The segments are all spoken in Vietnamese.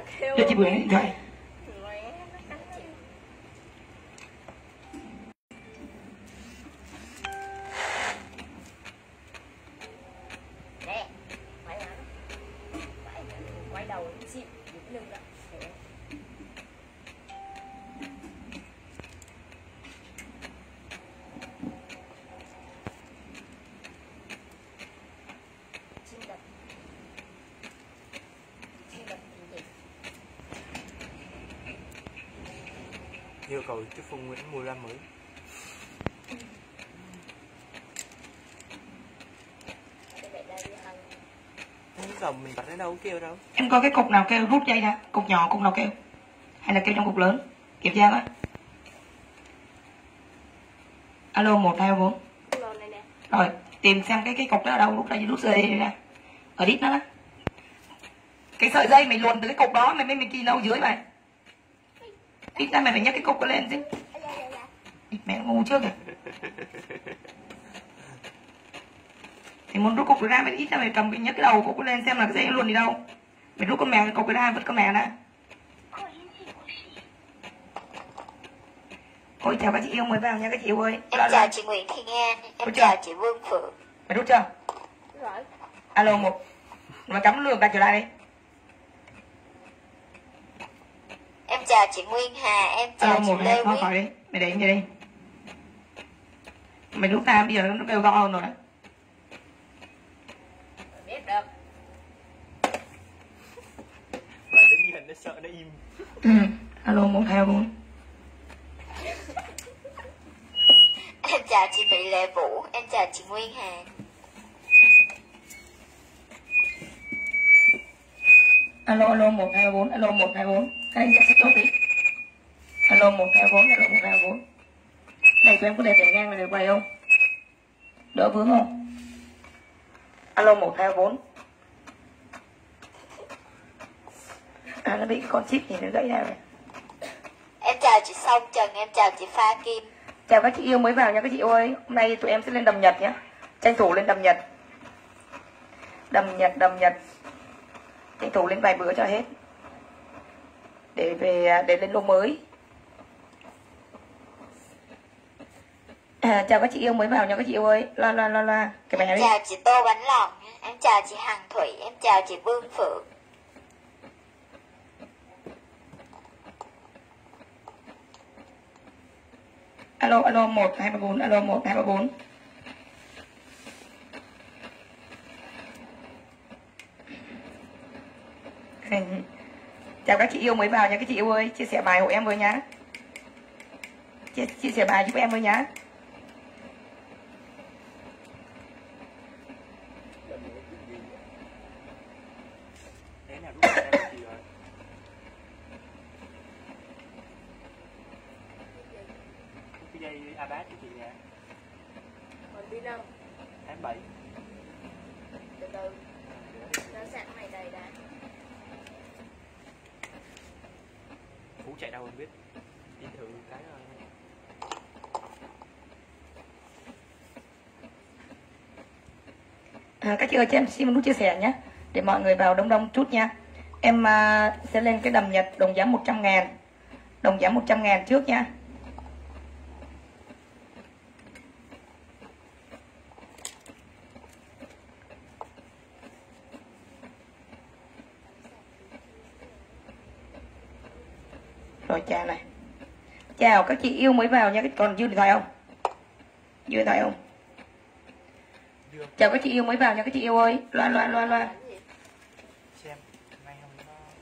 Cho chị Bưởi điện thoại. Quay đầu chịu những lưng ạ. Yêu cầu Trúc Phương Nguyễn mua ra mới. Bây giờ mình bật đến đâu kêu đâu. Em có cái cục nào kêu rút dây ra, cục nhỏ cục nào kêu, hay là kêu trong cục lớn, kiểm tra á. Alo 1234. Rồi tìm xem cái cục đó ở đâu, rút dây ra, ở đít nó đó. Cái sợi dây mày luồn từ cái cục đó mày mới kỳ đâu dưới mày. Ít ra mày phải nhấc cái cục đó lên chứ. Mẹ ngu trước kìa. Thì muốn rút cục ra mày ít ra mày cầm cái nhấc cái đầu cục lên xem là cái dây nó luồn đi đâu. Mày rút con mèo cái cục ra vứt con mèo ra. Ôi chào các chị yêu mới vào nha các chị yêu ơi. Em chào chị Nguyễn Thị Nga, em chào chị Vương Phượng. Mày rút chưa? Rồi. Alo 1. Mà cắm lường ta trở lại đi. Em chào chị Nguyên Hà, em chào Alo chị 1 Lê thôi Nguyên. khỏi đi. Mày để như đi. Mày rút ra bây giờ nó kêu to hơn rồi đó. Biết được. Và đến gần nó sợ nó im. Alo 124. Em chào chị Mỹ Lệ Vũ, em chào chị Nguyên Hà. Alo 124, alo 124. Cái này sẽ chốt đi. Alo 124, alo 124. Này tụi em có để thẻ ngang này được quay không? Đỡ vướng không? Alo 124. À nó bị con chip thì nó gãy ra rồi. Em chào chị Song Trần, em chào chị Pha Kim. Chào các chị yêu mới vào nha các chị ơi. Hôm nay tụi em sẽ lên đầm Nhật nhé. Tranh thủ lên đầm Nhật. Đầm Nhật. Tranh thủ lên vài bữa cho hết. Để lên lô mới. Chào các chị yêu mới vào nha các chị yêu ơi. Loa. Cái Em chào chị Tô Bánh Lọc, em chào chị Hằng Thủy, em chào chị Vương Phượng. Alo 1234, alo 1234. Chào các chị yêu mới vào nha các chị yêu ơi. Chia sẻ bài hộ em với nhá. Chia sẻ bài giúp em với nhá. Cái dây Abax của chị nè. Còn pin đâu? 87. Từ từ. Nó sẵn này đầy đã. Phú chạy đâu không biết. Đi thử cái Các chị ơi cho em xin một nút chia sẻ nhé. Để mọi người vào đông chút nha. Em sẽ lên cái đầm Nhật đồng giá 100.000. Đồng giá 100.000 trước nha. Rồi chào này. Chào các chị yêu mới vào nha. Còn dư điện thoại không? Dư điện thoại không? Chào các chị yêu mới vào nha các chị yêu ơi. Loa. xem nay không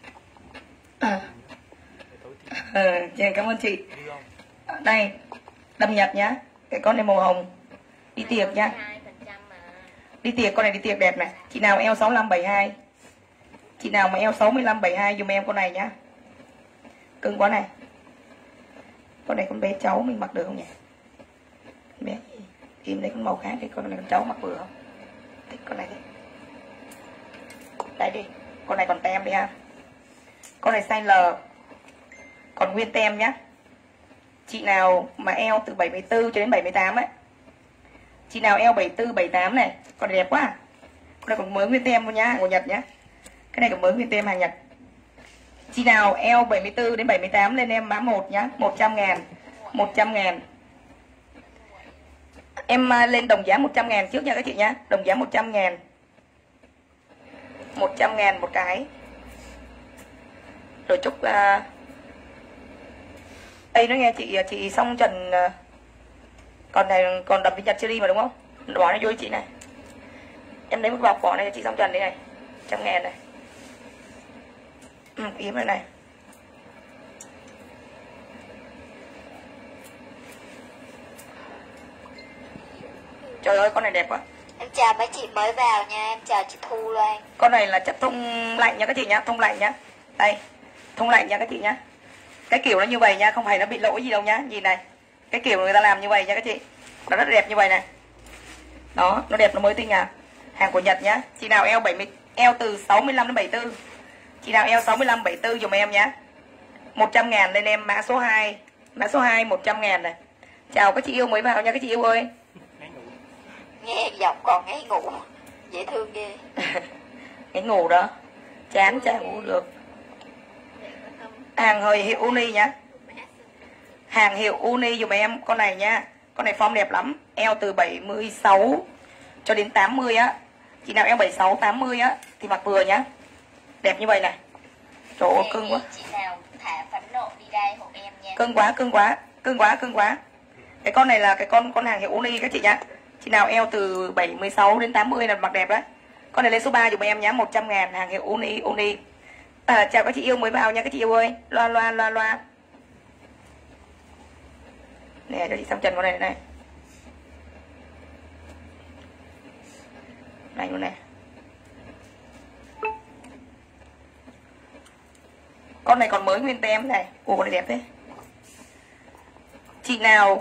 Chào cảm ơn chị. Đây đầm Nhật nhá. Cái con này màu hồng. Đi tiệc nhá. Đi tiệc, con này đi tiệc đẹp này. Chị nào eo 6572. Chị nào mà eo 6572 dùm em con này nhá. Cưng quá này. Con này con bé cháu mình mặc được không nhỉ? Con bé im lấy con màu khác đi. Con này con cháu mặc vừa không? Thích con này đi. Đây đi. Con này còn tem đi ha. Con này size L. Còn nguyên tem nhá. Chị nào mà eo từ 74 cho đến 78 ấy. Chị nào eo 74, 78 này. Con này đẹp quá. Con này còn mới nguyên tem luôn nhá. Của Nhật nhá. Cái này còn mới nguyên tem hàng Nhật. Chị nào eo 74 đến 78 lên em mã 1 nhá, 100.000. 100.000. Em lên đồng giá 100.000 trước nha các chị nhá, đồng giá 100.000. 100.000 một cái. Rồi chúc đây nó nghe chị xong Trần còn này còn đập với Nhật chưa đi mà đúng không? Bỏ nó vô chị này. Em lấy một bọc bỏ này cho chị xong Trần đây này. 100.000 này. Yếm này này. Trời ơi con này đẹp quá. Em chào mấy chị mới vào nha, em chào chị Thu Loan. Con này là chất thun lạnh nha các chị nhá, thun lạnh nhá. Đây, thun lạnh nha các chị nhá. Cái kiểu nó như vậy nha, không phải nó bị lỗi gì đâu nhá. Nhìn này. Cái kiểu người ta làm như vậy nha các chị. Nó rất đẹp như vậy này. Đó, nó đẹp nó mới tinh à. Hàng của Nhật nhá. Chị nào eo 70 eo từ 65 đến 74. Chị nào eo 65 74 dùm em nhá. 100.000 lên em mã số 2. Mã số 2 100.000 này. Chào các chị yêu mới vào nha các chị yêu ơi. Nghe giọng còn ngáy ngủ. Dễ thương ghê. Cái ngủ đó. Chán chả ngủ được. Hàng hơi hiệu Uni nhá. Hàng hiệu Uni dùm em con này nha. Con này form đẹp lắm. Eo từ 76 cho đến 80 á. Chị nào eo 76 80 á thì mặc vừa nhá. Đẹp như vậy này. Trời ơi cưng quá. Chị nào thả phấn nộ đi đây hộ em nha. Cưng quá, cưng quá, cưng quá, cưng quá. Cái con này là cái con hàng hiệu Uni các chị nhá. Chị nào eo từ 76 đến 80 là mặc đẹp đấy. Con này lên số 3 dùm em nhá, 100.000 hàng hiệu Uni. Chào các chị yêu mới vào nha các chị yêu ơi. Loa. Nè cho chị xong Trần con này này. Này luôn nè. Con này còn mới nguyên tem này. Ồ con này đẹp thế. Chị nào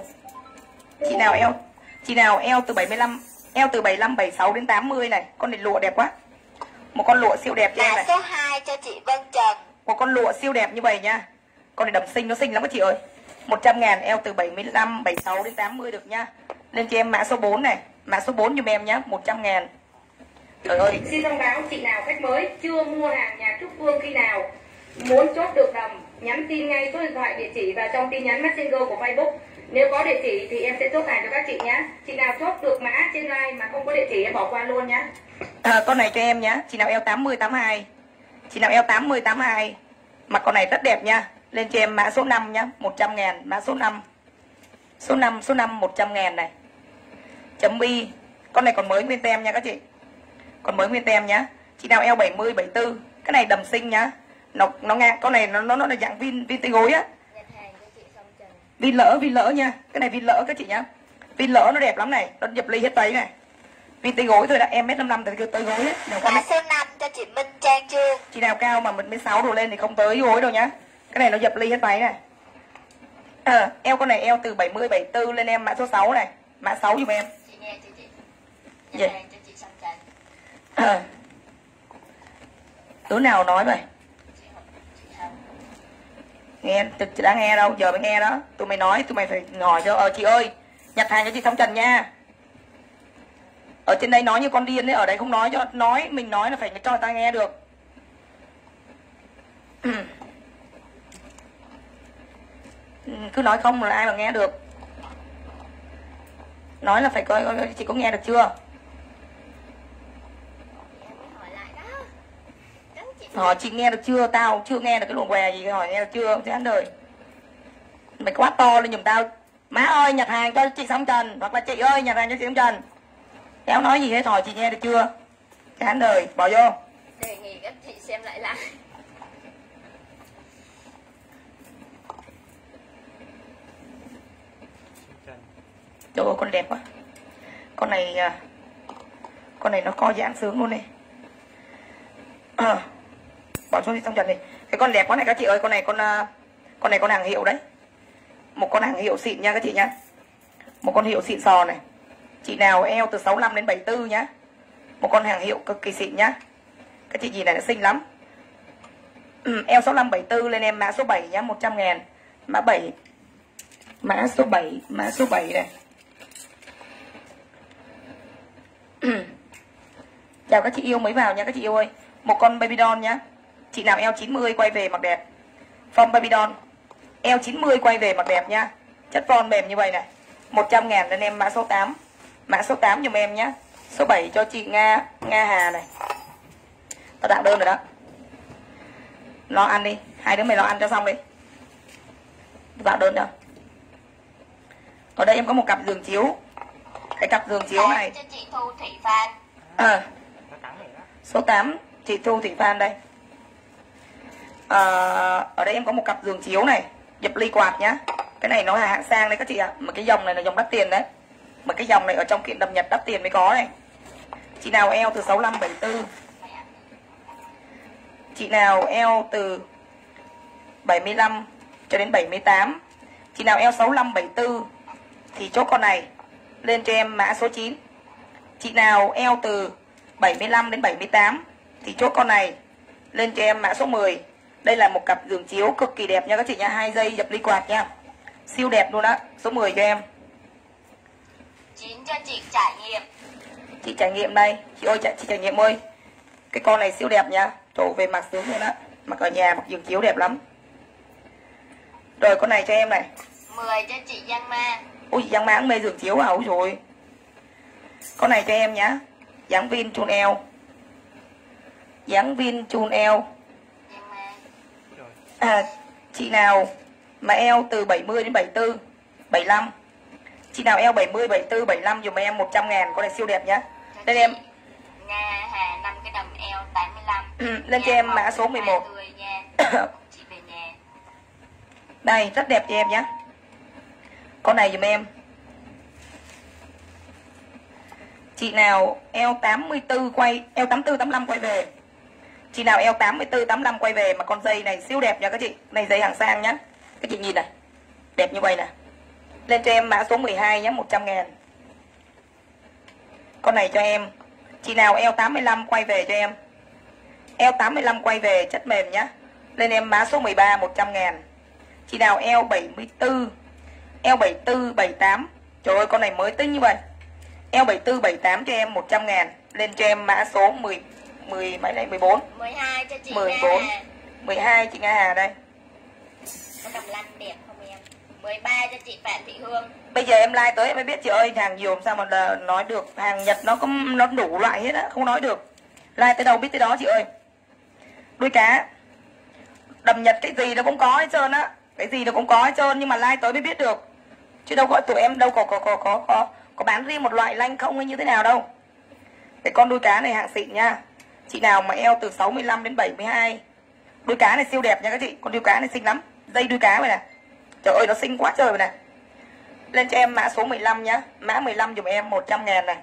eo từ 75, eo từ 75 76 đến 80 này. Con này lụa đẹp quá. Một con lụa siêu đẹp cho em Mã này. số 2 cho chị Vân Trần. Một con lụa siêu đẹp như vậy nha. Con này đầm xinh, nó xinh lắm các chị ơi. 100.000 eo từ 75 76 đến 80 được nha. Lên cho em mã số 4 này. Mã số 4 giùm em nhá, 100.000. Trời ơi, xin thông báo chị nào khách mới chưa mua hàng nhà Trúc Phương khi nào muốn chốt được đầm, nhắn tin ngay số điện thoại, địa chỉ và trong tin nhắn Messenger của Facebook. Nếu có địa chỉ thì em sẽ chốt hàng cho các chị nhé. Chị nào chốt được mã trên live mà không có địa chỉ em bỏ qua luôn nhé. Con này cho em nhé. Chị nào eo 80 82. Chị nào eo 80 82. Mặc con này rất đẹp nha. Lên cho em mã số 5 nhá, 100.000. Mã số 5. Số 5 100.000 này. Chấm bi. Con này còn mới nguyên tem nha các chị. Còn mới nguyên tem nhá. Chị nào eo 70 74. Cái này đầm xinh nhá. Nó ngang, con này nó là dạng vin tay gối á. Vin lỡ nha. Cái này vin lỡ các chị nhá. Vin lỡ nó đẹp lắm này, nó dập ly hết tay này. Vin tay gối thôi đã, em 1m55 thì kêu tới gối hết. Mã số 5 cho chị Minh Trang Trương. Chị nào cao mà 1m6 đổ lên thì không tới gối đâu nhá. Cái này nó dập ly hết tay này. Eo con này eo từ 70 74 lên em mã số 6 này. Mã 6 giùm em. Chị nghe cho chị. Gì? Cho chị xong Trần. Đứa nào nói vậy? Nghe, chị đã nghe đâu, giờ mới nghe đó. Tụi mày nói, tụi mày phải hỏi cho. Chị ơi, nhặt hàng cho chị Song Trần nha. Ở trên đây nói như con điên đấy, ở đây không nói cho nói, mình nói là phải cho người ta nghe được. Cứ nói không là ai mà nghe được. Nói là phải coi chị có nghe được chưa. Hỏi chị nghe được chưa, tao chưa nghe được cái luồng què gì, hỏi nghe được chưa, chán đời. Mày quát to lên giùm tao. Má ơi nhặt hàng cho chị Song Trần, hoặc là chị ơi nhặt hàng cho chị Song Trần. Kéo nói gì hết, hỏi chị nghe được chưa. Chán đời, bỏ vô. Đề nghị các chị xem lại lại. Trời ơi con đẹp quá. Con này nó co giãn sướng luôn này. Bỏ xuống đi Song Trần đi. Cái con đẹp quá này các chị ơi, con này con hàng hiệu đấy. Một con hàng hiệu xịn nha các chị nhá. Một con hiệu xịn sò này. Chị nào eo từ 65 đến 74 nhá. Một con hàng hiệu cực kỳ xịn nhá. Các chị nhìn này nó xinh lắm. Eo 65 74 lên em mã số 7 nhá, 100.000. Mã 7. Mã số 7 này. Chào các chị yêu mới vào nha các chị yêu ơi. Một con baby doll nhá. Chị nào eo 90 quay về mặc đẹp. Form baby doll. Eo 90 quay về mặc đẹp nha. Chất von mềm như vậy này. 100.000 lên em mã số 8. Mã số 8 giùm em nhé. Số 7 cho chị Nga Hà này. Tao đặt đơn rồi đó. Lo ăn đi. Hai đứa mày lo ăn cho xong đi. Tạo đơn cho. Ở đây em có một cặp giường chiếu. Cái cặp giường chiếu này cho chị Thu Thủy Phan. Số 8 chị Thu Thủy Phan đây. Ở đây em có một cặp giường chiếu này, dập ly quạt nhá. Cái này nó là hạng sang đấy các chị ạ. Mà cái dòng này là dòng đắt tiền đấy. Mà cái dòng này ở trong kiện đầm Nhật đắt tiền mới có này. Chị nào eo từ 65 74. Chị nào eo từ 75 cho đến 78. Chị nào eo 65 74 thì chốt con này lên cho em mã số 9. Chị nào eo từ 75 đến 78 thì chốt con này lên cho em mã số 10. Đây là một cặp giường chiếu cực kỳ đẹp nha các chị nha. 2 dây dập ly quạt nha. Siêu đẹp luôn á. Số 10 cho em. 9 cho chị Trải Nghiệm. Chị Trải Nghiệm đây. Chị ơi chị Trải Nghiệm ơi. Cái con này siêu đẹp nha. Trổ về mặc sướng luôn á. Mặc ở nhà mặc giường chiếu đẹp lắm. Rồi con này cho em này. 10 cho chị Giang Ma. Ui Giang Ma cũng mê giường chiếu à. Ôi rồi. Con này cho em nhá. Dáng Vin chun eo. Dáng Vin chun eo. Chị nào mà eo từ 70 đến 74 75. Chị nào eo 70 74 75 dùm em 100.000. Con này siêu đẹp nhá. Lên em Nga Hà 5 cái đầm eo 85. Lên cho em mã số 11. Chị về nhà. Đây rất đẹp cho em nhá. Con này dùm em. Chị nào eo 84 quay, eo 84 85 quay về. Chị nào eo 84 85 quay về mà con dây này siêu đẹp nha các chị. Này dây hàng sang nhá. Các chị nhìn này. Đẹp như vậy nè. Lên cho em mã số 12 nhá, 100.000. Con này cho em. Chị nào eo 85 quay về cho em. Eo 85 quay về chất mềm nhá. Lên em mã số 13 100.000. Chị nào eo 74, eo 74 78. Trời ơi con này mới tinh như vậy. Eo 74 78 cho em 100.000. Lên cho em mã số 10 mấy này 14. 12 cho chị 14. Nga Hà. 12 chị Nga Hà đây. Có đầm lăn đẹp không em? 13 cho chị Phạm Thị Hương. Bây giờ em like tới em mới biết chị ơi, hàng nhiều sao mà nói được. Hàng Nhật nó đủ loại hết á, không nói được. Like tới đâu biết tới đó chị ơi. Đuôi cá. Đầm Nhật cái gì nó cũng có hết trơn á. Cái gì nó cũng có hết trơn nhưng mà like tới mới biết được. Chứ đâu gọi tụi em đâu có bán riêng một loại lanh không hay như thế nào đâu. Cái con đuôi cá này hạng xịn nha. Chị nào mà eo từ 65 đến 72. Đuôi cá này siêu đẹp nha các chị. Con đuôi cá này xinh lắm. Dây đuôi cá này nè. Trời ơi nó xinh quá trời này. Lên cho em mã số 15 nhá. Mã 15 dùm em 100.000 này.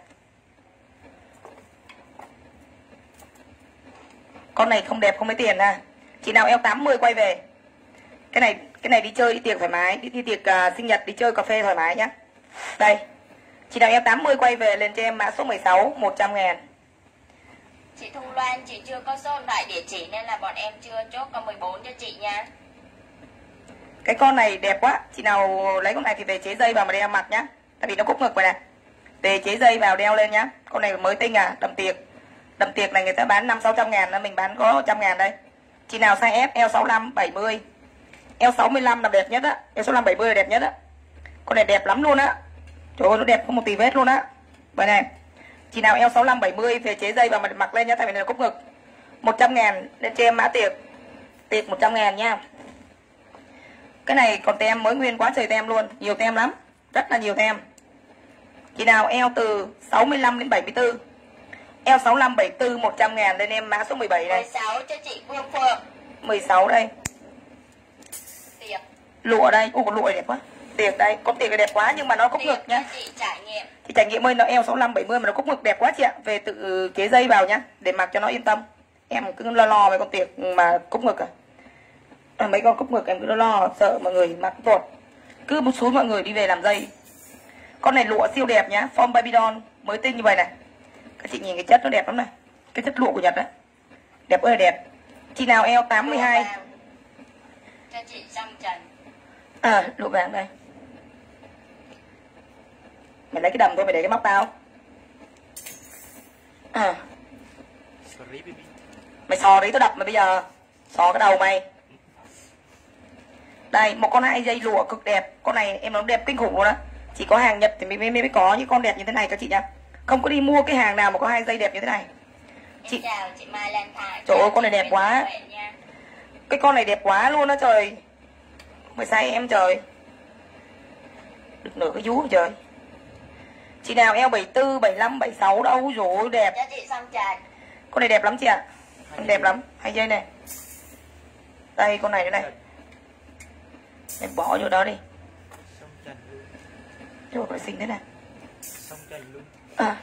Con này không đẹp không mấy tiền ha. Chị nào eo 80 quay về. Cái này đi chơi đi tiệc thoải mái, đi tiệc sinh nhật đi chơi cà phê thoải mái nhá. Đây. Chị nào eo 80 quay về lên cho em mã số 16 100.000. Chị Thu Loan chị chưa có số điện thoại địa chỉ nên là bọn em chưa chốt, có 14 cho chị nha. Cái con này đẹp quá. Chị nào lấy con này thì về chế dây vào mà đeo mặt nhá. Tại vì nó cúc ngực vậy nè. Về chế dây vào đeo lên nhá. Con này mới tinh à, đầm tiệc. Đầm tiệc này người ta bán 500-600 ngàn, mình bán có 100.000 đây. Chị nào size S eo 65 70. Eo 65 là đẹp nhất á. Eo 65 70 là đẹp nhất á. Con này đẹp lắm luôn á. Trời ơi nó đẹp không một tì vết luôn á. Vậy này. Chị nào eo 65 70 về chế dây vào mà mặc lên nhá, tại vì này là cúc ngực. 100.000 lên cho em mã tiệc. Tiệc 100.000 nha. Cái này còn tem mới nguyên quá trời tem luôn, nhiều tem lắm, rất là nhiều tem. Chị nào eo từ 65 đến 74. Eo 65 74 100.000 lên em mã số 17 này. 16 cho chị Vương Phượng. 16 đây. Tiệc. Lụa đây, ô con lụa đẹp quá. Tiệc đây, con tiệc này đẹp quá nhưng mà nó cúc ngực nhá. Chị Trải Nghiệm. Chị Trải Nghiệm ơi, nó eo 65 70 mà nó cúc ngực đẹp quá chị ạ. Về tự chế dây vào nhá, để mặc cho nó yên tâm. Em cứ lo về con tiệc mà cúc ngực à. Mấy con cúc ngực em cứ lo sợ mọi người mặc tuột. Cứ một số mọi người đi về làm dây. Con này lụa siêu đẹp nhá, form baby doll mới tinh như vậy này. Các chị nhìn cái chất nó đẹp lắm này. Cái chất lụa của Nhật đấy. Đẹp ơi là đẹp. Chị nào eo 82. Cho chị Song Trần. Lụa vàng đây. Mày lấy cái đầm thôi, mày để cái móc tao. Sorry baby. Mày sò đấy tao đập mày bây giờ. Xỏ cái đầu mày. Đây, một con hai dây lụa cực đẹp. Con này em nó đẹp kinh khủng luôn á. Chỉ có hàng Nhật thì mới có những con đẹp như thế này các chị nhá. Không có đi mua cái hàng nào mà có hai dây đẹp như thế này. Chị chào chị Mai Lan Thái. Trời ơi, con này đẹp quá. Cái con này đẹp quá luôn đó trời. Không phải sai em trời. Được nửa cái vú trời. Chị nào eo 74, 75, 76 đâu rồi đẹp. Cho chị xong trời. Con này đẹp lắm chị ạ. Con đẹp lắm. Hai dây này. Đây con này nữa này. Em bỏ vô đó đi. Xong trần luôn. Rồi phải xinh thế này. Xong trần luôn. À.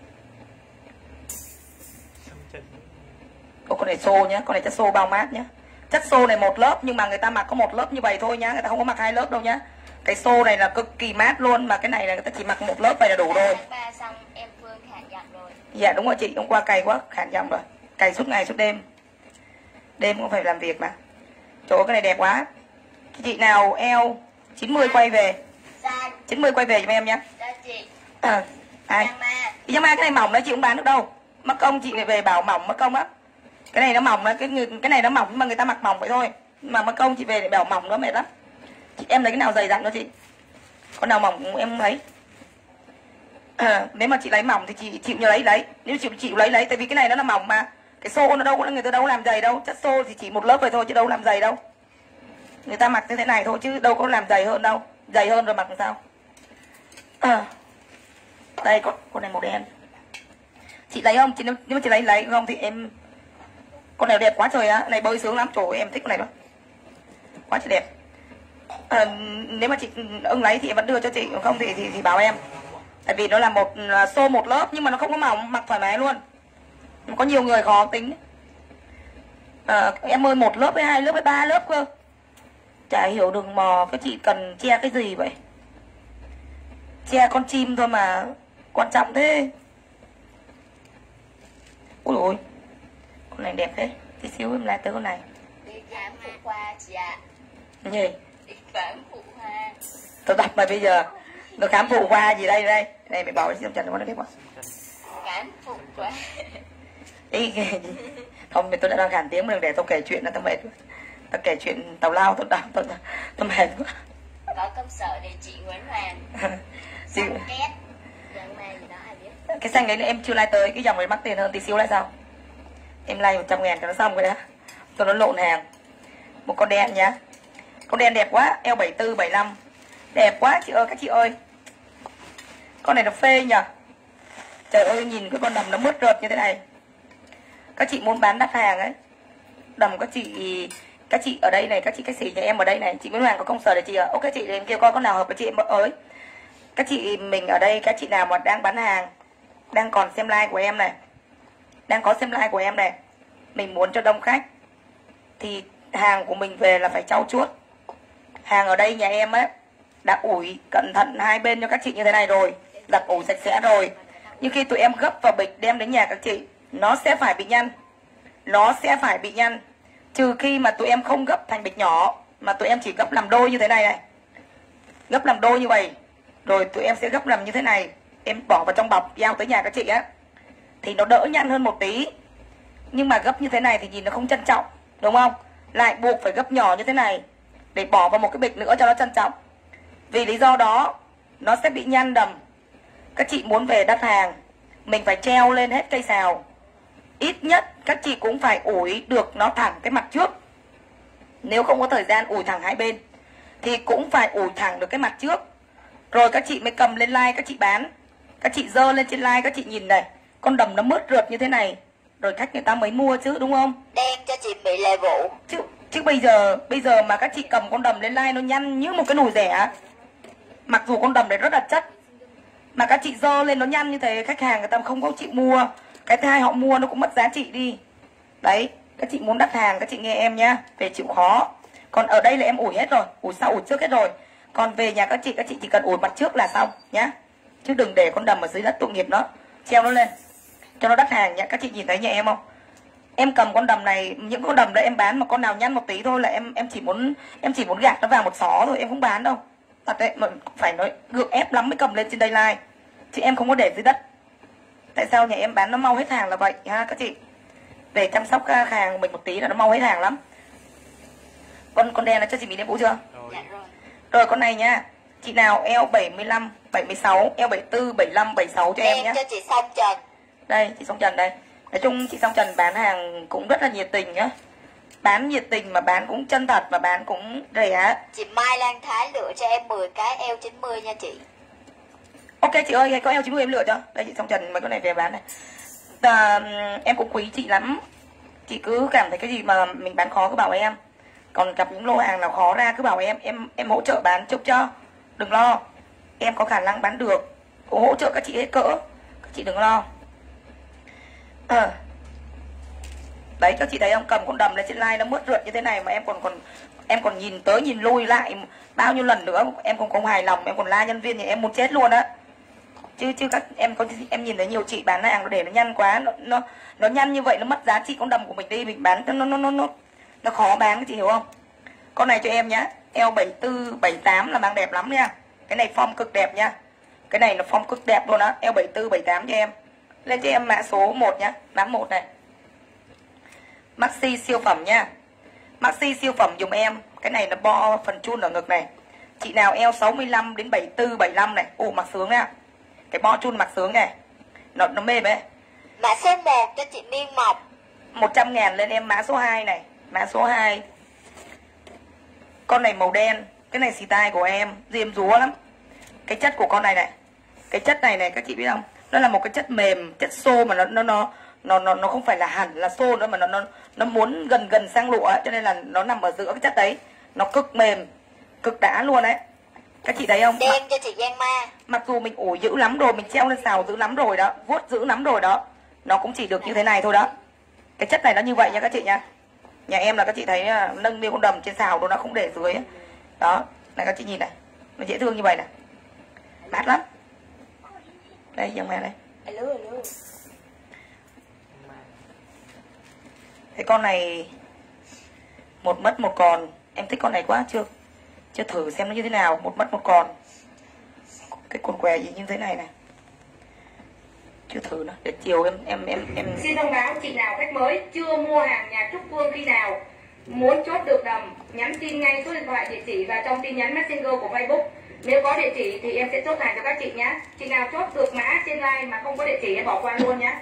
Xong trần luôn. Ồ, con này xô nhá. Con này chất xô bao mát nhá. Chất xô này một lớp nhưng mà người ta mặc có một lớp như vậy thôi nhá. Người ta không có mặc hai lớp đâu nhá. Cái xô này là cực kỳ mát luôn. Mà cái này là người ta chỉ mặc một lớp vậy là đủ rồi. Ba xong em Phương khản giọng rồi. Dạ đúng rồi chị. Hôm qua cày quá. Khản giọng rồi. Cày suốt ngày suốt đêm. Đêm cũng phải làm việc mà. Trời ơi cái này đẹp quá. Chị nào eo 90 quay về. San. 90 quay về cho em nhé. Cho chị. Ai? Giang Ma. Giang Ma cái này mỏng đó chị không bán được đâu. Mất công chị về bảo mỏng mất công á. Cái này nó mỏng đó, cái này nó mỏng nhưng mà người ta mặc mỏng vậy thôi. Mà mất công chị về để bảo mỏng nó mệt lắm. Em lấy cái nào dày dặn cho chị. Con nào mỏng em lấy. Nếu mà chị lấy mỏng thì chị chịu như lấy. Nếu chị chịu lấy tại vì cái này nó là mỏng mà. Cái xô nó đâu có người ta đâu có làm dày đâu. Chất xô thì chỉ một lớp vậy thôi chứ đâu làm dày đâu. Người ta mặc như thế này thôi chứ đâu có làm dày hơn đâu. Dày hơn rồi mặc làm sao. Đây con này màu đen. Chị lấy không? Nếu mà chị lấy không thì em. Con này đẹp quá trời á. Này bơi sướng lắm. Trời ơi, em thích con này lắm. Quá trời đẹp. Nếu mà chị ưng lấy thì em vẫn đưa cho chị. Không thì bảo em. Tại vì nó là xô một lớp nhưng mà nó không có mỏng. Mặc thoải mái luôn. Có nhiều người khó tính. Em ơi một lớp với hai lớp với ba lớp cơ. Chả hiểu đường mò. Cái chị cần che cái gì vậy? Che con chim thôi mà. Quan trọng thế. Ôi ôi. Con này đẹp thế. Tí xíu em lại tới con này. Đi khám phụ khoa chị ạ. Gì? Đi khám phụ khoa. Tôi đọc mày bây giờ. Nó khám phụ khoa gì đây đây. Này mày bảo xem Trần nó đẹp quá. Khám phụ khoa. Ý không tôi đã đang khản tiếng mà đừng để tôi kể chuyện là tao mệt. Tao kể chuyện tào lao tôi mệt quá. Có công sở để chị Nguyễn Hoàng. Chị... Két. Giang Ma gì đó ai biết. Cái xanh đấy em chưa like tới. Cái dòng này mắc tiền hơn tí xíu lại sao. Em like 100.000 cho nó xong rồi đã. Tôi nó lộn hàng. Một con đen nhá. Con đen đẹp quá. Eo 74, 75. Đẹp quá chị ơi các chị ơi. Con này nó phê nhờ. Trời ơi nhìn cái con đầm nó mướt rợt như thế này. Các chị muốn bán đắt hàng ấy. Đầm các chị ở đây này. Các chị cách xỉ cho em ở đây này. Chị Nguyễn Hoàng có công sở để chị ok chị em kêu coi con nào hợp với chị em ơi. Các chị mình ở đây. Các chị nào mà đang bán hàng. Đang còn xem like của em này. Đang có xem like của em này. Mình muốn cho đông khách. Thì hàng của mình về là phải trau chuốt. Hàng ở đây nhà em ấy đã ủi cẩn thận hai bên cho các chị như thế này rồi. Đặt ủi sạch sẽ rồi. Nhưng khi tụi em gấp vào bịch đem đến nhà các chị, nó sẽ phải bị nhăn. Nó sẽ phải bị nhăn. Trừ khi mà tụi em không gấp thành bịch nhỏ, mà tụi em chỉ gấp làm đôi như thế này này. Gấp làm đôi như vậy. Rồi tụi em sẽ gấp làm như thế này. Em bỏ vào trong bọc giao tới nhà các chị á. Thì nó đỡ nhăn hơn một tí. Nhưng mà gấp như thế này thì nhìn nó không trân trọng. Đúng không? Lại buộc phải gấp nhỏ như thế này. Để bỏ vào một cái bịch nữa cho nó trân trọng. Vì lý do đó nó sẽ bị nhăn đầm. Các chị muốn về đắt hàng, mình phải treo lên hết cây sào. Ít nhất các chị cũng phải ủi được nó thẳng cái mặt trước. Nếu không có thời gian ủi thẳng hai bên thì cũng phải ủi thẳng được cái mặt trước. Rồi các chị mới cầm lên like các chị bán. Các chị dơ lên trên like các chị nhìn này. Con đầm nó mướt rượt như thế này. Rồi khách người ta mới mua chứ đúng không? Đen cho chị bị lệ vụ. Chứ bây giờ mà các chị cầm con đầm lên like nó nhăn như một cái nồi rẻ. Mặc dù con đầm này rất là chất. Mà các chị dơ lên nó nhăn như thế, khách hàng người ta không có chịu mua. Cái thứ hai họ mua nó cũng mất giá trị đi. Đấy, các chị muốn đắt hàng các chị nghe em nhá. Về chịu khó. Còn ở đây là em ủi hết rồi. Ủi sau ủi trước hết rồi. Còn về nhà các chị chỉ cần ủi mặt trước là xong nhá. Chứ đừng để con đầm ở dưới đất tội nghiệp nó. Treo nó lên cho nó đắt hàng nhá. Các chị nhìn thấy nhà em không? Em cầm con đầm này, những con đầm đấy em bán mà con nào nhăn một tí thôi là em chỉ muốn gạt nó vào một xó thôi, em không bán đâu. Thật đấy, mà phải nói gượng ép lắm mới cầm lên trên đây like. Chứ em không có để dưới đất. Tại sao nhà em bán nó mau hết hàng là vậy ha các chị. Về chăm sóc khách hàng của mình một tí là nó mau hết hàng lắm. Con đen là cho chị Mỹ Đen Vũ chưa? Rồi. Dạ rồi. Rồi con này nhá. Chị nào eo 75, 76, eo 74, 75, 76 cho em nhé. Cho chị Song Trần. Đây, chị Song Trần đây. Nói chung chị Song Trần bán hàng cũng rất là nhiệt tình nhá. Bán nhiệt tình mà bán cũng chân thật mà bán cũng rẻ. Chị Mai Lan Thái lựa cho em 10 cái eo 90 nha chị. Ok chị ơi, có eo 90 em lựa cho. Đây chị Song Trần mấy con này về bán này. Em cũng quý chị lắm. Chị cứ cảm thấy cái gì mà mình bán khó cứ bảo em. Còn gặp những lô hàng nào khó ra cứ bảo em hỗ trợ bán chụp cho. Đừng lo. Em có khả năng bán được. Cũng hỗ trợ các chị hết cỡ. Các chị đừng lo. Đấy các chị thấy không, cầm con đầm lên trên like nó mướt rượt như thế này mà em còn nhìn tới nhìn lui lại bao nhiêu lần nữa em còn không hài lòng, em còn la nhân viên thì em muốn chết luôn á. Chứ các em nhìn thấy nhiều chị bán hàng nó để nó nhăn quá, nó nhăn như vậy nó mất giá trị con đầm của mình đi, mình bán nó khó bán, các chị hiểu không? Con này cho em nhá, eo 74 78 là mang đẹp lắm nha. Cái này form cực đẹp nha. Cái này là form cực đẹp luôn á, eo 74 78 cho em. Lên cho em mã số 1 nhá, mã 1 này. Maxi siêu phẩm nha. Maxi siêu phẩm dùm em. Cái này nó bo phần chun ở ngực này. Chị nào eo 65 đến 74 75 này. Ồ mặc sướng nha. Cái bo chun mặc sướng này. Nó mềm ấy. Mã số 1 cho chị Miên Mộc. 100.000 lên em mã số 2 này. Mã số 2. Con này màu đen. Cái này xì tai của em. Diêm rúa lắm. Cái chất của con này này. Cái chất này này các chị biết không? Nó là một cái chất mềm, chất xô mà nó không phải là hẳn là xô nữa mà nó muốn gần sang lụa ấy, cho nên là nó nằm ở giữa cái chất đấy. Nó cực mềm, cực đã luôn đấy. Các chị thấy không? Đen cho chị Giang Ma. Mặc dù mình ủi dữ lắm rồi, mình treo lên xào dữ lắm rồi đó, vuốt dữ lắm rồi đó, nó cũng chỉ được như thế này thôi đó. Cái chất này nó như vậy nha các chị nha. Nhà em là các chị thấy nâng niu con đầm trên xào nó không để dưới ấy. Đó, này các chị nhìn này, nó dễ thương như vậy này, mát lắm. Đây Giang Ma đây. Alo. Cái con này một mất một còn, em thích con này quá, chưa thử xem nó như thế nào. Một mất một còn, cái quần què gì như thế này này, chưa thử nữa. Để chiều em xin thông báo chị nào khách mới chưa mua hàng nhà Trúc Phương khi nào muốn chốt được đầm nhắn tin ngay số điện thoại, địa chỉ và trong tin nhắn Messenger của Facebook. Nếu có địa chỉ thì em sẽ chốt hàng cho các chị nhé. Chị nào chốt được mã trên like mà không có địa chỉ em bỏ qua luôn nhé.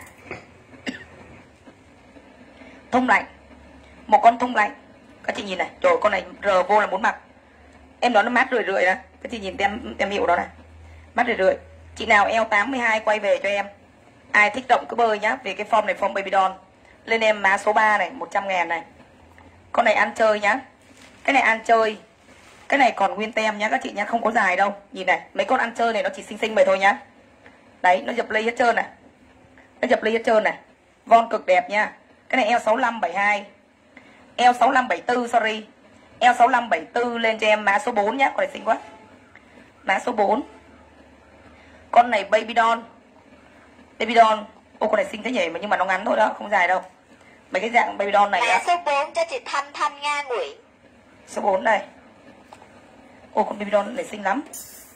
Thùng lạnh, một con thùng lạnh các chị nhìn này, trời con này rờ vô là muốn mặc. Em nói nó mát rượi rượi đó, các chị nhìn tem hiệu đó này, mát rượi rượi. Chị nào eo 82 quay về cho em. Ai thích rộng cứ bơi nhá, vì cái form này form baby doll. Lên em mã số 3 này, 100.000 này. Con này ăn chơi nhá. Cái này ăn chơi. Cái này còn nguyên tem nhá các chị nhá, không có dài đâu. Nhìn này, mấy con ăn chơi này nó chỉ xinh vậy thôi nhá. Đấy, nó dập ly hết trơn này. Nó dập ly hết trơn này. Von cực đẹp nha. Cái này eo 65 72. Eo 65 74 sorry. Eo 65 74 lên cho em mã số 4 nhá, con này xinh quá. Mã số 4. Con này baby doll. Baby doll. Ô con này xinh thế nhỉ, nhưng mà nó ngắn thôi đó, không dài đâu. Mấy cái dạng baby doll này mã đó. số 4 cho chị Thanh Nga Nguyễn. Số 4 này. Ô con baby doll này xinh lắm.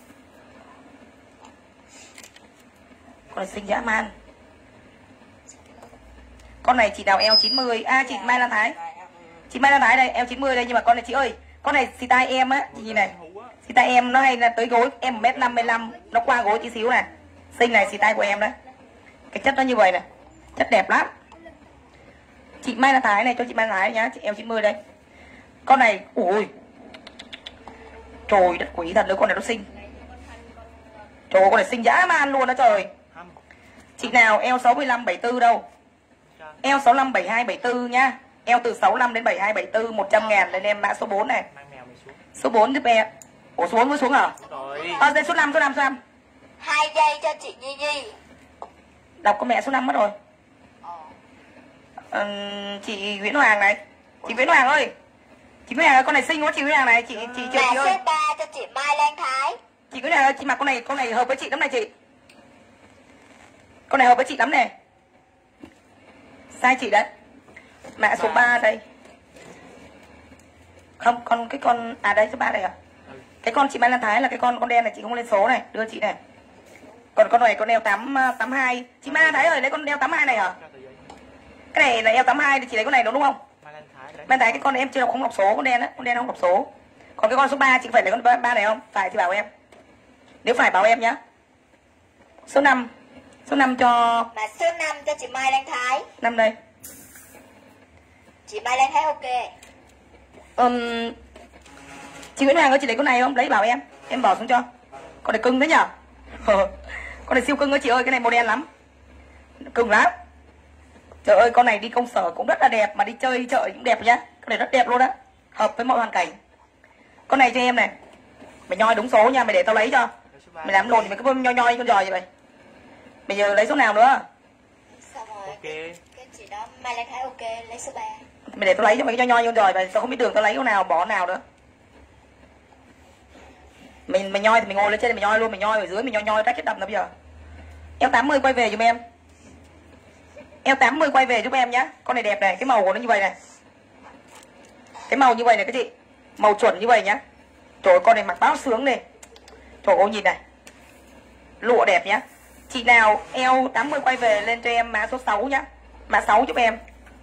Con này xinh dã man. Con này chị nào eo 90. À chị Mai Lan Thái. Chị Mai Lan Thái đây, eo 90 đây, nhưng mà con này chị ơi, con này xì tai em á, chị nhìn này. Xì tai em nó hay là tới gối, em 1m55, nó qua gối tí xíu này. Xinh này, xì tai của em đấy. Cái chất nó như vậy này. Chất đẹp lắm. Chị Mai Lan Thái này, cho chị Mai Lan Thái nhá, chị eo 90 đây. Con này, ui. Trời đất quý thật, con này nó xinh. Trời ơi, con này xinh dã man luôn đó trời. Chị nào eo 65 74 đâu? Eo 65 72 74 nhá. Eo từ 65 đến 72 74, 100.000 lên em mã số 4 này. Số 4 giúp em. Ủa số 4 mới xuống à? Đây số 5, số 5, số 5. 2 giây cho chị Nhi Nhi. Đọc con mẹ số 5 mất rồi. Chị Nguyễn Hoàng này. Chị Nguyễn Hoàng ơi. Chị Nguyễn Hoàng ơi, con này xinh quá chị Nguyễn Hoàng này, chị Mã ơi. số 3 cho chị Mai Lan Thái. Chị Nguyễn Hoàng ơi, chị mặc con này hợp với chị lắm này chị. Con này hợp với chị lắm này. Sai chị đấy. Mã số 3 đây. Không, cái con à đây số 3 đây à? Cái con chị Mai Lan Thái là cái con đen này chị không lên số này, đưa chị này. Còn con này con eo 82. Chị Mai Lan Thái ơi, lấy con eo 82 này hả? Cái này là eo 82 thì chị lấy con này đúng không? Mai Thái cái con này em chưa đọc, không đọc số, con đen không đọc số. Còn cái con số 3 chị phải lấy con 3 này không? Phải thì bảo em. Nếu phải bảo em nhá. Số 5 cho... Mà số 5 cho chị Mai Lan Thái. 5 đây. Chị Mai Lan Thái ok. Chị Nguyễn Hoàng ơi, chị lấy con này không? Lấy bảo em bỏ xuống cho. Con này cưng đấy nhở. Con này siêu cưng ơi chị ơi, cái này màu đen lắm. Cưng lắm. Trời ơi, con này đi công sở cũng rất là đẹp, mà đi chơi chợ cũng đẹp nhá. Con này rất đẹp luôn á, hợp với mọi hoàn cảnh. Con này cho em này. Mày nhoi đúng số nha, mày để tao lấy cho. Mày làm lồn thì mày cứ nhoi con giò vậy mày. Bây giờ lấy số nào nữa? Xong rồi. Ok. Cái chị đó Mai Lan Thái ok, lấy số 3. Mày để tao lấy cho mày cái nhoi con giò mày, tao không biết đường tao lấy con nào bỏ nào nữa. Mày nhoi thì mày ngồi lên trên mày nhoi luôn, mày nhoi ở dưới mày nhoi rách chết đập nó bây giờ. Eo 80 quay về giùm em. Eo 80 quay về giúp em nhá. Con này đẹp này, cái màu của nó như vậy này. Cái màu như vậy này các chị. Màu chuẩn như vậy nhá. Trời ơi, con này mặc báo sướng này. Trời ơi nhìn này. Lụa đẹp nhá. Chị nào eo 80 quay về lên cho em mã số 6 nhá. Mã 6 giúp em.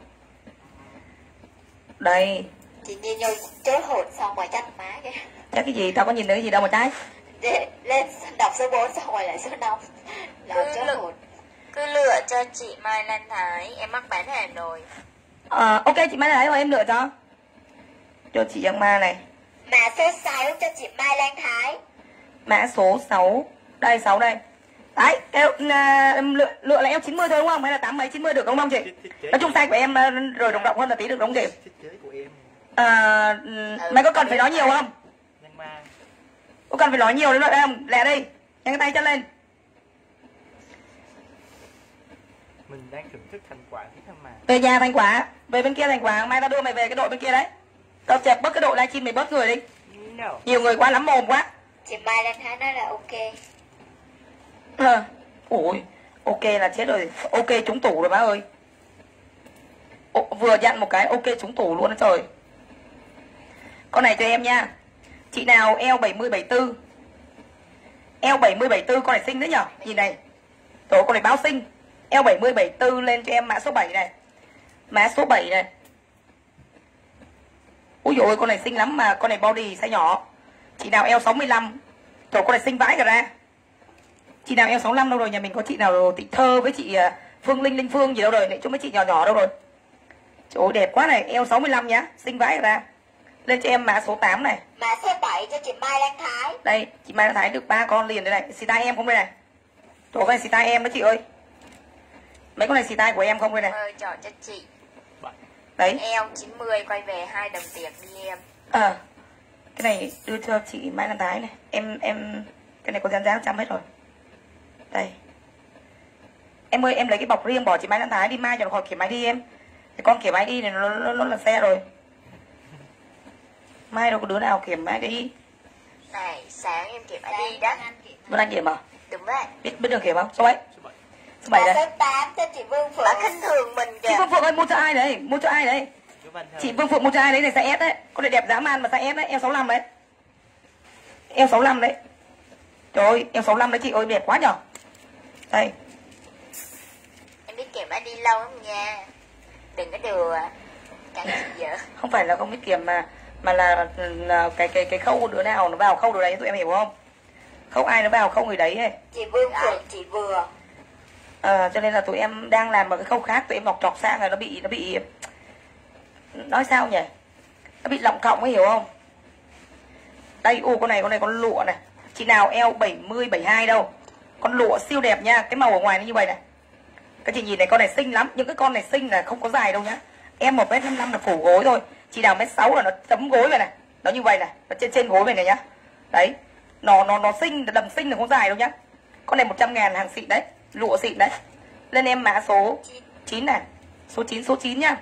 Đây. Chị nhìn nhau chối hồn xong rồi chắc má kìa. Chắc cái gì? Tao có nhìn thấy cái gì đâu mà trái. Lên đọc số 4 xong rồi lại số 5. Là chối hồn. Cứ lựa cho chị Mai Lan Thái, em mắc bán Hà Nội. Ok chị Mai Lan Thái em lựa cho chị Giang Ma này. Mã số 6 cho chị Mai Lan Thái. Mã số 6. Đây 6 đây. Đấy, em lựa là eo 90 thôi đúng không? Hay là 8 mấy 90 được đúng không chị? Nói chung size của em rồi đồng rộng hơn là tí được đúng không chị? Thiết kế của em. Mày có cần phải nói nhiều không? Nhân ma. Có cần phải nói nhiều nữa không? Lẹ đi, nhanh cái tay chân lên. Mình đang thưởng thức thành quả thiết thăm mà. Về nhà thành quả, về bên kia thành quả, mai tao đưa mày về cái đội bên kia đấy. Tao chẹp bớt cái đội livestream mày bớt người đi. No. Nhiều người quá lắm mồm quá. Chị Mai Lan Thái nói là ok. Ủi, ok là chết rồi. Ok trúng tủ rồi má ơi. Vừa dặn một cái ok trúng tủ luôn đó trời. Con này cho em nha. Chị nào eo 70 74. Eo 70 74 con này xinh đấy nhở. Nhìn này. Trời ơi, con này báo xinh. Eo 70 74 lên cho em mã số 7 này. Mã số 7 này. Úi dồi ôi, con này xinh lắm mà con này body size nhỏ. Chị nào eo 65. Trời con này xinh vãi cả ra. Chị nào eo 65 đâu rồi, nhà mình có chị nào Tịnh Thơ với chị Phương Linh Phương gì đâu rồi, lại cho mấy chị nhỏ nhỏ đâu rồi. Trời ơi đẹp quá này, eo 65 nhá, xinh vãi cả ra. Lên cho em mã số 8 này. Mã số 7 cho chị Mai Lan Thái. Đây, chị Mai Lan Thái được 3 con liền đây này, xì tai em không đây này. Trời ơi, xì tai em đó chị ơi. Mấy con này xì tai của em không đây này. Mời chọn cho chị. Đấy. Eo 90 quay về 2 đồng tiền đi em. Cái này đưa cho chị Mai Lan Thái này. Em cái này có dán 100 hết rồi. Đây. Em ơi, em lấy cái bọc riêng bỏ chị Mai Lan Thái đi, mai cho nó khỏi kiểm máy đi em. Cái con kiểm máy đi này nó là xe rồi. Mai đâu có đứa nào kiểm máy đi. Này, sáng em kiểm ID đó. Vân Anh kiểm à? Đúng vậy. Biết đường kiểm không? Số mấy? Số 7 Mã đây. số 8 cho chị Vương Phượng. Bà khinh thường mình kìa. Chị Vương Phượng ơi, mua cho ai đấy? Mua cho ai đấy? Chị Vương Phượng mua cho ai đấy, này size S đấy. Con này đẹp dã man mà size S đấy, eo 65 đấy. Eo 65 đấy. Trời ơi, eo 65 đấy chị ơi, đẹp quá nhở. Đây. Em biết kiểm ID lâu lắm nha. Đừng có đùa. Cái gì vậy? Không phải là không biết kiểm mà là cái khâu đứa nào nó vào khâu đứa đấy, tụi em hiểu không? Không ai nó vào khâu người đấy ấy. Chị Vương Phượng chị vừa. Cho nên là tụi em đang làm một cái khâu khác, tụi em lọc trọc sang rồi nó bị nói sao nhỉ, nó bị lọng cộng ấy, hiểu không? Đây, con này con lụa này. Chị nào eo 70 72 đâu, con lụa siêu đẹp nha. Cái màu ở ngoài nó như vậy này. Các chị nhìn này, con này xinh lắm. Những cái con này xinh là không có dài đâu nhá. Em 1m55 là phủ gối thôi. Chị nào 1m6 là nó chấm gối này này, nó như vậy này, nó trên gối này này nhá. Đấy, nó xinh, đầm xinh là không dài đâu nhá. Con này 100.000 hàng xịn đấy, lụa xịn đấy. Lên em mã số 9 này. Số 9 nhá.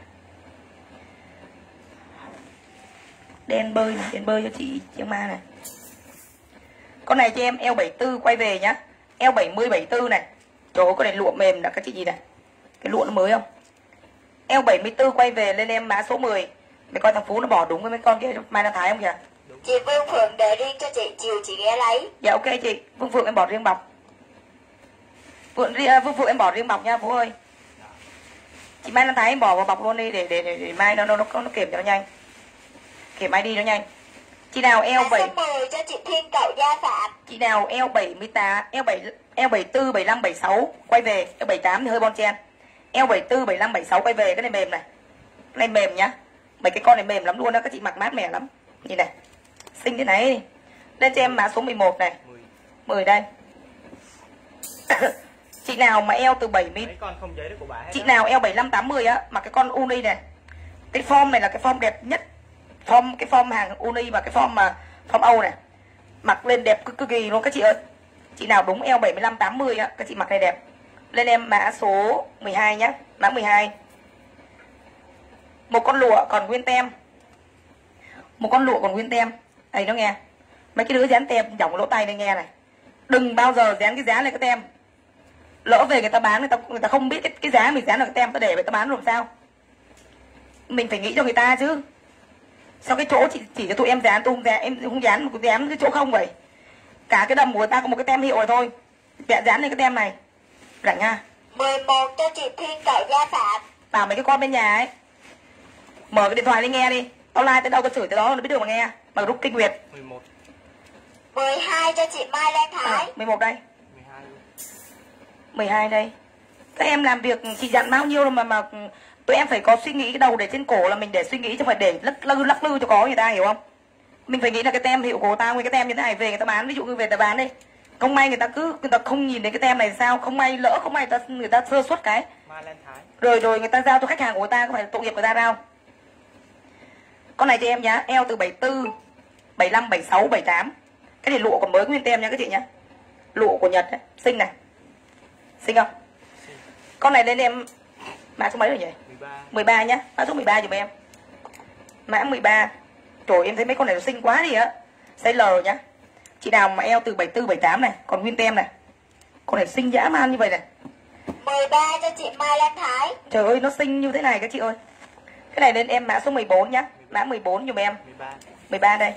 Đen bơi cho chị Chiang Ma này. Con này cho em eo 74 quay về nhá. Eo 70 74 này. Trời ơi, con này lụa mềm là các chị nhìn này. Cái lụa nó mới không? Eo 74 quay về lên em mã số 10. Mày coi thằng Phú nó bỏ đúng với mấy con kia Mai Lan Thái không kìa. Chị Vương Phượng để riêng cho chị, chiều chị ghé lấy. Dạ ok chị. Vương Phượng em bỏ riêng bọc. Vương Phượng em bỏ riêng bọc nha Phú ơi. Chị Mai Lan Thái em bỏ vào bọc luôn đi để mai nó kiểm cho nó nhanh. Kiểm mai đi nó nhanh. Chị nào eo 7 số 10 cho chị Thiên Cậu Gia Phạm. Chị nào eo 78, eo 74, 75, 76 quay về, eo 78 thì hơi bon chen. Eo 74, 75, 76 quay về, cái này mềm này. Cái này mềm nhá. Mấy cái con này mềm lắm luôn đó, các chị mặc mát mẻ lắm. Nhìn này. Xinh thế này. Lên cho em mã số 11 này. 10 đây. Chị nào mà eo từ 70, mấy con không giấy đấy của bà hết. Chị nào eo 75 80 á, mặc cái con uni này. Cái form này là cái form đẹp nhất. Cái form hàng uni và cái form Âu này. Mặc lên đẹp cực kỳ luôn các chị ơi. Chị nào đúng eo 75 80 á, các chị mặc này đẹp. Lên em mã số 12 nhá, mã 12. Một con lụa còn nguyên tem. Một con lụa còn nguyên tem. Đây nó nghe. Mấy cái đứa dán tem trong lỗ tay đây nghe này. Đừng bao giờ dán cái giá lên cái tem. Lỡ về người ta bán người ta không biết cái giá mình dán ở cái tem, ta để người ta bán làm sao? Mình phải nghĩ cho người ta chứ. Sao cái chỗ chỉ cho tụi em dán, tôi không dán, em không dán một dán cái chỗ không vậy? Cả cái đầm của người ta có một cái tem hiệu rồi thôi. Vẽ dán lên cái tem này. Rảnh ha. 11 cho chị Thiên Cậu Gia Phạm. Bảo mấy cái con bên nhà ấy mở cái điện thoại lên nghe đi. Tao like tới đâu tao chửi tới đó nó biết đường mà nghe. Mà rút kinh nguyệt. 11. 12 cho chị Mai Lan Thái. 11 đây. 12 luôn. 12 đây. Các em làm việc chị dặn bao nhiêu mà tụi em phải có suy nghĩ cái đầu để trên cổ là mình để suy nghĩ chứ phải để lắc lư cho có người ta hiểu không? Mình phải nghĩ là cái tem hiệu của tao, cái tem như thế này về người ta bán, ví dụ như về ta bán đi. Không may người ta không nhìn đến cái tem này sao? Không may lỡ không may người ta sơ suất cái. Mai Lan Thái. Rồi người ta giao cho khách hàng của người ta có phải tội nghiệp người ta đâu. Con này cho em nhá, eo từ 74, 75, 76, 78. Cái này lụa còn mới nguyên tem nha các chị nhá. Lụa của Nhật đấy, xinh này. Xinh không? Xinh. Con này lên em mã số mấy rồi nhỉ? 13. 13 nhá, mã số 13 giùm em. Mã 13. Trời em thấy mấy con này nó xinh quá đi á. Size L nhá. Chị nào mà eo từ 74, 78 này, còn nguyên tem này. Con này xinh dã man như vậy này. 13 cho chị Mai Lan Thái. Trời ơi nó xinh như thế này các chị ơi. Cái này lên em mã số 14 nhá. Mã 14 giùm em. 13. 13 đây.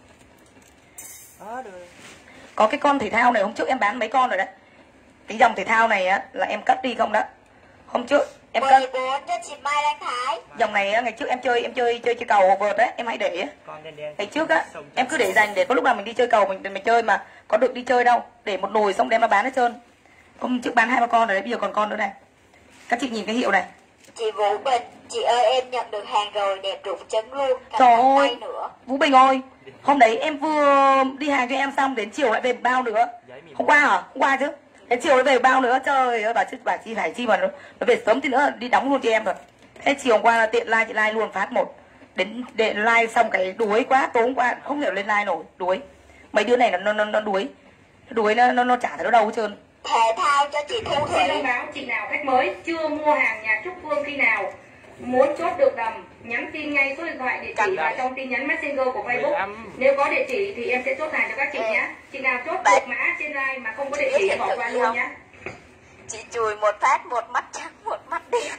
Đó được. Có cái con thể thao này hôm trước em bán mấy con rồi đấy. Cái dòng thể thao này á là em cất đi không đó. Hôm trước em cất 14 cho chị Mai Lan Thái. dòng này á, ngày trước em chơi cầu vợt đấy, em hay để á. Con đen đen. Ngày trước á em cứ để dành để có lúc nào mình đi chơi cầu mình chơi mà có được đi chơi đâu, để một nồi xong đem ra bán hết trơn. Hôm trước bán 2-3 con rồi đấy, bây giờ còn con nữa này. Các chị nhìn cái hiệu này. Chị Vũ Bình, chị ơi em nhận được hàng rồi, đẹp rụng trứng luôn. Trời Cầm ơi. tay nữa. Vũ Bình ơi, hôm đấy em vừa đi hàng cho em xong đến chiều lại về bao nữa. Giấy mì. Hôm qua hả? Hôm qua chứ. Đến chiều lại về bao nữa. Trời ơi bà chi phải chi mà nó về sớm tí nữa đi đóng luôn cho em rồi. Thế chiều hôm qua là tiện like chị like luôn phát một. Đến để like xong cái đuối quá, tối hôm qua không thể lên like nổi, đuối. Mấy đứa này nó đuối. Đuối nó chả thấy nó đâu hết trơn. Thể thao cho chị Thu Xin thông Thủy. báo chị nào khách mới chưa mua hàng nhà Trúc Phương khi nào muốn chốt được đầm, nhắn tin ngay số điện thoại địa chỉ và trong tin nhắn Messenger của Facebook. 15. Nếu có địa chỉ thì em sẽ chốt hàng cho các chị nhé. Chị nào chốt được mã trên live mà không có địa chỉ bỏ qua luôn nhé. Chị chùi một phát, một mắt trắng, một mắt đen.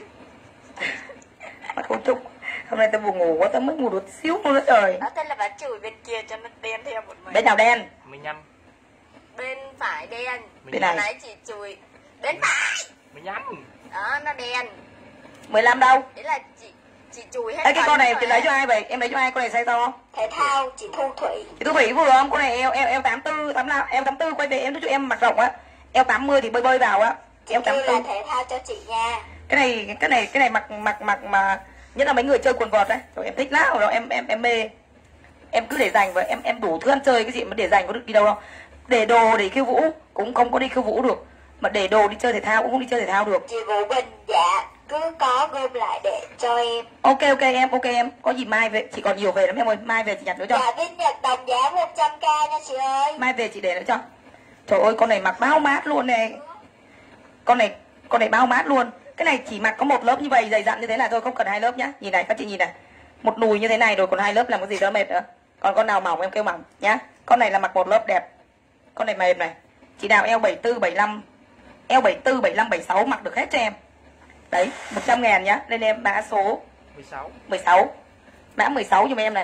Mắt cô Trúc, hôm nay tao buồn ngủ quá, tao mới ngủ được xíu nữa trời. Đó tên là bà chùi bên kia cho nó đen theo một mình. Bên nào đen? 15. Bên phải đen. Bên này. Nãy chị chùi bên phải. 15. Đó, nó đen. 15 đâu? Đấy là chị chùi hết. Ê, cái con này chị rồi lấy á. cho ai vậy? Em lấy cho ai? Con này size to không? Thể thao chị Thu Thủy. Chị Thu Thủy vừa không? Con này eo 84, 85, eo 84 quay về em cho em mặc rộng á. Eo 80 thì bơi vào á. Eo Kêu là 84. thể thao cho chị nha. Cái này mặc mà nhất là mấy người chơi quần vợt đấy. Rồi em thích lắm rồi em mê. Em cứ để dành và em đủ thứ ăn chơi cái gì mà để dành có được đi đâu đâu. Để đồ để khiêu vũ cũng không có đi khiêu vũ được. Mà để đồ đi chơi thể thao cũng không đi chơi thể thao được. Chị Vũ Bình, dạ cứ có gom lại để cho em. Ok em. Có gì mai về, chị còn nhiều về lắm em ơi. Mai về chị nhặt nữa cho. Dạ Vinh Nhật đồng giá 100k nha chị ơi. Mai về chị để nữa cho. Trời ơi con này mặc bao mát luôn này. Con này bao mát luôn. Cái này chỉ mặc có một lớp như vậy dày dặn như thế này thôi, không cần 2 lớp nhá. Nhìn này các chị nhìn này. Một đùi như thế này rồi còn 2 lớp làm cái gì đỡ mệt nữa. Còn con nào mỏng em kêu mỏng nhá. Con này là mặc một lớp đẹp. Con này mềm này. Chị nào eo 74 75, eo 74 75 76 mặc được hết cho em. Đấy, 100.000 nhá. Lên em mã số 16. 16. Mã 16 giùm em này.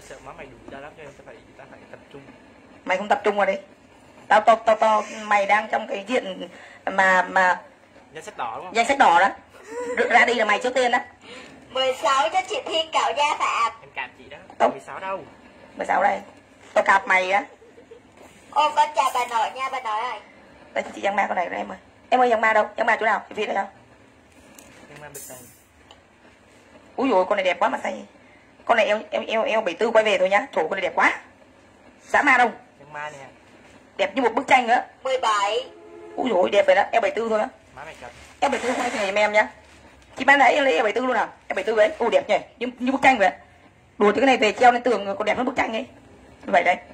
sợ má mày đuổi ra lắm cho nên ta phải tập trung. Mày không tập trung vào đi. Tao mày đang trong cái diện mà Danh sách đỏ đúng không? danh sách đỏ đó. Ra đi là mày trước tiên đó. 16 cho chị Thiên cạo gia phạm. Em cạp chị đó. Tốt. 16 đâu. 16 đây. Tao cạp mày á. Ô con chào bà nội nha, bà nội ơi. Đây chị Giang Ma con này đó em ơi. Em ơi Giang Ma đâu? Giang Ma chỗ nào? Chị Phi đây không? Em mang bịch này. Úi dồi con này đẹp quá mà say. Con này eo 74 quay về thôi nhá. Thủ con này đẹp quá. Dã Ma đâu? Em ma nè. Đẹp như một bức tranh nữa. 17. Úi dồi đẹp rồi đó. Eo 74 thôi á. Má mày cầm. Eo 74 quay về giùm em nhá. Chị bán đấy em lấy eo 74 luôn nào. Eo 74 đấy. Ồ đẹp nhỉ. Như bức tranh vậy. Đùa từ cái này về treo lên tường còn đẹp hơn bức tranh ấy. Như vậy đây.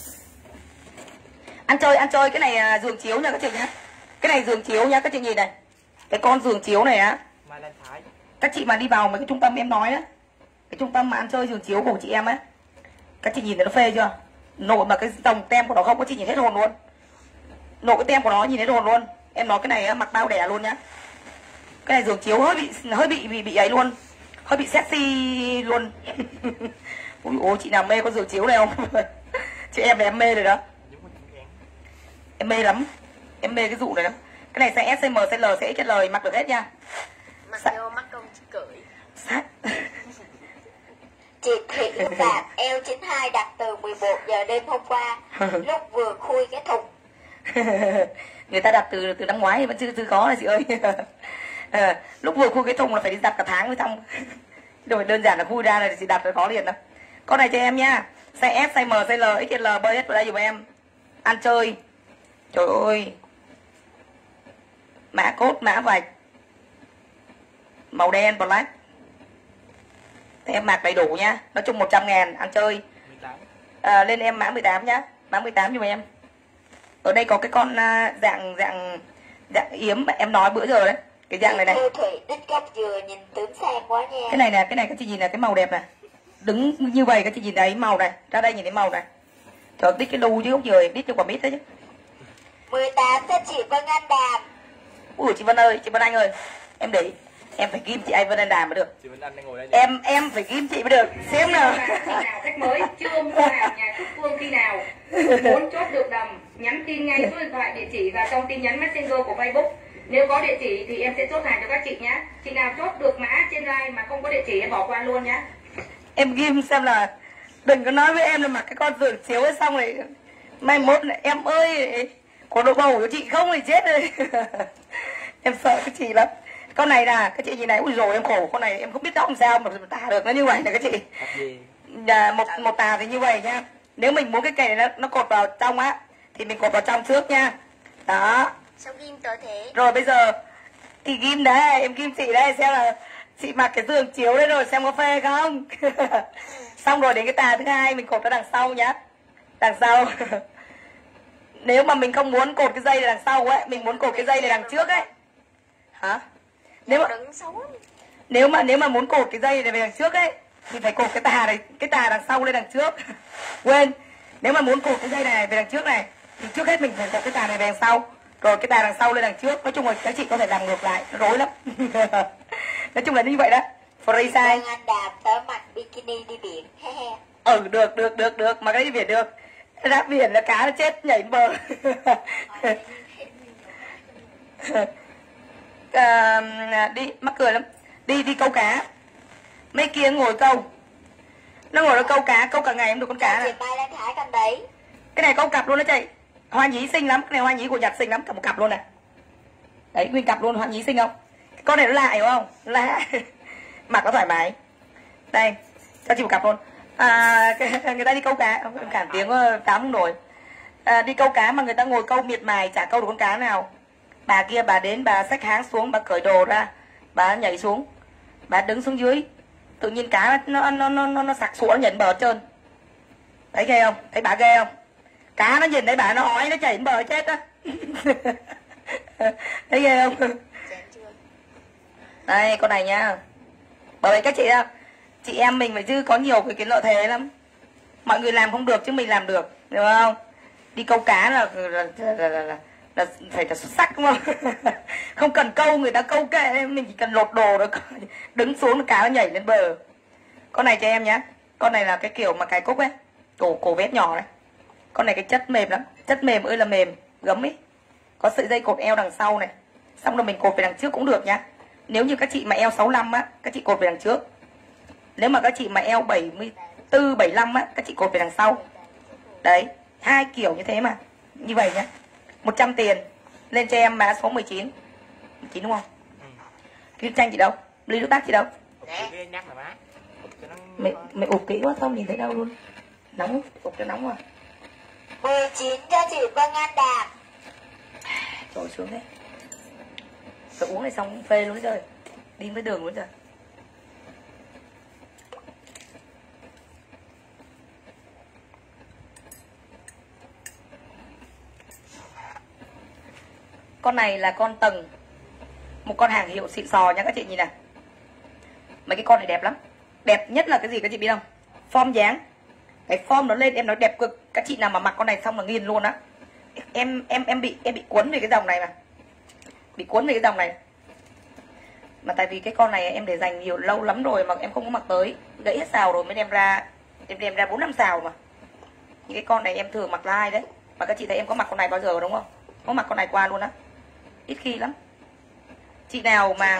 Ăn chơi cái này giường chiếu nha các chị nhá. Cái này giường chiếu nhá các chị nhìn này. Cái con giường chiếu này á. Mai Lan Thái. Các chị mà đi vào mấy cái trung tâm em nói á, cái trung tâm mà ăn chơi giường chiếu của chị em á, các chị nhìn thấy nó phê chưa? Nổi mà cái dòng tem của nó không, các chị nhìn hết hồn luôn. Nổi cái tem của nó nhìn hết hồn luôn. Em nói cái này á, mặc bao đẻ luôn nhá. Cái này giường chiếu hơi bị ấy luôn, hơi bị sexy luôn. Ui ôi chị nào mê con giường chiếu này không? Chị em này em mê rồi đó. Em mê lắm. Em mê cái dụ này lắm. Cái này sẽ S, size M, size L, size XL mặc được hết nha. Mặc vô mắt công cởi. Sát. Chị Thị Phạm L92 đặt từ 11 giờ đêm hôm qua. Lúc vừa khui cái thùng. Người ta đặt từ năm ngoái vẫn chưa có này chị ơi. Lúc vừa khui cái thùng là phải đi đặt cả tháng mới xong. Rồi đơn giản là khui ra là chị đặt rồi có liền đâu. Con này cho em nha. Size S, size M, size L, XL bơi hết vào đây dùm em. Ăn chơi. Trời ơi. Mã cốt, mã vạch. Màu đen, black. Thế em mặc đầy đủ nhá. Nói chung 100.000 ăn chơi. 18. Lên em mã 18 nhá. Mã 18 dùm em. Ở đây có cái con dạng yếm em nói bữa giờ đấy. Cái dạng này này. Thu Thủy đích gốc dừa nhìn tướng sang quá nha. Cái này nè, cái này các chị nhìn là cái màu đẹp này. Đứng như vậy các chị nhìn thấy màu này. Ra đây nhìn thấy màu này. Trời đít cái đu chứ gốc dừa, đít cho quả mít đấy chứ. 18 cho chị Vân Anh Đàm. Ui chị Vân ơi, chị Vân Anh ơi. Em để em phải ghim chị anh Vân Anh Đàm mới được. Chị Vân Anh đang ngồi đây nè. Em phải ghim chị mới được. Xem nào. Khách mới chưa mua hàng nhà Trúc Phương khi nào muốn chốt được đầm nhắn tin ngay số điện thoại địa chỉ và trong tin nhắn messenger của Facebook. Nếu có địa chỉ thì em sẽ chốt hàng cho các chị nhé. Chị nào chốt được mã trên live mà không có địa chỉ em bỏ qua luôn nhé. Em ghim xem là đừng có nói với em là mặc cái con giường chiếu ấy xong rồi mai mốt lại em ơi có độ bầu của chị không thì chết rồi. Em sợ cái chị lắm. Con này là các chị nhìn này, ui rồi em khổ, con này em không biết đóng làm sao mà tả được nó như vậy nè các chị. Một tà thì như vậy nhá. Nếu mình muốn cái cây này nó cột vào trong á thì mình cột vào trong trước nha. Đó. Sao ghim tới thế? Rồi bây giờ thì ghim đấy, em ghim chị đây xem là chị mặc cái giường chiếu đấy rồi xem có phê không. Xong rồi đến cái tà thứ hai mình cột ở đằng sau nhá. Đằng sau. Nếu mà mình không muốn cột cái dây này đằng sau ấy, mình muốn cột cái dây này đằng trước ấy. Hả? Nếu mà muốn cột cái dây này về đằng trước ấy thì phải cột cái tà này, cái tà đằng sau lên đằng trước. Quên. Nếu mà muốn cột cái dây này về đằng trước này thì trước hết mình phải cột cái tà này về đằng sau, rồi cái tà đằng sau lên đằng trước. Nói chung là các chị có thể làm ngược lại, nó rối lắm. Nói chung là như vậy đó. Free size. Vân Anh Đàm tớ mặc bikini đi biển. Được, mà cái đi biển được. Ra biển là cá nó chết nhảy bờ. Đi mắc cười lắm. Đi câu cá. Mấy kia ngồi câu. Nó ngồi đó câu cá, câu cả ngày không được con cá này. Chị Mai Lan Thái con đấy. Cái này câu cặp luôn đó chị. Hoa nhí xinh lắm, cái này hoa nhí của Nhật xinh lắm, cả một cặp luôn này. Đấy, nguyên cặp luôn, hoa nhí xinh không? Con này nó lạ hiểu không? Lạ. Mặc nó thoải mái. Đây, cho chị một cặp luôn. Người ta đi câu cá, em cản tiếng tám không nổi. Đi câu cá mà người ta ngồi câu miệt mài chả câu được con cá nào. Bà kia bà đến bà xách háng xuống, bà cởi đồ ra, bà nhảy xuống, bà đứng xuống dưới, tự nhiên cá nó sặc sụa, nó nhảy bờ hết trơn. Thấy ghê không? Thấy bà ghê không? Cá nó nhìn thấy bà nó ói, nó chảy đến bờ chết á. Thấy ghê không? Đây con này nha. Bởi vậy các chị em mình phải chứ có nhiều cái lợi thế lắm. Mọi người làm không được chứ mình làm được, hiểu không? Đi câu cá là phải là xuất sắc đúng không? Không cần câu, người ta câu kệ, mình chỉ cần lột đồ đó, đứng xuống cá nó nhảy lên bờ. Con này cho em nhé. Con này là cái kiểu mà cài cúc ấy, cổ vét nhỏ này. Con này cái chất mềm lắm, chất mềm ơi là mềm, gấm ấy. Có sợi dây cột eo đằng sau này. Xong rồi mình cột về đằng trước cũng được nhá. Nếu như các chị mà eo 65 á, các chị cột về đằng trước. Nếu mà các chị mà eo 74, 75 á, các chị cột về đằng sau. Đấy, hai kiểu như thế mà. Như vậy nhá. 100 tiền. Lên cho em mã số 19. 19 đúng không? Cái tranh chị đâu? Ly nước bát chị đâu? Cái nhắc là má. Cho nó... Mày ụp kỹ quá không nhìn thấy đâu luôn. Nóng, ụp cho nóng rồi. 19 cho chị Vân An Đạt. Rồi xuống đấy. Rồi uống này xong phê luôn rồi. Đi với đường luôn rồi. Con này là con Tầng. Một con hàng hiệu xịn sò nha các chị nhìn này. Mấy cái con này đẹp lắm. Đẹp nhất là cái gì các chị biết không? Form dáng. Cái form nó lên em nói đẹp cực. Các chị nào mà mặc con này xong là nghiền luôn á. Em bị cuốn về cái dòng này mà. Bị cuốn về cái dòng này. Mà tại vì cái con này em để dành nhiều lâu lắm rồi mà em không có mặc tới. Gãy hết xào rồi mới đem ra. Em đem ra 4-5 xào mà. Những cái con này em thường mặc lai đấy. Mà các chị thấy em có mặc con này bao giờ đúng không? Có mặc con này qua luôn á. Ít khi lắm. Chị nào mà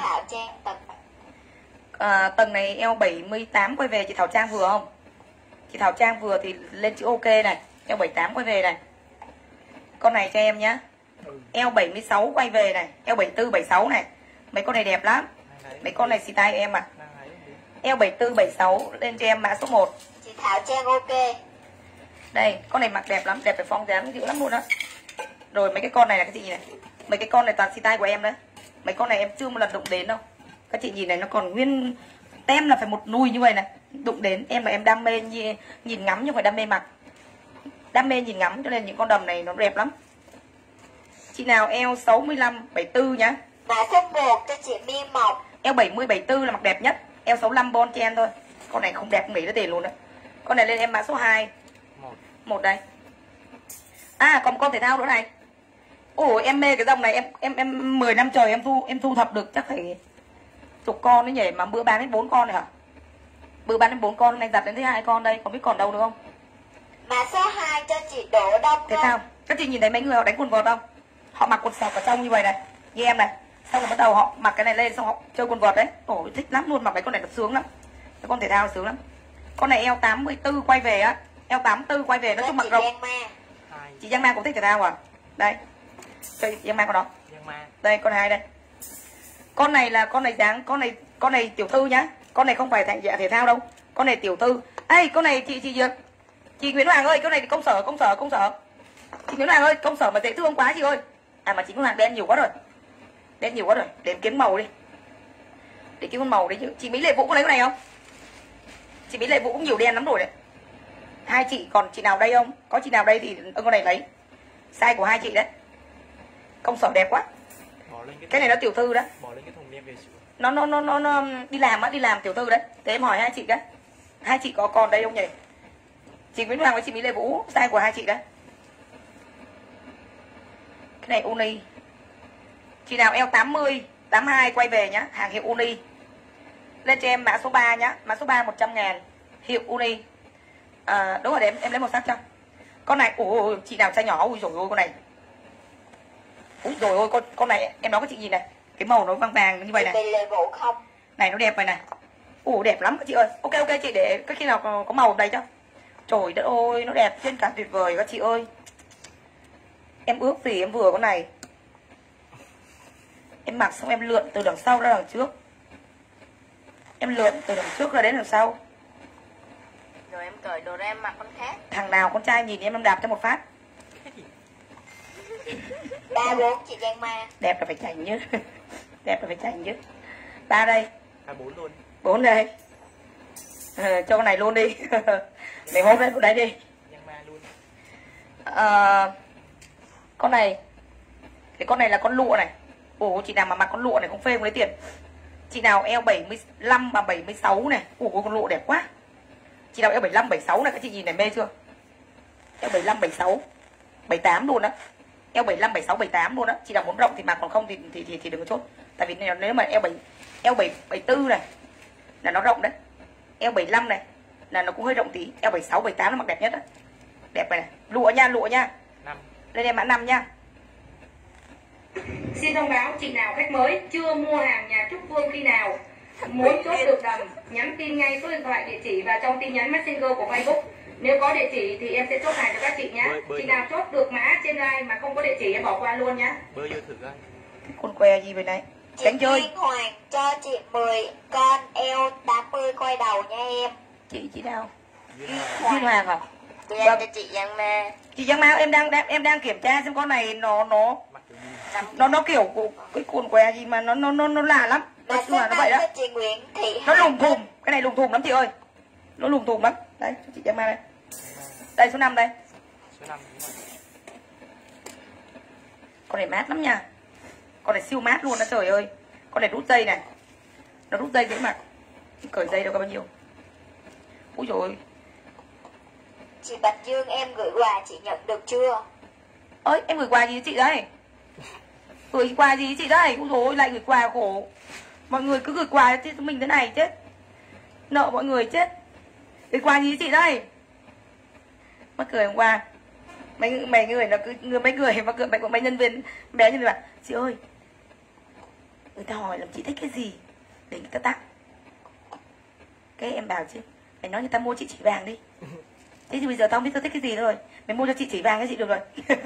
Tầng này eo 78 quay về chị Thảo Trang vừa không? Chị Thảo Trang vừa thì lên chữ ok này. Eo 78 quay về này. Con này cho em nhá. Eo 76 quay về này. Eo 74, 76 này. Mấy con này đẹp lắm. Mấy con này xì tay em à. Eo 74, 76 lên cho em mã số 1. Chị Thảo Trang ok. Đây, con này mặc đẹp lắm. Đẹp phải phong dáng dữ lắm luôn đó. Rồi mấy cái con này là cái gì này? Mấy cái con này toàn xì tay của em đấy. Mấy con này em chưa một lần đụng đến đâu. Các chị nhìn này nó còn nguyên tem là phải một nùi như vậy này. Đụng đến em là em đam mê nhìn ngắm chứ không phải đam mê mặc. Đam mê nhìn ngắm cho nên những con đầm này nó đẹp lắm. Chị nào eo 65, 74 nhá. Mã số 1 cho chị My Mộc. Eo 70, 74 là mặc đẹp nhất. Eo 65 bon cho em thôi. Con này không đẹp không nghĩ nó tiền luôn đấy. Con này lên em mã số 2. Một đây. À còn con thể thao nữa này. Ủa em mê cái dòng này em 10 năm trời em thu thập được chắc phải chục con đấy nhỉ, mà bữa bán đến 4 con này hả? Bữa bán đến 4 con, nay giặt đến thấy 2 con đây, không biết còn đâu nữa không? Mã số 2 cho chị Đỗ Đông. Thế sao? Các chị nhìn thấy mấy người họ đánh quần vợt không? Họ mặc quần sọc ở trong như vậy này, như em này. Xong rồi bắt đầu họ mặc cái này lên xong họ chơi quần vợt đấy. Ôi thích lắm luôn, mặc mấy con này nó sướng lắm. Cái con thể thao sướng lắm. Con này eo 84 quay về á, eo 84 quay về nó chung mặc rộng. Chị Giang Ma cũng thích thể thao à? Đây. Cho chị Giang Ma con đó. Đây con 2 đây. Con này là con này dáng, con này tiểu thư nhá. Con này không phải thành dạ thể thao đâu. Con này tiểu thư. Ê con này chị Duyệt. Chị Nguyễn Hoàng ơi, con này công sở. Chị Nguyễn Hoàng ơi, công sở mà dễ thương quá chị ơi. À mà chị Nguyễn Hoàng đen nhiều quá rồi. Đen nhiều quá rồi, để em kiếm màu đi. Để kiếm con màu đấy chứ. Chị Mỹ Lệ Vũ có lấy con này không? Chị Mỹ Lệ Vũ cũng nhiều đen lắm rồi đấy. Hai chị còn chị nào đây không? Có chị nào đây thì con này lấy. Size của hai chị đấy. Công sở đẹp quá. Cái này nó tiểu thư đó. Bỏ lên cái thùng đem về sửa. Nó đi làm tiểu thư đấy. Thế em hỏi hai chị cái. Hai chị có còn đây không nhỉ? Chị Nguyễn Hoàng với chị Mỹ Lệ Vũ, size của hai chị đấy. Cái này Uni. Chị nào eo 80, 82 quay về nhá, hàng hiệu Uni. Lên cho em mã số 3 nhá, mã số 3 100.000, hiệu Uni. À, đúng rồi, để em lấy một sắc cho. Con này, ôi chị nào size nhỏ, ui dồi ôi con này. Úi dồi ôi, con này em nói các chị nhìn này. Cái màu nó vàng vàng như vậy này. Này nó đẹp vậy này. Ủa đẹp lắm các chị ơi. Ok chị để cái khi nào có màu đây cho. Trời đất ơi, nó đẹp trên cả tuyệt vời các chị ơi. Em ước gì em vừa con này. Em mặc xong em lượn từ đằng sau ra đằng trước. Em lượn từ đằng trước ra đến đằng sau. Rồi em cởi đồ ra em mặc con khác. Thằng nào con trai nhìn em đạp cho một phát. 34 chị Giang Ma. Đẹp là phải chảnh chứ. Đẹp là phải chảnh chứ. 3 đây. 4 luôn. 4 đây. Cho con này luôn đi. Mày hốt đấy, đấy đi. Giang Ma luôn. Con này. Cái con này là con lụa này. Ủa chị nào mà mặc con lụa này không phê không lấy tiền. Chị nào eo 75 và 76 này. Ủa con lụa đẹp quá. Chị nào eo 75, 76 này các chị nhìn này mê chưa? Eo 75, 76 78 luôn đó. Eo 75, 76, 78 luôn đó. Chị nào muốn rộng thì mặc, còn không thì đừng có chốt. Tại vì nếu mà eo 74 này là nó rộng đấy. Eo 75 này là nó cũng hơi rộng tí. Eo 76 78 nó mặc đẹp nhất á. Đẹp này này. Lụa nha. 5. Lên em mã 5 nha. Xin thông báo chị nào khách mới chưa mua hàng nhà Trúc Phương khi nào muốn chốt được đầm, nhắn tin ngay số điện thoại, địa chỉ và trong tin nhắn Messenger của Facebook. Nếu có địa chỉ thì em sẽ chốt hàng cho các chị nhé. Chị nào chốt được mã trên live mà không có địa chỉ em bỏ qua luôn nhé. Bơi vô thử coi. Con que gì bên này? Chị Đánh chơi. Duyên Hoàng cho chị 10 con eo 80 quay đầu nha em. Chị nào? Duyên Duyên Hoàng hả? Chị Vâng. cho chị Giang Ma. Chị Giang Mao em đang kiểm tra xem con này nó Mặc kiểu gì? nó kiểu của cái cuộn què gì mà nó lạ lắm. Mà Nói chung là nó vậy cho đó. chị Nguyễn Thị Nó Hà lùm thùm, cái này lùm thùm lắm chị ơi. Nó lùm thùm lắm. Đây, cho chị Giang Mao đây. Đây số 5 đây. Số 5 đúng rồi. Con này mát lắm nha. Con này siêu mát luôn đó trời ơi. Con này rút dây này. Nó rút dây dễ mặc. Cởi dây đâu có bao nhiêu. Úi dồi ôi. Chị Bạch Dương em gửi quà chị nhận được chưa? Ơi em gửi quà gì cho chị đây? Gửi quà gì cho chị đây? Úi dồi ôi lại gửi quà khổ. Mọi người cứ gửi quà cho mình thế này chết. Nợ mọi người chết. Gửi quà gì cho chị đây? Mắc cười hôm qua. Mấy người nó cứ mấy người mà cười mấy nhân viên bé như vậy. Chị ơi, người ta hỏi làm chị thích cái gì để người ta tặng. Cái em bảo chứ, mày nói người ta mua chị chỉ vàng đi. Thế thì bây giờ tao không biết tao thích cái gì rồi. Mày mua cho chị chỉ vàng cái chị được rồi.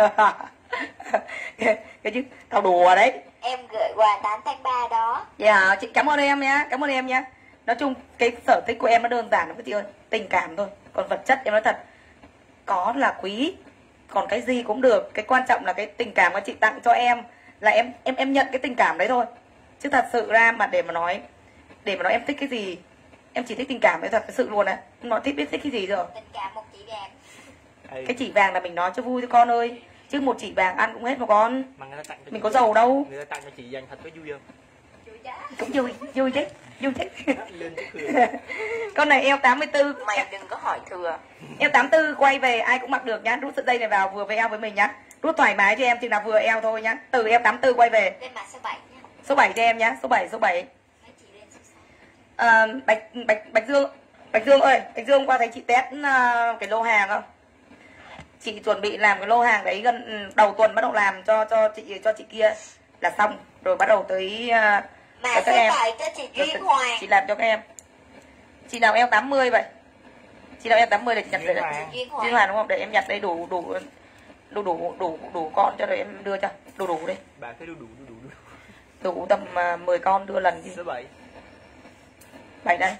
Cái chứ, tao đùa đấy. Em gửi quà 8 tháng 3 đó. Dạ, chị cảm ơn em nhá, cảm ơn em nhá. Nói chung cái sở thích của em nó đơn giản lắm chị ơi, tình cảm thôi. Còn vật chất em nói thật, có là quý, còn cái gì cũng được. Cái quan trọng là cái tình cảm mà chị tặng cho em là em nhận cái tình cảm đấy thôi. Chứ thật sự ra mà để mà nói em thích cái gì, em chỉ thích tình cảm đấy, thật sự luôn á. Nó biết thích cái gì rồi. Tình cảm một chỉ vàng. Cái chỉ vàng là mình nói cho vui thôi con ơi, chứ một chỉ vàng ăn cũng hết mà con. Mà người ta tặng cho Mình chị- có giàu đâu. Người ta tặng cho chị dành thật có vui không? Cũng vui chứ, vui chứ. Lên chứ cười. Con này eo 84. Mày đừng có hỏi thừa. Eo 84 quay về ai cũng mặc được nhá. Rút sợi dây này vào vừa với eo với mình nhá. Rút thoải mái cho em, chừng nào vừa eo thôi nhá. Từ eo 84 quay về. Lên mặt số 7 nhá. Số 7 cho em nhá, số 7. Mấy chị lên số 6. Bạch Dương ơi, Bạch Dương qua thấy chị test cái lô hàng không? Chị chuẩn bị làm cái lô hàng đấy gần đầu tuần bắt đầu làm cho chị kia là xong, rồi bắt đầu tới Mà các số em. 7 cho chị Duyên Hoàng. Chị làm cho các em. Chị nào eo 80 vậy? Chị nào eo 80 để chị nhặt Duyên đây. Hoàng. Duyên Duyên Hoàng. Hoàng đúng không? Để em nhặt đây đủ con cho rồi em đưa cho. Đủ đi. Bà thấy đủ. Đủ tầm 10 con đưa lần đi. Số 7. 7 đây.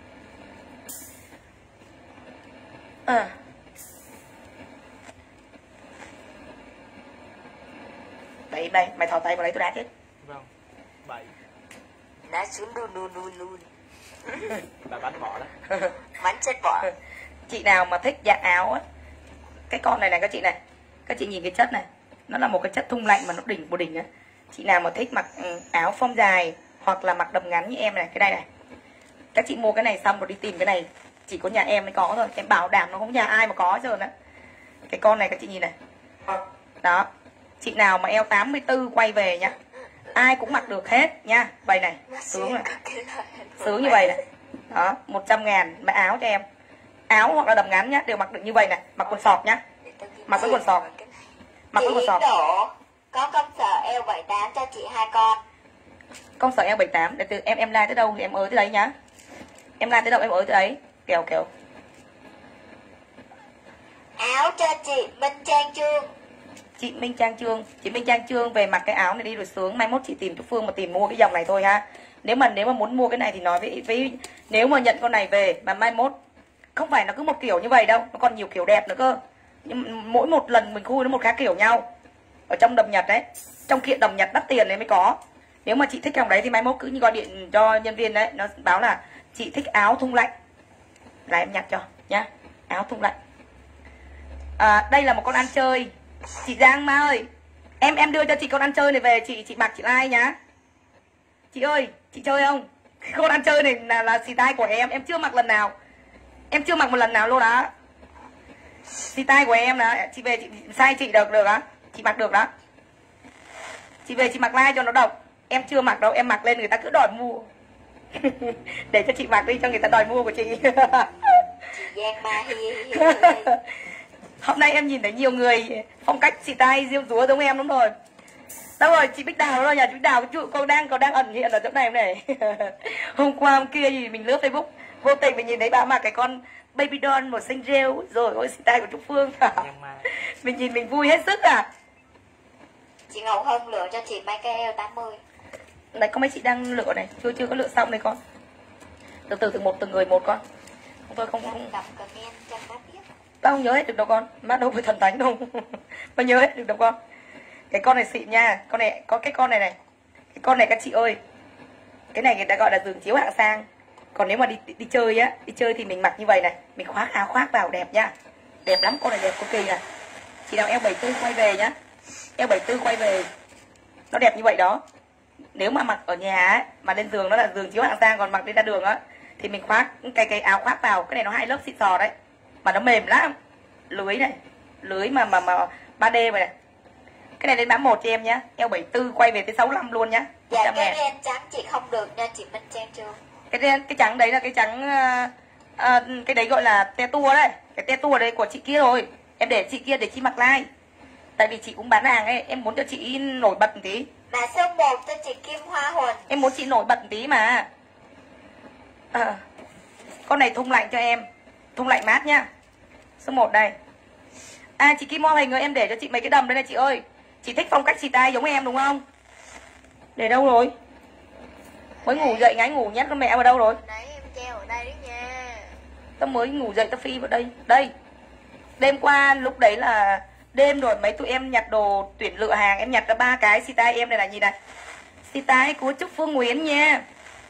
Đây, mày thò tay vào lấy tôi đá chết. Vâng. 7. Đã xuống luôn. Bà bắn bỏ đó. Bắn chết bỏ. Chị nào mà thích dạng áo á, cái con này các chị này, các chị nhìn cái chất này, nó là một cái chất thun lạnh mà nó đỉnh của đỉnh á. Chị nào mà thích mặc áo phông dài hoặc là mặc đầm ngắn như em này, cái này các chị mua cái này xong rồi đi tìm cái này, chỉ có nhà em mới có thôi, em bảo đảm nó không nhà ai mà có hết trơn á. Cái con này các chị nhìn này, đó, chị nào mà eo 84 quay về nhá, ai cũng mặc được hết nha. Vậy này, sướng này, sướng như vậy này, đó, 100.000 mà áo cho em, áo hoặc là đầm ngắn nhá, đều mặc được như vậy này, mặc quần sọt nhá, mặc cái quần sọt, mặc cái quần sọt. Đổ có công sở eo 78 cho chị 2 con. Công sở eo 78 để từ em like tới đâu thì em ới tới đấy nhá. Em like tới đâu em ới tới đấy. Kèo. Áo cho chị Minh Trang Trương. Chị Minh Trang Trương về mặc cái áo này đi rồi sướng. Mai mốt chị tìm cho Phương mà tìm mua cái dòng này thôi ha. Nếu mà muốn mua cái này thì nói với nếu mà nhận con này về mà mai mốt không phải nó cứ một kiểu như vậy đâu, nó còn nhiều kiểu đẹp nữa cơ. Nhưng mỗi một lần mình khui nó một khác kiểu nhau. Ở trong đầm Nhật đấy, trong kiện đầm Nhật đắt tiền đấy mới có. Nếu mà chị thích dòng đấy thì mai mốt cứ như gọi điện cho nhân viên đấy, nó báo là chị thích áo thun lạnh là em nhặt cho nhá, áo thun lạnh. Đây là một con ăn chơi. Chị Giang Ma ơi, em đưa cho chị con ăn chơi này về, chị mặc chị like nhá. Chị ơi, chị chơi không? Cái con ăn chơi này là xì tai của em chưa mặc lần nào. Em chưa mặc một lần nào luôn đó. Xì tai của em là chị về chị sai chị được á. Chị mặc được đó. Chị về chị mặc like cho nó độc. Em chưa mặc đâu, em mặc lên người ta cứ đòi mua. Để cho chị mặc đi cho người ta đòi mua của chị. Giang Ma hi hi hi. Hôm nay em nhìn thấy nhiều người phong cách xì tai diêu rúa giống em lắm rồi. Đâu rồi, chị Bích Đào rồi, nhà chị Bích Đào cô đang ẩn hiện ở chỗ này này. Hôm qua hôm kia gì mình lướt Facebook, vô tình mình nhìn thấy bà mặc cái con baby doll màu xanh rêu rồi ôi xì tai của Trúc Phương. Mình nhìn mình vui hết sức à. Chị Ngọc Hân lựa cho chị mấy cái eo 80. Đấy có mấy chị đang lựa này, chưa có lựa xong đây con. Từ từ từng người một con. Tôi không đọc comment cho má biết. Tao không nhớ hết được đâu con, má đâu phải thần thánh đâu. Tao nhớ hết được đâu con. Cái con này xịn nha, con này có cái con này này. Cái con này các chị ơi. Cái này người ta gọi là giường chiếu hạng sang. Còn nếu mà đi chơi á, đi chơi thì mình mặc như vậy này, mình khoác áo khoác vào đẹp nhá. Đẹp lắm, con này đẹp cực kỳ này. Chị nào eo 74 quay về nhá. Eo 74 quay về. Nó đẹp như vậy đó. Nếu mà mặc ở nhà ấy, mà lên giường nó là giường chiếu hạng sang, còn mặc đi ra đường á thì mình khoác cái áo khoác vào. Cái này nó 2 lớp xịn sò đấy. Mà nó mềm lắm. Lưới này, lưới mà 3D vậy này. Cái này lên mã 1 cho em nhá. Eo 74 quay về tới 65 luôn nhá. Dạ cái đen trắng chị không được nha chị Minh Trang chưa. Cái trắng đấy là cái trắng cái đấy gọi là te tua đấy. Cái te tua đấy của chị kia rồi. Em để chị kia để chị mặc like. Tại vì chị cũng bán hàng ấy, em muốn cho chị nổi bật một tí. Mà số 1 cho chị Kim Hoa Huỳnh. Em muốn chị nổi bật một tí mà. Con này thùng lạnh cho em. Thùng lạnh mát nhá. Số 1 đây. À chị Kim Hoa Huỳnh ơi, em để cho chị mấy cái đầm đây này chị ơi. Chị thích phong cách xì tai giống em đúng không? Để đâu rồi? Mới ngủ dậy ngái ngủ nhét con mẹ vào đâu rồi? Đấy em treo ở đây đấy nha. Tao mới ngủ dậy tao phi vào đây. Đây. Đêm qua lúc đấy là đêm rồi mấy tụi em nhặt đồ tuyển lựa hàng. Em nhặt ra 3 cái xì tai em này là gì này? Xì tai của Trúc Phương Nguyễn nha.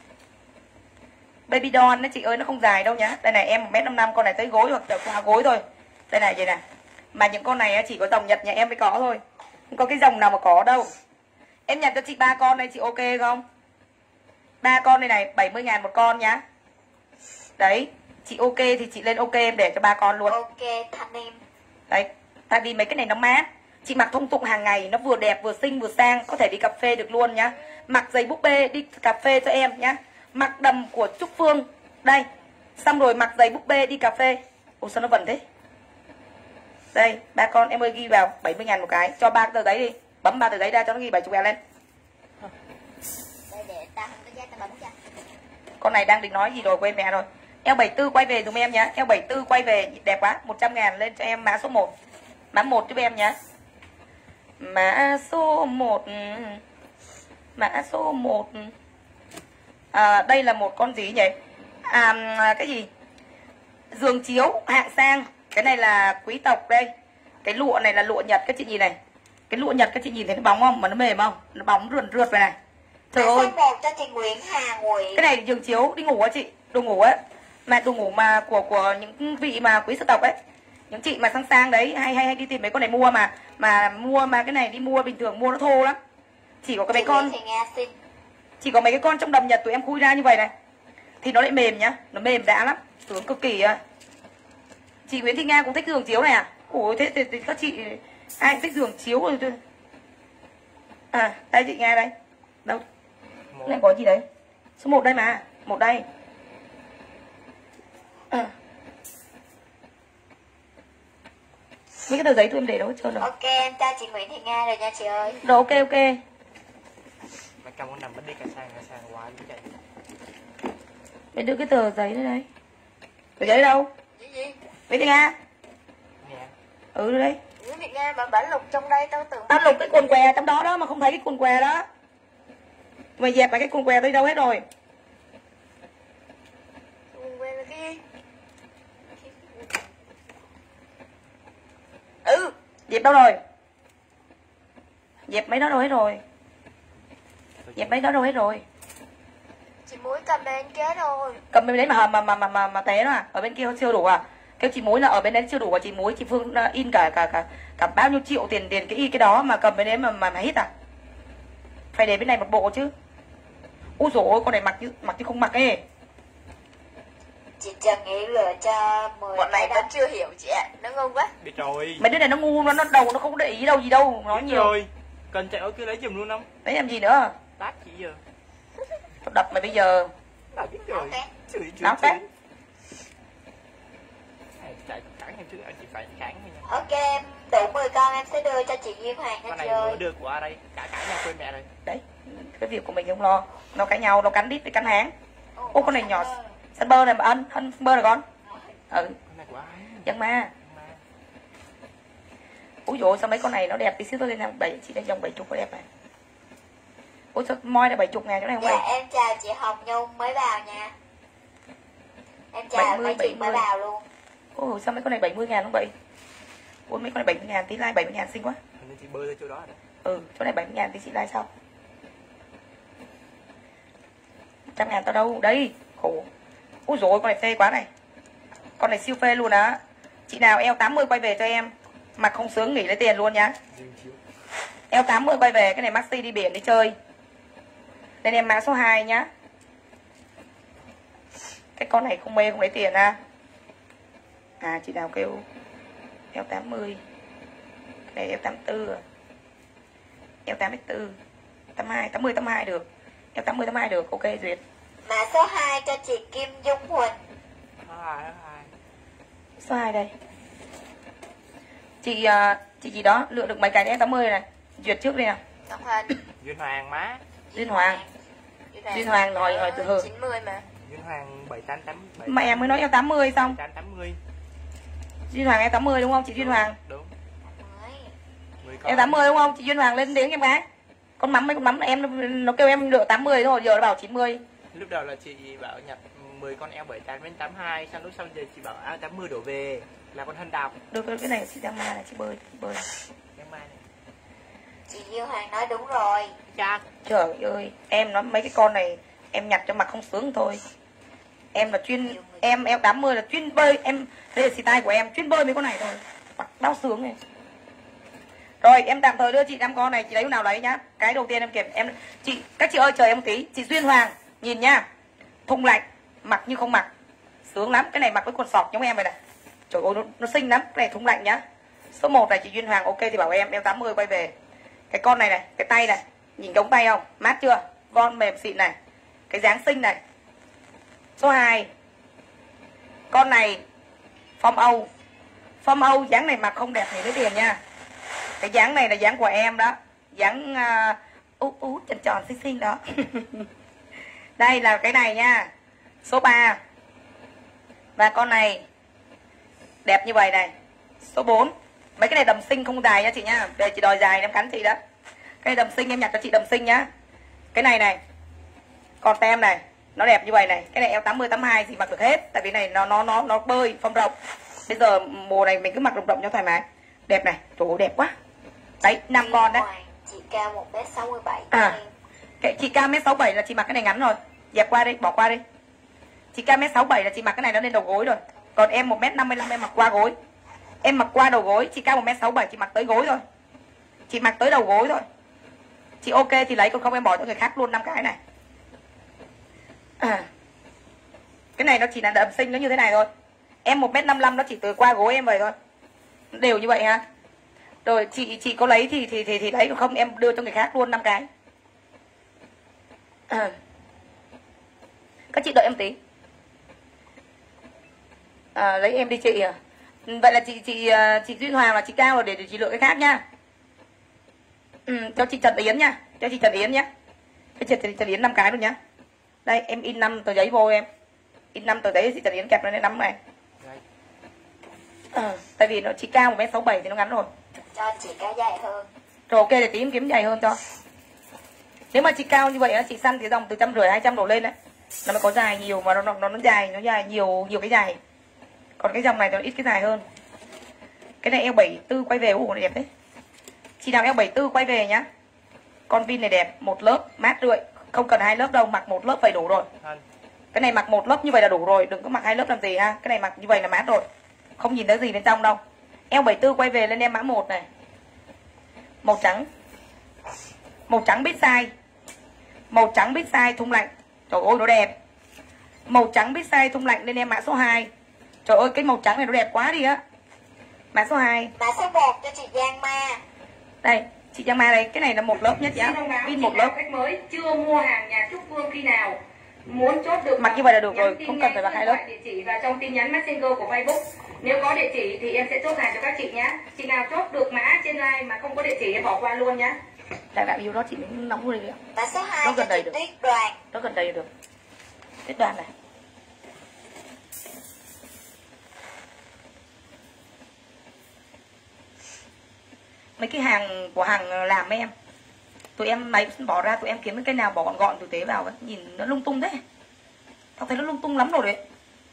Baby doll đó chị ơi, nó không dài đâu nhá. Đây này em 1m55, con này tới gối hoặc qua gối thôi. Đây này vậy nè. Mà những con này chỉ có dòng Nhật nhà em mới có thôi. Không có cái dòng nào mà có đâu. Em nhặt cho chị 3 con đây chị ok không? 3 con đây này 70.000 một con nhá. Đấy, chị ok thì chị lên ok em để cho 3 con luôn. Ok thanh em. Đấy, tại vì mấy cái này nó mát. Chị mặc thông dụng hàng ngày, nó vừa đẹp vừa xinh vừa sang, có thể đi cà phê được luôn nhá. Mặc giày búp bê đi cà phê cho em nhá. Mặc đầm của Trúc Phương. Đây, xong rồi mặc giày búp bê đi cà phê. Ủa sao nó vẩn thế? Đây, 3 con em ơi ghi vào 70.000 một cái. Cho 3 tờ giấy đi. Bấm 3 tờ giấy ra cho nó ghi 70.000 lên. Đây để ta không có giá ta bấm cho. Con này đang định nói gì rồi quên mẹ rồi. Eo 74 quay về dùm em nhá. Eo 74 quay về đẹp quá. 100.000 lên cho em mã số 1. Mã 1 giúp em nhá. Mã số 1. Mã số 1. Đây là một con gì nhỉ? Cái gì? Giường chiếu hạng sang. Cái này là quý tộc đây. Cái lụa này là lụa Nhật các chị nhìn này. Cái lụa Nhật các chị nhìn thấy nó bóng không? Mà nó mềm không? Nó bóng rượt về này. Trời ơi. Số 1 cho chị Nguyễn Hà Nguyễn. Cái này giường chiếu đi ngủ á chị. Đồ ngủ á. Mà đồ ngủ mà của những vị mà quý sắc tộc ấy. Những chị mà sang sang đấy hay đi tìm mấy con này mua mà cái này đi mua bình thường mua nó thô lắm. Chỉ có cái mấy con. Chỉ có mấy cái con trong đầm Nhật tụi em khui ra như vậy này. Thì nó lại mềm nhá. Nó mềm đã lắm. Sướng cực kỳ á. Chị Nguyễn Thị Nga cũng thích giường chiếu này à? Ủa thế các chị ai thích giường chiếu rồi tôi. À, đây chị Nga đây. Đâu? Cái này có gì đấy? Số 1 đây mà. 1 đây. Mấy cái tờ giấy tụi em để đâu hết trơn rồi. Ok em cho chị Nguyễn Thị Nga rồi nha chị ơi. Rồi ok. Mày cầm con nằm mất đi cả sang quá chứ chạy. Mày đưa cái tờ giấy đây đây. Tờ giấy đâu? Gì? Nguyễn Thị Nga. Nè. Ừ đây. Nguyễn Thị Nga mà bả lục trong đây tao tưởng. Tao lục cái quần què trong đó đó mà không thấy cái quần què đó. Mày dẹp lại cái quần què tới đâu hết rồi? Quên là cái. Dẹp đâu rồi? Dẹp mấy đó đâu hết rồi? Dẹp mấy đó đâu hết rồi? Chị muối cầm bên kế rồi. Cầm bên đấy mà té nó à? Ở bên kia chưa đủ à? Kêu chị muối là ở bên đấy chưa đủ à? Chị muối chị Phương in cả bao nhiêu triệu tiền cái đó mà cầm bên đấy mà hít à? Phải để bên này một bộ chứ. Ôi dồi ôi, con này mặc chứ không mặc ấy. Chị Trần nghĩ lựa cho 10. Bọn này vẫn chưa hiểu chị ạ. Nó ngu quá. Biết rồi. Mấy đứa này nó ngu, nó đầu nó không để ý đâu gì đâu, nói nhiều. Rồi. Cần chạy ở kia lấy giùm luôn không? Đấy làm gì nữa? Tát chị giờ. Tao đập mày bây giờ. Đã biết rồi. Náo tét. chạy cắn em chứ anh chị phải cắn thôi nha. Ok em đủ 10 con em sẽ đưa cho chị Duyên Hoàng Con hết này chơi. vừa đưa của ai đây? Cả nhau quên mẹ rồi. Đấy, cái việc của mình không lo. Nó cãi nhau, nó cắn đít với cắn háng. Ô con này nhỏ. Sân bơ này mà ân bơ này con. Ừ. Con này của ai? Dân ma. Úi dồi sao mấy con này nó đẹp tí xíu tôi lên em 7 chị lên dòng 70 có đẹp này. Ôi sao moi là 70 ngàn chỗ này không Dạ vậy? em chào chị Hồng Nhung mới vào nha. Em chào mấy chị mới vào luôn. Ôi sao mấy con này 70 ngàn không vậy? Ôi mấy con này 70 ngàn tí like 70 ngàn xinh quá. Nên chị bơi ra chỗ đó rồi. Ừ chỗ này 70 ngàn tí chị like sau. 100 ngàn tao đâu? Đây khổ. Ôi dồi con này phê quá này. Con này siêu phê luôn á. Chị nào eo 80 quay về cho em. Mặc không sướng nghỉ lấy tiền luôn nhá. Eo 80 quay về. Cái này Maxi đi biển đi chơi. Nên em mã số 2 nhá. Cái con này không mê không lấy tiền à. À chị nào kêu eo 80. Cái này eo 84 rồi. Eo 84 82 80 82 được. Eo 80 82 được. Ok duyệt. Mã số 2 cho chị Kim Dung Huỳnh. Số 2 đây. Chị gì đó lựa được mấy cái eo 80 này. Duyệt trước đi nào. Ngọc Hình. Duyên Hoàng má. Duyên Hoàng. Duyên Hoàng hỏi từ hờ. 90 mà. Duyên Hoàng 788. Mà em mới nói eo 80 xong. 780. Duyên Hoàng eo 80 đúng không chị Duyên Hoàng? Đúng. Eo 80 đúng không chị Duyên Hoàng lên tiếng em gái. Con mắm mấy con mắm em nó kêu em lựa 80 thôi giờ nó bảo 90. Lúc đầu là chị bảo nhập 10 con eo 78 đến 82, xong lúc sau giờ chị bảo áo 80 đổ về là con Hân đọc. Được cái này chị Giang Mai này chị bơi. Giang Mai này. Chị Duyên Hoàng nói đúng rồi. Chắc. Trời ơi, em nói mấy cái con này em nhặt cho mặt không sướng thôi. Em là chuyên em eo 80 là chuyên bơi, em đây là xì tai của em chuyên bơi mấy con này thôi. Mặt đau sướng này. Rồi em tạm thời đưa chị 5 con này, chị lấy lúc nào lấy nhá. Cái đầu tiên em kiểm em chị các chị ơi chờ em một tí, chị Duyên Hoàng nhìn nha. Thùng lạnh, mặc như không mặc. Sướng lắm, cái này mặc với quần sọt giống em vậy này. Trời ơi nó xinh lắm, cái này thùng lạnh nhá. Số 1 này chị Duyên Hoàng ok thì bảo em eo 80 quay về. Cái con này này, cái tay này, nhìn cái ống tay không? Mát chưa? Von mềm xịn này. Cái dáng xinh này. Số 2. Con này Phong Âu. Phong Âu dáng này mặc không đẹp thì lấy tiền nha. Cái dáng này là dáng của em đó. Dáng tròn tròn xinh xinh đó. Đây là cái này nha. Số 3. Và con này đẹp như vậy này. Số 4. Mấy cái này đầm xinh không dài nha chị nha. Để chị đòi dài em cắn chị đó. Cái này đầm xinh em nhặt cho chị đầm xinh nhá. Cái này này. Còn tem này, nó đẹp như vậy này. Cái này eo 80 82 thì mặc được hết, tại vì này nó bơi phong rộng. Bây giờ mùa này mình cứ mặc rộng rộng cho thoải mái. Đẹp này, trời ơi đẹp quá. Đấy, 5 con đấy. Chị cao 1m67. À. Cái chị cao 1m67 là chị mặc cái này ngắn rồi. Dẹp qua đi, bỏ qua đi. Chị cao 1m67 là chị mặc cái này nó lên đầu gối rồi. Còn em 1m55 em mặc qua gối. Em mặc qua đầu gối, chị cao 1m67 chị mặc tới gối thôi. Chị mặc tới đầu gối thôi. Chị ok thì lấy, còn không em bỏ cho người khác luôn 5 cái này. À. Cái này nó chỉ là đầm xinh nó như thế này thôi. Em 1m55 nó chỉ từ qua gối em vậy thôi. Đều như vậy ha. Rồi chị có lấy thì lấy, còn không em đưa cho người khác luôn 5 cái. À. Các chị đợi em tí. À, lấy em đi chị à. Vậy là chị Duyên Hoàng là chị cao rồi để chị lựa cái khác nha. Cho chị Trần Yến nha. Cho chị Trần Yến nhá. Cái chị Trần Yến 5 cái luôn nhá. Đây em in 5 tờ giấy vô em. In 5 tờ giấy chị Trần Yến kẹp lên 5 này. Tại vì nó chị cao 1m67 thì nó ngắn rồi. Cho chị cao dài hơn. Rồi ok để tí em kiếm dài hơn cho. Nếu mà chị cao như vậy chị săn thì dòng từ 150 200 đổ lên đấy. Nó mới có dài nhiều mà nó dài nhiều cái dài. Còn cái dòng này nó ít cái dài hơn. Cái này eo 74 quay về ủ đẹp đấy. Chị nào eo 74 quay về nhá. Con vin này đẹp, một lớp mát rượi, không cần 2 lớp đâu, mặc một lớp vậy đủ rồi. Cái này mặc một lớp như vậy là đủ rồi, đừng có mặc 2 lớp làm gì ha. Cái này mặc như vậy là mát rồi. Không nhìn thấy gì bên trong đâu. Eo 74 quay về lên em mã 1 này. Màu trắng. Màu trắng bít size. Màu trắng bít size thùng lạnh. Trời ơi nó đẹp. Màu trắng bít size thùng lạnh lên em mã số 2. Trời ơi cái màu trắng này nó đẹp quá đi á. Mã số 2. Mã số 1 cho chị Giang Ma. Đây, chị Giang Ma đây, cái này là một lớp nhất nhá. Pin một lớp. Khách mới chưa mua hàng nhà Trúc Phương khi nào muốn chốt được mặc như vậy là được rồi, không cần phải mặc 2 lớp. Địa chỉ và trong tin nhắn Messenger của Facebook. Nếu có địa chỉ thì em sẽ chốt hàng cho các chị nhá. Chị nào chốt được mã trên live mà không có địa chỉ em bỏ qua luôn nhá. Đại yêu đó chị mình nóng luôn đi. Mã số 2 Nó cho gần đây chị được. Tuyết Đoàn. Nó gần đây được. Tuyết Đoàn này. Mấy cái hàng của hàng làm em, tụi em máy bỏ ra, tụi em kiếm cái nào bỏ gọn gọn tử tế vào ấy. Nhìn nó lung tung thế. Tao thấy nó lung tung lắm rồi đấy.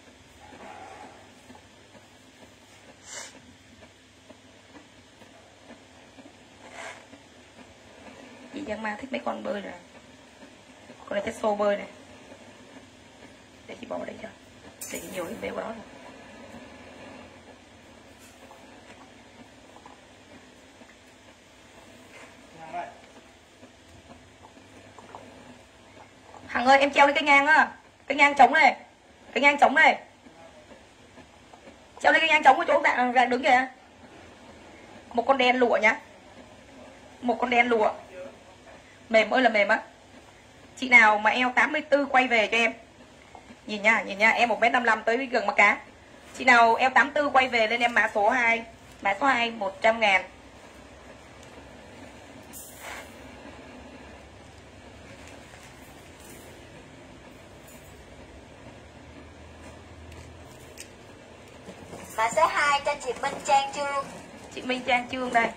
Chị Giang Ma thích mấy con bơi này. Con này thích xô bơi này. Để chị bỏ vào đây cho. Để nhiều em bê vào đó rồi. Hằng ơi em treo lên cái ngang á. Cái ngang trống này. Cái ngang trống này. Treo lên cái ngang trống của chỗ bạn đứng kìa. Một con đen lụa nhá. Một con đen lụa. Mềm ơi là mềm á. Chị nào mà eo 84 quay về cho em. Nhìn nha, em 1m55 tới gần mắt cá. Chị nào eo 84 quay về lên em mã số 2. Mã số 2 100.000. Mã số 2 cho chị Minh Trang Trương. Chị Minh Trang Trương đây.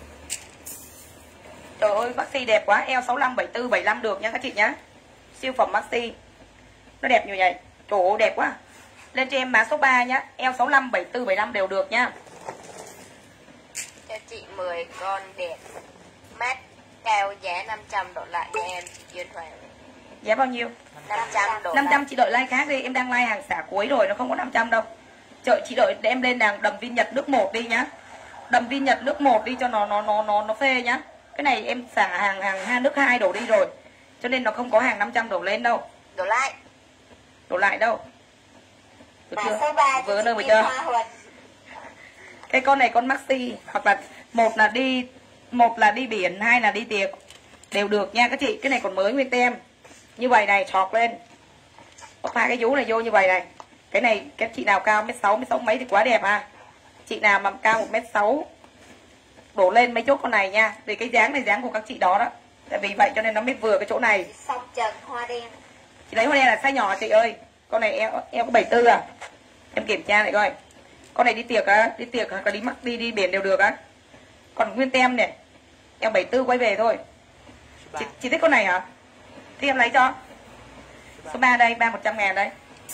Trời ơi maxi đẹp quá. Eo 65, 74, 75 được nha các chị nhá. Siêu phẩm maxi. Nó đẹp như vậy. Trời ơi đẹp quá. Lên cho em mã số 3 nhá. Eo 65, 74, 75 đều được nha. Cho chị 10 con đẹp mát cao giá 500 độ lại cho em chị Duyên Hoàng. Giá bao nhiêu? 500 độ 500 chị đợi like khác đi. Em đang like hàng xả cuối rồi. Nó không có 500 đâu. Trời chị đợi để em lên đằng đầm viên Nhật nước 1 đi nhá. Đầm viên Nhật nước 1 đi cho nó phê nhá. Cái này em xả hàng nước 2 đổ đi rồi. Cho nên nó không có hàng 500 đổ lên đâu. Độ lại. Đổ lại đâu. Được Mã chưa? số 3 Vừa cho nơi mà chị chưa? Hoa Huỳnh. Cái con này con maxi. Hoặc là một là đi biển, 2 là đi tiệc. Đều được nha các chị. Cái này còn mới nguyên tem. Như vậy này, chọt lên. Có pha cái vú này vô như vậy này. Cái này các chị nào cao 1m6, 1m6 mấy thì quá đẹp ha. Chị nào mà cao 1m6 đổ lên mấy chỗ con này nha. Vì cái dáng này dáng của các chị đó đó. Tại vì vậy cho nên nó mới vừa cái chỗ này. Song Trần hoa đen. Chị lấy hoa đen là size nhỏ chị ơi. Con này eo có 74 à. Em kiểm tra lại coi. Con này đi tiệc á, đi tiệc hoặc là đi biển đều được á. Còn nguyên tem này, eo 74 quay về thôi. Chị thích con này hả? Thì em lấy cho. Số 3 đây, 100.000 đây.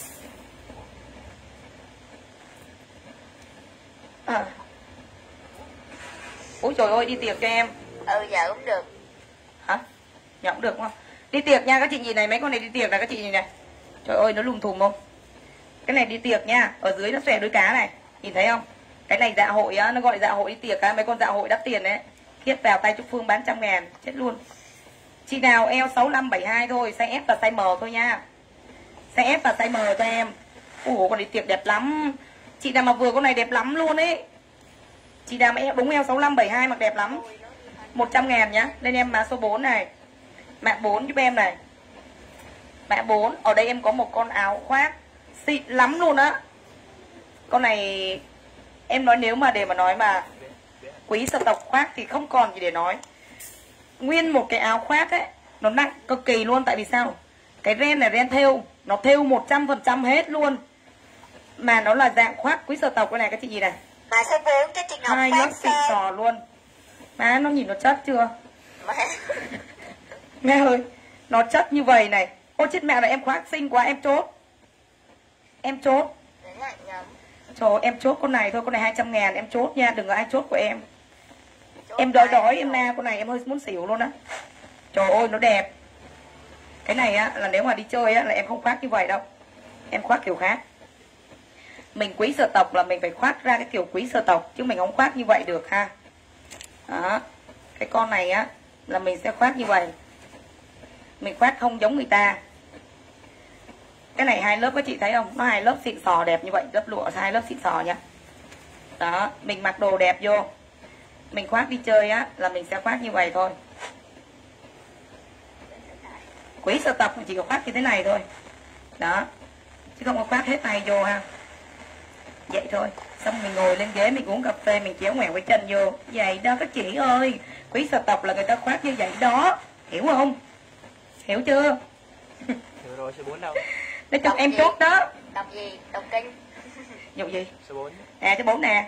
Ôi trời ơi đi tiệc cho em. Dạ cũng được. Hả? Dạ cũng được đúng không? Đi tiệc nha các chị nhìn này, mấy con này đi tiệc này các chị nhìn này. Trời ơi nó lùm thùm không? Cái này đi tiệc nha. Ở dưới nó xòe đuôi cá này. Nhìn thấy không? Cái này dạ hội á, nó gọi dạ hội đi tiệc á. Mấy con dạ hội đắt tiền đấy. Khiết vào tay Trúc Phương bán 100.000. Chết luôn. Chị nào eo 65, 72 thôi. Size S và size M thôi nha. Size S và size M cho em. Ủa con đi tiệc đẹp lắm. Chị nào mà vừa con này đẹp lắm luôn ấy. Chị nào mà eo đúng eo 65, 72 mặc đẹp lắm. 100.000 nhá. Lên em mã số 4 này. Mã 4 giúp em này. Mã 4. Ở đây em có một con áo khoác xịn lắm luôn á. Con này em nói nếu mà để mà nói mà quý sơ tộc khoác thì không còn gì để nói. Nguyên một cái áo khoác ấy nó nặng cực kỳ luôn. Tại vì sao? Cái ren này ren thêu. Nó thêu 100% hết luôn. Mà nó là dạng khoác quý sơ tộc. Cái này các chị nhìn này. Mã số 4 cho chị Ngọc Hai Phát lớp xịn sò luôn. Má nó nhìn nó chất chưa? Nghe ơi, nó chất như vậy này. Ôi chết mẹ là em khoác xinh quá em chốt. Em chốt. Trời ơi, em chốt con này thôi, con này 200.000 em chốt nha, đừng có ai chốt của em. Em đói em na con này em hơi muốn xỉu luôn á. Trời ơi nó đẹp. Cái này á là nếu mà đi chơi á là em không khoác như vậy đâu. Em khoác kiểu khác. Mình quý sở tộc là mình phải khoác ra cái kiểu quý sở tộc, chứ mình không khoác như vậy được ha. Đó. Cái con này á là mình sẽ khoác như vậy. Mình khoác không giống người ta. Cái này 2 lớp các chị thấy không? Nó 2 lớp xịn sò đẹp như vậy. Lớp lụa 2 lớp xịn sò nhá. Đó. Mình mặc đồ đẹp vô. Mình khoác đi chơi á là mình sẽ khoác như vậy thôi. Quý sở tộc chỉ có khoác như thế này thôi. Đó. Chứ không có khoác hết này vô ha. Vậy thôi. Xong mình ngồi lên ghế mình uống cà phê, mình chéo ngoẹo cái chân vô. Vậy đó các chị ơi. Quý sở tộc là người ta khoác như vậy đó. Hiểu không? Hiểu chưa? Hiểu rồi, số 4 đâu? Nói chung em chốt đó. Đọc gì? Đọc kinh. Dụ gì? Số 4. À số 4 nè.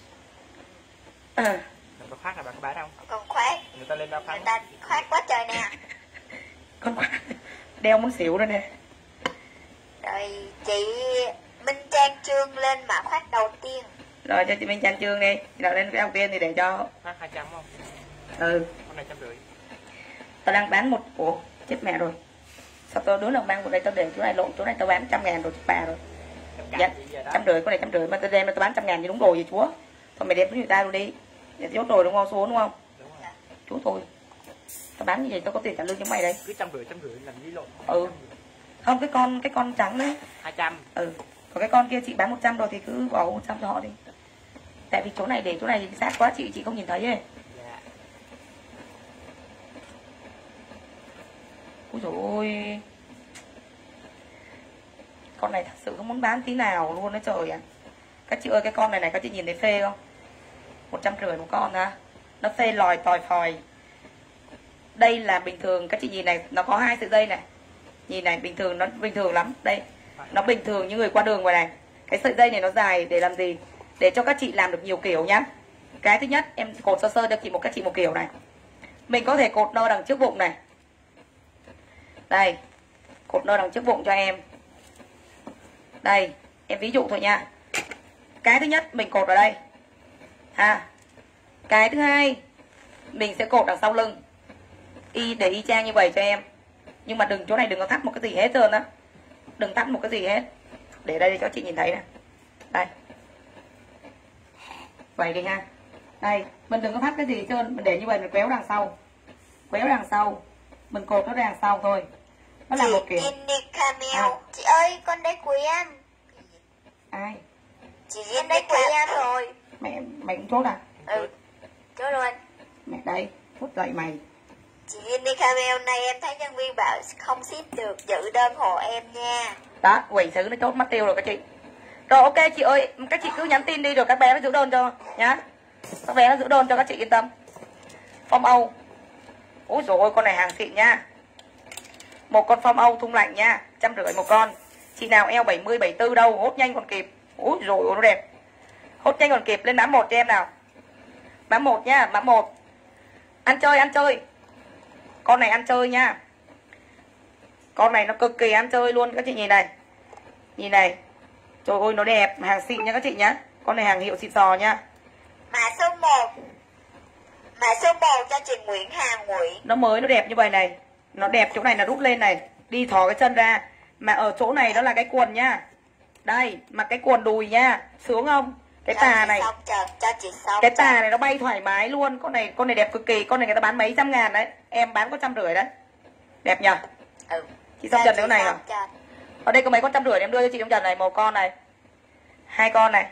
Mình có khoác là bạn có bán không? Còn khoác. Người ta lên bao Người khoác. ta khoác quá trời nè. Con khoác. Đeo muốn xỉu rồi nè. Rồi chị Minh Trang Trương lên mã khoác đầu tiên. Rồi cho chị Minh Trang Trương đi. Chị nào lên cái đầu tiên thì để cho. Khoác 200 không? Ừ. Con này 150. Tao đang bán một. Ủa chết mẹ rồi. Sao tao đứa nào mang một đây tao để chỗ này lộn, chỗ này tao bán 100.000 rồi bà rồi. Dạ, 150, con này 150 mà tao đem tao bán 100.000 thì đúng rồi vậy chúa. Thôi mày đem với người ta luôn đi. Để chốt rồi đúng không? Số 4 đúng không? Đúng rồi. Chú thôi. Tao bán như vậy tao có tiền trả lương cho mày đây. Cứ 150 làm gì lộn. Ừ. Không cái con trắng đấy. 200. Ừ. Còn cái con kia chị bán 100 rồi thì cứ bỏ 100 cho họ đi. Tại vì chỗ này để chỗ này sát quá chị không nhìn thấy ấy. Dạ. Ôi dồi ôi. Con này thật sự không muốn bán tí nào luôn đó trời ạ. Các chị ơi cái con này các chị nhìn thấy phê không? 150 một con ha. Nó phê lòi tòi phòi. Đây là bình thường các chị nhìn này, nó có 2 sợi dây này. Nhìn này bình thường, nó bình thường lắm. Đây, nó bình thường như người qua đường ngoài này. Cái sợi dây này nó dài để làm gì? Để cho các chị làm được nhiều kiểu nhá. Cái thứ nhất em cột sơ sơ cho các chị một kiểu này. Mình có thể cột nơ đằng trước bụng này. Đây, cột nơ đằng trước bụng cho em. Đây, em ví dụ thôi nha. Cái thứ nhất mình cột ở đây ha. Cái thứ hai mình sẽ cột đằng sau lưng. Để y chang như vậy cho em. Nhưng mà chỗ này đừng có thắt một cái gì hết trơn á. Đừng thắt một cái gì hết. Để đây cho chị nhìn thấy nè. Đây. Vậy đi ha. Đây, mình đừng có thắt cái gì hết trơn, mình để như vậy mình kéo đằng sau. Kéo đằng sau. Mình cột nó đằng sau thôi. Nó là một kiểu. Chị Camel. Chị ơi, con đây của em. Ai? Chị Con đây của em rồi. Mày cũng chốt à? Ừ. Chốt luôn. Mẹ đây, phút dậy mày. Chị Vinny Camel này em thấy nhân viên bảo không ship được, giữ đơn hộ em nha. Đó, quỷ thứ nó chốt mất tiêu rồi các chị. Rồi ok chị ơi, các chị cứ nhắn tin đi rồi các bé nó giữ đơn cho nhá. Các bé nó giữ đơn cho các chị yên tâm. Phong Âu. Úi dồi ôi con này hàng xịn nha. Một con Phong Âu thung lạnh nha, 150 một con. Chị nào eo 70 74 đâu, hốt nhanh còn kịp. Úi dồi ôi nó đẹp. Hốt nhanh còn kịp, lên mã 1 cho em nào. Mã 1 nha, mã 1. Ăn chơi. Con này ăn chơi nha. Con này nó cực kỳ ăn chơi luôn các chị nhìn này. Nhìn này. Trời ơi nó đẹp, hàng xịn nha các chị nhá. Con này hàng hiệu xịn sò nha. Mã số 1. Mã số 1 cho chị Nguyễn Hà Nguyễn. Nó mới nó đẹp như vậy này. Nó đẹp chỗ này là rút lên này. Đi thò cái chân ra. Mà ở chỗ này đó là cái quần nha. Đây, mặc cái quần đùi nha. Sướng không? Cái tà này. Cho chị xong. Cái tà này nó bay thoải mái luôn. Con này đẹp cực kỳ. Con này người ta bán mấy trăm ngàn đấy. Em bán có 150 đấy. Đẹp nhờ. Ừ. Chị xong trần chỗ này hả? Ở đây có mấy con 150 em đưa cho chị trong trần này. Một con này. 2 con này.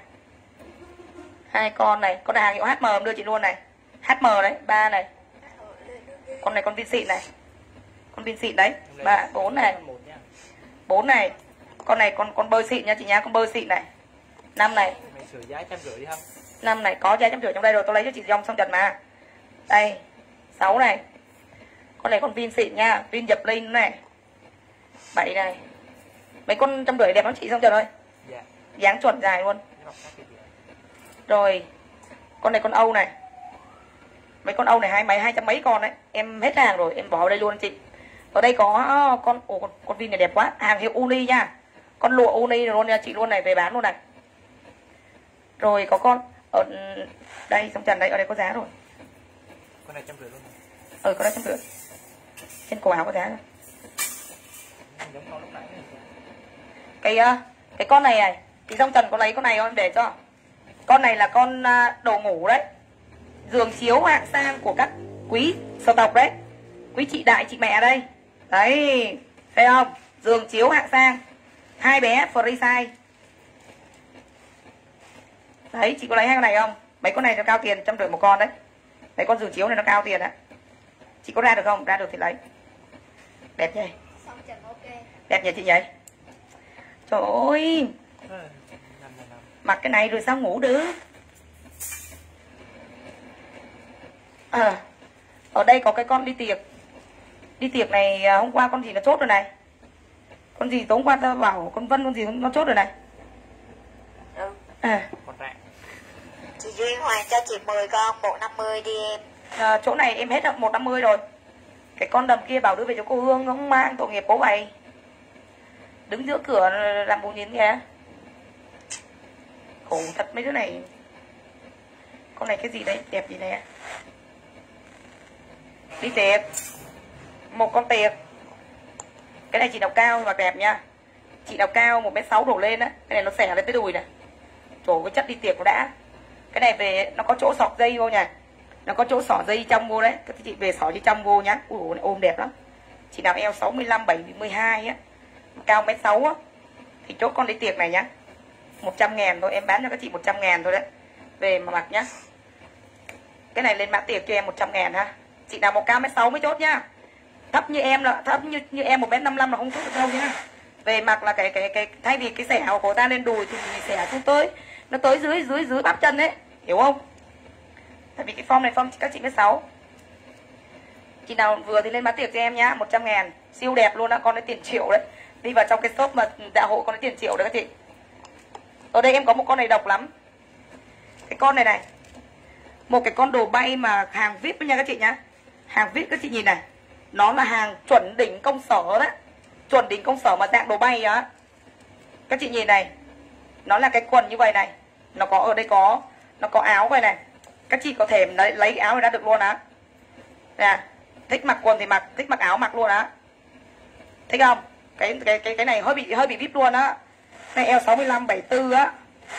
2 con này. Con này hàng hiệu HM em đưa chị luôn này. HM đấy. 3 này. Con này con viên xịn này. Con viên xịn đấy. 3, 4 này. 4 này. Con này con bơi xịn nha chị nhá. Con bơi xịn này. 5 này. Mày sửa giá 150 đi không? 5 này. Có giá 150 trong đây rồi. Tôi lấy cho chị dòng xong trần mà. Đây. 6 này. Con này con viên xịn nha. Viên dập linh này. 7 này. Mấy con 150 đẹp lắm chị xong trần ơi. Dạ. Dáng chuẩn dài luôn. Rồi. Con này con Âu này. Mấy con Âu này hai trăm mấy con đấy. Em hết hàng rồi. Em bỏ vào đây luôn chị. Ở đây có con viên này đẹp quá. Hàng hiệu Uni nha. Con lụa Uni luôn nha chị luôn này. Về bán luôn này. Rồi có con ở đây xong trần đây. Ở đây có giá rồi. Con này 150 luôn. Con này 150. Trên cổ áo có giá rồi. Giống con lúc nãy này. Cái con này này. Thì xong trần có lấy con này không em để cho. Con này là con đồ ngủ đấy. Giường chiếu hạng sang của các quý sở tộc đấy. Quý chị đại chị mẹ đây. Đấy. Thấy không? Giường chiếu hạng sang. 2 bé free size. Đấy chị có lấy hai con này không? Mấy con này nó cao tiền 150 một con đấy. Mấy con giường chiếu này nó cao tiền đấy. Chị có ra được không? Ra được thì lấy. Đẹp nhỉ? Xong trần ok. Đẹp nhỉ chị nhỉ? Trời ơi. Mặc cái này rồi sao ngủ được. Ở đây có cái con đi tiệc. Đi tiệc này hôm qua con gì nó chốt rồi này. Con gì tối hôm qua ta bảo con Vân con gì nó chốt rồi này. Chị Duy Hoàng cho chị 10 con 150 đi em. Chỗ này em hết 150 rồi. Cái con đầm kia bảo đưa về cho cô Hương, không mang, tội nghiệp bố mày. Đứng giữa cửa làm bù nhìn kìa. Khổ thật mấy đứa này. Con này cái gì đấy, đẹp gì này. Đi tiệc. Một con tiệc. Cái này chị nào cao mà đẹp nha. Chị nào cao 1m6 đổ lên á. Cái này nó xẻ lên tới đùi này. Trời, cái chất đi tiệc nó đã. Cái này về nó có chỗ sọt dây vô nha. Nó có chỗ xỏ dây trong vô đấy. Các chị về xỏ dây trong vô nhá. Ui, ôm đẹp lắm. Chị nào eo 65, 72 á, cao 1m6 á, thì chốt con đi tiệc này nhá. 100.000 thôi, em bán cho các chị 100.000 thôi đấy. Về mà mặc nhá. Cái này lên mã tiệc cho em 100.000 ha. Chị nào một cao 1m6 mới chốt nhá. Thấp như em là thấp như em 1m55 là không chốt được đâu nhá. Về mặc là cái thay vì cái xẻ của ta lên đùi thì xẻ xuống tới, nó tới dưới bắp chân đấy, hiểu không? Tại vì cái form này form các chị 1m6. Chị nào vừa thì lên mã tiệc cho em nhá, 100.000. Siêu đẹp luôn á, con đấy tiền triệu đấy. Đi vào trong cái shop mà dạ hội con đấy tiền triệu đấy các chị. Ở đây em có một con này độc lắm. Cái con này này. Một cái con đồ bay mà hàng VIP nha các chị nhá. Hàng VIP các chị nhìn này. Nó là hàng chuẩn đỉnh công sở đấy. Chuẩn đỉnh công sở mà dạng đồ bay á. Các chị nhìn này. Nó là cái quần như vậy này. Nó có ở đây nó có áo vậy này. Các chị có thể lấy áo này ra được luôn á. Nè, thích mặc quần thì mặc, thích mặc áo mặc luôn á. Thích không? Cái này hơi bị VIP luôn á. Này eo 65 74 á.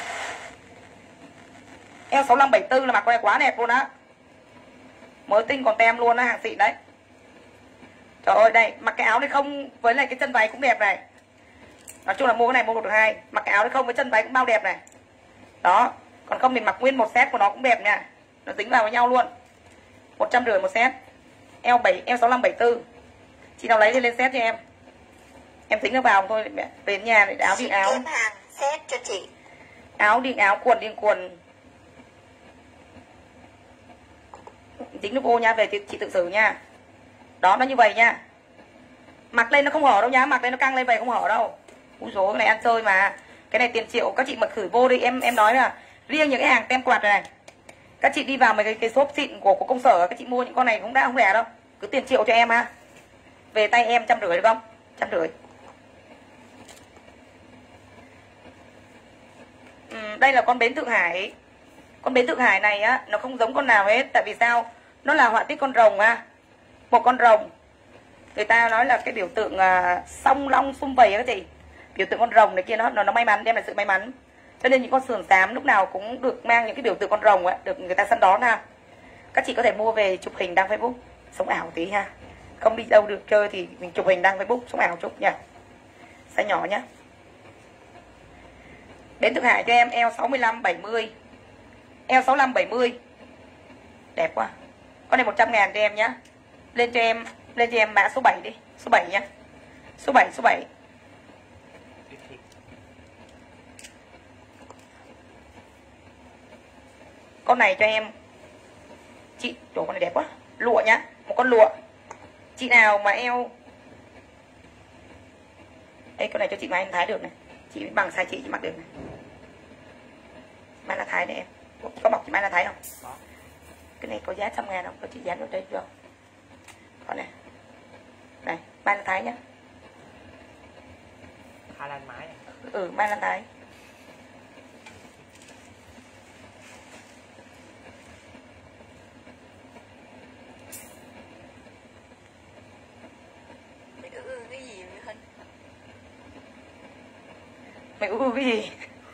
Eo 65 74 là mặc con này quá đẹp luôn á. Mới tinh còn tem luôn á, hàng xịn đấy. Trời ơi, đây, mặc cái áo này không với lại cái chân váy cũng đẹp này. Nói chung là mua cái này mua được hai. Mặc cái áo này không với chân váy cũng bao đẹp này. Đó, còn không mình mặc nguyên một set của nó cũng đẹp nha. Nó dính vào với nhau luôn. 150 một set. Eo 65 74. Chị nào lấy thì lên set cho em. Em tính nó vào thôi, về đến nhà để áo đi áo. Chị hàng set cho chị. Áo đi áo, quần đi quần. Tính nó vô nha, về chị tự xử nha. Đó, nó như vậy nha. Mặc lên nó không hở đâu nhá, mặc lên nó căng lên vậy không hở đâu. Úi dồi, cái này ăn chơi mà. Cái này tiền triệu, các chị mặc thử vô đi, em nói là riêng những cái hàng tem quạt này. Các chị đi vào mấy cái shop xịn của công sở, các chị mua những con này cũng đã không rẻ đâu. Cứ tiền triệu cho em ha. Về tay em 150 được không? 150. Đây là con bến Thượng Hải. Con bến Thượng Hải này á, nó không giống con nào hết. Tại vì sao? Nó là họa tiết con rồng á. Một con rồng. Người ta nói là cái biểu tượng song long sum vầy các chị. Biểu tượng con rồng này kia nó may mắn, đem lại sự may mắn. Cho nên những con sườn xám lúc nào cũng được mang những cái biểu tượng con rồng á, được người ta săn đón ha. Các chị có thể mua về chụp hình đăng Facebook, sống ảo tí ha. Không đi đâu được chơi thì mình chụp hình đăng Facebook, sống ảo chụp nha. Size nhỏ nhá. Bến Thượng Hải cho em eo 65 70. Eo 65 70. Đẹp quá. Con này 100.000 cho em nhá. Lên cho em mã số 7 đi. Số 7 nhá. Số 7. Con này cho em. Chị, chỗ con này đẹp quá. Lụa nhá. Một con lụa. Chị nào mà eo. Ê, con này cho chị Mai Anh Thái được này. Chị bằng size chị mặc được này. Mai La Thái này em. Có bọc chị Mai La Thái không? Có. Cái này có giá 100.000 không? Có chị dán vào đây chưa? Có này. Này, Mai La Thái nhá. Hà Lan mái này. Mai La Thái. Cái gì hình? Mày cái gì?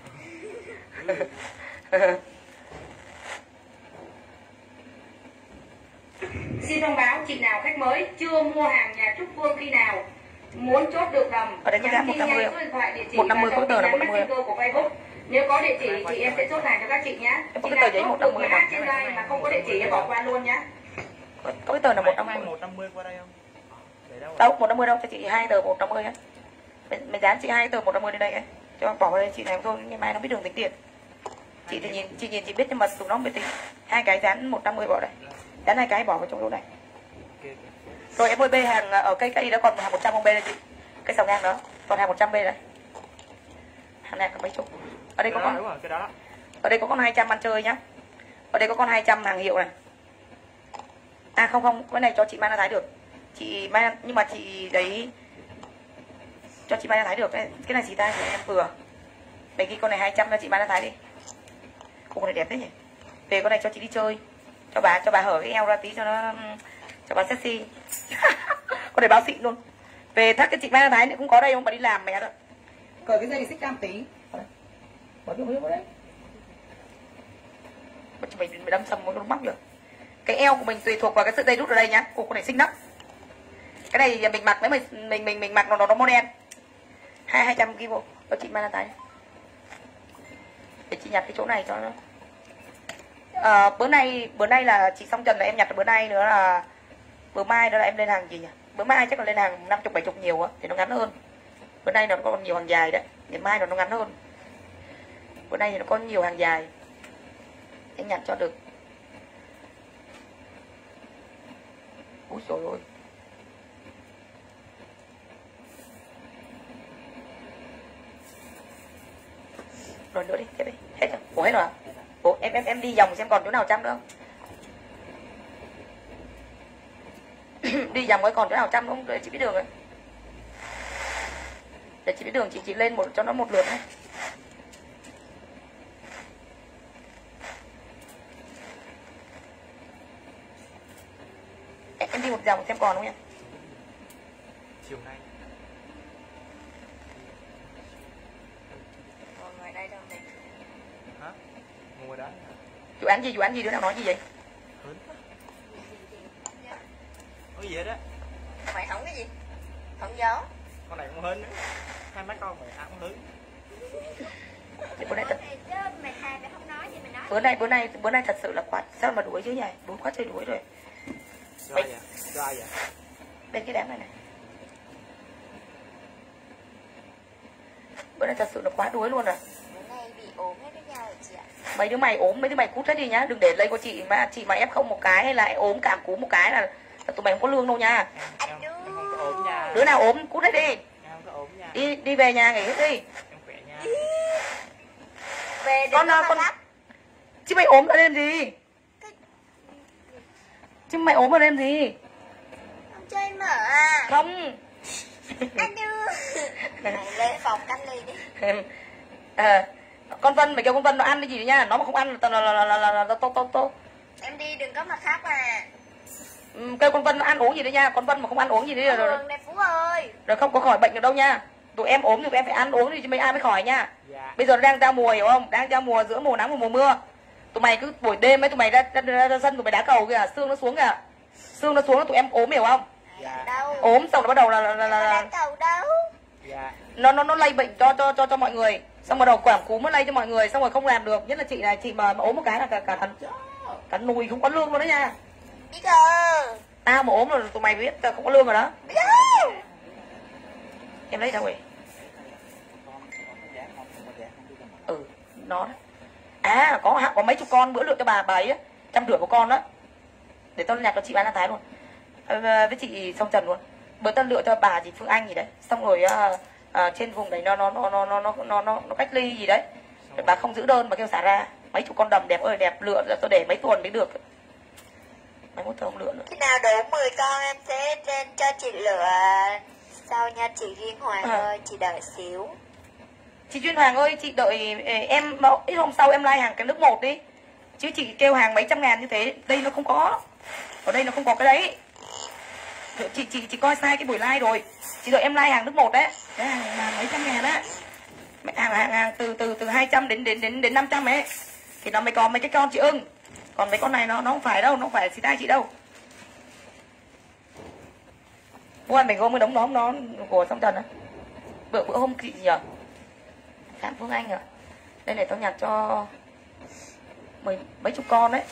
Xin thông báo chị nào khách mới chưa mua hàng nhà Trúc Phương khi nào muốn chốt được đầm. Ở đây có giá 150 không? 150 có tờ là 150. Của Facebook. Nếu có địa chỉ thì em sẽ chốt hàng cho các chị nhé. Có cái tờ giấy 150 mã trên đây mà không có địa chỉ em bỏ qua luôn nhé. Có cái tờ là 150. 150 qua đây không? Để đâu? Đâu, 150 đâu, cho chị 2 tờ 150 á. Mình dán chị 2 tờ 150 lên đây ấy. cho bỏ vào đây chị này thôi, ngày mai nó biết đường tính tiền. Chị thì nhìn chị biết nhưng mà tụi nó biết tính. Hai cái dán 150 bỏ đây, dán hai cái bỏ vào trong lỗ này. Rồi em ơi, B hàng ở cây cây đó còn hàng 100 không B đây chị, cây sào ngang đó còn hàng 100 B đây. Hàng này có mấy chục. Ở đây có con, ở đây có con 200 ăn chơi nhá. Ở đây có con 200 hàng hiệu này. À không, cái này cho chị Mai Thái được. Chị Mai, nhưng mà chị đấy cho chị Mai Thái được. Cái này chị ta thì em vừa. Để ghi con này 200 cho chị Mai Thái đi. Con này đẹp thế nhỉ. Về con này cho chị đi chơi. Cho bà hở cái eo ra tí cho nó, cho bà sexy. Con này báo xịn luôn. Về thắt cái chị Mai Thái nữa cũng có đây không, bà đi làm mẹ đó. Cởi cái dây xích cam tí. Bỏ cái vào đấy. Mình đâm sầm một con mắt được. Cái eo của mình tùy thuộc vào cái sợi dây đút ở đây nhá. Con này xinh lắm. Cái này mình mặc, nếu mình mặc nó model 200 kg cho chị Mai Thái. Để chị nhặt cái chỗ này cho nó. Bữa nay là chị xong trần là em nhặt, bữa nay nữa là bữa mai đó là em lên hàng gì nhỉ? Bữa mai chắc là lên hàng 50 70 nhiều á thì nó ngắn hơn. Bữa nay nó còn nhiều hàng dài đấy, ngày mai nó ngắn hơn. Bữa nay thì nó có nhiều hàng dài. Em nhặt cho được. Úi dồi ôi. Rồi nữa đi, tiếp đi. Hết rồi. Ủa hết rồi à? Ủa em đi vòng xem còn chỗ nào trăm nữa không? Đi vòng ấy còn chỗ nào trăm không? Để chị biết đường rồi. Để chị biết đường chị lên cho nó một lượt này. Em đi một vòng xem còn không nha. Chiều nay. Ngoài đây đâu này. Hả? Ngồi đó. Vụ án gì đứa nào nói gì vậy? Hớn. Có gì hết á? Mày hỏng cái gì? Hỏng gió. Con này cũng hớn nữa. Hai mắt con mày ăn hớn. Bữa nay thật, Mày thà mày không nói gì mày nói. bữa nay thật sự là quá, sao mà đuổi chứ nhỉ? Đuổi quá trời đuổi rồi. Do ai vậy? Do ai vậy? Bên cái đám này này. Bữa nay thật sự là quá đuối luôn rồi. Bữa nay bị ốm hết với nhau rồi chị ạ. Mấy đứa mày ốm, mấy đứa mày cút hết đi nhá, đừng để lây của chị mà F0 một cái hay là ốm cảm cúm một cái là tụi mày không có lương đâu nha. Em không có ốm nha. Đứa nào ốm cút hết đi. Em không có ốm nha. Đi về nhà nghỉ hết đi. Em khỏe nha. Về đừng có mà gấp. Chứ mày ốm ở đêm gì? Chứ mày ốm ở đêm gì? Không chơi mở à? Không. Anh đưa. Mày lên phòng cách ly đi. Con Vân, mày kêu con Vân nó ăn cái gì nha, nó mà không ăn là tốt. Em đi đừng có mà khóc à. Kêu con Vân nó ăn uống gì đấy nha, con Vân mà không ăn uống gì đấy rồi này Phú ơi. Rồi không có khỏi bệnh được đâu nha. Tụi em ốm thì tụi em phải ăn uống đi chứ mấy ai mới khỏi nha. Dạ. Bây giờ nó đang giao mùa hiểu không? Đang giao mùa giữa mùa nắng và mùa mưa. Tụi mày cứ buổi đêm ấy tụi mày ra sân tụi mày đá cầu kìa, xương nó xuống kìa. Xương nó xuống là tụi em ốm hiểu không? Dạ. Đâu? Ốm xong rồi bắt đầu là Đá cầu đâu? Dạ. nó lây bệnh cho mọi người. Xong bắt đầu cảm cúm nó lây cho mọi người, xong rồi không làm được. Nhất là chị này, chị mà ốm một cái là cả nùi không có lương luôn đấy nha. Biết rồi. Tao mà ốm là tụi mày biết tao không có lương rồi đó. Biết rồi. Em lấy đâu vậy? Nó đó. À có mấy chục con, bữa lượng cho bà ấy 150 một con đó. Để tao nhặt cho chị bán Lan Thái luôn. Với chị Song Trần luôn. Bữa tao lựa cho bà chị Phương Anh gì đấy. Xong rồi trên vùng đấy nó cách ly gì đấy. Rồi bà không giữ đơn mà kêu xả ra. Mấy chục con đầm đẹp ơi đẹp, lựa ra tôi để mấy tuần mới được. Mấy mốt tôi không lựa nữa. Khi nào đủ 10 con em sẽ lên cho chị lựa sau nha chị Duyên Hoàng ơi, chị đợi xíu. Chị Duyên Hoàng ơi, chị đợi em ít hôm sau em like hàng cái nước 1 đi. Chứ chị kêu hàng mấy trăm ngàn như thế, đây nó không có. Ở đây nó không có cái đấy. Chị coi sai cái buổi like rồi. Chị đợi em like hàng nước 1 đấy. Cái hàng mấy trăm ngàn á. Hàng từ 200 đến 500 ấy. Thì nó mới có mấy cái con chị ưng. Còn mấy con này nó không phải đâu, nó không phải xì tai chị đâu. Bữa mình gom cái đống nó của Song Trần á. Bữa hôm chị gì nhờ? Phạm Phương Anh à. Đây để tao nhặt cho mấy chục con đấy.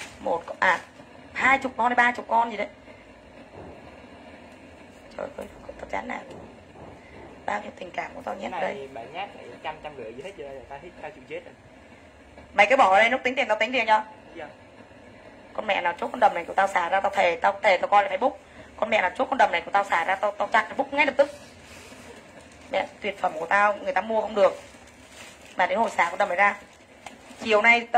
20 con hay 30 con gì đấy. Trời ơi, tao chán nào. bao nhiêu tình cảm của tao Cái nhét này đây. bạn nhát lại 150 gì hết chưa, tao thích tao chịu chết rồi. Mày cứ bỏ ở đây, lúc tính tiền tao tính tiền cho. Dạ. Con mẹ nào chốt con đầm này của tao xả ra, tao thề tao coi lại Facebook. Con mẹ nào chốt con đầm này của tao xả ra, tao chặn Facebook ngay lập tức. Mẹ tuyệt phẩm của tao, người ta mua không được. Mà đến hồi xả con đầm này ra. Chiều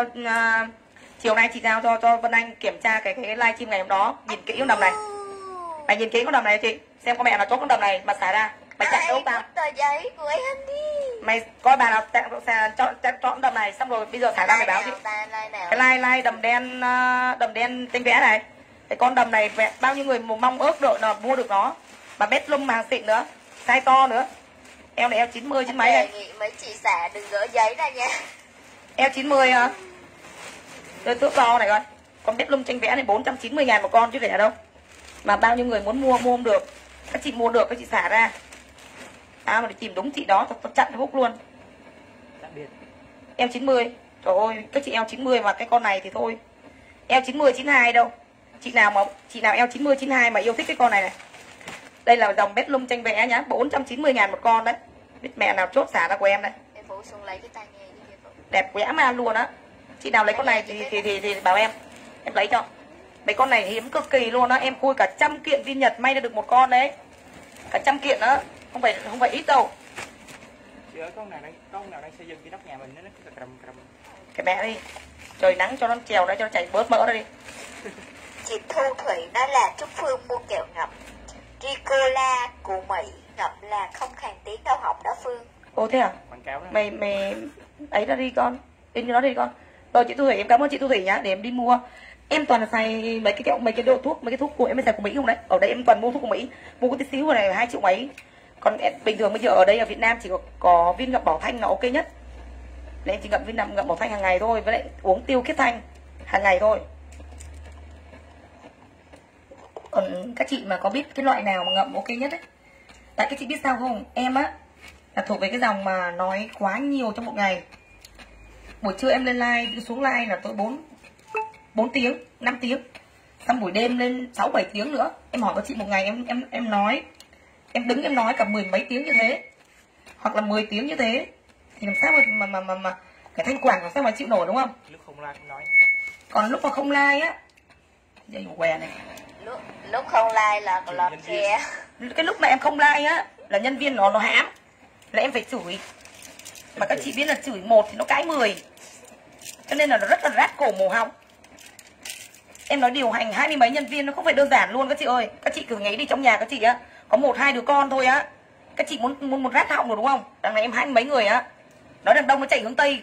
nay chị giao cho Vân Anh kiểm tra cái livestream ngày hôm đó, nhìn kỹ con đầm này. Mày nhìn kỹ con đầm này chị, xem con mẹ nào chốt con đầm này mà xả ra. Mày chặn đâu tao. Tờ giấy của em đi. Mày coi bà nào chọn đầm này xong rồi bây giờ thả ra mày báo chị. Cái like đầm đen tinh vẽ này. Cái con đầm này bao nhiêu người mong ước được là mua được nó. Mà bét lum hàng xịn nữa, size to nữa. Eo này eo 90 trên mấy này. Đề nghị mấy chị xả đừng gỡ giấy ra nha. Eo 90 hả? Tôi tước to này coi. Con bét lum tranh vẽ này 490.000 một con chứ rẻ đâu. Mà bao nhiêu người muốn mua không được. Các chị mua được các chị xả ra. Mà để tìm đúng chị đó tao chặn hút luôn. Tạm biệt. Eo 90. Trời ơi, các chị eo 90 mà cái con này thì thôi. Eo 90 92 đâu. Chị nào eo 90 92 mà yêu thích cái con này này. Đây là dòng bét lum tranh vẽ nhá, 490.000 một con đấy. Biết mẹ nào chốt xả ra của em đây. Em Vũ xuống lấy cái tai nghe đi em Vũ. Đẹp quẽ man luôn á. Chị nào lấy con này thì bảo em lấy cho. Mấy con này hiếm cực kỳ luôn á, em khui cả 100 kiện viên Nhật may ra được một con đấy. Cả 100 kiện đó, không phải ít đâu. Chị ơi, con nào đang xây dựng cái nóc nhà mình nó cứ cầm. Cái mẹ đi. Trời nắng cho nó trèo ra cho nó chảy bớt mỡ ra đi. Chị Thu Thủy nói là Trúc Phương mua kẹo ngậm Ricola của Mỹ, ngậm là không khàn tiếng đau họng đó Phương. Ồ thế à? Quảng cáo đó. Mày ấy ra đi con. In cho nó đi con. Rồi chị Thu Thủy, em cảm ơn chị Thu Thủy nhá, để em đi mua. Em toàn là xài mấy cái đồ thuốc, mấy cái thuốc của em xài của Mỹ không đấy. Ở đây em toàn mua thuốc của Mỹ. Mua cái tí xíu này 2 triệu mấy. Còn bình thường bây giờ ở đây ở Việt Nam chỉ có viên ngậm Bảo Thanh là ok nhất. Nên em chỉ ngậm viên ngậm Bảo Thanh hàng ngày thôi, với lại uống tiêu Khiết Thanh hàng ngày thôi. Còn các chị mà có biết cái loại nào mà ngậm ok nhất ấy. Tại các chị biết sao không? Em á là thuộc về cái dòng mà nói quá nhiều trong một ngày. Buổi trưa em lên live, đi xuống live là tôi 4 tiếng, 5 tiếng. Xong buổi đêm lên 6-7 tiếng nữa. Em hỏi các chị một ngày em nói, em đứng em nói cả 10 mấy tiếng như thế, hoặc là 10 tiếng như thế, thì làm sao mà cái thanh quản làm sao mà chịu nổi, đúng không? Lúc không like không nói. Còn lúc mà không like á, dây què này. Lúc không like là lọt kìa. Cái lúc mà em không like á là nhân viên nó hãm, là em phải chửi. Mà các chị biết là chửi một thì nó cãi 10, cho nên là nó rất là rát cổ mồ họng. Em nói điều hành 20 mấy nhân viên nó không phải đơn giản luôn các chị ơi. Các chị cứ nghĩ đi, trong nhà các chị á có 1-2 đứa con thôi á, các chị muốn rát họng rồi đúng không? Đằng này em 20 mấy người á, nói đằng đông nó chạy hướng tây.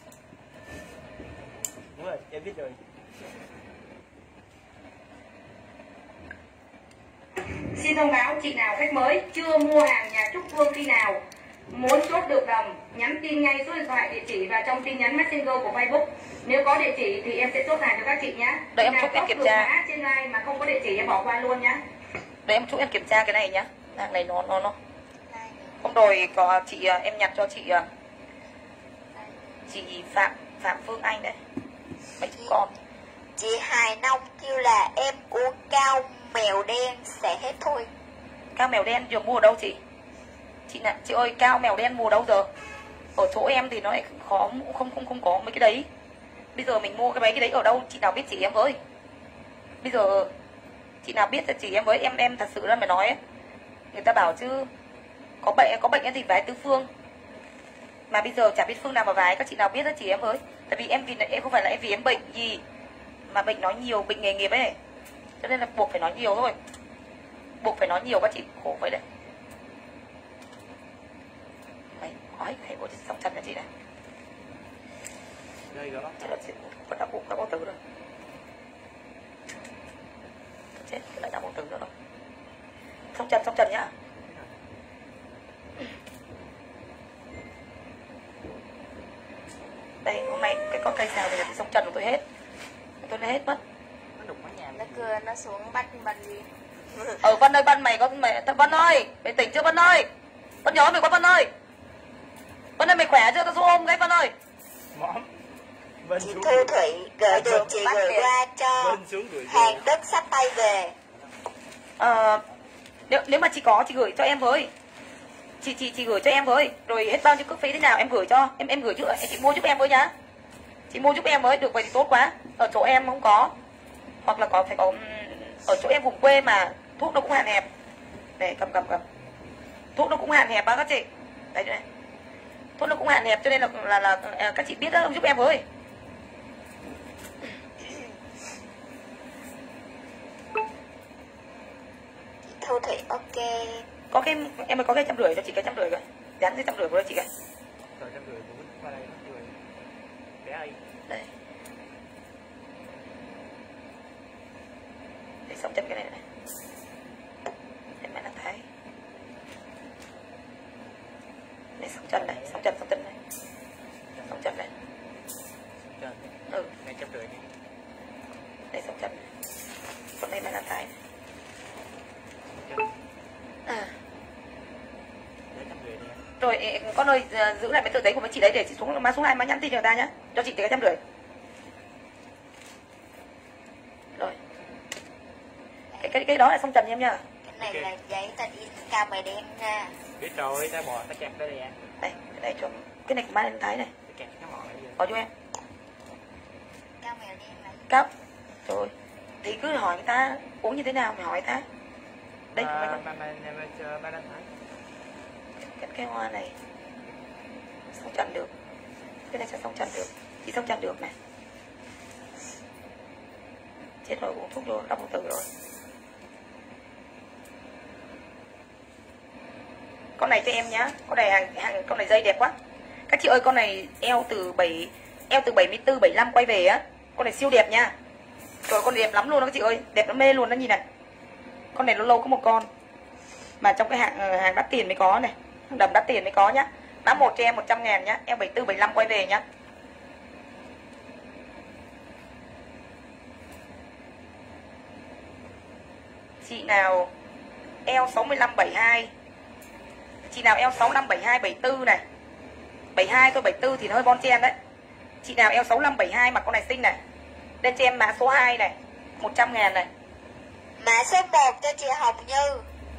Đúng rồi, em biết rồi. Xin thông báo chị nào khách mới chưa mua hàng nhà Trúc Phương khi nào muốn chốt được đầm, nhắn tin ngay số điện thoại, địa chỉ và trong tin nhắn Messenger của Facebook. Nếu có địa chỉ thì em sẽ chốt hàng cho các chị nhé. Đợi em chúc em kiểm tra. Trên live mà không có địa chỉ em bỏ qua luôn nhá. Để em chúc em kiểm tra cái này nhá. Hàng này nó hôm rồi có chị em nhặt cho chị Phạm Phương Anh đấy. Mấy chú con. Chị Hài Nông kêu là em uống cao mèo đen sẽ hết thôi. Cao mèo đen giờ mua ở đâu chị? Chị ơi, cao mèo đen mua đâu giờ? Ở chỗ em thì nó lại khó, không có mấy cái đấy. Bây giờ mình mua cái mấy cái đấy ở đâu? Chị nào biết chỉ em với. Bây giờ chị nào biết thì chỉ em với. Em thật sự ra mà nói ấy, người ta bảo chứ có bệnh thì vái tứ phương. Mà bây giờ chả biết phương nào mà vái. Các chị nào biết thì chỉ em với. Tại vì em không phải là em vì em bệnh gì, mà bệnh nói nhiều, bệnh nghề nghiệp ấy, cho nên là buộc phải nói nhiều thôi. Buộc phải nói nhiều, các chị khổ vậy đấy. Mày nói thầy có song chân cho chị này. Đây đó. Chết là chị vẫn đã buộc các bao tử rồi. Chết lại đã bao tử nữa rồi. Song chân nhá. Đây hôm nay cái con cây xào này là song chân của tôi hết. Tôi lấy hết mất. Nó đục mấy nhà. Nó cưa nó xuống bắt mình gì. Vân ơi, Vân ơi, mày tỉnh chưa Vân ơi? Vân nhớ mày quá Vân ơi. Vân ơi mày khỏe chưa? Tao xuống ôm cái Vân ơi. Mõm. Chị Thu Thủy gửi được chị gửi qua cho hàng đất sắp tay về. Nếu mà chị có chị gửi cho em với. chị gửi cho em với, rồi hết bao nhiêu cước phí thế nào em gửi cho em gửi trước, chị mua giúp em với nhá, chị mua giúp em với, được vậy thì tốt quá. Ở chỗ em không có, hoặc là phải có ở chỗ em vùng quê mà thuốc nó cũng hạn hẹp. Này cầm thuốc nó cũng hạn hẹp á các chị, đấy này, thuốc nó cũng hạn hẹp cho nên là các chị biết đó, giúp em với. Thu Thủy ok. Có cái em mới có cái 150 cho chị, cái 150 rồi dán cái 150 của chị kìa. Rồi 150 của Vinh qua đây nó cười. Bé ơi. Đây. Để xong chân cái này này. Để mẹ nó thấy. Để xong chân này, xong chân này. Xong chân này. Chân. Ừ. Này 150 đi. Để xong chân này. Còn đây mẹ nó thấy. À. Rồi con ơi giữ lại cái tờ giấy của mấy chị đấy để chị xuống má xuống lại má nhắn tin cho người ta nhá, cho chị từ cái 150. Rồi cái đó là xong trần em nhá. Cái này là giấy ta in cao mày đen nha. Biết rồi, ta bỏ ta kẹp đây nè. Đây cái này cho cái này của Mai Lên Thái này. Kẹp cái mỏ này. Có cho em. Cao mày đen này. Cao. Rồi thì cứ hỏi người ta uống như thế nào mày hỏi người ta. Đây Mai Lên Thái. Cái hoa này xong trần được, cái này sẽ xong trần được, chỉ xong trần được này. Chết rồi, uống thuốc vô đau bụng tử rồi. Con này cho em nhá, con này con này dây đẹp quá các chị ơi. Con này eo từ 74 75 quay về á, con này siêu đẹp nha. Rồi con đẹp lắm luôn đó các chị ơi, đẹp nó mê luôn đó, nhìn này. Con này nó lâu có một con mà trong cái hàng đắt tiền mới có này, đầm đắt tiền mới có nhá. Mã 1 cho em 100.000 nhá, eo 74 75 quay về nhá. Chị nào eo 65 72, chị nào eo 65 72 74 này, 72 thôi, 74 thì nó hơi bon chen đấy. Chị nào eo 65 72 mặc con này xinh này, lên cho em mã số 2 này, 100.000 này. Mã số 1 cho chị Hồng Như.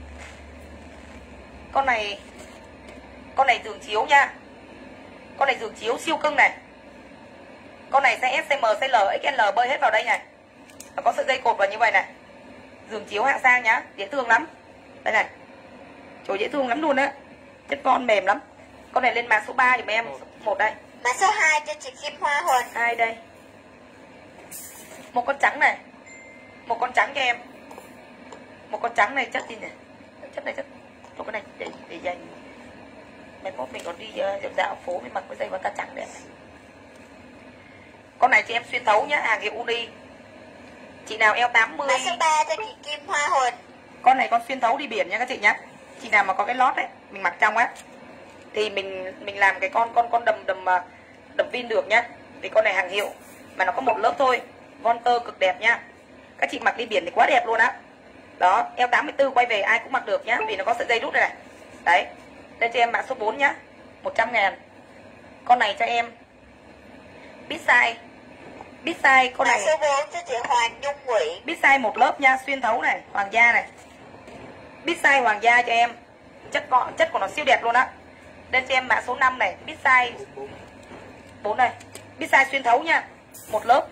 Con này giường chiếu nha. Con này giường chiếu siêu cưng này. Con này sẽ S, M, L, XL bơi hết vào đây này. Và có sợi dây cột vào như vậy này. Giường chiếu hạng sang nhá, dễ thương lắm. Đây này. Trời dễ thương lắm luôn á. Chất von mềm lắm. Con này lên mã số 3 giùm em, 1 đây. Mã số 2 cho chị Kim Hoa Huỳnh. 2 đây. Một con trắng này. Một con trắng cho em. Một con trắng này chất gì nhỉ? Chất này chất. Rồi cái này để dành. Mai mốt mình còn đi dạo phố mình mặc cái dây con ta trắng đẹp này. Con này cho em xuyên thấu nhá, hàng hiệu Uni. Chị nào eo 80. Mã số 3 cho chị Kim Hoa Huỳnh. Con này con xuyên thấu đi biển nha các chị nhá. Chị nào mà có cái lót đấy, mình mặc trong á thì mình làm cái con đầm vin được nhá. Vì con này hàng hiệu mà nó có một lớp thôi. Von tơ cực đẹp nhá. Các chị mặc đi biển thì quá đẹp luôn á. Đó, eo 84 quay về ai cũng mặc được nhá, vì nó có sợi dây rút đây này. Đấy. Lên cho em mã số 4 nhá, 100.000. Con này cho em bít size con này. Mã số 4 cho chị Hoàng Nhung Nguyễn. Bít size một lớp nha, xuyên thấu này, hoàng gia này. Bít size hoàng gia cho em. Chất của nó siêu đẹp luôn á. Lên cho em mã số 5 này, bít size 4 này. Bít size xuyên thấu nha, một lớp.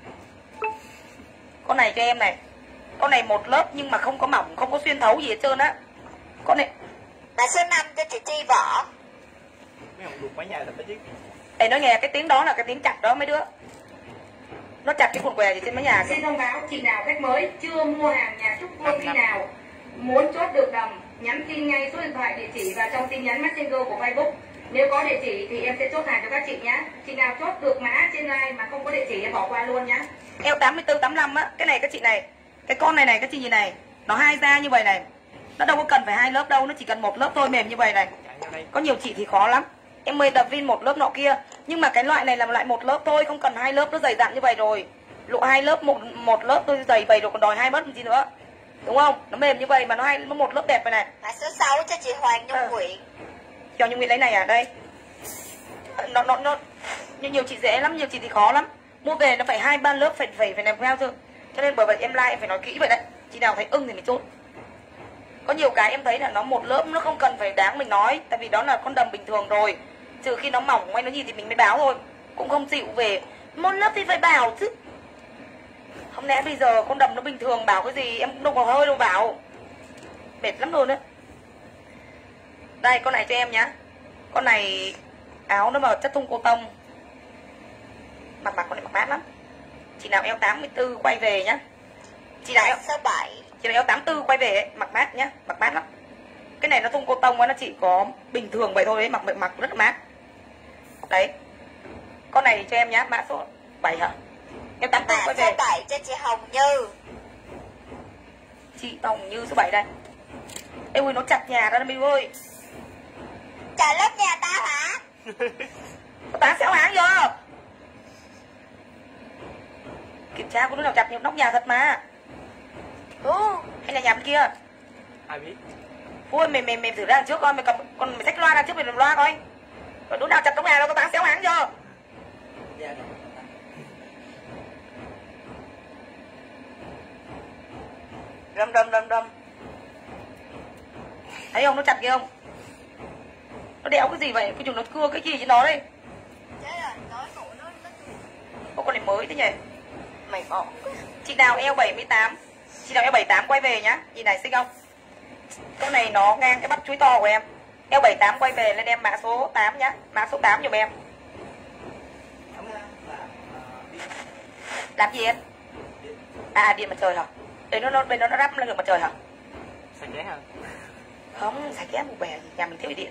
Con này cho em này. Con này một lớp nhưng mà không có mỏng, không có xuyên thấu gì hết trơn á. Con này Mã số 5 cho chị Tri Võ. Mấy ông đục mấy nhà thật đó chứ. để nó nghe cái tiếng đó là cái tiếng chặt đó mấy đứa. Nó chặt cái quần què gì trên mấy nhà kìa. Xin thông báo chị nào khách mới chưa mua hàng nhà Trúc Phương khi nào muốn chốt được đầm, nhắn tin ngay số điện thoại, địa chỉ và trong tin nhắn Messenger của Facebook. Nếu có địa chỉ thì em sẽ chốt hàng cho các chị nhé. Chị nào chốt được mã trên live mà không có địa chỉ em bỏ qua luôn nhá. Eo 84 85 á, cái này các chị này. Cái con này các chị nhìn này, nó hai da như vậy này. Nó đâu có cần phải hai lớp đâu, nó chỉ cần một lớp thôi, mềm như vậy này. Có nhiều chị thì khó lắm. Em mê đập vin một lớp nọ kia, nhưng mà cái loại này là loại một lớp thôi, không cần hai lớp, nó dày dặn như vậy rồi. Lộ hai lớp một lớp tôi dày vậy rồi còn đòi hai mất gì nữa. Đúng không? Nó mềm như vậy mà nó một lớp đẹp vậy này. Mã số 6 cho chị Hoàng Nhung Nguyễn. Cho Nhung Nguyễn lấy này à, đây. Nó nhiều chị dễ lắm, nhiều chị thì khó lắm. Mua về nó phải 2-3 lớp phải làm theo thôi. Cho nên bởi vậy em like em phải nói kỹ vậy đấy. Chị nào thấy ưng thì mình chốt. Có nhiều cái em thấy là nó một lớp nó không cần phải đáng mình nói, tại vì đó là con đầm bình thường rồi. Trừ khi nó mỏng hay nó gì thì mình mới báo thôi. Cũng không chịu về một lớp thì phải bảo chứ. Không lẽ bây giờ con đầm nó bình thường bảo cái gì em cũng đâu có hơi đâu bảo. Mệt lắm luôn đấy. Đây con này cho em nhá. Con này áo nó mà chất thun cô tông. Mặc con này mặc mát lắm. Chị nào eo 84 quay về nhá. Chị nào eo số 7. Chị nào eo 84 quay về ấy, mặc mát nhá, mặc mát lắm. Cái này nó thun cô tông nó chỉ có bình thường vậy thôi đấy, mặc rất là mát. Đấy. Con này cho em nhá, mã số 7 hả? Em 84 quay về. Số 7 cho chị Hồng Như. Chị Hồng Như số 7 đây. Ê ui nó chặt nhà ra Miu ơi. Trả lớp nhà tao hả? Có 86 hãng vô. Kiểm tra có đứa nào chặt nhiều nóc nhà thật mà. Hay là nhà bên kia? Ai biết. Ui mày thử ra trước coi, mày xách loa ra trước mày làm loa coi. Còn đứa nào chặt nóc nhà đâu có 86 hãng vô. Rầm. Thấy không, nó chặt kia không? Nó đéo cái gì vậy? Cái chừng nó cưa cái gì trên nó đây? Chết rồi, nói ngủ nó Ô con này mới thế nhỉ? Mày bỏ. Chị nào eo 78. Chị nào eo 78 quay về nhá. Nhìn này xinh không? Con này nó ngang cái bắp chuối to của em. Eo 78 quay về lên em mã số 8 nhá. Mã số 8 giùm em. Làm gì em? À điện mặt trời hả? Đấy nó bên đó nó ráp năng lượng mặt trời hả? Sạch ghé hả? Không, sạch ghé một bè, nhà mình thiếu điện.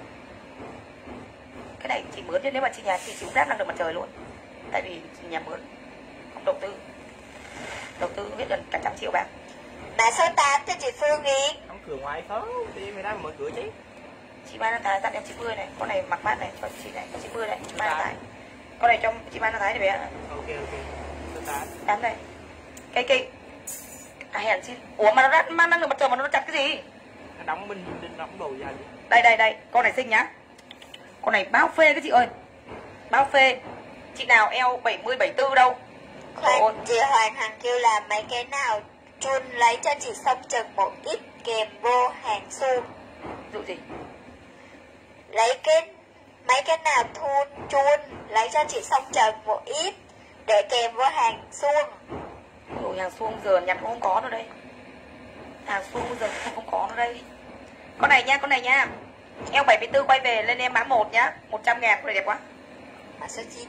Cái này chị mướn chứ nếu mà chị nhà chị cũng ráp năng lượng mặt trời luôn. Tại vì nhà mướn không đầu tư. Đầu tư hết gần cả 100 triệu bác. Mã số 8 cho chị Phương Yến. Đóng cửa ngoài phớ, đi mày ra mở cửa chứ. Chị Mai Lan Thái tặng em 90 này. Con này mặc mát này cho chị này 90 này. Chị Mai Lan Thái. Con này cho chị Mai Lan Thái này bé. Ok. Số 8. 8 này. Cây. À hèn chi. Ủa mà nó rát mang năng lượng mặt trời mà nó chặt cái gì? Nó đóng bên đóng đồ ra gì? Đây. Con này xinh nhá. Con này báo phê cái chị ơi. Báo phê. Chị nào eo 70 74 đâu? Khoan, chị Hoàng Hằng kêu là mấy cái nào chun lấy cho chị Sông Trần một ít kèm vô hàng xu. Dụ gì? Lấy mấy cái nào chun lấy cho chị Sông Trần một ít để kèm vô hàng suông. Ủa, hàng xuông giờ nhặt cũng không có nữa đây. Hàng xuông giờ không có nữa đây. Con này nha. Eo 74 quay về lên em mã 1 nhá. 100 ngàn, con này đẹp quá. Mã số 9.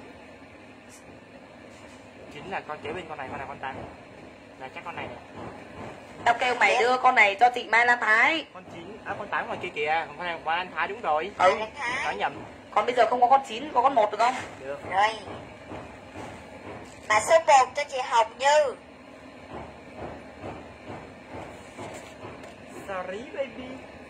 Chính là con kế bên con này con 8. Là chắc con này nè. Tao kêu mày đưa con này cho chị Mai Lan Thái. Con 9, con 8 ngoài kia kìa, con này con Lan Thái đúng rồi. Nói nhầm. Còn bây giờ không có con 9, có con 1 được không? Được. Rồi. Mã số 1 cho chị Hồng Như. Sorry baby.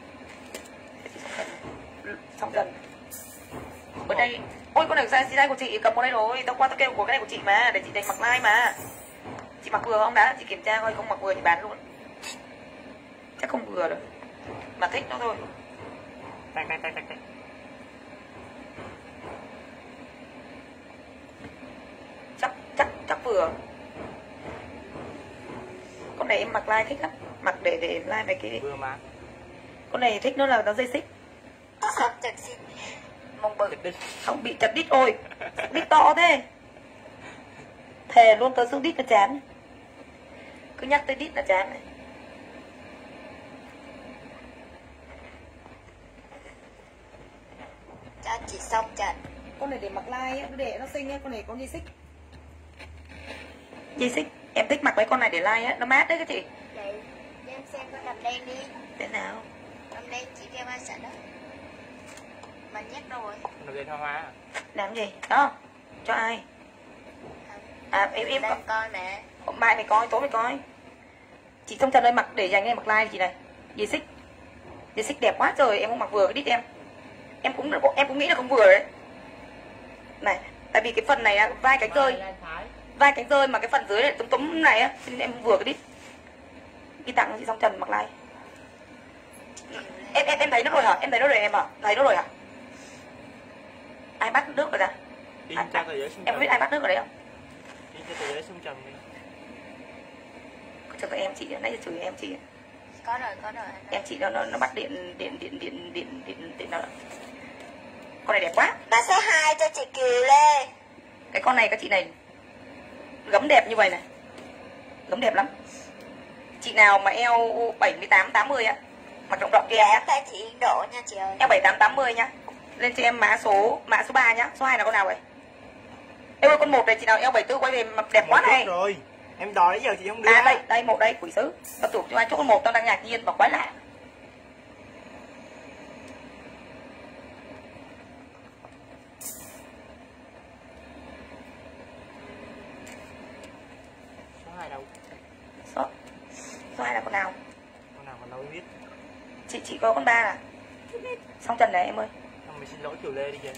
Xong dần. Bữa đây, ôi con này size của chị cầm con đây rồi, tao qua tao kêu của cái này của chị mà, để chị đánh mặc like mà. Chị mặc vừa không đã, chị kiểm tra coi không mặc vừa thì bán luôn. Chắc không vừa đâu. Mà thích nó thôi. Tạch. Chắc vừa. Con này em mặc like thích lắm, mặc để like mấy cái. Vừa mà. Con này thích nó là nó dây xích. Sông Trần xin Mông bự. Không bị chặt đít ôi. Đít to thế. Thề luôn tới xương đít là chán. Cứ nhắc tới đít là chán này. cho chị Sông Trần. Con này để mặc like á, để nó xinh á, con này có dây xích. Dây xích, em thích mặc mấy con này để like á, nó mát đấy các chị. Đấy, em xem con đầm đen đi. Thế nào? Đầm đen chị kêu ai sợ đó. Mà nhét rồi. Nó lên hoa hoa. Làm gì? Đó. Cho ai? À em đang coi mẹ. mai mày coi, tối mày coi. Chị Sông Trần ơi, mặc để dành em mặc like chị này. Dây xích đẹp quá trời, em không mặc vừa cái đít em. Em cũng nghĩ là không vừa đấy. Này, tại vì cái phần này á, vai cánh rơi mà cái phần dưới này túm này á, nên em vừa cái đít. Đi tặng cho chị Sông Trần mặc like. Em thấy nó rồi hả? Em thấy nó rồi em à? Thấy nó rồi hả? Ai bắt nước rồi ra? In cho tờ giấy Sông Trần. Em biết ai bắt nước ở đấy không? In cho tờ giấy Sông Trần đi. Chừng em chị, nãy giờ chửi em chị. Có rồi Em chị nó bắt điện nó. Con này đẹp quá. Mã số 2 cho chị Kiều Lê. Cái con này các chị này gấm đẹp như vậy này, gấm đẹp lắm. Chị nào mà eo 78 80 á, mặc rộng rộng kia Dạ nhá. em tay chị Yên Độ nha chị ơi. Eo 78 80 nhá. Lên cho em mã số 3 nhá. Số 2 là con nào vậy? Em ơi con 1 này chị nào eo 74 quay về mặt đẹp quá Một này. chút rồi. Em đòi giờ chị không đưa. À đây, một đây quỷ sứ. Tao tưởng cho ai chốt con 1 tao đang ngạc nhiên và quái lạ. Số 2 đâu? Số 2 là con nào? Con nào còn đâu biết. Chị có con 3 à? Xong Trần này em ơi. Không, mình xin lỗi Kiều Lê đi kìa.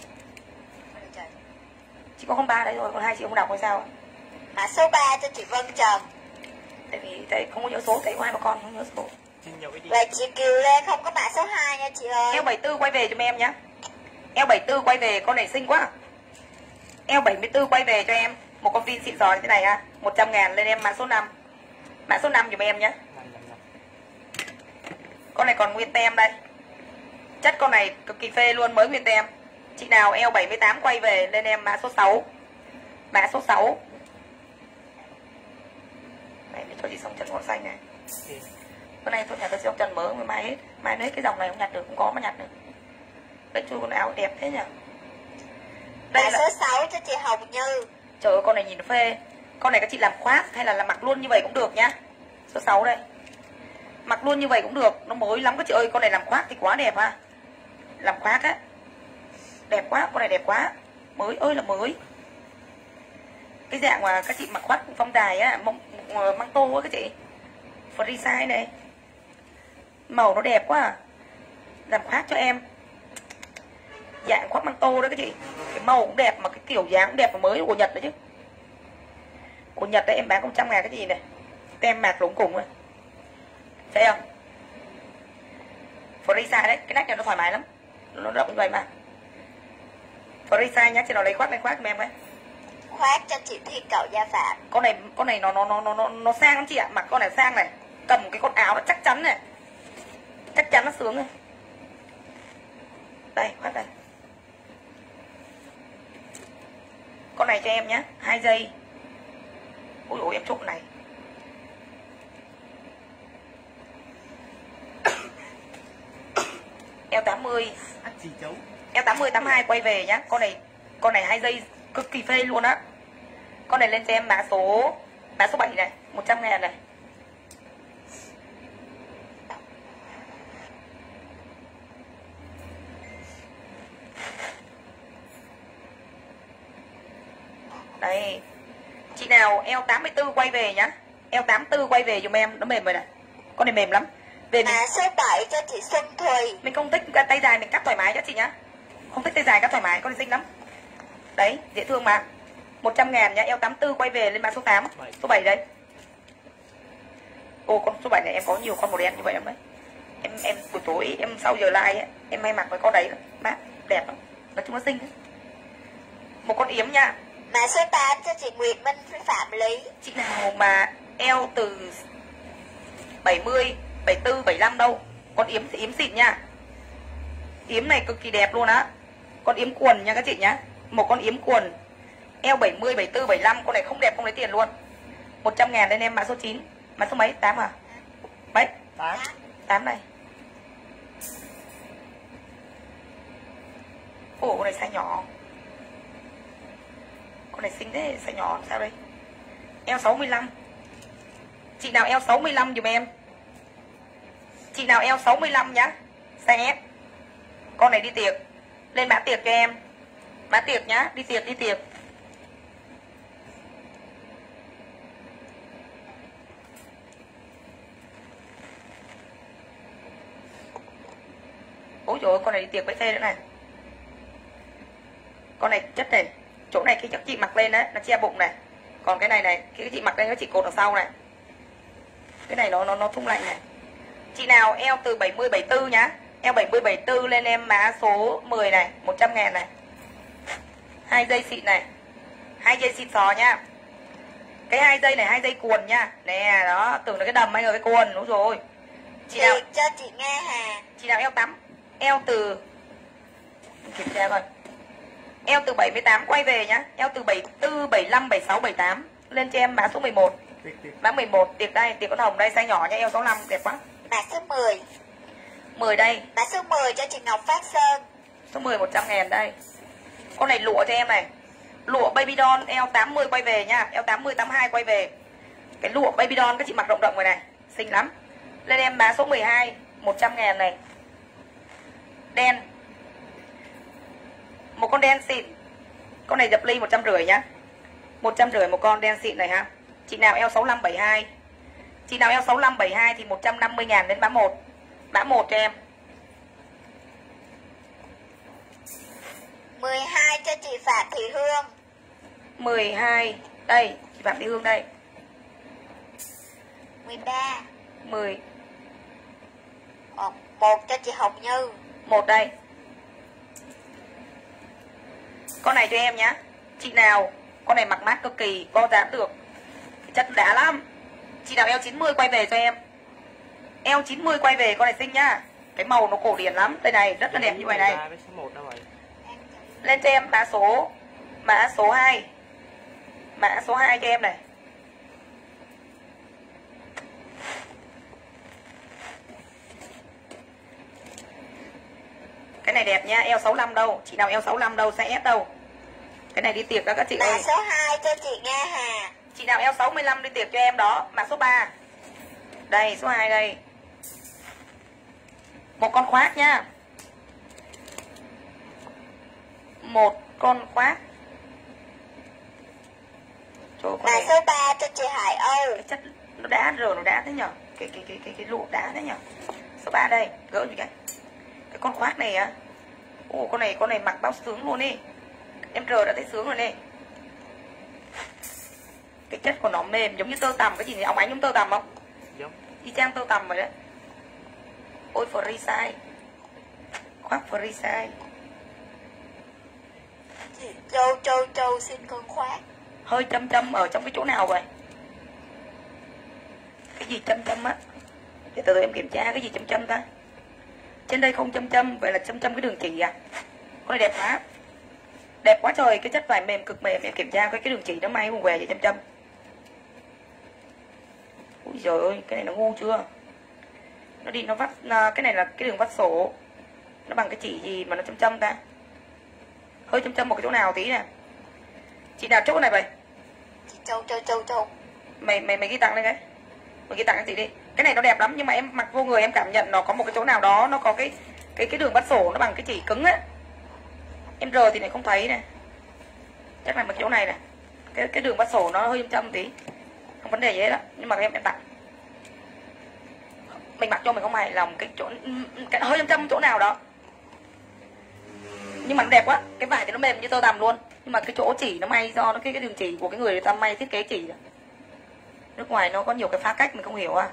Chị có con 3 đấy rồi, con 2 chị không đọc hay sao? Mã số 3 cho chị Vân Trần. Tại vì đây không có nhớ số, tại có 2 bà con không nhớ số. Xin nhậu đi. Và chị Kiều Lê không có mã số 2 nha chị ơi. Eo 74 quay về cho em nhá. Eo 74 quay về, con này xinh quá. Eo 74 quay về cho em. Một con vin xịn sò như thế này ha. 100.000 lên em mã số 5. Mã số 5 giùm em nhá. Con này còn nguyên tem đây. Chất con này cực kỳ phê luôn, mới nguyên tem. Chị nào eo 78 quay về lên em mã số 6. Mã số 6. Này để cho chị xong chân màu xanh này. Bữa nay tôi nhặt tôi xong chân mớ mai hết. Mai lấy cái dòng này không nhặt được, không có mà nhặt được. Đấy chui con áo đẹp thế nhỉ. Mã số 6 cho chị Hồng Như. Trời ơi con này nhìn phê. Con này các chị làm khoác hay là mặc luôn như vậy cũng được nhá. Số 6 đây. Mặc luôn như vậy cũng được, nó mới lắm các chị ơi. Con này làm khoác thì quá đẹp ha. Làm khoác á. Đẹp quá, con này đẹp quá. Mới ơi là mới. Cái dạng mà các chị mặc khoác phong đài á, măng tô á các chị. Free size này. Màu nó đẹp quá à. Làm khoác cho em. Dạng khoác măng tô đó các chị. Cái màu cũng đẹp mà cái kiểu dáng cũng đẹp và mới của Nhật đấy chứ. Của Nhật đấy em bán 100.000 cái gì này. Tem mạc lủng cùng rồi. Thấy không? Free size đấy, cái nách này nó thoải mái lắm. Nó rộng như vậy mà. Free size nhá, chị nào lấy khoác giùm em ấy. Khoác cho chị Thiên Cậu Gia Phạm. Con này nó sang lắm chị ạ. Mặc con này sang này. Cầm cái con áo nó chắc chắn này. Chắc chắn nó sướng này. Đây, khoác đây. Con này cho em nhá, 2 giây. Ôi dồi em chốt này. Eo 80. Eo 80 82 quay về nhá. Con này 2 giây cực kỳ phê luôn á. Con này lên cho em mã số 7 này, 100.000 này. Đây. Chị nào eo 84 quay về nhá. Eo 84 quay về giùm em, nó mềm rồi này. Con này mềm lắm. Về mình, Mã số 7 cho chị Xuân Thùy. mình không thích tay dài mình cắt thoải mái cho chị nhá. Không thích tay dài cắt thoải mái, con này xinh lắm. Đấy, dễ thương mà. 100.000 nhá, eo 84 quay về lên mã số 8, số 7 đây. Ô con số 7 này em có nhiều con màu đen như vậy lắm đấy. Em buổi tối em sau giờ live ấy, em hay mặc với con đấy mát, đẹp lắm. Nói chung nó xinh đấy. Một con yếm nha. Mã số 8 cho chị Nguyệt Minh với Phạm Lý. Chị nào mà eo từ 70, 74, 75 đâu. Con yếm thì yếm xịn nha. Yếm này cực kỳ đẹp luôn á. Con yếm quần nha các chị nhá. Một con yếm quần. Eo 70, 74, 75. Con này không đẹp không lấy tiền luôn. 100.000 lên em mã số 9. Mã số mấy? 8 à? Mấy? 8 này. Ồ con này size nhỏ. Con này xinh thế, size nhỏ sao đây? Eo 65. Chị nào eo 65 dùm em. Chị nào eo 65 nhá. Size S. Con này đi tiệc. Lên mã tiệc cho em. Mã tiệc nhá, đi tiệc. Ôi trời ơi, con này đi tiệc với phê nữa này. Con này chất này. Chỗ này khi chị mặc lên á, nó che bụng này. Còn cái này khi chị mặc lên nó chỉ cột ở sau này. Cái này nó thung lạnh này. Chị nào eo từ 70, 74 nhá. Eo 70, 74 lên em mã số 10 này, 100.000 này. 2 dây xịn này. 2 dây xịn sò nhá. Cái 2 dây này 2 dây cuồn nhá. Nè, đó, tưởng là cái đầm hay là cái cuồn, đúng rồi. Chị nào Thiệt cho chị Nga Hà. chị nào eo 8 eo từ kiểm tra coi. Eo từ 78 quay về nhá. Eo từ 74, 75, 76, 78 lên cho em mã số 11. Mã 11 tiệc đây, tiệc con hồng đây, size nhỏ nha, eo 65 đẹp quá. Mã số 10. 10 đây. Mã số 10 cho chị Ngọc Phát Sơn. Số 10 100.000 đây. Con này lụa cho em này. Lụa baby doll eo 80 quay về nha, eo 80 82 quay về. Cái lụa baby doll các chị mặc rộng rộng rồi này, xinh lắm. Lên em mã số 12 100.000 này. Đen. Một con đen xịn. Con này dập ly 150 nhá. 150 một con đen xịn này ha. Chị nào eo 65 72. Chị nào eo 65 72 thì 150.000 đến mã 1. Mã 1 cho em. 12 cho chị Phạm Thị Hương. 12 đây, chị Phạm Thị Hương đây. 13. 10 1 cho chị Hồng Như. 1 đây. Con này cho em nhá. Chị nào con này mặc mát cực kỳ, bo dáng được, chất đã lắm. Chị nào eo 90 quay về cho em. Eo 90 quay về, con này xinh nhá. Cái màu nó cổ điển lắm. Đây này rất là đẹp như vậy này. Lên cho em mã số 2. Mã số 2 cho em này. Cái này đẹp nha, eo 65 đâu. Chị nào eo 65 đâu, size S đâu. Cái này đi tiệc đó các chị ơi. Mã số 2 cho chị Nga Hà. Chị nào eo 65 đi tiệc cho em đó. Mã số 3. Đây, số 2 đây. Một con khoác nha. Một con khoác. Chỗ Mã số 3 cho chị Hải Âu. cái chất nó đá rồi, nó đá thế nhở. Cái lụa đá thế nhở. Số 3 đây, gỡ gì cái con khoác này á. Ồ, con này mặc bao sướng luôn đi. Em rờ đã thấy sướng rồi nè. Cái chất của nó mềm giống như tơ tằm. Cái gì này, óng ánh giống tơ tằm không? Giống. Y chang tơ tằm rồi đấy. Ôi free size. Khoác free size. Chị Châu xin con khoác. Hơi châm ở trong cái chỗ nào vậy? Cái gì châm á? Để từ từ em kiểm tra cái gì châm ta. Trên đây không châm, vậy là châm cái đường chỉ à? Con này đẹp quá. Đẹp quá trời, cái chất vải mềm cực mềm. Em kiểm tra cái đường chỉ nó may vùng về vậy châm. Ui giời ơi, cái này nó ngu chưa? Nó đi nó vắt, cái này là cái đường vắt sổ. Nó bằng cái chỉ gì mà nó châm ta? Hơi châm một cái chỗ nào tí nè. Chị nào chốt này vậy? Chị Châu. Mày ghi tặng lên cái. Mày ghi tặng cái gì đi. Cái này nó đẹp lắm nhưng mà em mặc vô người em cảm nhận nó có một cái chỗ nào đó nó có cái đường vắt sổ nó bằng cái chỉ cứng á. Em rờ thì này không thấy này. Chắc là một chỗ này này. Cái đường vắt sổ nó hơi châm tí. Không vấn đề gì hết đó, nhưng mà em tặng. Mình mặc cho mình không hài lòng cái chỗ hơi châm chỗ nào đó. Nhưng mà nó đẹp quá, cái vải thì nó mềm như tơ tằm luôn. Nhưng mà cái chỗ chỉ nó may do nó cái đường chỉ của cái người ta may thiết kế chỉ. Nước ngoài nó có nhiều cái phá cách mình không hiểu à.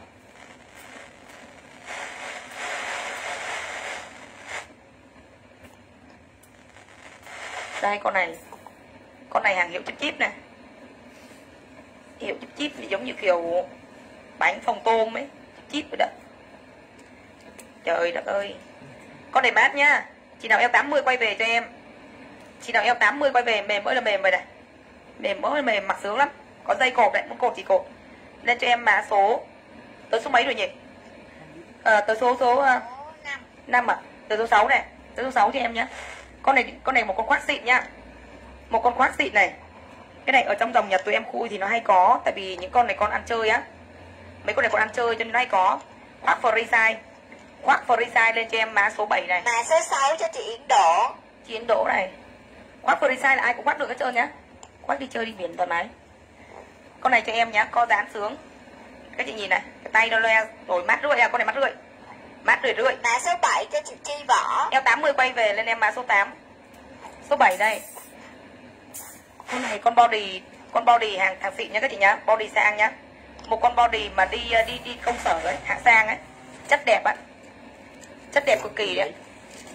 Đây con này. Con này hàng hiệu chip chip này. Hiệu chip chip thì giống như kiểu bánh phồng tôm ấy, chip vậy đó. Trời đất ơi. Con này mát nhá. Chị nào eo 80 quay về cho em. Chị nào eo 80 quay về, mềm ơi là mềm vậy này. Mềm ơi là mềm, mặc sướng lắm. Có dây cột đấy, muốn cột chỉ cột. Lên cho em mã số. Tới số mấy rồi nhỉ? Tới số 5 à? Tới số 6 này. Tới số 6 cho em nhá. Con này một con khoác xịn nhá. Một con khoác xịn này. Cái này ở trong dòng Nhật tụi em khui thì nó hay có. Tại vì những con này con ăn chơi á. Mấy con này con ăn chơi cho nên nó hay có. Khoác free size. Khoác free size lên cho em mã số 7 này. Mã số 6 cho chị Yến Đỗ. Chị Yến Đỗ này. Khoác free size là ai cũng khoác được hết trơn nhá. Khoác đi chơi đi biển thoải mái. Con này cho em nhá, co dáng sướng. Các chị nhìn này, cái tay nó loe rồi mát rượi à, con này mát rượi. Mát rượi. Mã số 7 cho chị Chi Võ. Eo 80 quay về lên em mã số 8. Số 7 đây. Con này con body hàng xịn nhá các chị nhá, body sang nhá. Một con body mà đi công sở ấy, hạng sang ấy. Chất đẹp á. Chất đẹp cực kỳ đấy.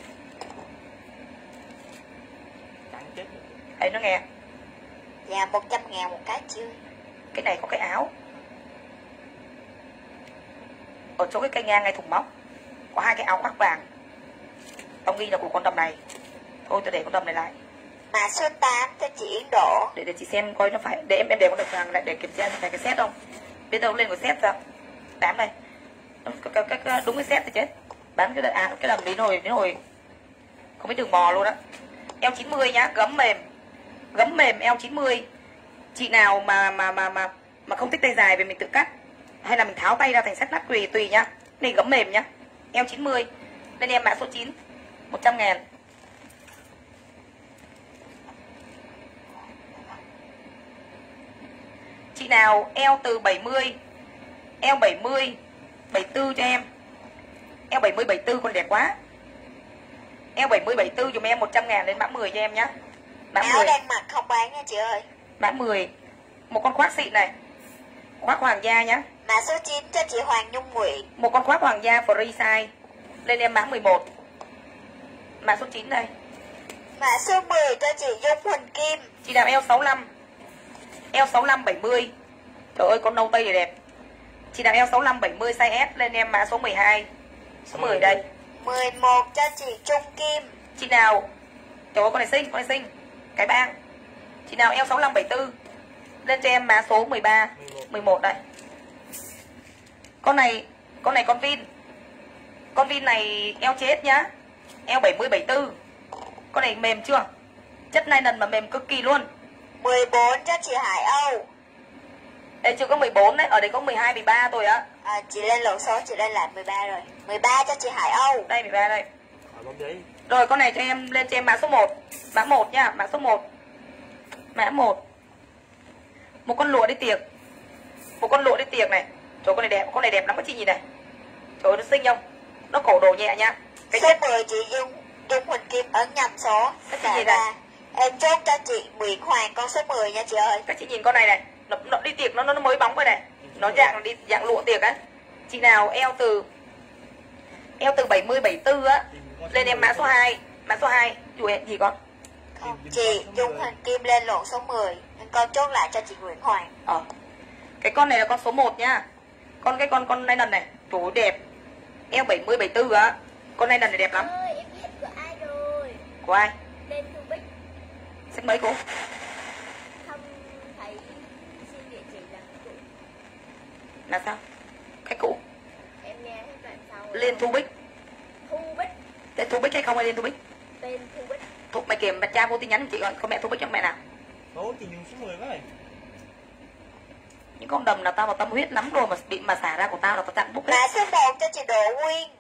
Đấy nó nghe. Dạ 100.000 một cái chưa. Cái này có cái áo. ở chỗ cái cây ngang ngay thùng móc có 2 cái áo khoác vàng. Tao nghi là của con đầm này. Thôi tôi để con đầm này lại. Mã số 8 cho chị Yến Đỗ. Để chị xem coi nó phải. Để em để con đầm vàng lại để kiểm tra phải cái set không. Biết đâu lên cái set ra. 8 này. Đúng cái set thì chết. Bán cái đầm đến hồi không biết đường mò luôn á. Eo 90 nhá, gấm mềm eo 90. Chị nào mà không thích tay dài về mình tự cắt hay là mình tháo tay ra thành sắt nắp tùy nhá. Này gấm mềm nhá, eo 90. Nên em mã số 9 100.000. Chị nào eo từ 70, eo 70 74 cho em. Eo 70 74 còn đẹp quá. Eo 70 74 dùm em 100.000 lên mã 10 cho em nhá. Mã Áo 10. đang mặc không bán nha chị ơi. Mã 10. Một con khoác xịn này. Khoác hoàng gia nhá. Mã số 9 cho chị Hoàng Nhung Nguyễn. Một con khoác hoàng gia free size. Lên em mã 11. Mã số 9 đây. Mã số 10 cho chị Dung Huỳnh Kim. Chị nào eo 65. Eo 65 70. Trời ơi con nâu tây này đẹp. Chị nào eo 65 70 size S lên em mã số 12. Số 10 đây. 11 cho chị Trung Kim. Chị nào trời ơi con này xinh. Cái bang. Chị nào eo 65 74 lên cho em mã số 13 11 đây. Con này con Vin. Con Vin này eo chết nhá. Eo 70 74. Con này mềm chưa? Chất nylon mà mềm cực kỳ luôn. 14 cho chị Hải Âu. Đây chưa có 14 đấy, ở đây có 12 13 thôi á. Chị lên lộn số, chị lên lại 13 rồi. 13 cho chị Hải Âu. Đây 13 đây. bấm giấy. Rồi con này cho em lên cho em mã số 1. Mã 1 nhá, mã số 1. Mã 1. Một con lụa đi tiệc. Một con lụa đi tiệc này. Trời con này đẹp lắm các chị nhìn này. Trời ơi nó xinh không? Nó cổ đồ nhẹ nhá. Cái Số chất 10 chị Dung Huỳnh Kim ấn nhầm số. Cái gì này? Em chốt cho chị Nguyễn Hoàng con số 10 nha chị ơi. các chị nhìn con này này, nó đi tiệc nó mới bóng rồi này. Nó dạng lụa tiệc á. Chị nào eo từ 70 74 á lên em mã số 2. Mã số 2 dù em gì con? Không, chị Dung Huỳnh Kim lên lộn số 10. Nên con chốt lại cho chị Nguyễn Hoàng. Cái con này là con số 1 nhá. Con này lần này, chỗ đẹp. Eo 70 74 á. Con này lần này đẹp lắm. Ơi, em biết của ai rồi. Của ai? Lên Thu Bích. Sách mấy cô? Không thấy xin địa chỉ là cũ. Là sao? Cái cũ. Em nghe hết đoạn sau. Lên Thu Bích. Thu Bích. Tên Thu Bích hay không hay lên Thu Bích? Tên Thu Bích. Mày kèm cha vô tin nhắn chị gọi con mẹ Thu Bích cho mẹ nào. Số chị dùng số 10 với. Những con đầm là tao vào tâm huyết lắm rồi mà xả ra của tao là tao chặn bút đấy. Mã số 1 cho chị Đỗ Nguyên.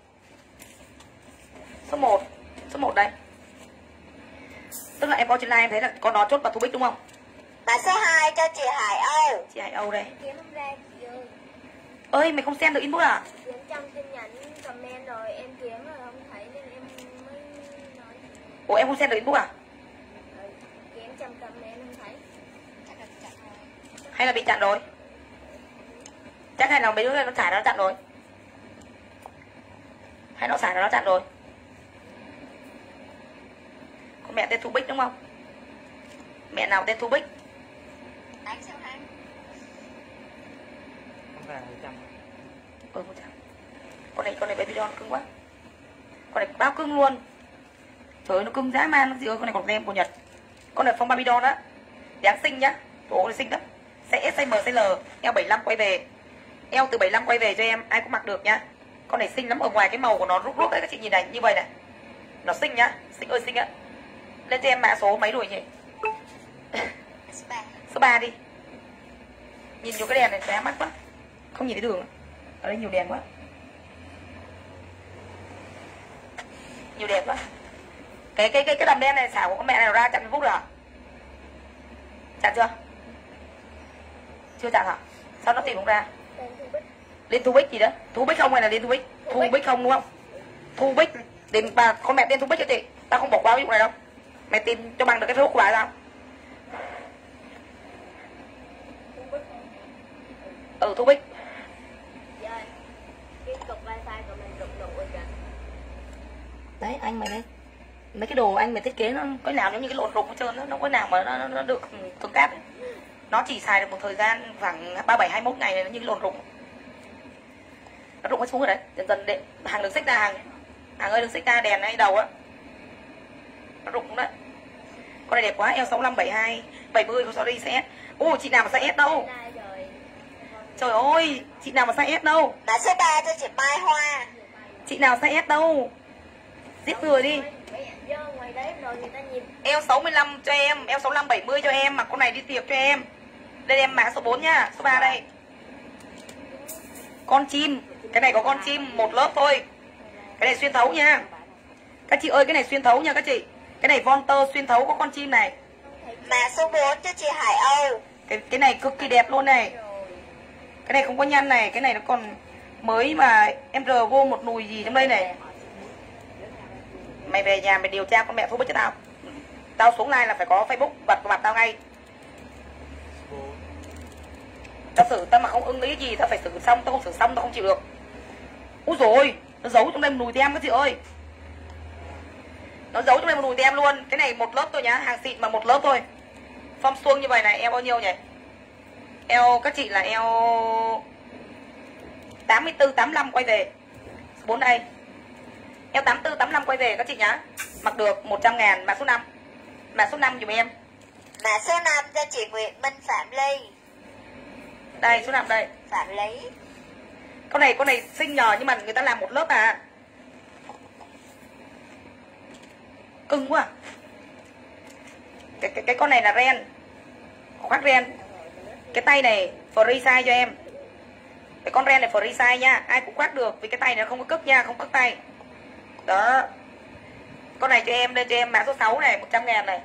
Số 1 đây. Tức là em có trên live em thấy là con đó chốt vào Thu Bích đúng không? Mã số 2 cho chị Hải Âu. Chị Hải Âu đây. Kiếm không ra chị ơi. Ơi mày không xem được inbox à? Kiếm trong tin nhắn comment rồi em kiếm rồi không thấy nên em mới nói. Ủa em không xem được inbox à? Kiếm trong comment không thấy. Hay là bị chặn rồi? Chắc hay là mấy đứa nó xả nó chặn rồi. Hay nó xả nó chặn rồi. Con mẹ tên Thu Bích đúng không? Mẹ nào tên Thu Bích? Đánh sao hả? Con vàng 100. 100. Con này baby doll cưng quá. Con này bao cưng luôn. Trời ơi nó cưng dã man gì ơi, con này còn tem của Nhật. Con này phong baby doll đó. Đáng xinh nhá. Trời ơi xinh lắm. Size S, size M, size L, eo 75 quay về. Eo từ 75 quay về cho em, ai cũng mặc được nhá. Con này xinh lắm, ở ngoài cái màu của nó rút rút đấy các chị nhìn này, như vậy này. Nó xinh nhá, xinh ơi xinh á. Lên cho em mã số mấy rồi nhỉ? Số 3 đi. Nhìn vô cái đèn này chóe mắt quá. Không nhìn thấy đường. Ở đây nhiều đèn quá. Nhiều đèn quá. Cái đầm đen này xả của con mẹ này ra chặn Facebook rồi hả? Chặn chưa? Chưa chặn hả? Sao nó tìm không ra? Tên Thu Bích. Lên Thu Bích gì đó? Thu Bích không hay là lên Thu Bích? Thu Bích không đúng không? Thu Bích. Tìm bà con mẹ tên Thu Bích cho chị. Tao không bỏ qua ví dụ này đâu. Mày tìm cho bằng được cái Facebook của bà sao? Thu Bích. Rồi. Cái cục wifi của mình rụng rồi kìa. Đấy anh mày đây. Mấy cái đồ anh mày thiết kế nó có nào giống như cái lộn rụng hết trơn, nó có nào mà nó được tương tác ấy. Nó chỉ xài được một thời gian khoảng 37 21 ngày này nó như cái lộn rụng. Nó rụng hết xuống rồi đấy. Dần dần để hàng đừng xách ra, hàng ơi đừng xách ra đèn này đầu á. Nó rụng đấy. Con này đẹp quá, eo 65 72 70 không sorry size S. Ôi chị nào mà size S đâu. Trời ơi, chị nào mà size S đâu. Mã số 3 cho chị Mai Hoa. Chị nào size S đâu. Giết người đi. Ngoài đấy rồi người ta nhìn. Eo 65 cho em, eo 65 70 cho em, mặc con này đi tiệc cho em. Đây em mã số 4 nhá, số 3 đây. Con chim, cái này có con chim một lớp thôi. Cái này xuyên thấu nha. Các chị ơi, cái này xuyên thấu nha các chị. Cái này von tơ xuyên thấu có con chim này. Mã số 4 cho chị Hải Âu. Cái này cực kỳ đẹp luôn này. Cái này không có nhăn này, cái này nó còn mới mà em rờ vô một nùi gì trong đây này. Mày về nhà mày điều tra con mẹ Facebook cho tao. Tao xuống live là phải có Facebook bật vào mặt tao ngay. Tao xử tao mà không ưng ý gì tao phải xử xong, tao không xử xong tao không chịu được. Úi dồi ôi, nó giấu trong đây một nùi tem các chị ơi. Nó giấu trong đây một nùi tem luôn. Cái này một lớp thôi nhá, hàng xịn mà một lớp thôi. Form suông như vậy này, eo bao nhiêu nhỉ? Eo các chị là eo 84 85 quay về. Số 4 đây. Eo 84 85 quay về các chị nhá. Mặc được 100.000, mã số 5. Mã số 5 dùm em. Mã số 5 cho chị Nguyễn Minh Phạm Ly. Đây số 5 đây. Phạm Lý. Con này xinh nhờ nhưng mà người ta làm một lớp à. Cưng quá. Cái con này là ren. Khoác ren. Cái tay này free size cho em. Cái con ren này free size nha, ai cũng khoác được vì cái tay này nó không có cức nha, không cức tay. Đó. Con này cho em, lên cho em mã số 6 này, 100.000 này.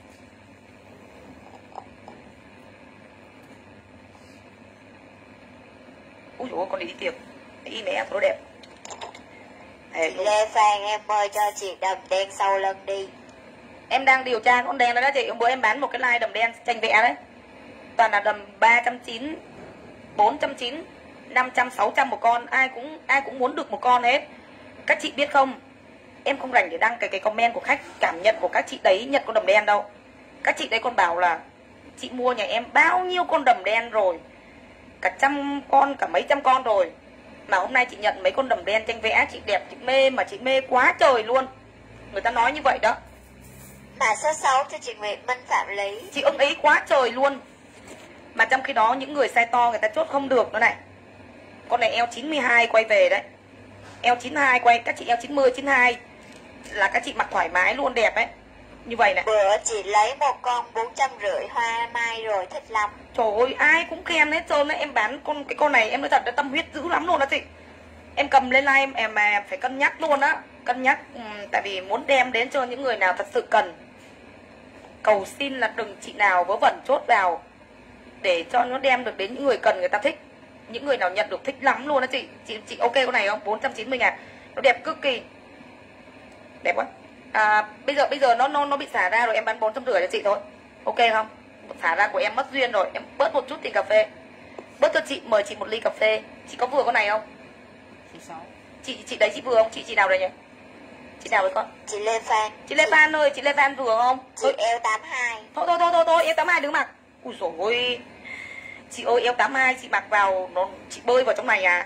Úi dồi ôi, con này đi tiệc. Y mẹ nó đẹp. Chị Lê Phan em ơi cho chị đầm đen sau lưng đi. Em đang điều tra con đen đó đó chị. Hôm bữa em bán một cái line đầm đen tranh vẽ đấy. Toàn là đầm 390, 490, 500, 600 một con. Ai cũng muốn được một con hết. Các chị biết không, em không rảnh để đăng cái comment của khách, cảm nhận của các chị đấy nhận con đầm đen đâu. Các chị đấy còn bảo là chị mua nhà em bao nhiêu con đầm đen rồi, cả trăm con, cả mấy trăm con rồi, mà hôm nay chị nhận mấy con đầm đen tranh vẽ chị đẹp, chị mê, mà chị mê quá trời luôn. Người ta nói như vậy đó. Mã số 6 cho chị Nguyễn Minh Phạm Lý. Chị ưng ý quá trời luôn. Mà trong khi đó những người size to người ta chốt không được nữa này. Con này eo 92 quay về đấy. Eo 92 quay, các chị eo 90, 92 là các chị mặc thoải mái luôn, đẹp ấy. Như vậy này. Bữa chị lấy một con 450 hoa mai rồi, thích lắm. Trời ơi, ai cũng khen hết trơn đấy. Em bán cái con này em nói thật, tâm huyết dữ lắm luôn đó chị. Em cầm lên live em mà phải cân nhắc luôn á. Cân nhắc, tại vì muốn đem đến cho những người nào thật sự cần. Cầu xin là đừng chị nào vớ vẩn chốt vào, để cho nó đem được đến những người cần, người ta thích. Những người nào nhận được thích lắm luôn đó chị. Chị ok con này không? 490.000. Nó đẹp cực kỳ. Đẹp quá. Bây giờ nó bị xả ra rồi, em bán 450 cho chị thôi. Ok không? Xả ra của em mất duyên rồi, em bớt một chút tiền cà phê. Bớt cho chị, mời chị một ly cà phê. Chị có vừa con này không? Chị đấy chị vừa không? Chị nào đây nhỉ? Chị nào đấy con? Chị Lê Phan. Chị Lê Phan ơi, chị Lê Phan vừa không? Chị eo 82. Thôi, eo 82 đừng mặc. Ui dồi ôi. Chị ơi, eo 82 chị mặc vào chị bơi vào trong này à?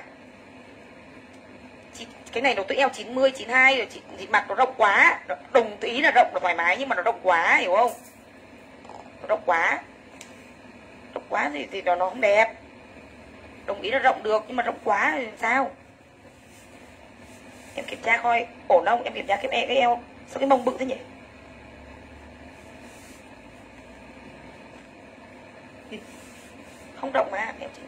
Cái này nó tới eo 90, 92 rồi chị mặc nó rộng quá. Đồng ý là rộng là thoải mái nhưng mà nó rộng quá, hiểu không? Nó rộng quá. Rộng quá thì nó không đẹp. Đồng ý là rộng được nhưng mà rộng quá thì sao? Em kiểm tra coi ổn không? Em kiểm tra cái eo. Sao cái mông bự thế nhỉ? Không rộng mà em chỉ...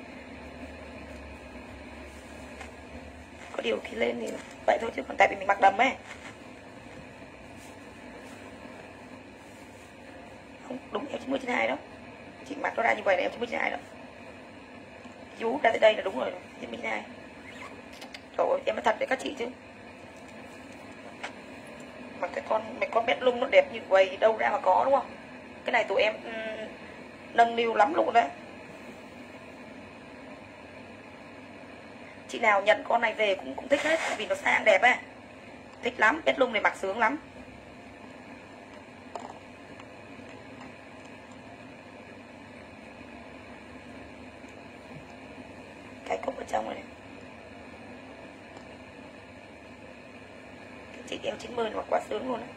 Có điều khi lên thì vậy thôi chứ còn tại vì mình mặc đầm ấy. Không, đúng eo 90 trên 2 đó. Chị mặc nó ra như vậy là eo 90 trên 2 đó. Vú ra tới đây là đúng rồi, 90 trên 2. Trời ơi, em nói thật đấy các chị chứ. Mà mấy con bét lung nó đẹp như vậy đâu ra mà có đúng không? Cái này tụi em nâng niu lắm luôn đấy. Chị nào nhận con này về cũng thích hết vì nó sang đẹp ấy. Thích lắm, bét lung này mặc sướng lắm. Cái cốc ở trong này. chị eo 90 mà quá sướng luôn đấy.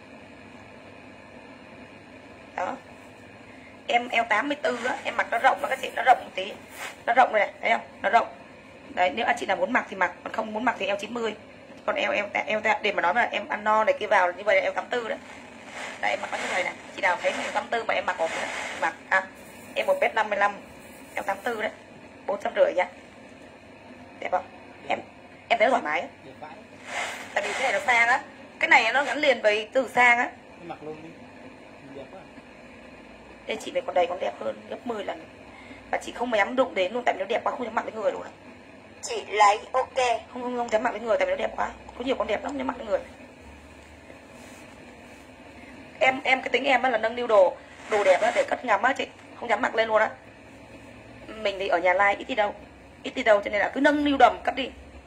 Đó. Em eo 84 đó, em mặc nó rộng mà các chị, nó rộng một tí. Nó rộng này, thấy không? Nó rộng. Đấy, nếu anh chị nào muốn mặc thì mặc, còn không muốn mặc thì eo 90. Còn eo để mà nói mà em ăn no này kia vào như vậy là eo 84 đấy. Đây em mặc nó như vậy này. Chị nào thấy eo 84 mà em mặc ổn đấy. Mặc em 1m55, eo 84 đấy. 450 nhá. Đẹp không? Em thấy thoải mái. Tại vì cái này nó sang á. Cái này nó gắn liền với từ sang á. Mặc luôn đi. Đẹp quá. Đây chị này còn đầy còn đẹp hơn gấp 10 lần. Và chị không dám đụng đến luôn tại vì nó đẹp quá, không dám mặc với người luôn. Chị lấy ok. Không dám mặc với người tại vì nó đẹp quá. Có nhiều con đẹp lắm nhưng mặc với người. Em cái tính em á là nâng niu đồ đẹp á để cất ngắm á chị, không dám mặc lên luôn á. Mình thì ở nhà lai ít đi đâu cho nên là cứ nâng niu đầm cất đi.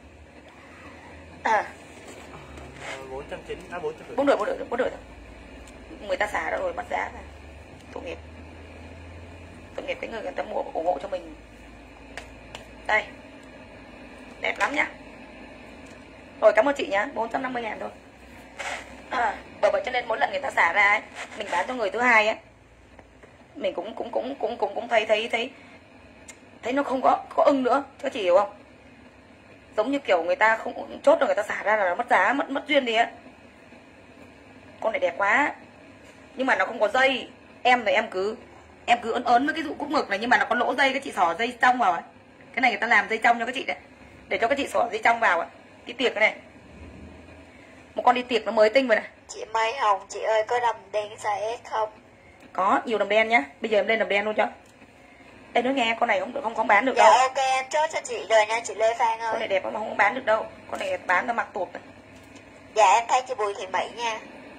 490, 450. 4 thôi. Người ta xả ra rồi mất giá ra. Tội nghiệp cái người ta mua ủng hộ cho mình. Đây. Đẹp lắm nhá. Rồi cảm ơn chị nhá, 450.000 thôi. Bởi vậy cho nên mỗi lần người ta xả ra ấy, mình bán cho người thứ hai ấy, mình cũng thấy nó không có ưng nữa, chứ chị hiểu không? Giống như kiểu người ta không chốt rồi người ta xả ra là nó mất giá, mất duyên đi á. Con này đẹp quá. Nhưng mà nó không có dây. Em thì em cứ ớn với cái dụ cúc ngực này nhưng mà nó có lỗ dây, cái chị xỏ dây trong vào ấy. Cái này người ta làm dây trong cho các chị đấy. Để cho các chị xỏ dây trong vào ấy. Đi tiệc cái này. Một con đi tiệc nó mới tinh rồi này. Chị Mai Hồng, chị ơi có đầm đen size S không? Có, nhiều đầm đen nhá. Bây giờ em lên đầm đen luôn cho. Em nói nghe, con này không bán được dạ, đâu. Dạ ok, em chốt cho chị rồi nha chị Lê Phan ơi. Con này đẹp mà không bán được đâu. Con này bán nó mặc tụt này. Dạ em thay chị Bùi Thị Mỹ nha.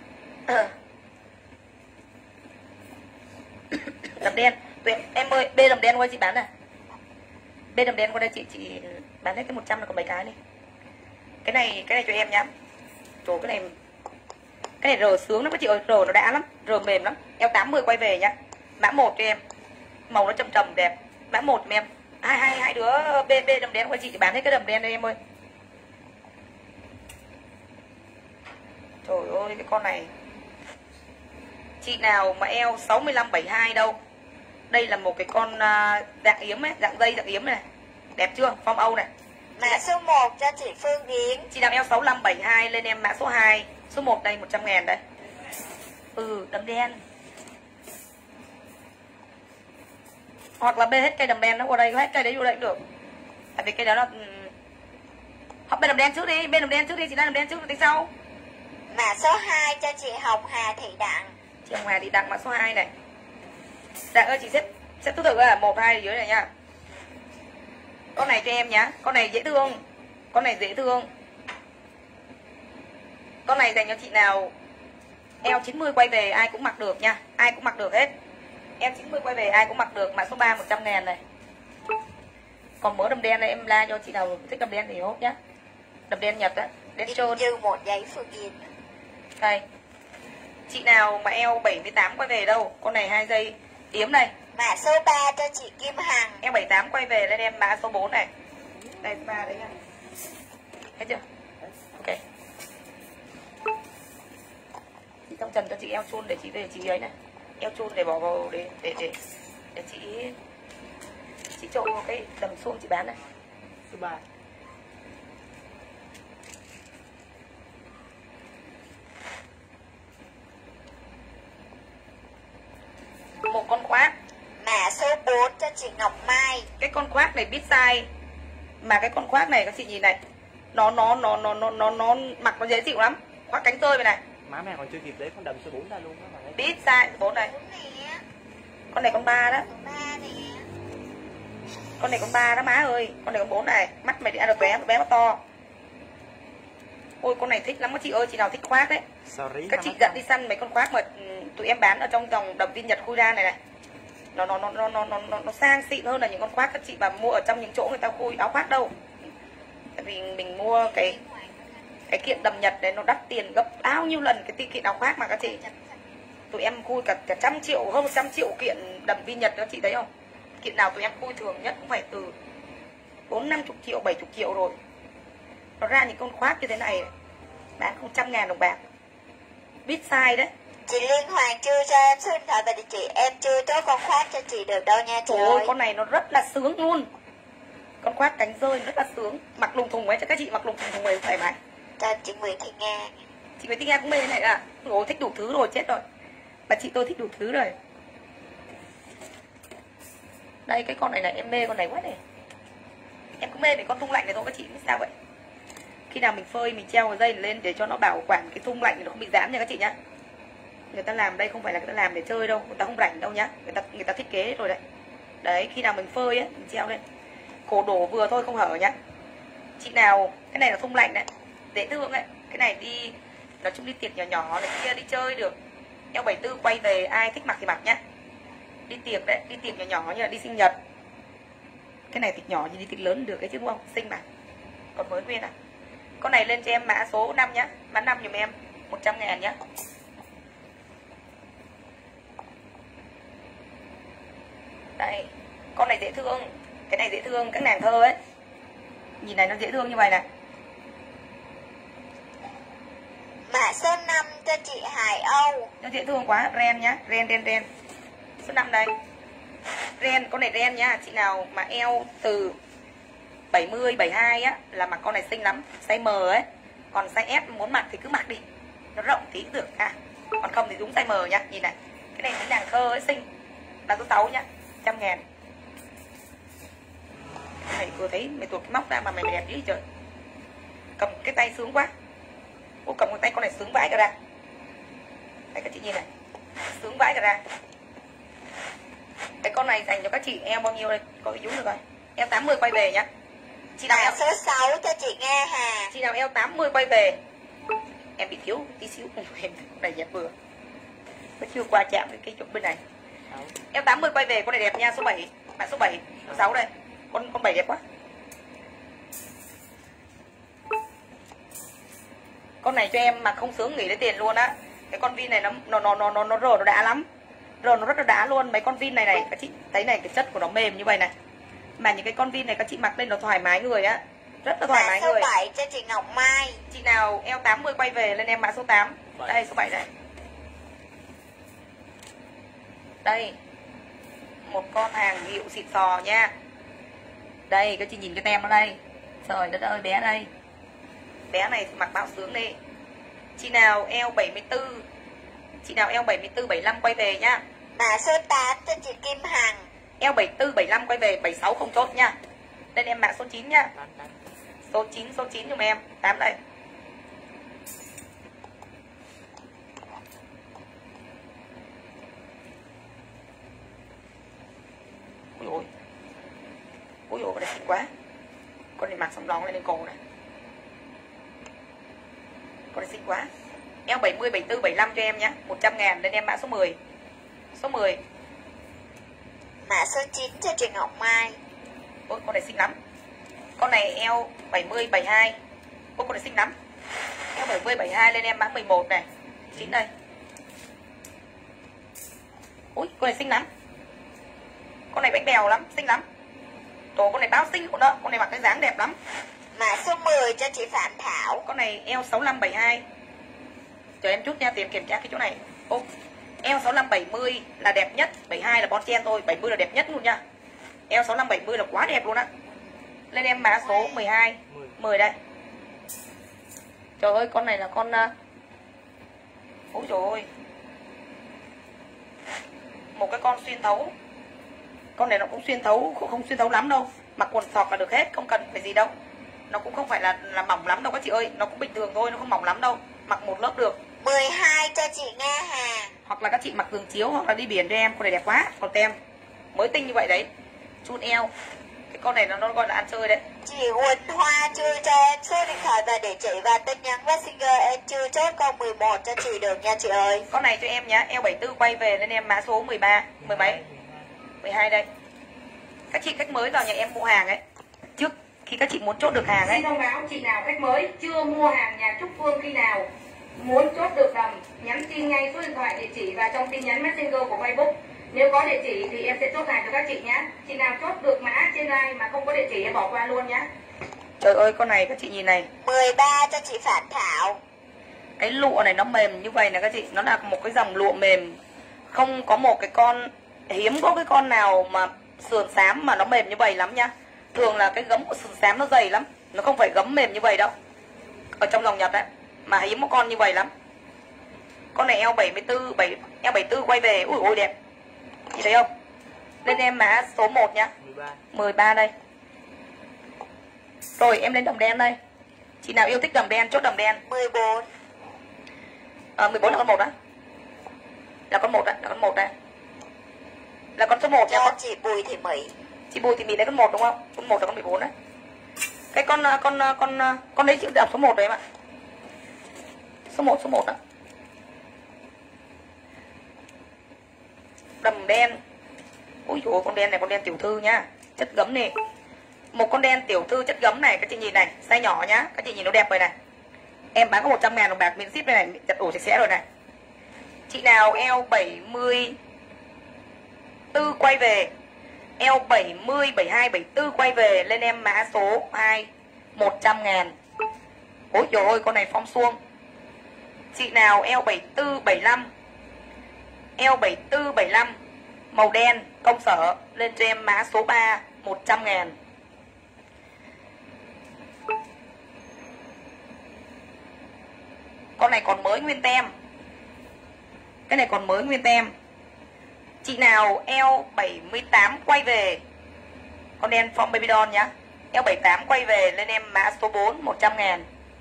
Đầm đen. Em ơi, bê đầm đen qua chị bán này. Bê đầm đen qua đây chị bán hết cái 100 là còn 7 cái đi. Cái này cho em nhá. Trời cái này rờ sướng lắm các chị ơi, rờ nó đã lắm, rờ mềm lắm. Eo 80 quay về nhá. Mã 1 cho em. Màu nó trầm đẹp. Mã 1 cho em. Hai đứa bê đầm đen qua chị bán hết cái đầm đen đây em ơi. Trời ơi cái con này. Chị nào mà eo 65 72 đâu. Đây là một cái con dạng yếm ấy, dạng dây dạng yếm này. Đẹp chưa? Form Âu này. Mã số 1 cho chị Phương Yến. Chị nào eo 65 72 lên em mã số 2. Số 1 đây 100.000 đây. Đầm đen. Hoặc là bê hết cây đầm đen nó qua đây, hết cây đấy vô đây cũng được. Tại vì cây đó là hoặc bên đầm đen trước đi, chị đang đầm đen trước rồi tính sau. Mã số 2 cho chị Hồng Hà Thị Đặng. Chị Hồng Hà Thị Đặng mã số 2 này. Đặng ơi chị xếp thứ tự là 1 2 ở dưới này nha. Con này cho em nhá, con này dễ thương. Con này dành cho chị nào eo 90 quay về ai cũng mặc được nha, ai cũng mặc được hết. Eo 90 quay về ai cũng mặc được, mã số 3 100.000 này. Còn mớ đầm đen này em la cho chị nào thích đầm đen thì hốt nhá. Đầm đen Nhật á, đen trơn. Như một giấy Phương Yến. Đây. Chị nào mà eo 78 quay về đâu, con này 2 dây yếm này. Mã số 3 cho chị Kim Hằng. Eo 78 quay về lên em mã số 4 này. Đây số 3 đấy nha. Hết chưa? Ok. Chị trong trần cho chị eo chun để chị về chị ấy này. Eo chun để bỏ vào để chị trộn cái đầm xuông chị bán này. Số 3. Một con khoác. Mã số 4 cho chị Ngọc Mai. Cái con khoác này biết size. Mà cái con khoác này các chị nhìn này. Nó mặc nó dễ chịu lắm. Khoác cánh tơi này này. Má mẹ còn chưa kịp lấy con đầm số 4 ra luôn đó mà. Biết size 4 này. Con này con 3 đó. Con này con 3 đó má ơi. Con này con 4 này. Mắt mày đi ăn được bé mắt to. Ôi con này thích lắm các chị ơi, chị nào thích khoác đấy. Sorry, các chị dẫn đi săn mấy con khoác mà tụi em bán ở trong dòng đầm viên Nhật khui ra này này. Nó sang xịn hơn là những con khoác các chị mà mua ở trong những chỗ người ta khui áo khoác đâu. Tại vì mình mua cái kiện đầm Nhật đấy nó đắt tiền gấp bao nhiêu lần cái kiện áo khoác mà các chị. Tụi em khui cả 100 triệu, hơn 100 triệu kiện đầm viên Nhật đó chị thấy không? Kiện nào tụi em khui thường nhất cũng phải từ 4-50 triệu, 70 triệu rồi. Nó ra những con khoác như thế này bán 100.000 đồng bạc. biết sai đấy. Chị Liên Hoàng chưa cho em số điện thoại và địa chỉ. Em chưa chốt con khoác cho chị được đâu nha chị Ôi ơi. con này nó rất là sướng luôn. Con khoác cánh rơi rất là sướng. Mặc lùng thùng ấy cho các chị, mặc lùng thùng ấy thoải mái. Cho chị Nguyễn Thị Nga. Chị Nguyễn Thị Nga cũng mê này à. Ôi thích đủ thứ rồi, chết rồi. Bà chị tôi thích đủ thứ rồi. Đây cái con này là em mê con này quá này. Em cũng mê về con thung lạnh này thôi các chị, biết sao vậy. Khi nào mình phơi mình treo cái dây lên để cho nó bảo quản cái thung lạnh nó không bị giãn nha các chị nhá. Người ta làm đây không phải là người ta làm để chơi đâu, người ta không rảnh đâu nhá. Người ta thiết kế rồi đấy. Đấy, khi nào mình phơi ấy, mình treo lên. Cổ đổ vừa thôi không hở nhá. Chị nào, cái này là thung lạnh đấy, dễ thương ấy. Cái này đi, nói chung đi tiệc nhỏ nhỏ này kia, đi chơi được. Eo 74 quay về ai thích mặc thì mặc nhá. Đi tiệc đấy, đi tiệc nhỏ nhỏ như là đi sinh nhật. Cái này tiệc nhỏ như đi tiệc lớn được cái chứ đúng không? Xinh mà. Còn mới nguyên à. Con này lên cho em mã số 5 nhá. Mã 5 giùm em 100.000 nhá. Đây, con này dễ thương. Cái này dễ thương, các nàng thơ ấy. Nhìn này nó dễ thương như vậy này. Mã số 5 cho chị Hải Âu. Nó dễ thương quá, ren nhá, ren. Số 5 đây. Ren, con này ren nhá. Chị nào mà eo từ 70, 72 á là mặc con này xinh lắm. Size M ấy. Còn size S muốn mặc thì cứ mặc đi. Nó rộng tí cũng được à. Còn không thì đúng size M nhá. Nhìn này. Cái này mấy nàng thơ ấy xinh. Là số 6 nhá. 100.000. Mày vừa thấy mày tuột cái móc ra mà mày đẹp dữ trời. Cầm cái tay sướng quá. Ô cầm cái tay con này sướng vãi cả ra. Đây các chị nhìn này. Sướng vãi cả ra. Cái con này dành cho các chị eo bao nhiêu đây? Có cái dũng được rồi. Eo 80 quay về nhá. Chị nào Mã eo số 6 cho chị Nga Hà. Chị nào eo 80 quay về. Em bị thiếu tí xíu. Em con này đẹp vừa. Nó chưa qua chạm cái chỗ bên này. Eo 80 quay về, con này đẹp nha, số 7. Mã số 7, số 6 đây. Con 7 đẹp quá. Con này cho em mà không sướng nghỉ lấy tiền luôn á. Cái con vin này nó rờ nó đã lắm. Rờ nó rất là đã luôn. Mấy con vin này này các chị thấy này, cái chất của nó mềm như vậy này. Mà những cái con vin này các chị mặc lên nó thoải mái người á. Rất là thoải mái người. Mã số 7 cho chị Ngọc Mai. Chị nào eo 80 quay về lên em mã số 8. Đây số 7 đây. Đây. Một con hàng hiệu xịn sò nha. Đây các chị nhìn cái tem ở đây. Trời đất ơi bé đây. Bé này mặc bao sướng đi. Chị nào eo 74. Chị nào eo 74 75 quay về nhá. Mã số 8 cho chị Kim Hằng. Eo 74 75 quay về, 76 không chốt nha. Lên em mã số 9 nhá. Số 9 giùm em. 8 đây. Ôi ôi. Ôi ôi, con này xinh quá. Con này mặc xong lóng lên cổ này. Con này xinh quá. Eo 70, 74, 75 cho em nhá. 100.000 lên em mã số 10. Số 10. Mã số 9 cho chị Ngọc Mai. Ôi con này xinh lắm. Con này eo 70, 72. Ôi con này xinh lắm. Eo 70, 72 lên em mã 11 này. 9 đây. Ôi con này xinh lắm. Con này bánh bèo lắm, xinh lắm. Tổ con này báo xinh của nó. Con này mặc cái dáng đẹp lắm. Mã số 10 cho chị Phạm Thảo. Con này eo 65, 72. Chờ em chút nha, tìm kiểm tra cái chỗ này. Ô, eo 65, 70 là đẹp nhất. 72 là bon chen thôi, 70 là đẹp nhất luôn nha. Eo 65, 70 là quá đẹp luôn á. Lên em mã số 12. 10 đây. Trời ơi con này là con. Ôi trời ơi. Một cái con xuyên thấu. Con này nó cũng xuyên thấu, không xuyên thấu lắm đâu. Mặc quần sọt là được hết, không cần phải gì đâu. Nó cũng không phải là mỏng lắm đâu các chị ơi. Nó cũng bình thường thôi, nó không mỏng lắm đâu. Mặc một lớp được. 12 cho chị Nga Hà. Hoặc là các chị mặc giường chiếu hoặc là đi biển cho em. Con này đẹp quá. Còn tem mới tinh như vậy đấy. Chun eo. Cái con này nó gọi là ăn chơi đấy. Chị Quỳnh Hoa chưa cho em số điện thoại và địa chỉ và tin nhắn Messenger. Em chưa chốt con 11 cho chị được nha chị ơi. Con này cho em nhá. Eo 74 quay về lên em mã số 13. 10 mấy 12 đây. Các chị khách mới vào nhà em mua hàng ấy. Trước khi các chị muốn chốt được hàng ấy. Xin thông báo chị nào khách mới chưa mua hàng nhà Trúc Phương khi nào muốn chốt được đầm, nhắn tin ngay số điện thoại địa chỉ và trong tin nhắn Messenger của Facebook. Nếu có địa chỉ thì em sẽ chốt hàng cho các chị nhé. Chị nào chốt được mã trên live mà không có địa chỉ em bỏ qua luôn nhé. Trời ơi con này các chị nhìn này. 13 cho chị Phạm Thảo. Cái lụa này nó mềm như vậy nè các chị. Nó là một cái dòng lụa mềm. Không có một cái con, hiếm có cái con nào mà sườn xám mà nó mềm như vậy lắm nha. Thường là cái gấm của sườn xám nó dày lắm. Nó không phải gấm mềm như vậy đâu. Ở trong dòng Nhật đấy. Mà hiếm một con như vậy lắm. Con này eo 74, eo 74 quay về. Ui ôi đẹp. Chị thấy không? Lên em mã số 1 nhá. 13 đây. Rồi em lên đầm đen đây. Chị nào yêu thích đầm đen, chốt đầm đen. 14. 14 là con 1 đó. Là con 1 đấy, là con 1 đây. Là con số 1 nha Cho con. chị Bùi Thị Mỹ. Chị Bùi Thị Mỹ đấy con 1 đúng không? Con 1 là con 14 đấy. Cái con đấy chữ đọc số 1 đấy em ạ. Số 1 đó. Đầm đen. Ôi dồi, con đen này con đen tiểu thư nhá. Chất gấm này. Một con đen tiểu thư chất gấm này, các chị nhìn này, size nhỏ nhá. Các chị nhìn nó đẹp rồi này. Em bán có 100.000 đồng bạc miễn ship đây này, chặt ổ sạch sẽ rồi này. Chị nào eo 74 quay về, eo 70, 72, 74 quay về, lên em mã số 2 100.000. Ôi trời ơi, con này phong suông. Chị nào eo 74, 75, eo 74, 75 màu đen công sở, lên cho em mã số 3 100.000. Con này còn mới nguyên tem. Cái này còn mới nguyên tem. Chị nào eo 78 quay về, con đen form baby doll nhá. Eo 78 quay về, lên em mã số 4 100.000.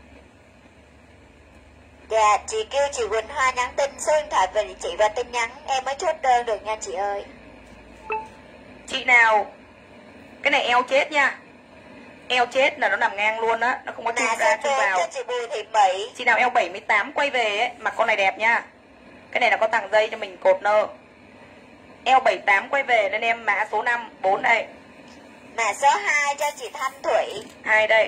Dạ, chị kêu chị Quỳnh Hoa nhắn tin số điện thoại về địa chỉ và tin nhắn em mới chốt đơn được nha chị ơi. Chị nào, cái này eo chết nha. Eo chết là nó nằm ngang luôn á, nó không có chui ra chui vào. Cho chị Bùi Thị Mỹ. Chị nào eo 78 quay về ấy, mặc con này đẹp nha. Cái này là có tặng dây cho mình cột nơ. Eo 78 quay về, lên em mã số 5 4 đây. Mã số 2 cho chị Thanh Thủy. 2 đây.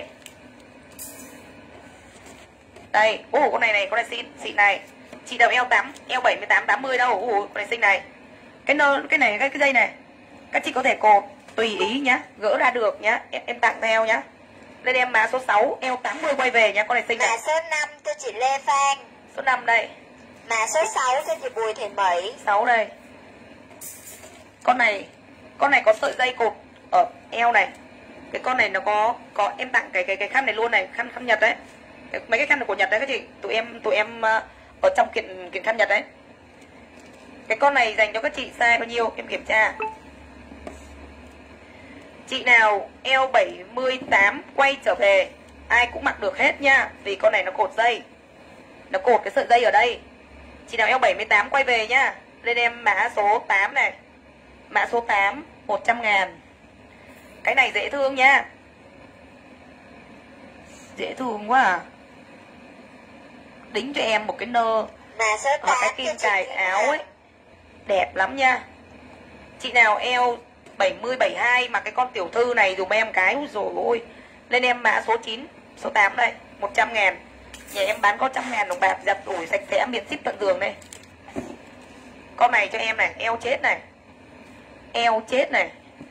Đây, con này con này xịn này. Chị nào eo 78 80 đâu. Con này xinh này. Cái này cái dây này. Các chị có thể cột tùy ý nhá, gỡ ra được nhá. Em tặng theo nhá. Lên em mã số 6, eo 80 quay về nhá, con này xinh này. Mã số 5 cho chị Lê Phan. Số 5 đây. Mã số 6 cho chị Bùi Thị Mỹ. 6 đây. Con này có sợi dây cột ở eo này. Cái con này nó có em tặng cái khăn này luôn này, khăn Nhật đấy. Mấy cái khăn của Nhật đấy các chị, tụi em ở trong kiện khăn Nhật đấy. Cái con này dành cho các chị size bao nhiêu em kiểm tra. Chị nào eo 78 quay trở về, ai cũng mặc được hết nha, vì con này nó cột dây. Nó cột cái sợi dây ở đây. Chị nào eo 78 quay về nhá, lên em mã số 8 này. Mã số 8 100.000. Cái này dễ thương nha. Dễ thương quá à. Đính cho em một cái nơ Mã số 8 hoặc cái kim cài áo ấy, đẹp lắm nha. Chị nào eo 70, 72 mà cái con tiểu thư này dùm em cái. Úi dồi ôi. Lên em mã số 9, số 8 đây, 100.000. Nhà em bán có 100.000 đồng bạc, giặt ủi sạch sẽ miễn ship tận giường đây. Con này cho em này, eo chết này. Eo chết này.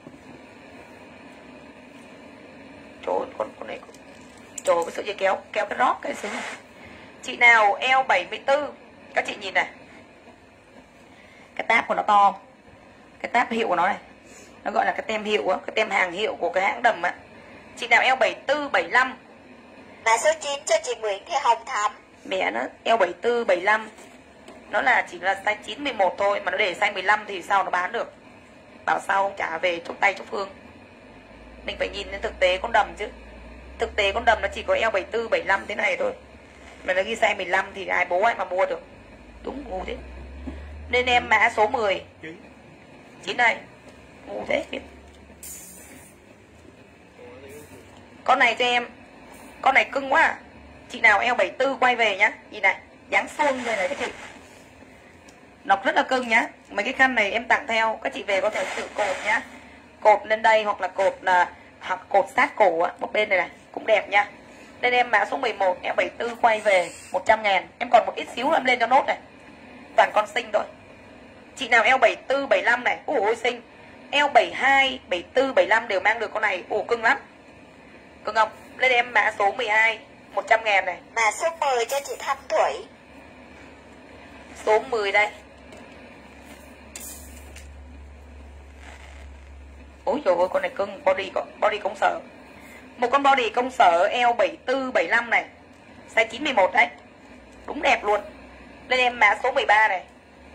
Trời ơi, con này. Trời ơi, cái sợi dây kéo cái rót cái xứ này. Chị nào eo 74, các chị nhìn này. Cái táp của nó to. Cái táp hiệu của nó này. Nó gọi là cái tem hiệu á, cái tem hàng hiệu của cái hãng đầm á. Chị nào eo 74, 75. Mã số 9 cho chị Nguyễn Thị Hồng Thắm. Mẹ nó eo 74, 75. Nó chỉ là size 9, 11 thôi. Mà nó để size 15 thì sao nó bán được. Bảo sao không trả về chúc tay chúc phương. Mình phải nhìn đến thực tế con đầm chứ. Thực tế con đầm nó chỉ có eo 74, 75 thế này thôi. Mà nó ghi size 15 thì ai bố ai mà mua được. Đúng ngu thế. Nên em mã số 10 9 đây. Ngu thế biết. Con này cho em. Con này cưng quá à. Chị nào eo 74 quay về nhá. Nhìn này, dáng xuông rồi này các chị. Nó rất là cưng nhá. Mấy cái khăn này em tặng theo, các chị về có thể tự cột nhá. Cột lên đây hoặc là cột sát cổ á, một bên này này cũng đẹp nha. Lên em mã số 11, eo 74 quay về 100.000. Em còn một ít xíu em lên cho nốt này. Toàn con xinh thôi. Chị nào eo 74, 75 này, ôi xinh. Eo 72, 74, 75 đều mang được con này, cưng lắm. Cưng không? Lên em mã số 12, 100.000 này. Mã số 10 cho chị Thanh Thủy. Số 10 đây. Ôi trời ơi, con này cưng, body công sở. Một con body công sở eo 74 75 này. Size 91 đấy. Đúng đẹp luôn. Lên em mã số 13 này.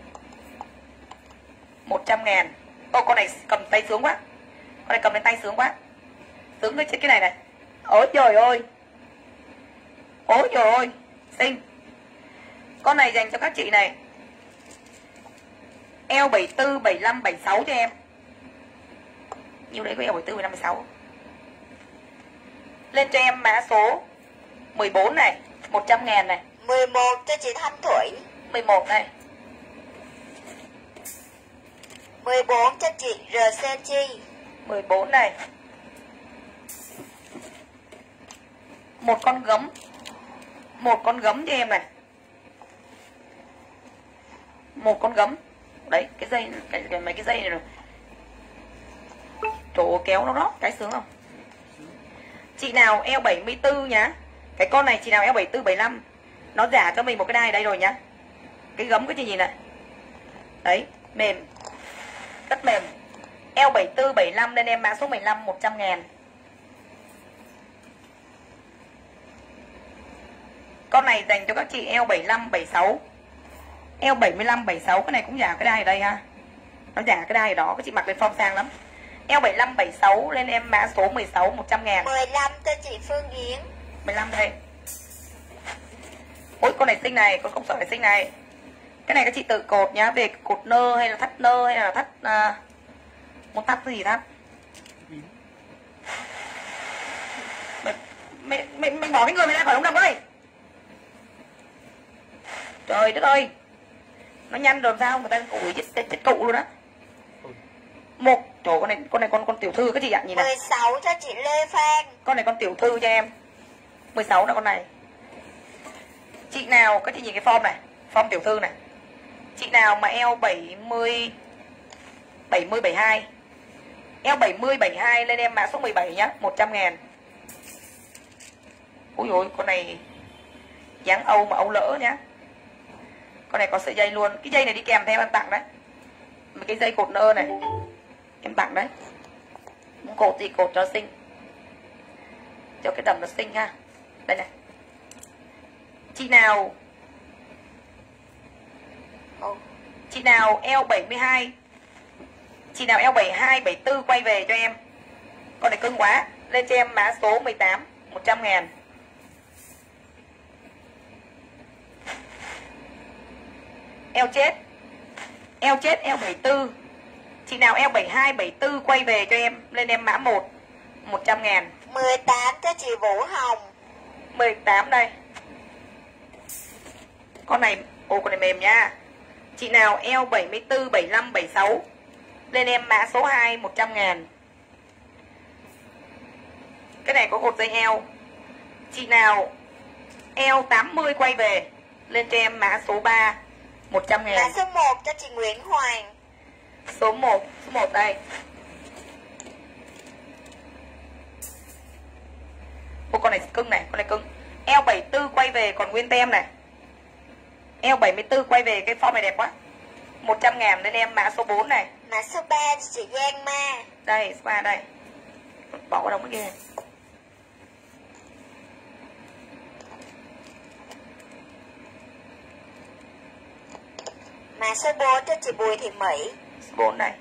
100.000. Ô, con này cầm tay sướng quá. Con này cầm lên tay sướng quá. Sướng cái này này. Ôi trời ơi. Ôi trời ơi. Xinh. Con này dành cho các chị này. Eo 74 75 76 cho em. Nhiêu đấy có eo 74 75 76. Lên cho em mã số 14 này, 100.000 này. 11 cho chị Thanh Thủy. 11 này. 14 cho chị RC Chi. 14 này. Một con gấm. Một con gấm cho em này. Một con gấm. Đấy, cái dây mấy cái dây này rồi. Trời ơi, kéo nó đó, cái sướng không? Chị nào eo 74 nhá. Cái con này chị nào eo 74 75. Nó giả cho mình một cái đai ở đây rồi nhá. Cái gấm cái chị nhìn này. Đấy, mềm. Rất mềm. Eo 74 75 nên em mã số 15 100.000. Con này dành cho các chị eo 75 76. Eo 75 76 cái này cũng giả cái đai ở đây ha. Nó giả cái đai ở đó, các chị mặc lên form sang lắm. Eo 75 76 lên em mã số 16 100.000. 15 cho chị Phương Yến. 15 đây. Ôi con này xinh này, con công sở này xinh này. Cái này các chị tự cột nhá, về cột nơ hay là thắt nơ hay là thắt muốn thắt gì thắt. Mày bỏ cái người mày ra khỏi ống đồng ơi. Trời đất ơi. Nó nhanh rồi sao người ta ủi chết cụ luôn á. Một trời, con này con tiểu thư các chị ạ, nhìn này. 16 cho chị Lê Phan. Con này con tiểu thư cho em. 16 là con này. Chị nào các chị nhìn cái form này, form tiểu thư này. Chị nào mà eo 70 72. Eo 70 72 lên em mã số 17 nhá, 100.000. Ui ôi, con này dáng Âu mà Âu lỡ nhá. Con này có sợi dây luôn. Cái dây này đi kèm theo em tặng đấy. Mấy cái dây cột nơ này em tặng đấy. Muốn cột thì cột cho xinh, cho cái đầm nó xinh ha. Đây này. Chị nào eo 72. Chị nào eo 72 74 quay về cho em. Con này cưng quá. Lên cho em mã số 18 100.000. Eo chết eo 74. Chị nào eo 72 74 quay về cho em. Lên em mã 1 100.000. 18 cho chị Vũ Hồng. 18 đây. Con này, con này mềm nha. Chị nào eo 74 75 76 lên em mã số 2 100.000. Cái này có cột dây eo. Chị nào eo 80 quay về lên cho em mã số 3 100.000. Mã số 1 cho chị Nguyễn Hoàng. Số 1 đây. Con này cưng này, con này cưng. Eo 74 quay về còn nguyên tem này. Eo 74 quay về cái form này đẹp quá. 100.000 lên em mã số 4 này. Mã số 3 cho chị Giang Ma. Đây, số 3 đây. Bỏ vào đống cái kia. Mã số 4 cho chị Bùi Thị Mỹ. Số 4 đây.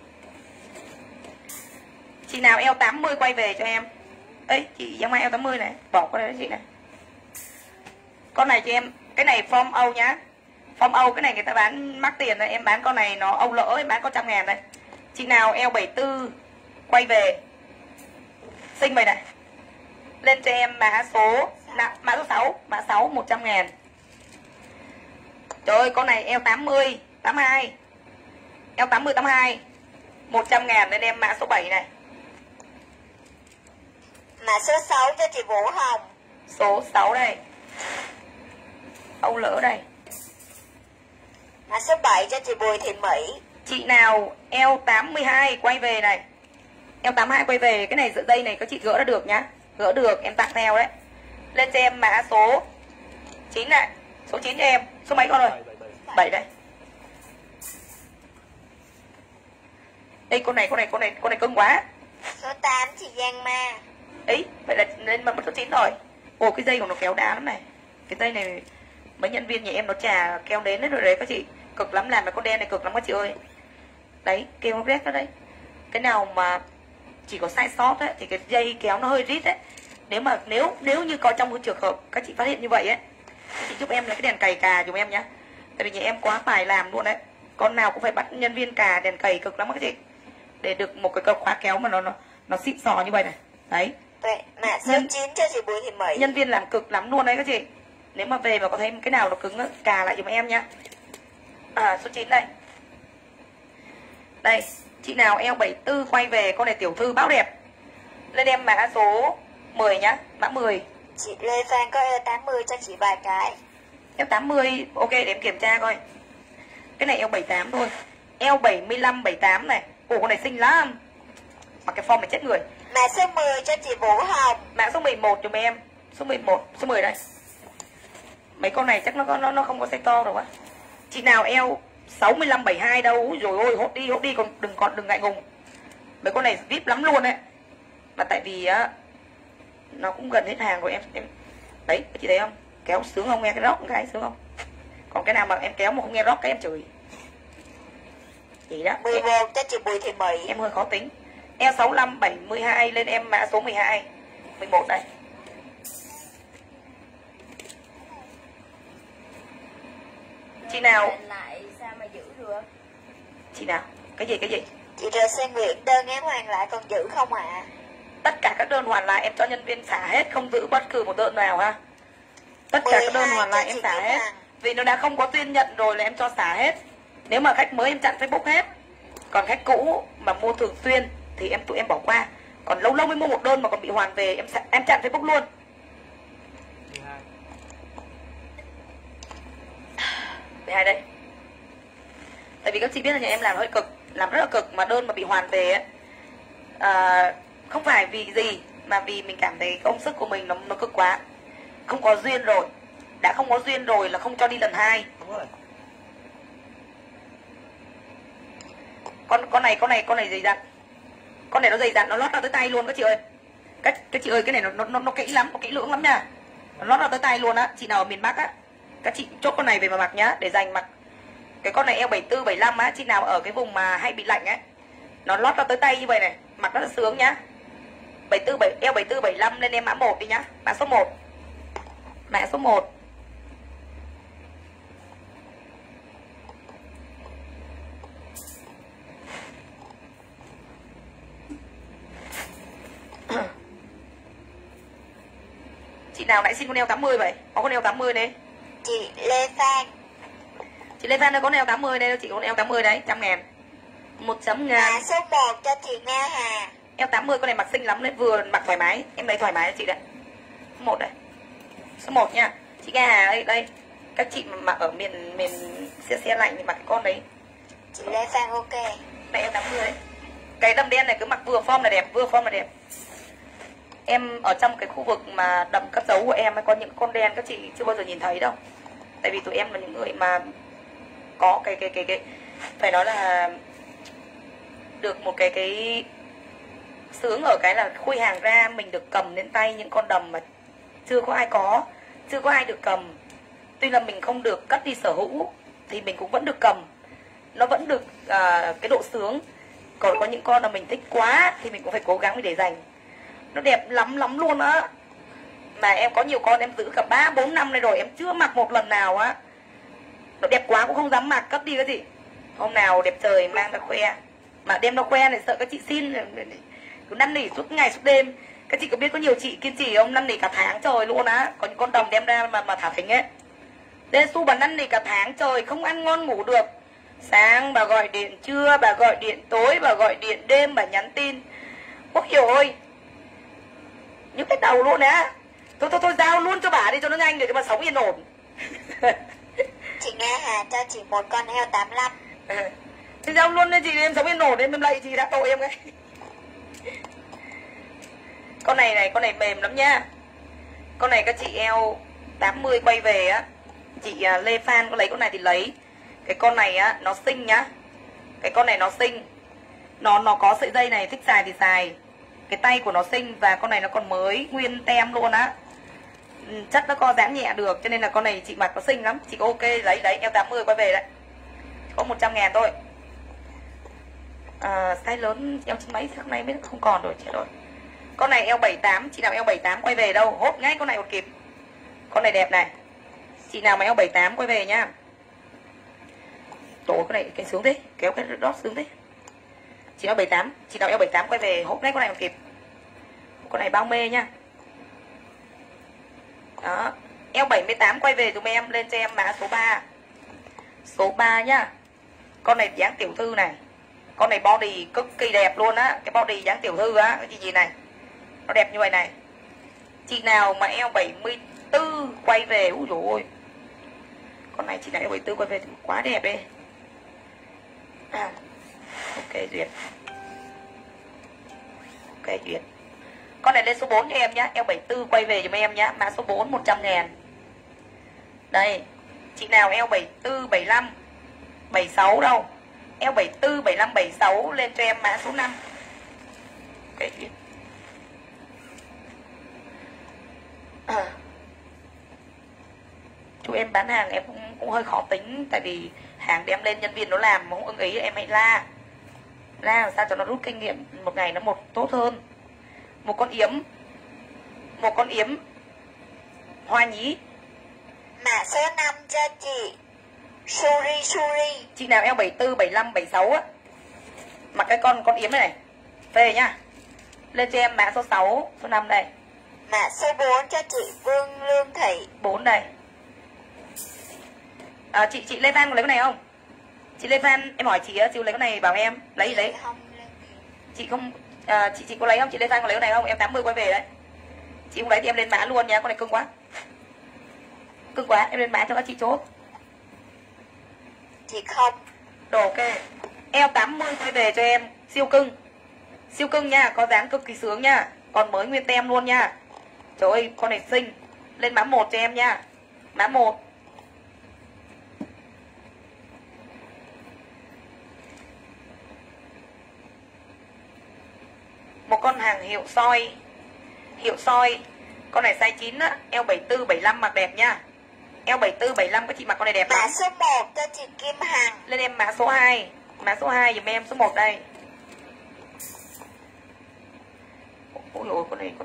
Chị nào eo 80 quay về cho em. Ấy, chị Giang Mai eo 80 này. Bỏ qua đây chị này. Con này cho em. Cái này form Âu nhá. Form Âu cái này người ta bán mắc tiền đây. Em bán con này nó Âu lỡ, em bán có 100.000 đây. Chị nào eo 74 quay về xinh vậy này. Lên cho em mã số 6. Mã 6 100.000. Trời ơi, con này eo 80 82. Eo 80 82 100.000 lên em mã số 7 này. Mã số 6 cho chị Vũ Hồng. Số 6 đây. Âu lỡ đây. Mã số 7 cho chị Bùi Thị Mỹ. Chị nào eo 82 quay về này. Eo 82 quay về. Cái này sợi dây này các chị gỡ ra được nhá. Gỡ được em tặng theo đấy. Lên cho em mã số 9 này. Số 9 cho em. Số mấy con ơi? 7 đây. Đây con này cứng quá. Số 8 chị Giang Ma. Ấy, vậy là lên mặt số 9 rồi. Ồ, cái dây của nó kéo đá lắm này. Cái dây này mấy nhân viên nhà em nó chà kéo đến hết rồi đấy các chị. Cực lắm, làm cái con đen này cực lắm các chị ơi. Đấy, kêu nó rét đó đấy. Cái nào mà chỉ có sai sót ấy, thì cái dây kéo nó hơi rít ấy. Nếu như có trong cái trường hợp các chị phát hiện như vậy ấy, chị giúp em lấy cái đèn cày cà giùm em nhá. Tại vì nhà em quá bài làm luôn đấy. Con nào cũng phải bắt nhân viên cà đèn cày cực lắm các chị. Để được một cái khóa kéo mà nó xịn sò như vậy này. Đấy. Vậy mã số 9 cho chị Bùi Thị Mỹ. Nhân viên làm cực lắm luôn đấy các chị. Nếu mà về mà có thấy cái nào nó cứng cà lại giùm em nhá. Số 9 đây. Đây, chị nào eo 74 quay về con này tiểu thư báo đẹp. Lên em mã số 10 nhá, mã 10. Chị Lê Phan có eo 80 cho chị vài cái. Eo 80, ok để em kiểm tra coi. Cái này eo 78 thôi. Eo 75, 78 này. Ồ con này xinh lắm. Mặc cái form này chết người. Mã số 10 cho chị Vũ Hồng. Mã số 11 cho mấy em. Số 11, số 10 đây. Mấy con này chắc nó không có size to đâu á. Chị nào eo 65, 72 đâu. Rồi ôi hốt đi còn đừng ngại ngùng. Mấy con này VIP lắm luôn đấy. Mà tại vì á nó cũng gần hết hàng rồi em. Đấy, chị thấy không? Kéo sướng không, nghe cái rock cái sướng không? Còn cái nào mà em kéo mà không nghe rock cái em chửi. Chị đó. 11 cho chị Bùi Thị Mỹ. Em hơi khó tính. Eo 65, 72 lên em mã số 12. 11 đây. Chị nào? Lại sao mà giữ được? Chị nào? Cái gì? Chị RC Nguyễn đơn án hoàn lại còn giữ không ạ? Tất cả các đơn hoàn lại em cho nhân viên xả hết, không giữ bất cứ một đơn nào ha. Tất cả các đơn hoàn lại em xả hết. Vì nó đã không có tuyên nhận rồi là em cho xả hết. Nếu mà khách mới em chặn Facebook hết. Còn khách cũ mà mua thường xuyên thì tụi em bỏ qua. Còn lâu mới mua một đơn mà còn bị hoàn về em chặn Facebook luôn. 12 đây. Tại vì các chị biết là nhà em làm hơi cực, làm rất là cực, mà đơn mà bị hoàn về ấy, không phải vì gì mà vì mình cảm thấy công sức của mình nó cực quá. Không có duyên rồi. Đã không có duyên rồi là không cho đi lần 2. Đúng rồi. Con này dày dặn. Con này nó dày dặn, nó lót ra tới tay luôn các chị ơi. Các chị ơi, cái này nó kỹ lắm, nó kỹ lưỡng lắm nha. Nó lót ra tới tay luôn á. Chị nào ở miền Bắc á, các chị chốt con này về mà mặc nhá, để dành mặc. Cái con này eo 74, 75 á, chị nào ở cái vùng mà hay bị lạnh á, nó lót ra tới tay như vậy này, mặc rất là sướng nhá. Eo 74, 75 lên em mã 1 đi nhá. Mã số 1. Mã số 1. Chị nào nãy xin con eo 80 vậy? Có con eo 80 đấy. Chị Lê Phan. Chị Lê Phan ơi, có eo 80 đây, chị có eo 80 đấy, 100.000. 1.000. Mã số 1 cho chị Nga Hà. Eo 80 con này mặc xinh lắm đấy, vừa mặc thoải mái, em lấy thoải mái cho chị đấy. Số 1 đây. Số 1 nha. Chị Nga Hà ơi, đây. Các chị mà mặc ở miền xe lạnh thì mặc cái con đấy. Chị Lê Phan ok. Đây eo 80 đấy. Cái đầm đen này cứ mặc vừa form là đẹp, vừa form là đẹp. Em ở trong cái khu vực mà đầm cất giấu của em có những con đen các chị chưa bao giờ nhìn thấy đâu. Tại vì tụi em là những người mà có cái phải nói là được một cái sướng ở cái là khui hàng ra mình được cầm lên tay những con đầm mà chưa có ai được cầm. Tuy là mình không được cất đi sở hữu thì mình cũng vẫn được cầm, nó vẫn được cái độ sướng. Còn có những con là mình thích quá thì mình cũng phải cố gắng để dành. Nó đẹp lắm luôn á. Mà em có nhiều con em giữ cả 3-4 năm nay rồi em chưa mặc một lần nào á. Nó đẹp quá cũng không dám mặc, cất đi cái gì. Hôm nào đẹp trời mang ra khoe. Mà đem nó khoe này sợ các chị xin. Cứ năn nỉ suốt ngày suốt đêm. Các chị có biết có nhiều chị kiên trì không, năn nỉ cả tháng trời luôn á. Có những con đầm đem ra mà thả thính ấy. Đê su bà năn nỉ cả tháng trời không ăn ngon ngủ được. Sáng bà gọi điện trưa, bà gọi điện tối, bà gọi điện đêm, bà nhắn tin. Ôi dồi ôi, nhức cái đầu luôn á. Thôi giao luôn cho bà đi cho nó nhanh để cho bà sống yên ổn. Chị Nga Hà cho chị một con heo 85. Thì giao luôn cho chị em sống yên ổn, em lạy chị đã tội em ấy. Con này mềm lắm nha. Con này các chị eo 80 quay về á, chị Lê Phan có lấy con này thì lấy. Cái con này á nó xinh nhá. Cái con này nó xinh. Nó có sợi dây này, thích xài thì xài. Cái tay của nó xinh và con này nó còn mới nguyên tem luôn á. Chắc nó co giãn nhẹ được, cho nên là con này chị mặc nó xinh lắm. Chị có ok lấy đấy, eo 80 quay về đấy. Có 100.000 thôi. Size lớn eo 9 mấy hôm nay mới không còn rồi, chết rồi. Con này eo 78, chị nào eo 78 quay về đâu, hốt ngay con này một kịp. Con này đẹp này. Chị nào mà eo 78 quay về nhá. Tổ con này cái sướng thế, kéo cái đót sướng thế. Chị nào 78, chị nào eo 78 quay về hốt ngay con này một kịp. Con này bao mê nhá. Đó, eo 78 quay về dùm em, lên cho em mã số 3. Số 3 nhá. Con này dáng tiểu thư này. Con này body cực kỳ đẹp luôn á. Cái body dáng tiểu thư á. Cái gì này. Nó đẹp như vậy này. Chị nào mà eo 74 quay về. Úi dồi ôi. Con này chị nào eo 74 quay về thì quá đẹp đi. Ok duyệt. Ok duyệt. Con này lên số 4 cho em nhá. Eo 74 quay về giùm em nhá. Mã số 4 100.000. Đây. Chị nào eo 74, 75, 76 đâu. Eo 74, 75, 76 lên cho em mã số 5. Ok duyệt. Chú em bán hàng em cũng hơi khó tính. Tại vì hàng đem lên nhân viên nó làm mà không ưng ý em hãy la. La làm sao cho nó rút kinh nghiệm một ngày nó một tốt hơn. Một con yếm hoa nhí. Mã số 5 cho chị Suri. Chị nào eo 74, 75, 76 á, mặc cái con yếm này này phê nhá. Lên cho em mã số 6, số 5 đây. Mã số 4 cho chị Vương Lương Thị. 4 đây. Chị Lê Phan có lấy con này không? Chị Lê Phan em hỏi chị á, chị lấy con này bảo em lấy. Không. Chị không chị có lấy không? Chị Lê Phan có lấy con này không? Em 80 quay về đấy. Chị không lấy thì em lên mã luôn nha, con này cưng quá. Cưng quá, em lên mã cho các chị chốt. Chị không. Đồ ok. Eo 80 quay về cho em, siêu cưng. Siêu cưng nha, có dáng cực kỳ sướng nha. Còn mới nguyên tem luôn nha. Trời ơi, con này xinh. Lên mã 1 cho em nha. Mã 1. Một con hàng hiệu soi. Hiệu soi. Con này size 9 á, eo 74, 75 mặc đẹp nha. Eo 74, 75 các chị mặc con này đẹp Mã lắm. số 1 cho chị Kim Hằng. Lên em mã số 2. Mã số 2 dùm em, số 1 đây. Ôi ôi, con này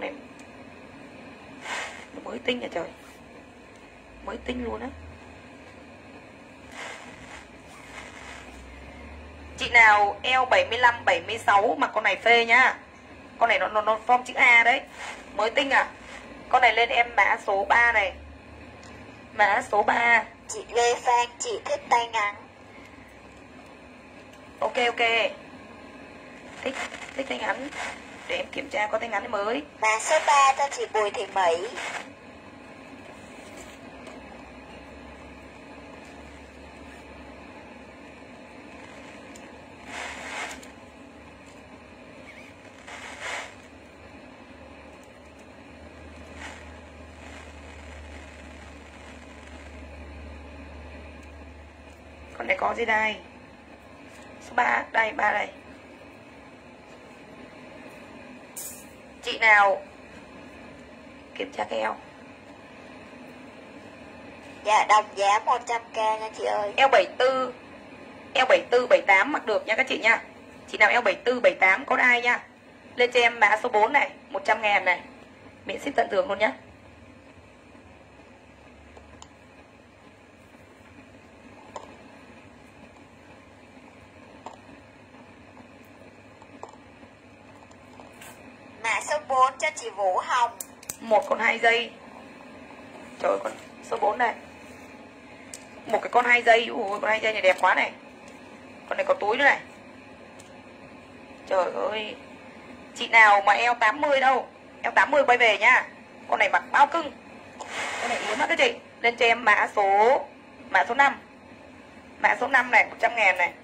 nó mới tinh à trời. Mới tinh luôn á. Chị nào eo 75, 76 mặc con này phê nhá. Con này nó form chữ A đấy. Mới tinh à. Con này lên em mã số 3 này. Mã số 3. Chị Lê Phan, chị thích tay ngắn. Ok. Thích tay ngắn. Để em kiểm tra có tay ngắn mới. Mã số 3 cho chị Bùi Thị Mỹ. Con này có gì đây? Số 3, đây, 3 đây. Chị nào kiểm tra cái eo. Dạ, đồng giá 100k nha chị ơi. Eo 74, 78 mặc được nha các chị nha. Chị nào eo 74, 78 có ai nha. Lên cho em mã số 4 này, 100.000 này. Miễn ship tận tường luôn nhá. Mã số 4 cho chị Vũ Hồng. Một con 2 giây. Trời ơi, con số 4 này. Một cái con 2 giây. Ui, con 2 giây này đẹp quá này. Con này có túi nữa này. Trời ơi. Chị nào mà eo 80 đâu. Eo 80 quay về nha. Con này mặc bao cưng. Con này yếu lắm các chị. Lên cho em mã số 5. Mã số 5 này, 100.000 này.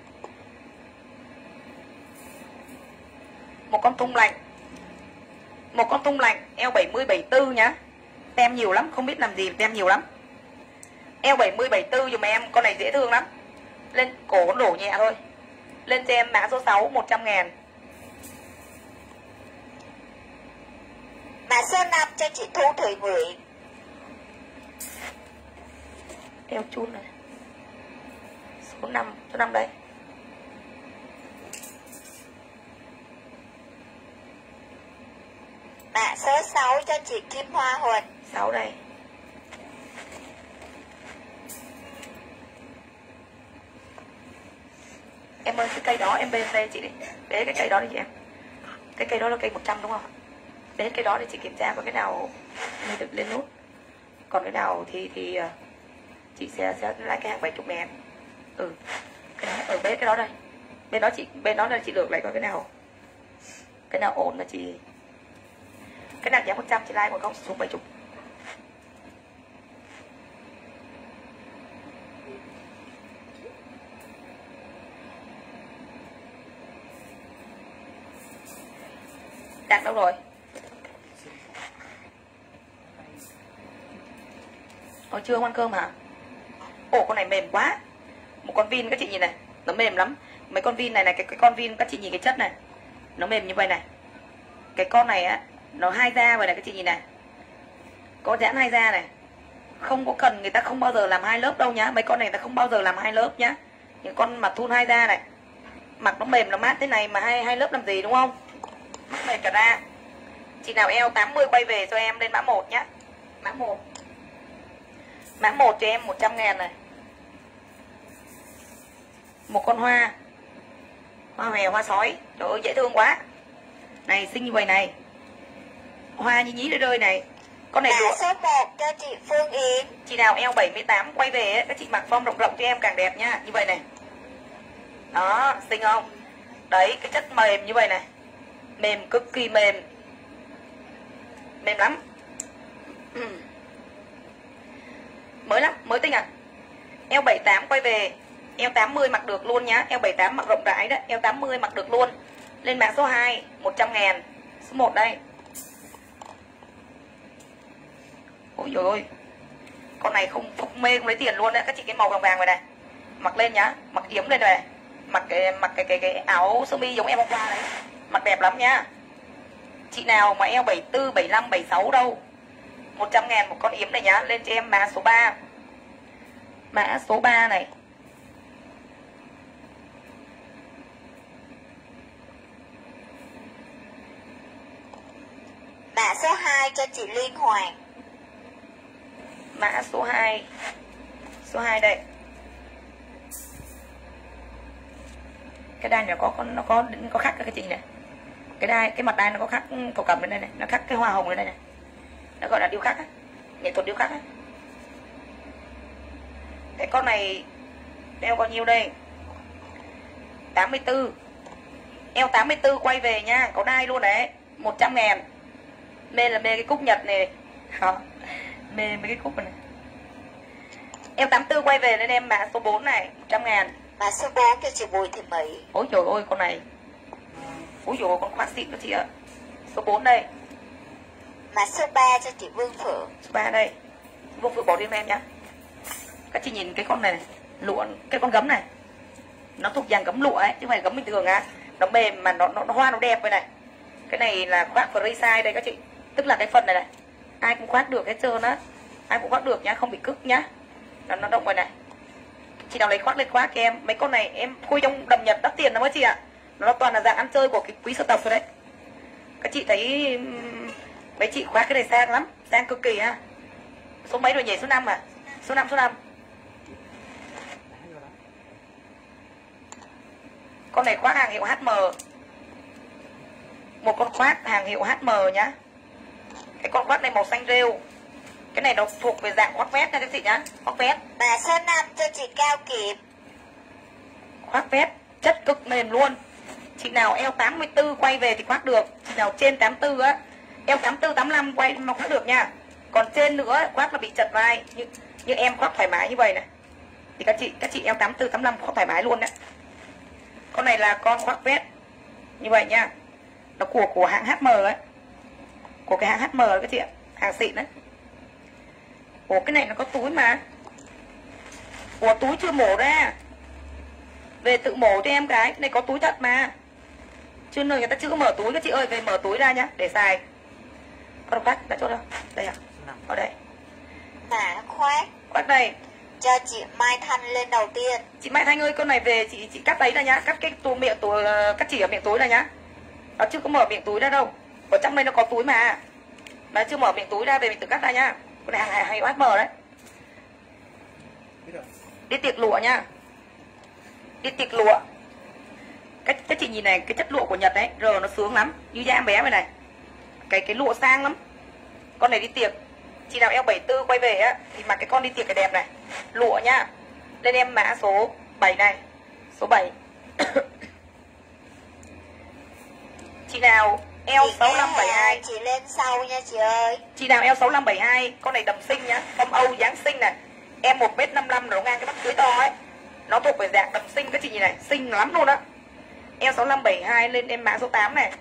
Một con tung lạnh. Một con tung lạnh eo 70 74 nhá. Tem nhiều lắm, không biết làm gì tem nhiều lắm. Eo 70 74 dùm em, con này dễ thương lắm. Lên cổ con đổ nhẹ thôi. Lên cho em mã số 6 100.000. Mã số 5 cho chị Thu Thủy Nguyễn. Eo chun này. Số 5 đây. Mã số 6 cho chị Kim Hoa Huỳnh. 6 đây. Em ơi cái cây đó em bên đây chị đi. Bế cái cây đó đi chị em. Cái cây đó là cây 100 đúng không? Bế cái đó để chị kiểm tra có cái nào mới được lên nút. Còn cái nào thì chị sẽ lấy cái hàng 70.000. Cái đó, bế cái đó đây. Bên đó là chị được lại coi cái nào ổn là chị. Cái nào giá 100 chị like còn không xuống 70. Đặt đâu rồi? Hồi trưa không ăn cơm hả? Ồ con này mềm quá. Một con vin các chị nhìn này, nó mềm lắm. Mấy con vin này cái con vin các chị nhìn cái chất này, nó mềm như vậy này. Cái con này á, nó 2 da vậy này các chị nhìn này. Có dãn 2 da này. Không có cần, người ta không bao giờ làm 2 lớp đâu nhá. Mấy con này ta không bao giờ làm 2 lớp nhá. Những con mà thun 2 da này, mặc nó mềm nó mát thế này mà hai lớp làm gì đúng không? Mắt mềm cả ra. Chị nào eo 80 quay về cho em lên mã 1 nhá. Mã 1. Mã 1 cho em 100.000 này. Một con hoa. Hoa mèo, hoa sói. Trời ơi dễ thương quá. Này xinh như vậy này. Hoa nhí nhí rơi này. Con này Mã số 1 cho chị Phương Yến. Chị nào eo 78 quay về ấy, các chị mặc form rộng rộng cho em càng đẹp nha. Như vậy này. Đó, xinh không? Đấy, cái chất mềm như vậy này. Mềm, cực kỳ mềm. Mềm lắm. Mới lắm, mới tinh à. Eo 78 quay về. Eo 80 mặc được luôn nhá. Eo 78 mặc rộng rãi đó. Eo 80 mặc được luôn. Lên mã số 2 100.000. Số 1 đây. Ôi dồi ôi. Con này không mê không lấy tiền luôn đấy. Các chị cái màu vàng vàng này này. Mặc lên nhá. Mặc yếm lên này. Mặc cái áo sơ mi giống em hôm qua đấy. Mặc đẹp lắm nhá. Chị nào mà eo 74, 75, 76 đâu. 100.000 một con yếm này nhá. Lên cho em mã số 3. Mã số 3 này. Mã số 2 cho chị Liên Hoàng. Mã số 2. Số 2 đây. Cái đai này nó có khắc cái chị này. Cái mặt đai nó có khắc thổ cẩm lên đây này, nó khắc cái hoa hồng lên đây này. Nó gọi là điêu khắc á. Nghệ thuật điêu khắc á. Cái con này eo bao nhiêu đây? 84. Eo 84 quay về nha, có đai luôn đấy. 100.000. Mê là mê cái cúc Nhật này. Mê mấy cái cúc này. Eo 84 quay về lên em mã số 4 này, 100.000. Mã số 4 cho chị Bùi Thị Mỹ. Ôi trời ơi con này. Ôi trời ơi con khoác xịn đó chị ạ. Số 4 đây. Mã số 3 cho chị Vương Phượng. Số 3 đây. Vương Phượng bỏ đi em nhá. Các chị nhìn cái con này, lụa, cái con gấm này. Nó thuộc dạng gấm lụa ấy, chứ không phải gấm bình thường á. Nó mềm mà nó hoa nó đẹp vậy này. Cái này là khoác free size đây các chị. Tức là cái phần này này. Ai cũng khoác được hết trơn á. Ai cũng khoác được nhá, không bị cức nhá. Nó động vậy này. Chị nào lấy khoác lên khoác em. Mấy con này em khui trong đầm Nhật đắt tiền lắm á chị ạ. Nó toàn là dạng ăn chơi của cái quý sơ tộc rồi đấy. Các chị thấy mấy chị khoác cái này sang lắm. Sang cực kỳ ha. Số mấy rồi nhỉ? Số 5 à? Số 5, số 5. Con này khoác hàng hiệu HM. Một con khoác hàng hiệu HM nhá. Cái con khoác này màu xanh rêu. Cái này nó thuộc về dạng khoác vest nha các chị nhá. Khoác vest. Mã số 5 cho chị Cao Kiệt. Khoác vest chất cực mềm luôn. Chị nào eo 84 quay về thì khoác được. Chị nào trên 84 á, eo 84, 85 quay mà khoác được nha. Còn trên nữa khoác là bị chật vai. Như em khoác thoải mái như vậy này. Thì các chị eo 84, 85 khoác thoải mái luôn đấy. Con này là con khoác vest như vậy nha. Nó của hãng HM ấy. Của cái hãng HM đó các chị ạ. Hàng xịn đấy. Ủa cái này nó có túi mà. Ủa túi chưa mổ ra. Về tự mổ cho em cái. Này có túi thật mà. Chưa nơi người ta chưa có mở túi các chị ơi. Về mở túi ra nhá. Để xài. Con khách đã chốt đâu? Đây à? Ở đây. Mã khoác Khoác đây. cho chị Mai Thanh lên đầu tiên. Chị Mai Thanh ơi, con này về chị cắt đấy ra nhá. Cắt cái miệng túi, cắt chỉ ở miệng túi này nhá. Nó chưa có mở miệng túi ra đâu. Ở trong đây nó có túi mà. Mà chưa mở miệng túi ra, về mình tự cắt ra nhá. Con này hàng hay HM đấy. Đi tiệc lụa nhá. Đi tiệc lụa. Cái chị nhìn này, cái chất lụa của Nhật đấy, rờ nó sướng lắm, như da em bé vậy này. Cái lụa sang lắm. Con này đi tiệc. Chị nào eo 74 quay về á thì mặc cái con đi tiệc cái đẹp này. Lụa nhá. Lên em mã số 7 này. Số 7. Chị nào eo 6572. Chị lên sau nha chị ơi. Chị nào eo 6572, con này đầm xinh nhá, phong Âu dáng xinh này. Em 1m55 nó ngang cái mắt cưới to ấy. Nó thuộc về dạng đầm xinh các chị nhìn này, xinh lắm luôn á. Eo 6572 lên em mã số 8 này.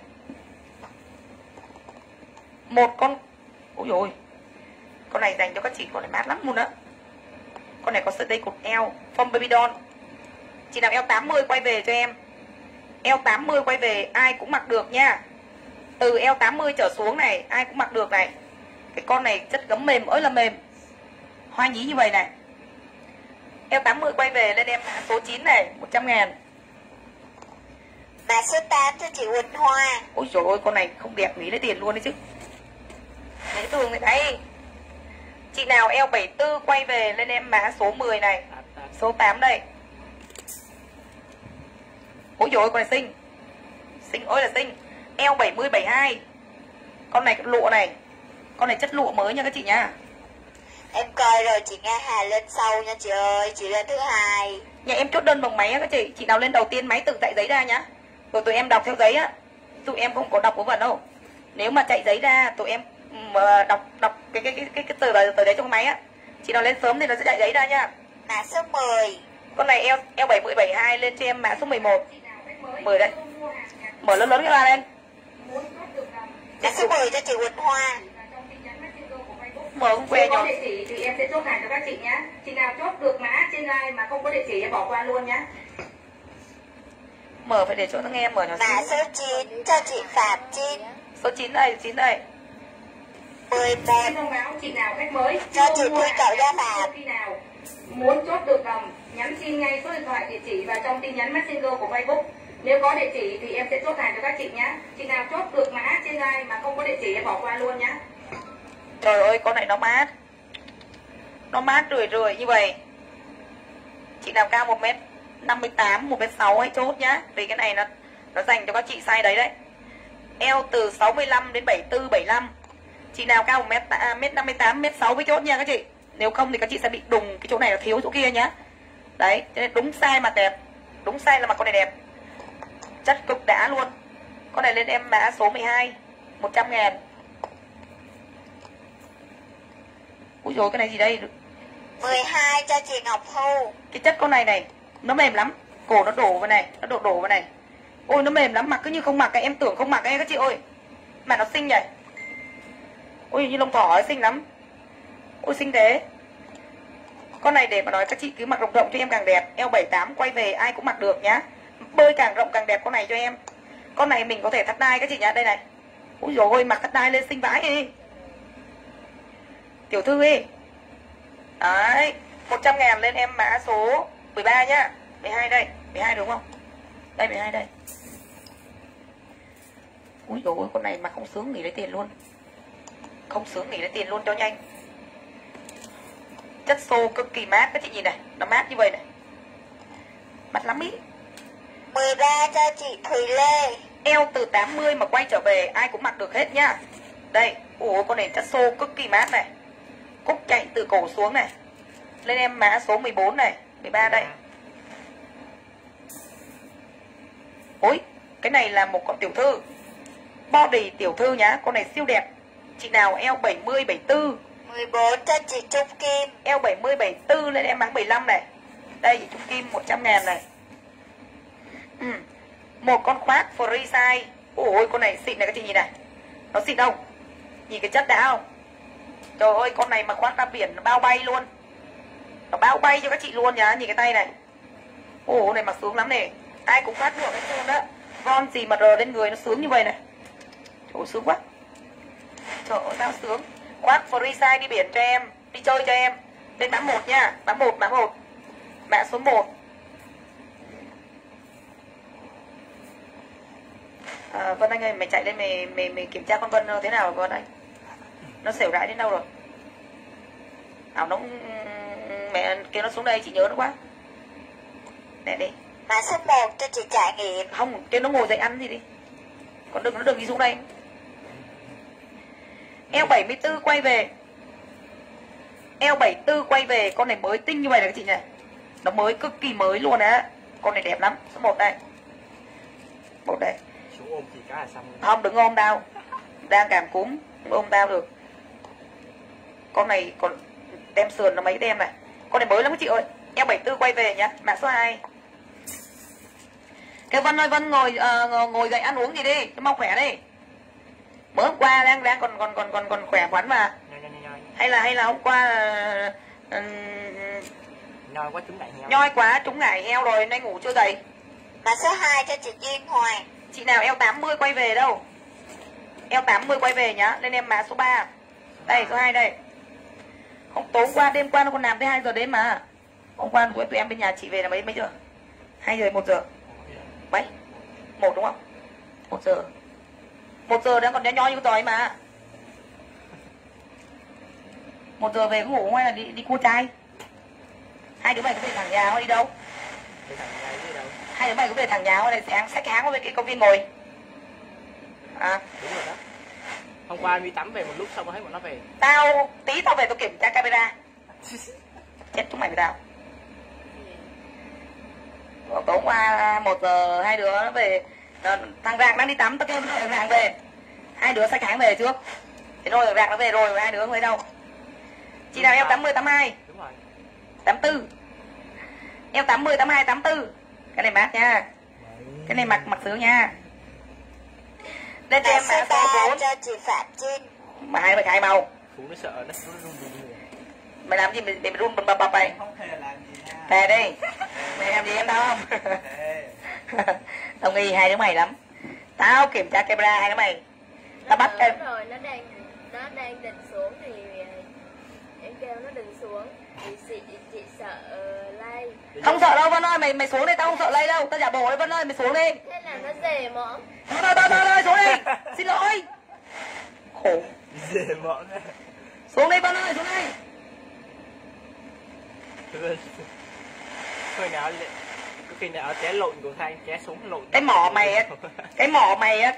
Một con. Ôi dồi ôi. Con này dành cho các chị, con này mát lắm luôn á. Con này có sợi dây cột eo form baby doll. Chị nào eo 80 quay về cho em. Eo 80 quay về ai cũng mặc được nha. Từ eo 80 trở xuống này ai cũng mặc được này. Cái con này chất gấm mềm ơi là mềm. Hoa nhí như vậy này. Eo 80 quay về lên em số 9 này, 100.000. Mã số 8 cho chị Quỳnh Hoa. Ôi trời ơi, con này không đẹp nghĩ lấy tiền luôn đấy chứ. Dễ thương này đấy. Chị nào eo 74 quay về lên em mã số 10 này. Số 8 đây. Ôi trời ơi, con này xinh. Xinh ơi là xinh. Eo 70 72. Con này lụa này. Con này chất lụa mới nha các chị nha. Em coi rồi chị Nga Hà lên sau nha chị ơi. Chị lên thứ 2. Nhà em chốt đơn bằng máy á các chị. Chị nào lên đầu tiên máy tự chạy giấy ra nhá. Rồi tụi em đọc theo giấy á. Tụi em không có đọc cố vấn đâu. Nếu mà chạy giấy ra tụi em đọc cái từ đấy trong máy á. Chị nào lên sớm thì nó sẽ chạy giấy ra nhá. Mã số 10. Con này eo 70 72 lên cho em mã số 11. 10 đấy. Mở lớn lớn ra lên. Mã số 10 cho chị Quỳnh Hoa. Mở không que Nếu có nhỏ. địa chỉ thì em sẽ chốt hàng cho các chị nhá. Chị nào chốt được mã trên live mà không có địa chỉ em bỏ qua luôn nhá. Mở phải để chỗ nó nghe mở nhỏ Mã xíu. số 9 cho chị Phạm Trinh. Số 9 đây, 9 đây. 11 Em thông báo chị nào khách mới cho chị mua Quy hàng Cậu Gia bất Phạm. cứ khi nào muốn chốt được đầm, nhắn tin ngay số điện thoại địa chỉ và trong tin nhắn Messenger của Facebook. Nếu có địa chỉ thì em sẽ chốt hàng cho các chị nhá. Chị nào chốt được mã trên live mà không có địa chỉ em bỏ qua luôn nhá. Trời ơi, con này nó mát. Nó mát rượi rượi như vậy. Chị nào cao 1m58, 1m6 ấy chốt nhá. Vì cái này nó dành cho các chị size đấy đấy. Eo từ 65 đến 74, 75. Chị nào cao 1m58, 1m6 với chốt nha các chị. Nếu không thì các chị sẽ bị đùng cái chỗ này là thiếu chỗ kia nhá. Đấy, cho nên đúng size mà đẹp. Đúng size là mặc con này đẹp. Chất cực đã luôn. Con này lên em mã số 12, 100.000. Úi dồi, cái này gì đây? 12 cho chị Ngọc Thu. Cái chất con này này, nó mềm lắm. Cổ nó đổ vào này, nó đổ vào này. Ôi nó mềm lắm, mặc cứ như không mặc. Em tưởng không mặc ấy các chị ơi. Mà nó xinh nhỉ. Ôi như lông thỏ ấy, xinh lắm. Ôi xinh thế. Con này để mà nói các chị cứ mặc rộng rộng cho em càng đẹp. Eo 78 quay về ai cũng mặc được nhá. Bơi càng rộng càng đẹp con này cho em. Con này mình có thể thắt đai các chị nhá. Đây này. Ôi dồi ôi, mặc thắt đai lên xinh vãi đi. Tiểu thư ấy. Đấy, 100.000 lên em mã số 13 nhá. 12 đây, 12 đúng không? Đây 12 đây. Úi dồi ôi, con này mà không sướng nghỉ lấy tiền luôn. Không sướng nghỉ lấy tiền luôn cho nhanh. Chất xô cực kỳ mát các chị nhìn này. Nó mát như vậy này. Mát lắm ý. 13 cho chị Thùy Lê. Eo từ 80 mà quay trở về ai cũng mặc được hết nhá. Đây, ủa con này chất xô cực kỳ mát này. Cúc chạy từ cổ xuống này. Lên em mã số 14 này, 13 đây. Ôi, cái này là một con tiểu thư. Body tiểu thư nhá, con này siêu đẹp. Chị nào eo 70 74. 14 cho chị Trung Kim. Eo 70 74 lên em mã 15 này. Đây chị Trung Kim 100.000 này. Một con khoác free size. Ôi con này xịn này các chị nhìn này. Nó xịn đâu? Nhìn cái chất đã không? Trời ơi, con này mà khoác ra biển nó bao bay luôn. Nó bao bay cho các chị luôn nhá. Nhìn cái tay này. Ồ, này mặc sướng lắm này. Ai cũng phát được cái trơn đó. Von gì mà rờ lên người nó sướng như vậy này. Trời ơi, sướng quá. Trời ơi, tao sướng. Khoác free size đi biển cho em. Đi chơi cho em. Lên mã 1 nha. Mã 1, mã 1. Mã số 1. Vân Anh ơi, mày chạy lên mày kiểm tra con Vân thế nào Vân Anh? Nó xỉu rãi đến đâu rồi? Nào nó mẹ kêu nó xuống đây, chị nhớ nó quá. Nè đi. Mã số 1 cho chị trải nghiệm. Không, kêu nó ngồi dậy ăn gì đi. Còn đừng, nó đừng đi xuống đây. Eo 74 quay về. Eo 74 quay về. Con này mới tinh như vậy này các chị này. Nó mới, cực kỳ mới luôn á. Con này đẹp lắm. Số 1 đây. 1 đây. Xuống ôm chị cái là xong rồi. Không, đừng ôm tao. Đang cảm cúm, đừng ôm tao được. Con này còn tem sườn nó mấy tem này. Con này mới lắm các chị ơi. Eo 74 quay về nhá. Mã số 2. Cái Vân ơi, Vân ngồi dậy ăn uống gì đi, nó mau khỏe đi. Mới hôm qua đang còn khỏe khoắn mà. Hay là hôm qua nhoi quá trúng ngại heo. Nhoi quá trúng ngại heo rồi nay ngủ chưa dậy. Mã số 2 cho chị Duyên Hoàng. Chị nào eo 80 quay về đâu? Eo 80 quay về nhá. Lên em mã số 3. Đây số 2 đây. Hôm tối qua đêm qua nó còn làm tới 2 giờ đêm mà. Hôm qua tụi em bên nhà chị về là mấy giờ? 2 giờ 1 giờ. Mấy? 1 đúng không? 1 giờ. 1 giờ đang còn nhoi như tỏi mà. 1 giờ về có ngủ hay là đi cua trai? Hai đứa mày có về thẳng nhà không đi đâu? Hai đứa mày có về thẳng nhà không này sáng xách háng với cái công viên ngồi? À? Đúng rồi đó. Hôm qua anh đi tắm về một lúc xong rồi thấy bọn nó về. Tí tao về tao kiểm tra camera. Chết chúng mày với tao. Tối qua 1 giờ hai đứa nó về. Thằng Rạc đang đi tắm, tao kêu thằng Rạc về. Hai đứa xách háng về trước. Thế rồi thằng Rạc nó về rồi, hai đứa không thấy đâu. Chị nào eo 80, 82? Đúng rồi. 84. Eo 80, 82, 84. Cái này mát nha. Cái này mặc sướng nha. Lên cho em mã số 4 cho chị Phạm Trinh. mà hai màu. Phú nó sợ nó run run. Mày làm gì mày run bập bập mày? Không thể làm gì nha. Thề đi. Mày làm gì em tao không? Tao nghi hai đứa mày lắm. Tao kiểm tra camera hai đứa mày. Tao bắt em. Rồi nó đang định xuống thì em kêu nó đừng xuống thì chị sợ lay. Không sợ đâu Vân ơi, mày xuống đây tao không sợ lay đâu, tao giả bộ đấy Vân ơi, mày xuống đi. Thế là nó dề mõm. Thôi xuống đi. Xin lỗi. Khổ. Dễ mõm. Xuống đi Vân ơi, xuống đây. Khi nào té lộn của Thanh, té xuống lộn. Cái mỏ mày á, cái mỏ mày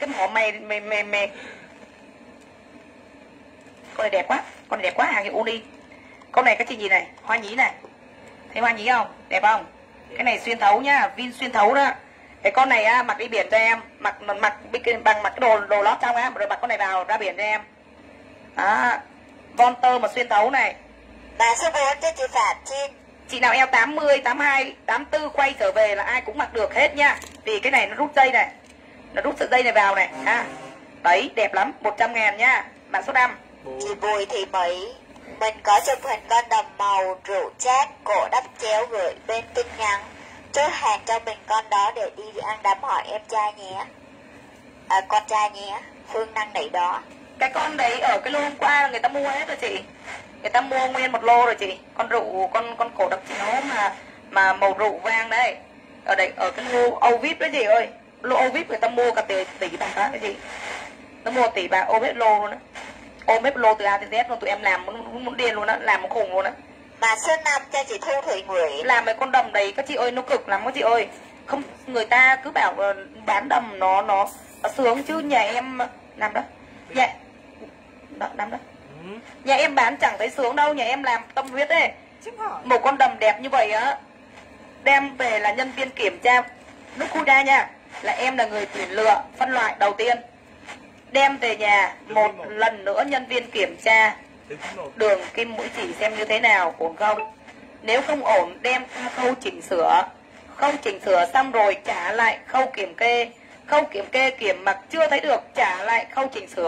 con này đẹp quá, hàng hiệu Uni. Con này các chị nhìn này, hoa nhí này. Thấy hoa nhí không? Đẹp không? Cái này xuyên thấu nhá, Vin xuyên thấu đó. Cái con này á, mặc đi biển cho em, mặc cái đồ lót trong á, rồi mặc con này vào ra biển cho em. Đó. Von tơ mà xuyên thấu này. Mã số 4 cho chị Phạm Trinh. Chị nào eo 80, 82, 84 quay trở về là ai cũng mặc được hết nha. Vì cái này nó rút dây này. Nó rút sợi dây này vào này. Đấy, đẹp lắm, 100.000 nha. Mã số 5. Chị Bùi Thị Mỹ. Mình có chụp hình con đầm màu rượu chát, cổ đắp chéo gửi bên tin nhắn. Chốt hàng cho mình con đó để đi ăn đám hỏi em trai nhé. Con trai nhé. Phương năng nảy đó. Cái con đấy ở cái lô hôm qua người ta mua hết rồi chị. Người ta mua nguyên một lô rồi chị. Con rượu, con cổ đắp chéo mà màu rượu vang đấy. Ở đây, ở cái lô Âu VIP đấy chị ơi. Lô Âu VIP người ta mua cả tỷ bạc đó cái chị. Nó mua tỷ bạc ôm hết lô luôn á. Ôm hết lô từ A tới Z luôn, tụi em làm muốn điên luôn á, làm một khùng luôn á. Mã số 5 cho chị Thu Thủy Nguyễn. Làm mấy con đầm đấy các chị ơi, nó cực lắm các chị ơi. Không, người ta cứ bảo bán đầm nó sướng chứ nhà em làm đó. Dạ. Đó, làm đó. Nhà em bán chẳng thấy sướng đâu, nhà em làm tâm huyết ấy. Một con đầm đẹp như vậy á, đem về là nhân viên kiểm tra lúc khu đa nha, là em là người tuyển lựa phân loại đầu tiên. Đem về nhà một lần nữa nhân viên kiểm tra đường kim mũi chỉ xem như thế nào, ổn không. Nếu không ổn đem qua khâu chỉnh sửa. Khâu chỉnh sửa xong rồi trả lại khâu kiểm kê. Khâu kiểm kê kiểm mặc chưa thấy được trả lại khâu chỉnh sửa.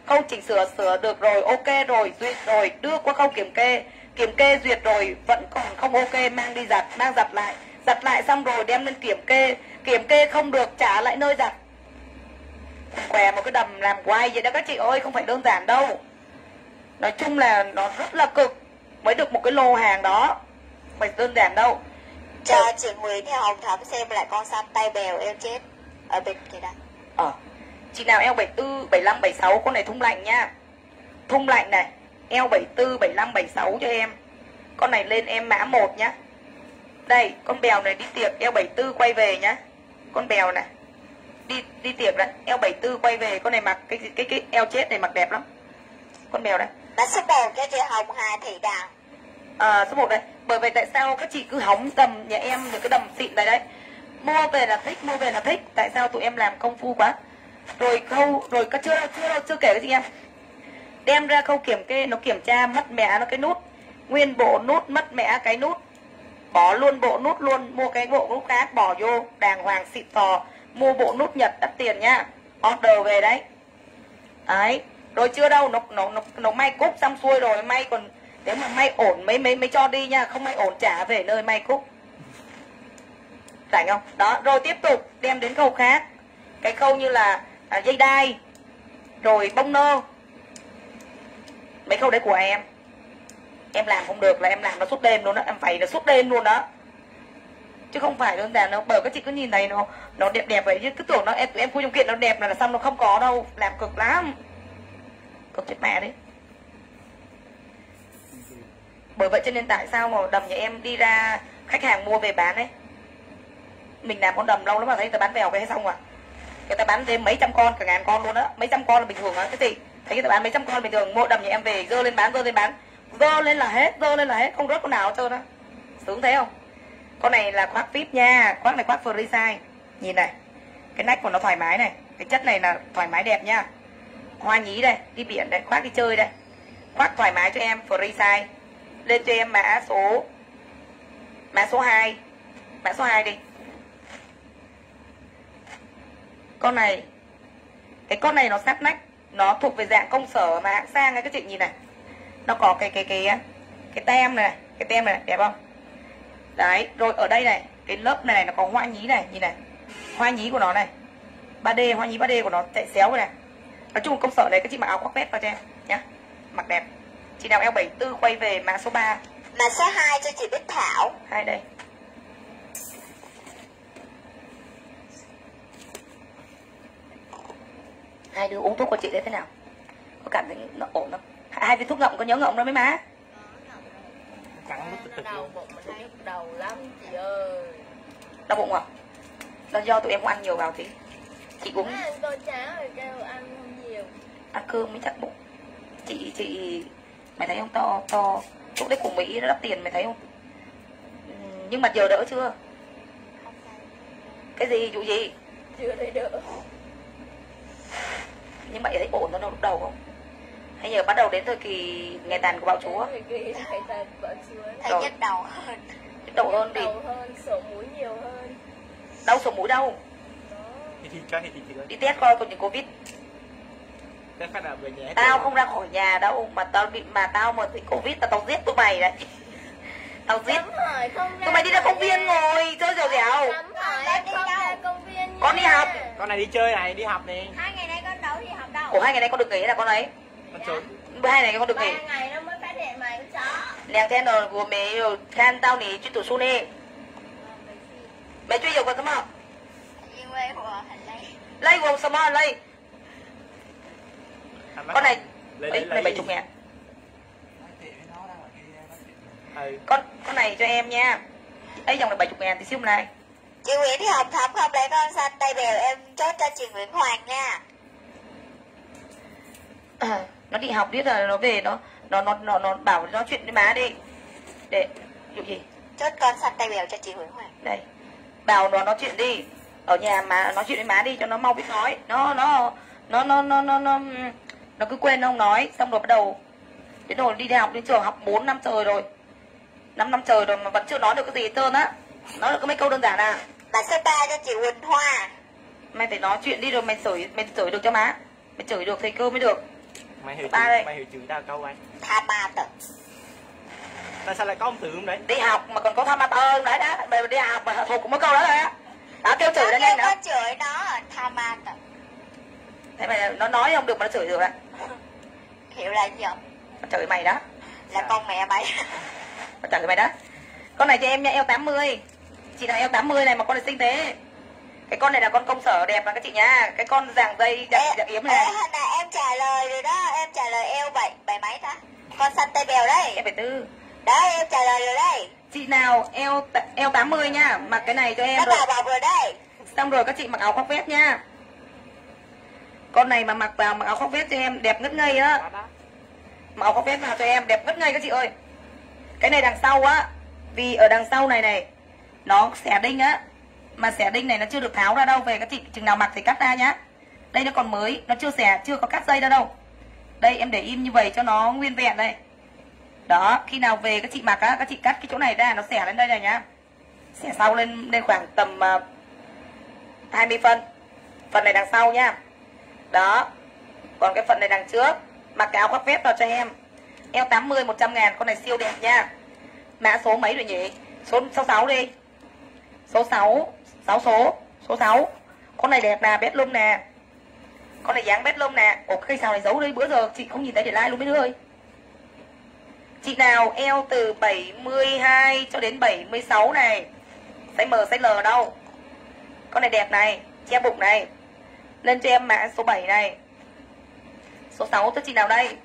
khâu chỉnh sửa được rồi, ok rồi, duyệt rồi, đưa qua khâu kiểm kê duyệt rồi vẫn còn không ok, mang đi giặt, mang giặt lại xong rồi đem lên kiểm kê không được trả lại nơi giặt. Què một cái đầm làm hoài vậy đó các chị ơi, không phải đơn giản đâu. Nói chung là nó rất là cực mới được một cái lô hàng đó, không phải đơn giản đâu. Cho chị Nguyễn Thị Hồng Thắm xem lại con xăm tay bèo eo chết ở bên kia đây. Chị nào eo 74, 75, 76, con này thun lạnh nha. Thun lạnh này, eo 74, 75, 76 cho em. Con này lên em mã 1 nhá. Đây, con bèo này đi tiệc eo 74 quay về nhá. Con bèo này. Đi tiệc đấy, eo 74 quay về, con này mặc cái eo chết này mặc đẹp lắm. Con bèo đây. Mã số 1 cho chị Hồng Hà Thị Đào. Số 1 đây. Bởi vậy tại sao các chị cứ hóng đầm nhà em được cái đầm xịn này đấy. Mua về là thích, tại sao tụi em làm công phu quá. Rồi chưa kể cái gì em. Đem ra khâu kiểm kê nó kiểm tra mất mẹ nó cái nút, nguyên bộ nút mất mẹ cái nút, bỏ luôn bộ nút luôn, mua cái bộ nút khác bỏ vô đàng hoàng xịn sò, mua bộ nút Nhật đắt tiền nhá, order về đấy. Đấy, rồi chưa đâu, nó may cúc xong xuôi rồi, may còn nếu mà may ổn mấy cho đi nha, không may ổn trả về nơi may cúc. Rảnh không? Đó, rồi tiếp tục đem đến khâu khác. Cái khâu như là dây đai, rồi bông nơ. Mấy khâu đấy của em. Em làm không được là em làm nó suốt đêm luôn đó, em phải là suốt đêm luôn đó. Chứ không phải đơn giản đâu, bởi các chị cứ nhìn thấy nó đẹp vậy chứ cứ tưởng nó em khui trong kiện nó đẹp là xong, nó không có đâu, làm cực lắm. Cực chết mẹ đấy. Bởi vậy cho nên tại sao mà đầm nhà em đi ra khách hàng mua về bán ấy. Mình làm con đầm lâu lắm mà thấy người ta bán vèo cái hay xong à. Người ta bán thêm mấy trăm con, cả ngàn con luôn đó. Mấy trăm con là bình thường á, cái gì. Thấy người ta bán mấy trăm con bình thường, mua đầm nhà em về dơ lên bán. Dơ lên là hết, không rớt con nào hết trơn á. Sướng thế không? Con này là khoác VIP nha, khoác này khoác free size. Nhìn này, cái nách của nó thoải mái này, cái chất này là thoải mái đẹp nha. Hoa nhí đây, đi biển đây, khoác đi chơi đây. Khoác thoải mái cho em, free size. Lên cho em mã số 2. Mã số 2 đi. Con này, cái con này nó sát nách, nó thuộc về dạng công sở mà hạng sang ấy, các chị nhìn này. Nó có cái tem này, đẹp không? Đấy, rồi ở đây này, cái lớp này nó có hoa nhí này, nhìn này. Hoa nhí của nó này. 3D, hoa nhí 3D của nó chạy xéo này. Nói chung công sở này các chị mặc áo khoác vest vào cho em nhá. Mặc đẹp. Chị nào eo 74 quay về mã số 3. Mã số 2 cho chị Bích Thảo. 2 đây. Hai đứa uống thuốc của chị thế nào? Có cảm thấy nó ổn không? Hai viên thuốc ngậm có nhớ ngậm đâu mấy má? Cắn nút tự Đầu bụng mình thấy nhức đầu lắm chị ơi. Đau bụng à? Là do tụi em không ăn nhiều vào thì chị uống. Ăn tô cháo rồi kêu ăn không nhiều. Ăn cơm mới chắc bụng. Chị mày thấy không, to chỗ đấy của Mỹ nó đắt tiền mày thấy không? Nhưng mà giờ đỡ chưa? Cái gì, vụ gì? Chưa thấy đỡ. Nhưng mà thấy ổn hơn lúc đầu không? Hay giờ bắt đầu đến thời kỳ ngày tàn của bão chúa? Thời kỳ ngày tàn của bão chúa. Thấy nhức đầu hơn. Nhức đầu hơn đi. Đầu hơn, sổ mũi nhiều hơn. Đau sổ mũi đâu? thì cho thì chị ơi. Đi test coi còn những Covid. Test phát là về nhà. Tao không ra khỏi nhà đâu, mà tao mà bị Covid là tao giết tụi mày đấy. Tao giết. Tụi mày đi ra công viên ngồi chơi dẻo dẻo. Con đi học. Con này đi chơi này, đi học này. 2 ngày nay con đâu đi học đâu. Ủa 2 ngày nay con được nghỉ là con ấy? Con trốn. 2 ngày con được nghỉ. 3 ngày nó mới phát hiện mày con chó. Làng then rồi của mẹ khan tao nỉ chứ tụi su nè. Mẹ chơi nhiều con sao mà? Lấy quần sao mà lấy. Con này ấy này 70 ngàn. Con này cho em nha. Ấy dòng này 70 ngàn thì xíu này. Chị Nguyễn Thị Hồng Thắm không lấy con xanh tay bèo, em chốt cho chị Nguyễn Hoàng nha. Nó đi học biết là nó về nó bảo nói chuyện với má đi. Để vụ gì? Chốt con xanh tay bèo cho chị Nguyễn Hoàng. Đây. Bảo nó nói chuyện đi. Ở nhà mà nói chuyện với má đi cho nó mau biết nói. Nó cứ quên nó không nói, xong rồi bắt đầu đến rồi đi học đến trường học 4 năm trời rồi. 5 năm trời rồi mà vẫn chưa nói được cái gì hết trơn á. Nói được có mấy câu đơn giản à. Mã số 3 cho chị Quỳnh Hoa. Mày phải nói chuyện đi rồi mày sửa được cho má. Mày chửi được thầy cơ mới được. Mày hiểu Ba đây. chữ, mày hiểu chữ tao câu anh. Tha ma tử. Tại sao lại có ông từ không đấy? Đi học mà còn có tham amateur đấy đó. Mày đi học mà thuộc cũng có câu đó thôi á. Đó kêu chửi Nó lên kêu nhanh đó. con chửi nó tha ma tử. Thế mày nó nói không được mà nó chửi được á. Hiểu là gì không? Nó chửi mày đó. Là con mẹ mày. Nó chửi mày đó. Con này cho em nha, eo 80. Chị nào eo 80 này mà con này xinh thế. Cái con này là con công sở đẹp mà các chị nha. Cái con dàng dây dạng yếm này. Hồi nãy em trả lời rồi đó, em trả lời eo 7 mấy ta? Con xanh tay bèo đấy. Em phải tư. Đấy, em trả lời rồi đấy. Chị nào eo 80 nha, mặc cái này cho em Nó rồi. bảo bọc rồi đấy. Xong rồi các chị mặc áo khoác vest nha. Con này mà mặc vào mặc áo khoác vest cho em đẹp ngất ngây á. Đó đó. Mặc áo khoác vest vào cho em đẹp ngất ngây các chị ơi. Cái này đằng sau á, vì ở đằng sau này này nó xẻ đinh á, mà xẻ đinh này nó chưa được tháo ra đâu. Về các chị chừng nào mặc thì cắt ra nhá. Đây nó còn mới, nó chưa xẻ, chưa có cắt dây ra đâu. Đây em để im như vậy cho nó nguyên vẹn đây. Đó, khi nào về các chị mặc á, các chị cắt cái chỗ này ra, nó xẻ lên đây này nhá. Xẻ sau lên khoảng tầm 20 phân. Phần này đằng sau nhá. Đó. Còn cái phần này đằng trước, mặc cái áo khoác vest vào cho em. Eo 80 100 ngàn, con này siêu đẹp nha. Mã số mấy rồi nhỉ? Số 6 đi. Số 6, 6 số 6. Con này đẹp nè, bét lum nè. Con này dáng bét lum nè. Ủa cây sao này giấu đây, bữa giờ chị không nhìn thấy để like luôn mấy đứa ơi. Chị nào eo từ 72 cho đến 76 này. Size M, size L đâu. Con này đẹp này, che bụng này. Lên cho em mã số 7 này. Số 6 cho chị nào đây?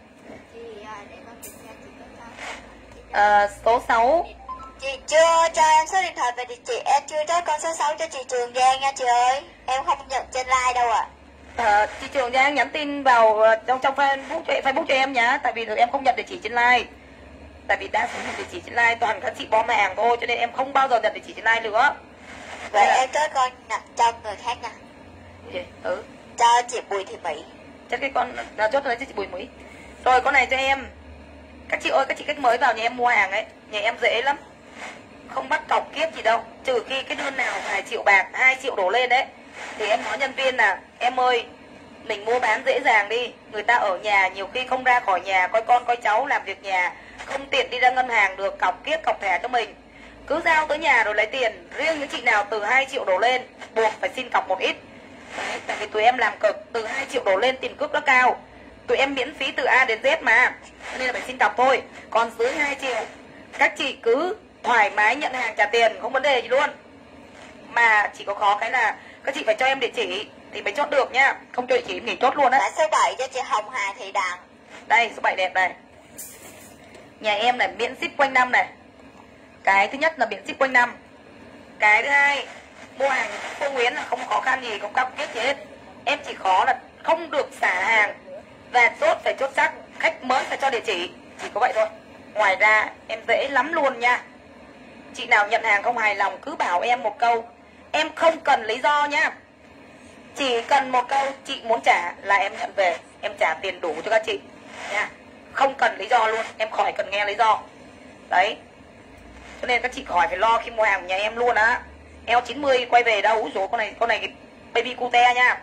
Số 6. Chị chưa cho em số điện thoại về địa chỉ, em chưa cho con số 6 cho chị Trường Giang nha chị ơi. Em không nhận trên like đâu ạ. Chị Trường Giang nhắn tin vào trong Facebook cho em nhá. Tại vì em không nhận địa chỉ trên like. Tại vì đa số nhận địa chỉ trên like toàn các chị bom hàng thôi, cho nên em không bao giờ nhận địa chỉ trên like nữa. Vậy em cho con đặt cho người khác nha. Ừ. Cho chị Bùi Thị Mỹ. Chắc cái con là chốt lấy cho chị Bùi Mỹ. Rồi con này cho em. Các chị ơi, các chị khách mới vào nhà em mua hàng ấy, nhà em dễ lắm. Không bắt cọc kiếp gì đâu. Trừ khi cái đơn nào vài triệu bạc, 2 triệu đổ lên đấy, thì em nói nhân viên là em ơi, mình mua bán dễ dàng đi. Người ta ở nhà nhiều khi không ra khỏi nhà, coi con coi cháu làm việc nhà, không tiện đi ra ngân hàng được, cọc kiếp cọc thẻ cho mình. Cứ giao tới nhà rồi lấy tiền. Riêng những chị nào từ 2 triệu đổ lên buộc phải xin cọc một ít. Đấy, tại vì tụi em làm cực, từ 2 triệu đổ lên tiền cước nó cao. Tụi em miễn phí từ A đến Z mà, cho nên là phải xin cọc thôi. Còn dưới 2 triệu các chị cứ thoải mái nhận hàng trả tiền, không vấn đề gì luôn. Mà chỉ có khó cái là các chị phải cho em địa chỉ thì mới chốt được nhá. Không cho địa chỉ em nghỉ chốt luôn á. Mã số 7 cho chị Hồng Hà Thị Đặng. Đây số 7 đẹp này. Nhà em này miễn ship quanh năm này. Cái thứ nhất là miễn ship quanh năm. Cái thứ hai, mua hàng cô Nguyễn là không khó khăn gì, không cọc kiết gì hết. Em chỉ khó là không được xả hàng. Và chốt phải chốt chắc, khách mới phải cho địa chỉ. Chỉ có vậy thôi. Ngoài ra em dễ lắm luôn nha. Chị nào nhận hàng không hài lòng cứ bảo em một câu. Em không cần lý do nha. Chỉ cần một câu chị muốn trả là em nhận về. Em trả tiền đủ cho các chị nha. Không cần lý do luôn, em khỏi cần nghe lý do. Đấy. Cho nên các chị khỏi phải lo khi mua hàng của nhà em luôn á. Eo 90 quay về đâu. Úi dồi, con này baby cute nha.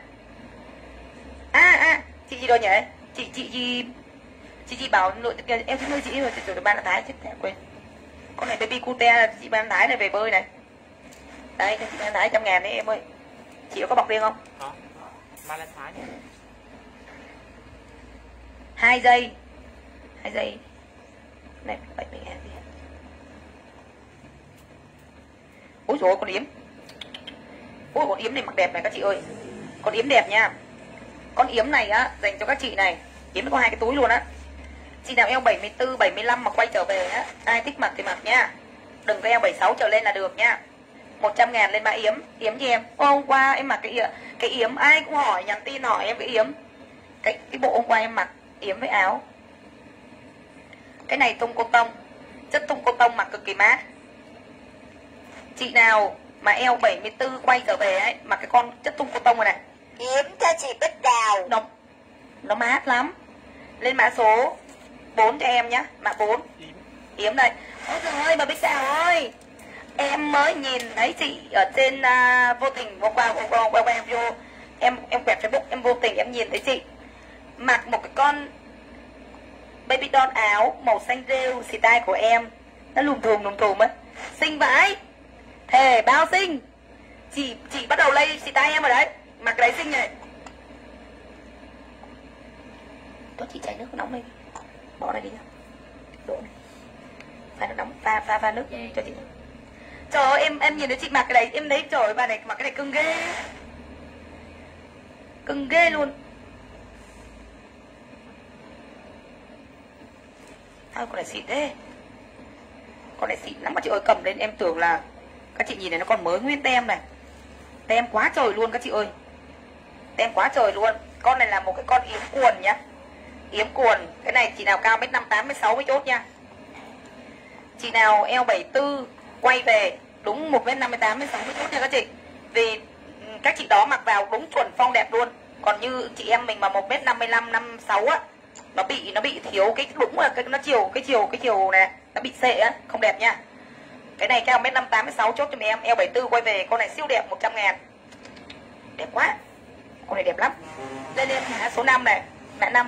Chị gì đâu nhỉ? Chị bảo nội em 90 chị rồi rồi ban Thái chết thẻ quên. Con này baby cute, chị ban Thái này về bơi này. Đây, chị ban Thái 100 ngàn đấy em ơi. Chị có bọc riêng không? Có. Mai lên Thái nhỉ? 2 giây. Này 70 ngàn đi. Úi dồi, con yếm. Ôi, con yếm này mặc đẹp này các chị ơi. Con yếm đẹp nha. Con yếm này á, dành cho các chị này. Yếm có 2 cái túi luôn á. Chị nào eo 74, 75 mà quay trở về á, ai thích mặc thì mặc nha. Đừng có eo 76 trở lên là được nha. 100 ngàn lên mã yếm. Yếm cho em. Hôm qua em mặc cái yếm, ai cũng hỏi, nhắn tin hỏi em cái yếm. Cái bộ hôm qua em mặc yếm với áo. Cái này thun cô tông. Chất thun cô tông mặc cực kỳ mát. Chị nào mà eo 74 quay trở về ấy, mặc cái con chất thun cô tông này này. Yếm cho chị Bích Đào. Nó mát lắm. Lên mã số 4 cho em nhá. Mã 4. Yếm đây. Ôi trời ơi bà Bích Đào ơi, em mới nhìn thấy chị ở trên vô tình hôm qua em vô, em quẹt Facebook, em vô tình em nhìn thấy chị mặc một cái con Baby doll áo màu xanh rêu style của em. Nó lùm thùm á. Xinh vãi. Thề bao xinh. Chị bắt đầu lay style em rồi đấy. Mặc cái đấy xinh này. Cho chị chảy nước nóng lên. Bỏ này đi nhá. Đổ này. Pha nước nóng, pha nước cho chị. Trời ơi em nhìn thấy chị mặc cái đấy, em thấy trời ơi bà này mặc cái này cưng ghê. Cưng ghê luôn. Sao con này xịn thế? Con này xịn lắm mà chị ơi, cầm lên em tưởng là các chị nhìn này nó còn mới nguyên tem này. Tem quá trời luôn các chị ơi. Tem quá trời luôn. Con này là một cái con yếm cuồn nhá. Yếm cuồn. Cái này chị nào cao 1m58, 1m6 mới chốt nha. Chị nào eo 74 quay về đúng 1m58, 1m6 mới chốt nha các chị. Vì các chị đó mặc vào đúng chuẩn phong đẹp luôn. Còn như chị em mình mà 1m55, 56 á, nó bị thiếu cái đúng là cái chiều này nó bị xệ á, không đẹp nha. Cái này cao 1m58, 1m6 chốt cho em, eo 74 quay về, con này siêu đẹp 100.000. Đẹp quá. Con này đẹp lắm. Lên mã số 5 này, mã 5.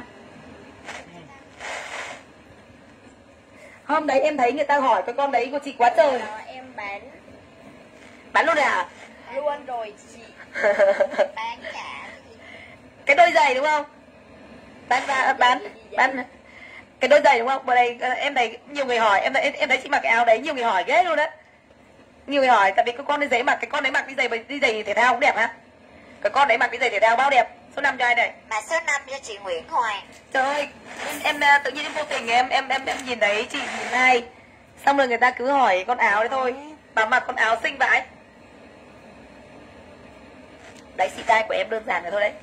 Hôm đấy em thấy người ta hỏi cái con đấy của chị quá trời. Em bán luôn rồi à? luôn rồi chị. Bán cả. Cái đôi giày đúng không? Bán cái đôi giày đúng không? Bữa đây em thấy nhiều người hỏi, em thấy chị mặc cái áo đấy nhiều người hỏi ghê luôn đấy. Nhiều người hỏi tại vì cái con đấy mặc cái con đấy mặc đi giày thể thao cũng đẹp hả? Cái con đấy mặc đi giày thể thao bao đẹp. Số 5 cho ai đây? Mã số 5 cho chị Nguyễn Hoàng. Trời ơi, em tự nhiên vô tình em nhìn thấy chị nhìn này. Xong rồi người ta cứ hỏi con áo đấy thôi. Mà mặc con áo xinh vậy. Đấy, style của em đơn giản là thôi đấy.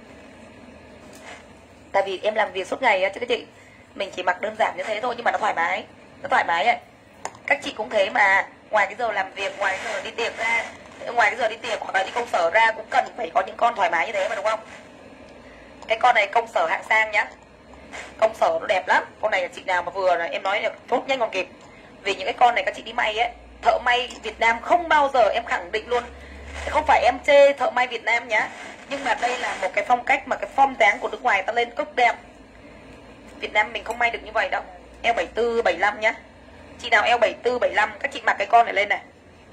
Tại vì em làm việc suốt ngày á chứ các chị. Mình chỉ mặc đơn giản như thế thôi nhưng mà nó thoải mái. Nó thoải mái ấy. Các chị cũng thế mà. Ngoài cái giờ làm việc, ngoài cái giờ đi tiệc ra, ngoài cái giờ đi tiệc hoặc là đi công sở ra cũng cần phải có những con thoải mái như thế mà đúng không? Cái con này công sở hạng sang nhá. Công sở nó đẹp lắm. Con này chị nào mà vừa là em nói là chốt nhanh còn kịp. Vì những cái con này các chị đi may ấy, thợ may Việt Nam không bao giờ, em khẳng định luôn, không phải em chê thợ may Việt Nam nhá, nhưng mà đây là một cái phong cách mà cái form dáng của nước ngoài ta lên cực đẹp. Việt Nam mình không may được như vậy đâu. Eo 74, 75 nhá. Chị nào eo 74, 75 các chị mặc cái con này lên này.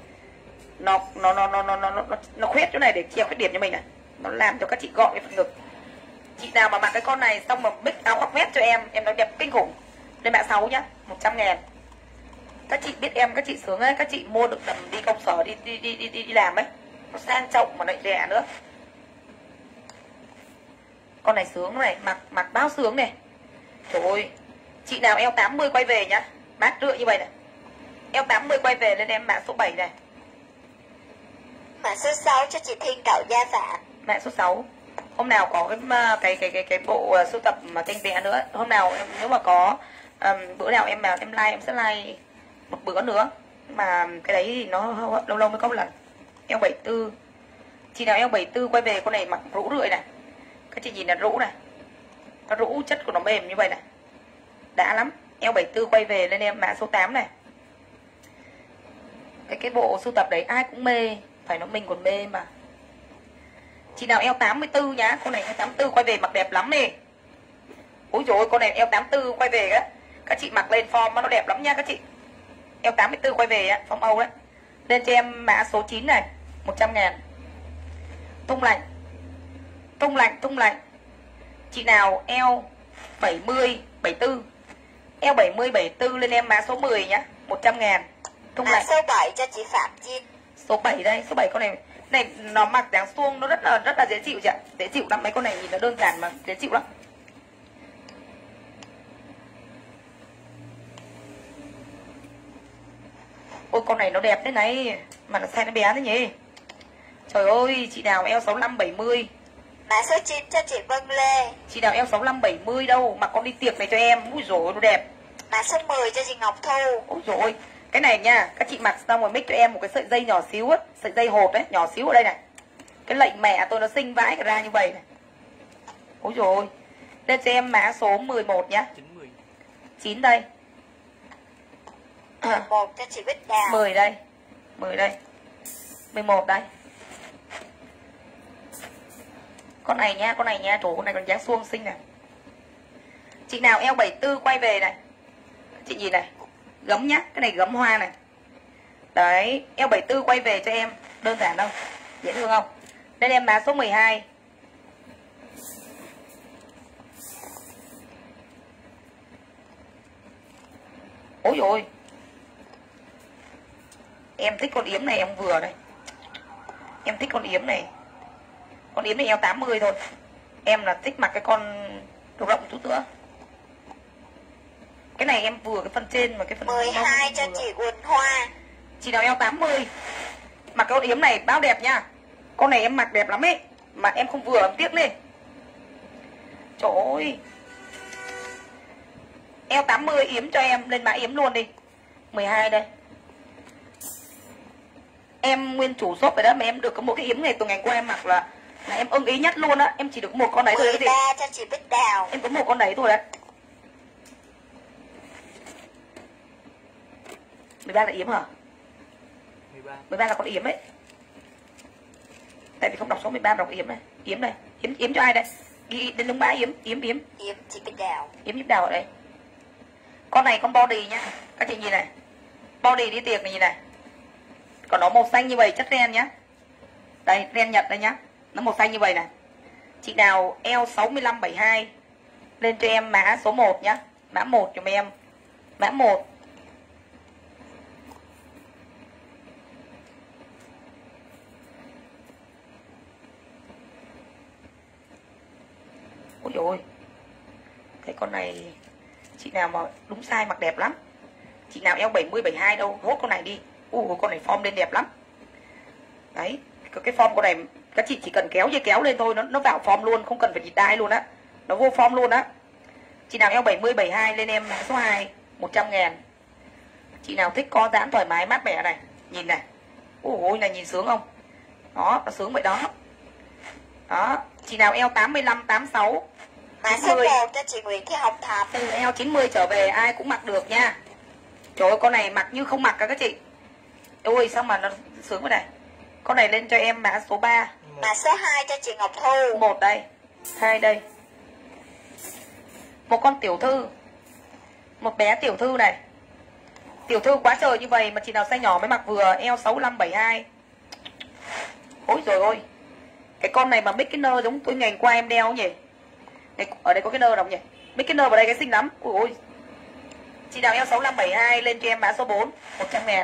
Nó khuyết chỗ này để che khuyết điểm cho mình này. Nó làm cho các chị gọn cái phần ngực. Chị nào mà mặc cái con này xong mà bích áo khoác vest cho em nói đẹp kinh khủng. Lên mã 6 nhá, 100.000. Các chị biết em, các chị sướng ấy, các chị mua được tầm đi công sở đi làm ấy. Nó sang trọng mà lại rẻ nữa. Con này sướng này, mặc bao sướng này. Trời ơi, chị nào eo 80 quay về nhá. Mát rượi như vậy này. Eo 80 quay về lên em mã số 7 này. Mã số 6 cho chị Thiên Cậu Gia Phạm. Mã số 6. Hôm nào có cái bộ sưu tập mà tranh vẽ nữa. Hôm nào nếu mà có bữa nào em like em sẽ like một bữa nữa. Mà cái đấy thì nó lâu lâu mới có một lần. Eo 74. Chị nào eo 74 quay về con này mặc rũ rượi này. Các chị nhìn là rũ này. Nó rũ chất của nó mềm như vậy này. Đã lắm. Eo 74 quay về lên em mã số 8 này. Cái bộ sưu tập đấy ai cũng mê. Phải nó mình còn mê mà. Chị nào eo 84 nhá. Con này eo 84 quay về mặc đẹp lắm nè. Úi dồi ôi, con này eo 84 quay về á. Các chị mặc lên form nó đẹp lắm nha các chị. Eo 84 quay về á, form Âu đấy. Lên cho em mã số 9 này, 100.000. Tung lạnh. Chị nào eo 70, 74. Eo 70, 74 lên em mã số 10 nhá, 100.000. Tung Mã lạnh. số 7 cho chị Phạm Chin. Số 7 đây, số 7 con này nó mặc dáng suông nó rất là dễ chịu chị ạ. Dễ chịu lắm, mấy con này nhìn nó đơn giản mà dễ chịu lắm. Ôi con này nó đẹp thế này mà nó size nó bé thế nhỉ. Trời ơi, chị nào eo 65 70. Mã số 9 cho chị Vân Lê. Chị nào eo 65 70 đâu, mặc con đi tiệc này cho em. Úi dồi nó đẹp. Mã số 10 cho chị Ngọc Thu. Ôi dồi, cái này nha, các chị mặc xong rồi mix cho em một cái sợi dây nhỏ xíu á, sợi dây hột đấy, nhỏ xíu ở đây này. Cái lệnh mẹ tôi nó xinh vãi cả ra như vậy này. Ôi dồi, lên cho em mã số 11 nhá. 9 đây. 11 cho chị Bích Đào. 10 đây. 10 đây. 11 đây. Con này nha, trời con này còn dáng suông xinh này. Chị nào eo 74 quay về này. Chị nhìn này, gấm nhá, cái này gấm hoa này. Đấy, eo 74 quay về cho em. Đơn giản không? Dễ thương không? Nên em mã số 12. Ôi dồi, em thích con yếm này em vừa đây. Em thích con yếm này. Con yếm này eo 80 thôi. Em là thích mặc cái con rộng rộng chút nữa. Cái này em vừa cái phần trên mà cái phần 12 cho chị Quỳnh Hoa. Chị nào eo 80 mặc cái con yếm này bao đẹp nha. Con này em mặc đẹp lắm ấy. Mà em không vừa em tiếc lên. Trời ơi, eo 80 yếm cho em lên mã yếm luôn đi. 12 đây. Em nguyên chủ shop rồi đó mà em được có một cái yếm này từ ngày qua em mặc là em ưng ý nhất luôn á. Em chỉ được một con đấy thôi đấy chị. 13 cho chị Bích Đào. Em có một con đấy thôi đấy. 13 là yếm hả? 13 là con yếm ấy. Tại vì không đọc số 13 đọc yếm này. Yếm này. Yếm cho ai đây? Ghi đến lông bá yếm. Yếm chị Bích Đào. Yếm Bích Đào ở đây. Con này con body nhá. Các chị nhìn này. Body đi tiệc này nhìn này. Còn nó màu xanh như vậy chất ren nhá. Đây ren Nhật đây nhá. Nó màu xanh như vậy này. Chị nào eo 65 72 lên cho em mã số 1 nhá. Mã 1 cho em. Mã 1. Ôi dồi ôi, cái con này chị nào mà đúng size mặc đẹp lắm. Chị nào eo 70 72 đâu, hốt con này đi. Con này form lên đẹp lắm. Đấy, cái form con này các chị chỉ cần kéo dây kéo lên thôi, nó vào form luôn, không cần phải nhịt đai luôn á. Nó vô form luôn á. Chị nào eo 70 72 lên em số 2, 100.000. Chị nào thích co giãn thoải mái mát mẻ này, nhìn này. Ôi này nhìn sướng không? Đó, nó sướng vậy đó. Đó, chị nào eo 85 86 Mã số 1 cho chị Nguyễn Thị Hồng Thắm. từ eo 90 trở về ai cũng mặc được nha. Trời ơi, con này mặc như không mặc cả các chị. Ôi sao mà nó sướng vậy này. Con này lên cho em mã số 3. Mã số 2 cho chị Ngọc Thu. 1 đây, 2 đây. Một con tiểu thư. Một bé tiểu thư này. Tiểu thư quá trời như vậy mà chị nào size nhỏ mới mặc vừa, eo 65 72. Ôi trời ơi. Cái con này mà bích cái nơ giống tôi ngày qua em đeo không nhỉ? Ở đây có cái nơ đâu nhỉ? Bích cái nơ vào đây cái xinh lắm. Ôi. Chị nào eo 65 72 lên cho em mã số 4, 100.000.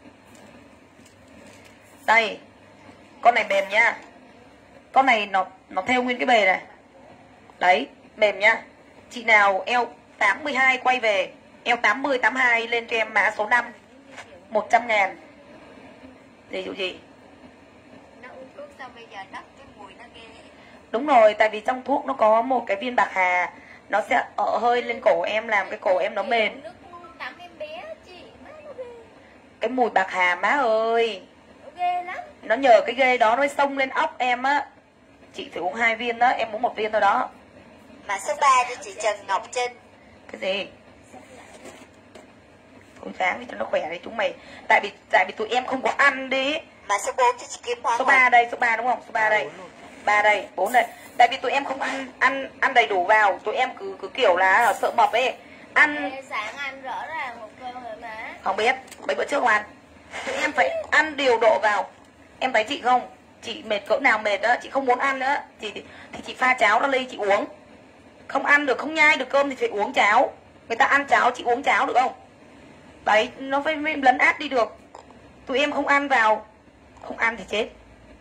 Đây. Con này mềm nha. Con này nó theo nguyên cái bề này. Đấy, mềm nha. Chị nào eo 82 quay về, eo 80 82 lên cho em mã số 5, 100.000. Ví dụ gì? Nó uống thuốc xong bây giờ nấc cái mùi nó ghê. Đúng rồi, tại vì trong thuốc nó có một cái viên bạc hà, nó sẽ ở hơi lên cổ em, làm cái cổ em nó mềm. Nước tắm em bé chị, má nó ghê. Cái mùi bạc hà má ơi. Nó ghê lắm. Nó nhờ cái ghê đó nó xông lên óc em á. Chị phải uống 2 viên đó, em uống 1 viên thôi đó. Mã số 3 cho chị Trần Ngọc Trinh. Cái gì? Thôi sáng đi cho nó khỏe đi chúng mày. Tại vì tụi em không có ăn đi. Mã số 4 cho chị Kim Hoa. Số 3 đây, số 3 đúng không? Số 3 đây. 3 đây, 4 đây. Tại vì tụi em không ăn đầy đủ vào, tụi em cứ kiểu là sợ mập ấy. Ăn Ê, sáng ăn rõ ràng một cơm rồi mà. không biết, mấy bữa trước không ăn. Tụi em phải ăn điều độ vào. Em thấy chị không? Chị mệt cỡ nào mệt đó, chị không muốn ăn nữa thì chị pha cháo ra ly chị uống. Không ăn được, không nhai được cơm thì phải uống cháo. Người ta ăn cháo, chị uống cháo được không? Đấy, nó phải lấn át đi được. Tụi em không ăn vào, không ăn thì chết.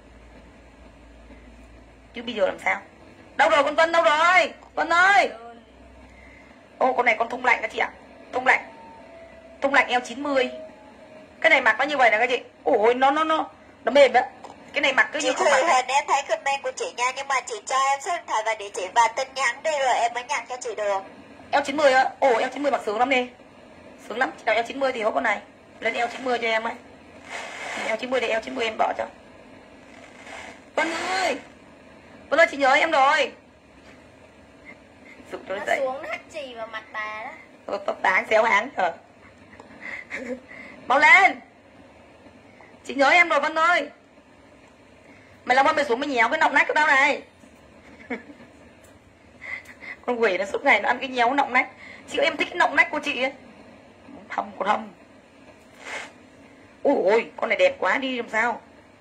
Chứ bây giờ làm sao? Đâu rồi con Tuân, đâu rồi? Tuân ơi! Ô, con này con thùng lạnh các chị ạ. Thùng lạnh. Thùng lạnh eo 90. Cái này mặc nó như vậy nè các chị. Ôi, nó mềm á. Cái này mặc cứ như Chị không Thùy mặc. Huỳnh em thấy comment của chị nha. Nhưng mà chị cho em số điện thoại và địa chỉ và tin nhắn đi rồi em mới nhận cho chị được. Eo 90 á. Ồ, eo 90 mặc sướng lắm đi. Sướng lắm. Chị nào eo 90 thì hốt con này. Lên eo 90 cho em ấy. Eo 90 thì eo 90 em bỏ cho. Vân ơi! Vân ơi, chị nhớ em rồi. Sụp cho nó Nó dậy. xuống hắt chì vào mặt bà đó. Tóc tán xéo háng. Mau lên! Chị nhớ em rồi Vân ơi. Mày làm ơn mày xuống mày nhéo cái nọng nách của tao này. Con quỷ nó suốt ngày nó ăn cái nhéo nọng nách. Chị ơi, em thích cái nọng nách của chị ấy. Thâm của thâm. Ôi ôi, con này đẹp quá đi làm sao.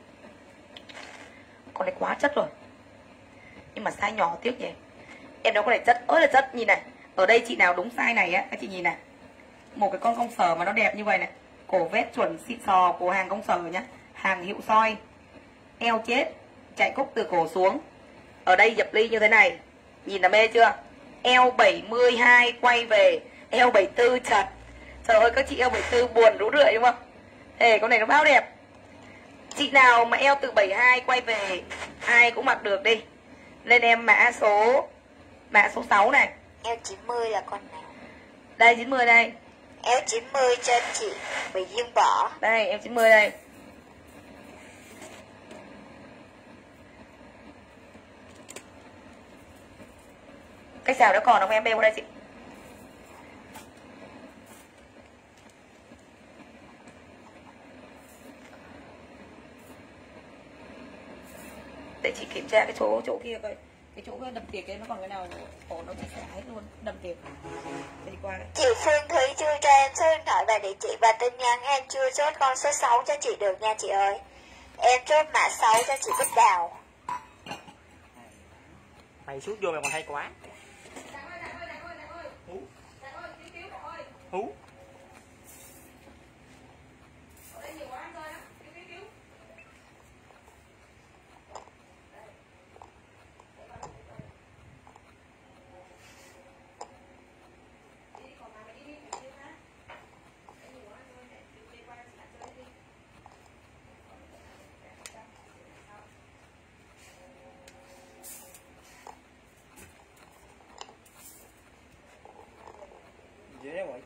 Con này quá chất rồi. Nhưng mà size nhỏ tiếc nhỉ. Em nói con này chất ơi là chất. Nhìn này. Ở đây chị nào đúng size này á, các chị nhìn này. Một cái con công sở mà nó đẹp như vậy này. Cổ vét chuẩn xịn sò của hàng công sở nhá. Hàng hiệu soi. Eo chết. Chạy cúc từ cổ xuống. Ở đây dập ly như thế này. Nhìn là mê chưa? Eo 72 quay về. Eo 74 chặt. Trời ơi các chị eo 74 buồn rú rượi đúng không? Ê con này nó bao đẹp. Chị nào mà eo từ 72 quay về ai cũng mặc được đi. Lên em mã số 6 này. Eo 90 là con nào? Đây 90 đây. Eo 90 cho chị bị Dương Võ. Đây eo 90 đây. Cái xào đó còn không em bêu đây chị? Để chị kiểm tra cái chỗ kia coi. Cái chỗ đầm tiệc ấy nó còn cái nào ổn nó chị xả hết luôn. Đầm tiệc. Đi qua đây. Chị Phương Thúy chưa cho em số điện thoại và địa chỉ và tin nhắn. Em chưa chốt con số 6 cho chị được nha chị ơi. Em chốt mã 6 cho chị Bích Đào. Mày suốt vô mày còn hay quá. Hú. Dễ vậy.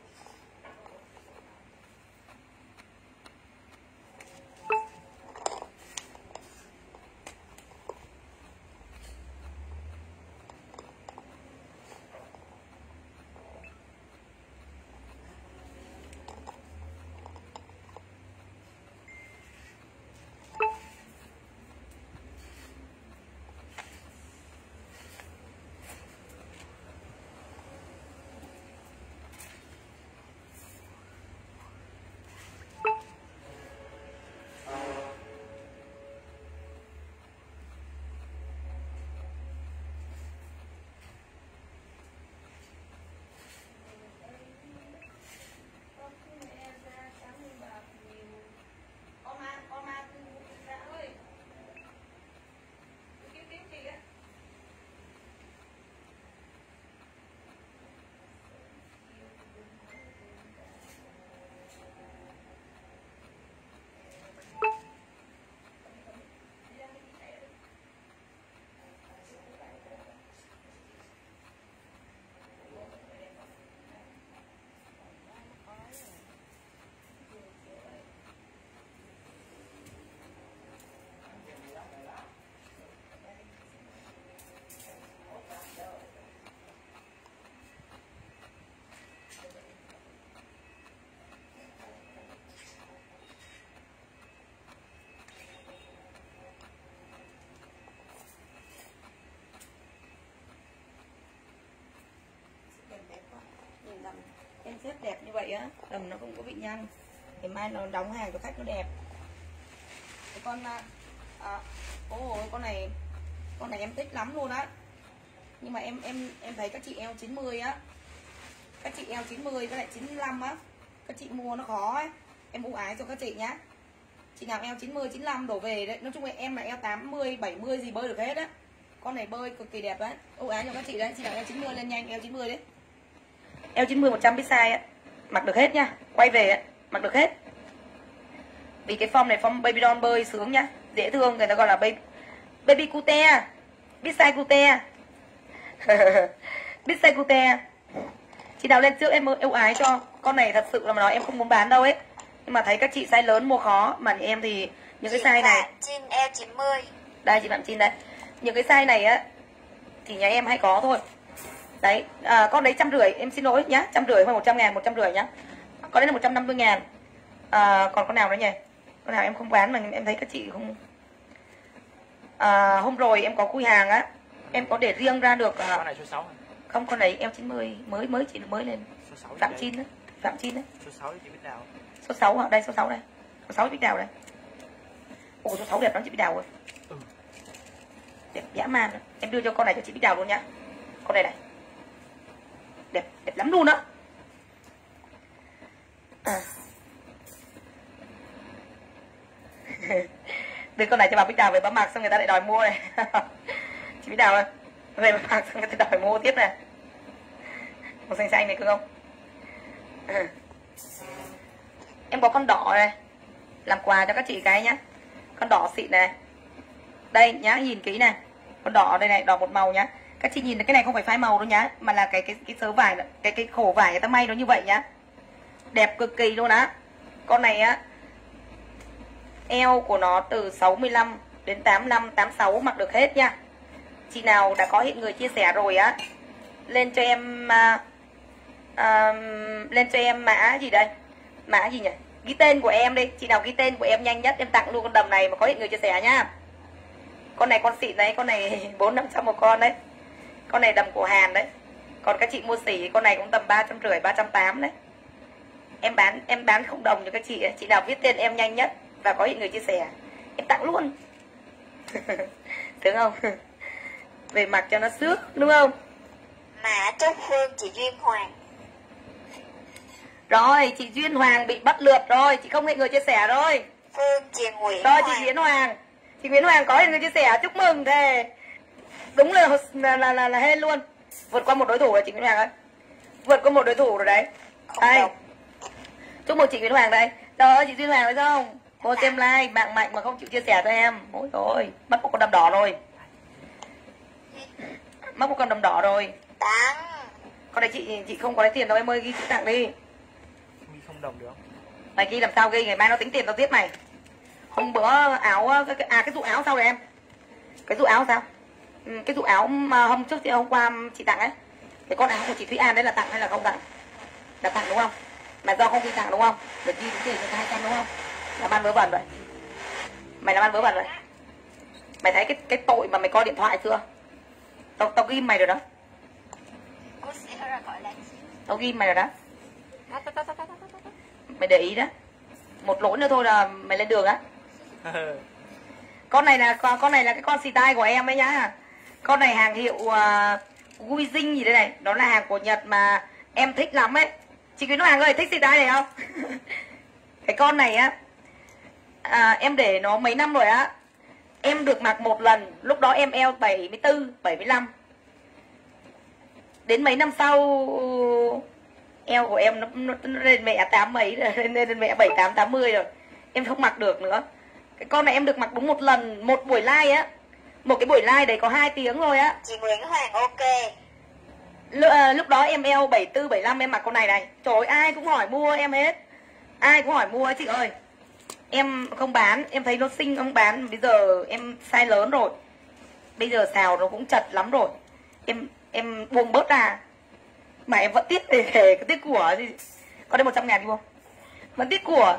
Em xếp đẹp như vậy á, đầm nó không có bị nhăn. Thì mai nó đóng hàng cho khách nó đẹp. Cái con này em thích lắm luôn á. Nhưng mà em thấy các chị eo 90 á. Các chị eo 90 với lại 95 á, các chị mua nó khó ấy. Em ưu ái cho các chị nhá. Chị nào eo 90, 95 đổ về đấy. Nói chung là em là eo 80, 70 gì bơi được hết á. Con này bơi cực kỳ đẹp đấy. Ưu ái cho các chị đấy. Chị nào eo 90 lên nhanh, eo 90 đấy. Eo 90 100 biết size á, mặc được hết nha. Quay về á, mặc được hết. Vì cái form này form baby doll bơi sướng nhá, dễ thương, người ta gọi là baby cute. Biết size cute. Biết size cute. Chị nào lên trước em ưu ái cho. Con này thật sự là mà nói em không muốn bán đâu ấy. Nhưng mà thấy các chị size lớn mua khó, mà em thì những cái size này. Chin eo 90. Đây chị Phạm Chin đây. Những cái size này á thì nhà em hay có thôi. Đấy, con đấy 150, em xin lỗi nhá, 150 hay 100.000, 150 nhá. Con đấy là 150.000. Còn con nào nữa nhỉ? Con nào em không bán mà em thấy các chị không. Hôm rồi em có khui hàng á, em có để riêng ra được. Con này số 6. Không, con này eo 90 mới chị mới lên. Số 6 Phạm Chin đấy, Phạm Chin đấy. Số 6 chị biết nào. Số 6 à? Đây số 6 đây. Số 6 Bích Đào đây. Ồ số 6 đẹp lắm chị Bích Đào ơi. Đẹp dã man. Em đưa cho con này cho chị Bích Đào luôn nhá. Con này này. Đẹp lắm luôn đó. À. Đưa con này cho bà Bích Đào về bà mặc xong người ta lại đòi mua này. Chị Bích Đào ơi. Về bà mặc xong người ta đòi mua tiếp này. Màu xanh xanh này cơ không? À. Em có con đỏ này. Làm quà cho các chị cái nhá. Con đỏ xịn này. Đây nhá, nhìn kỹ này. Con đỏ đây này, đỏ một màu nhá. Các chị nhìn cái này không phải phái màu đâu nhá, mà là cái sớ vải, cái khổ vải người ta may nó như vậy nhá. Đẹp cực kỳ luôn á. Con này á eo của nó từ 65 đến 85, 86 mặc được hết nha. Chị nào đã có hiện người chia sẻ rồi á, lên cho em mã gì đây? Mã gì nhỉ? Ghi tên của em đi. Chị nào ghi tên của em nhanh nhất em tặng luôn con đầm này mà có hiện người chia sẻ nhá. Con này con xịn đấy, con này 400-500 một con đấy. Con này đầm của Hàn đấy. Còn các chị mua xỉ con này cũng tầm 350, 380 đấy. Em bán không đồng cho các chị. Chị nào viết tên em nhanh nhất và có hiện người chia sẻ em tặng luôn. Đúng không? Về mặc cho nó xước đúng không? Mã Trúc Phương chị Duyên Hoàng. Rồi chị Duyên Hoàng bị bắt lượt rồi, chị không hiện người chia sẻ rồi. Phương chị Nguyễn Rồi Hoàng. chị Nguyễn Hoàng. Chị Nguyễn Hoàng có hiện người chia sẻ, chúc mừng thề. Đúng là hên luôn. Vượt qua một đối thủ rồi chị Nguyễn Hoàng ơi. Vượt qua một đối thủ rồi đấy. Đây. Chúc mừng chị Nguyễn Hoàng đây. Trời ơi chị Duyên Hoàng thấy không? Cô xem like mạng mạnh mà không chịu chia sẻ cho em. Ôi trời, mất một con đầm đỏ rồi. Mất một con đầm đỏ rồi. Tặng. Con này chị không có lấy tiền đâu em ơi, ghi chữ tặng đi. Ghi không đồng được. Mày ghi làm sao ghi, ngày mai nó tính tiền tao tiếp mày. Hôm bữa áo cái dụ áo sao rồi em? Cái dụ áo sao? Cái dụ áo mà hôm trước hôm qua chị tặng ấy. Cái con áo của chị Thúy An đấy là tặng hay là không tặng? Là tặng đúng không? Mà do không ghi tặng đúng không? Được ghi đúng tiền cho 200 đúng không? Làm ăn vớ vẩn vậy. Mày làm ăn vớ vẩn vậy. Mày thấy cái tội mà mày coi điện thoại chưa? Tao ghi mày rồi đó. Cô sẽ gọi là gì? Tao ghi mày rồi đó. Mày để ý đó. Một lỗi nữa thôi là mày lên đường á. Con này là cái con xì tai của em ấy nhá. Con này hàng hiệu Guizing gì đây này, đó là hàng của Nhật mà em thích lắm ấy. Chị Nguyễn Hoàng ơi, thích xì tai này không? Cái con này á em để nó mấy năm rồi á. Em được mặc một lần, lúc đó em eo 74, 75. Đến mấy năm sau eo của em nó lên mẹ 8 mấy rồi, lên mẹ 78, 80 rồi. Em không mặc được nữa. Cái con này em được mặc đúng một lần, một buổi live á. Một cái buổi live đấy có 2 tiếng thôi á. Chị Nguyễn Hoàng ok. Lúc đó em eo 74, 75 em mặc con này này. Trời ơi, ai cũng hỏi mua em hết. Ai cũng hỏi mua chị ơi. Em không bán, em thấy nó xinh không bán. Bây giờ em size lớn rồi. Bây giờ xào nó cũng chật lắm rồi. Em buông bớt ra. Mà em vẫn tiếc về cái tiếc của gì. Có đây 100.000 đi không? Vẫn tiếc của.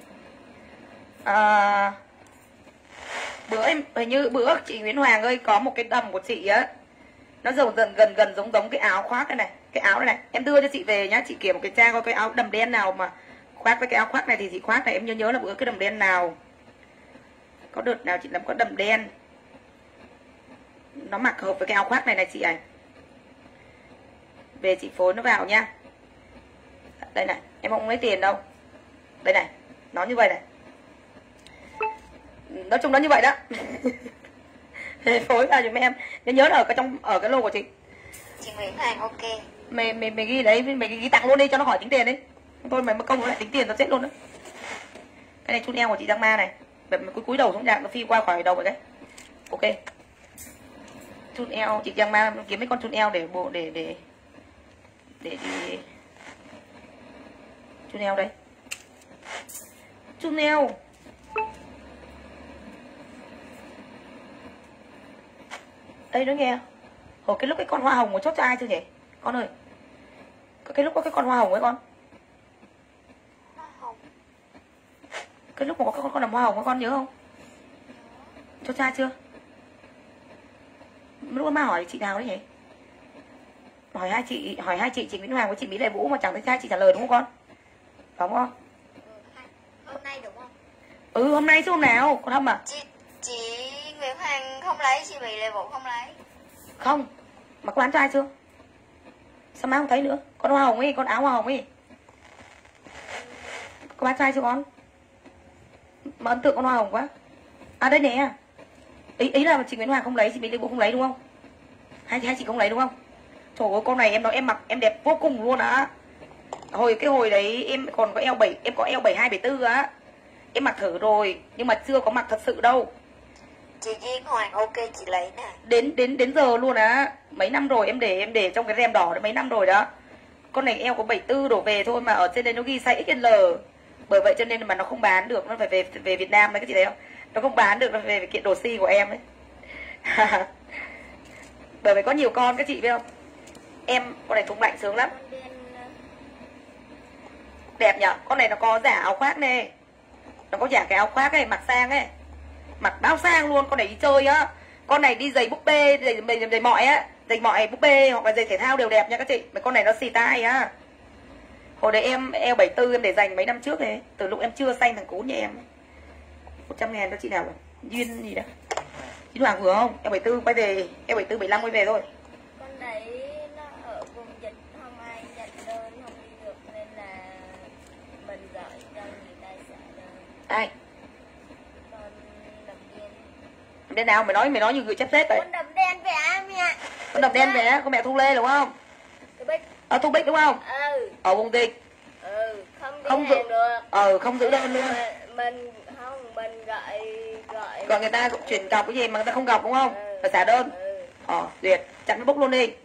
Bữa em hình như bữa chị Nguyễn Hoàng ơi có một cái đầm của chị á, nó gần giống cái áo khoác này này, cái áo này em đưa cho chị về nhá. Chị kiểm một cái trang coi cái áo đầm đen nào mà khoác với cái áo khoác này thì chị khoác này. Em nhớ là bữa cái đầm đen nào, có đợt nào chị làm có đầm đen nó mặc hợp với cái áo khoác này này chị ảnh. Về chị phối nó vào nha. Đây này, em không lấy tiền đâu. Đây này, nó như vậy này. Nói chung nó như vậy đó. Phối vào giùm em. Nhớ là ở cái lô của chị. Chị Nguyễn Hoàng ok. Mày ghi đấy, mày ghi tặng luôn đi cho nó khỏi tính tiền đấy. Thôi mày mất công nó lại tính tiền nó chết luôn đó. Cái này chun eo của chị Giang Ma này. Mày cúi đầu xuống dạng nó phi qua khỏi đầu rồi đấy. Ok. Chun eo chị Giang Ma kiếm mấy con chun eo để chun eo đây. Chun eo. Đây nó nghe. Hồi cái lúc cái con hoa hồng có chốt cho ai chưa nhỉ? Con ơi. Cái lúc có cái con hoa hồng ấy con. Hoa hồng. Cái lúc mà có con làm hoa hồng con nhớ không? Chốt cho ai chưa? Lúc mà hỏi chị nào đấy nhỉ? hỏi hai chị Nguyễn Hoàng với chị Mỹ Lệ Vũ mà chẳng thấy hai chị trả lời đúng không con? Đúng không? Hôm nay đúng không? Hôm nay chứ hôm nào con Hâm à? Chị Nguyễn Hoàng không lấy, chị Mỹ Lệ Vũ không lấy. Không, mà có bán cho ai chưa? Sao má không thấy nữa? Con hoa hồng ấy, con áo hoa hồng ấy, có bán cho ai chưa con? Mà ấn tượng con hoa hồng quá. À đây nè. Ý là chị Nguyễn Hoàng không lấy, chị Mỹ Lệ Vũ không lấy đúng không? Hai chị không lấy đúng không? Trời ơi, con này em nói em mặc em đẹp vô cùng luôn á. Hồi đấy em còn có eo 7, em có eo 72 74 á. Em mặc thử rồi nhưng mà chưa có mặc thật sự đâu. Chị Duyên Hoàng ok chị lấy nè. Đến giờ luôn á. Mấy năm rồi em để trong cái rem đỏ đó mấy năm rồi đó. Con này eo có 74 đổ về thôi mà ở trên đây nó ghi size XL. Bởi vậy cho nên mà nó không bán được, nó phải về Việt Nam đấy các chị thấy không? Nó không bán được, nó về kiện đồ si của em ấy. Bởi vậy có nhiều con các chị biết không? Em con này thùng lạnh sướng lắm. Đẹp nhở? Con này nó có giả áo khoác này. Nó có giả cái áo khoác ấy, mặc sang ấy. Mặc bao sang luôn, con này đi chơi á. Con này đi giày búp bê, giày mọi á. Giày mọi búp bê hoặc là giày thể thao đều đẹp nha các chị. Mấy con này nó xì tai á. Hồi đấy em eo 74 em để dành mấy năm trước ấy. Từ lúc em chưa xanh thằng cún như em. 100.000 cho chị nào rồi? Duyên gì đó. Chị Hoàng vừa không? Eo 74 bây giờ eo 74 75 quay về thôi. Con đấy nó ở vùng dịch, không ai nhận đơn, không đi được nên là mình gọi cho người ta trả đơn. Ai? Con đầm đen. Đen nào? Mày nói như người chép xếp đấy. Con đầm đen về mẹ. Con đầm đen về con mẹ Thu Lê đúng không? Cái bích. Thu Bích đúng không? Ở vùng dịch. Không đi hàng được. Không giữ đơn luôn. Mình Còn người ta chuyển cọc cái gì mà người ta không cọc đúng không? Phải trả đơn. Duyệt, chặn Facebook luôn đi.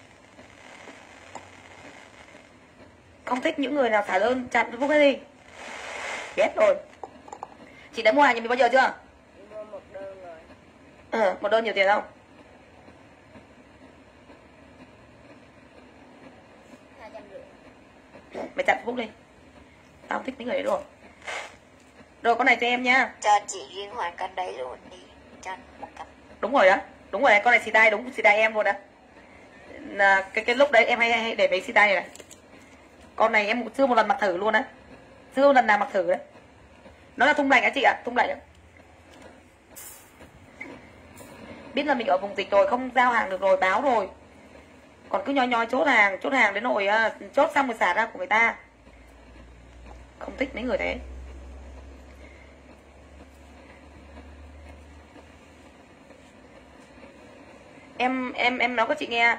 Không thích những người nào trả đơn, chặn Facebook ấy đi. Ghét rồi. Chị đã mua hàng nhà mình bao giờ chưa? Mua một đơn rồi. Một đơn nhiều tiền không? 250. Mày chặn Facebook đi. Tao không thích mấy người đấy rồi. Rồi con này cho em nha. Cho chị Duyên Hoàng con đấy luôn đi. Cho một cặp. Đúng rồi đó. Đúng rồi, con này xì tai, đúng xì tai em luôn đó. Cái lúc đấy em hay để mấy xì tai này này. Con này em chưa một lần mặc thử luôn á. Chưa lần nào mặc thử đấy. Nó là thun lạnh á chị ạ, thun lạnh á. Biết là mình ở vùng dịch rồi, không giao hàng được rồi, báo rồi. Còn cứ nhoi chốt hàng đến nỗi chốt xong rồi xả ra của người ta. Không thích mấy người thế. Em nói các chị nghe,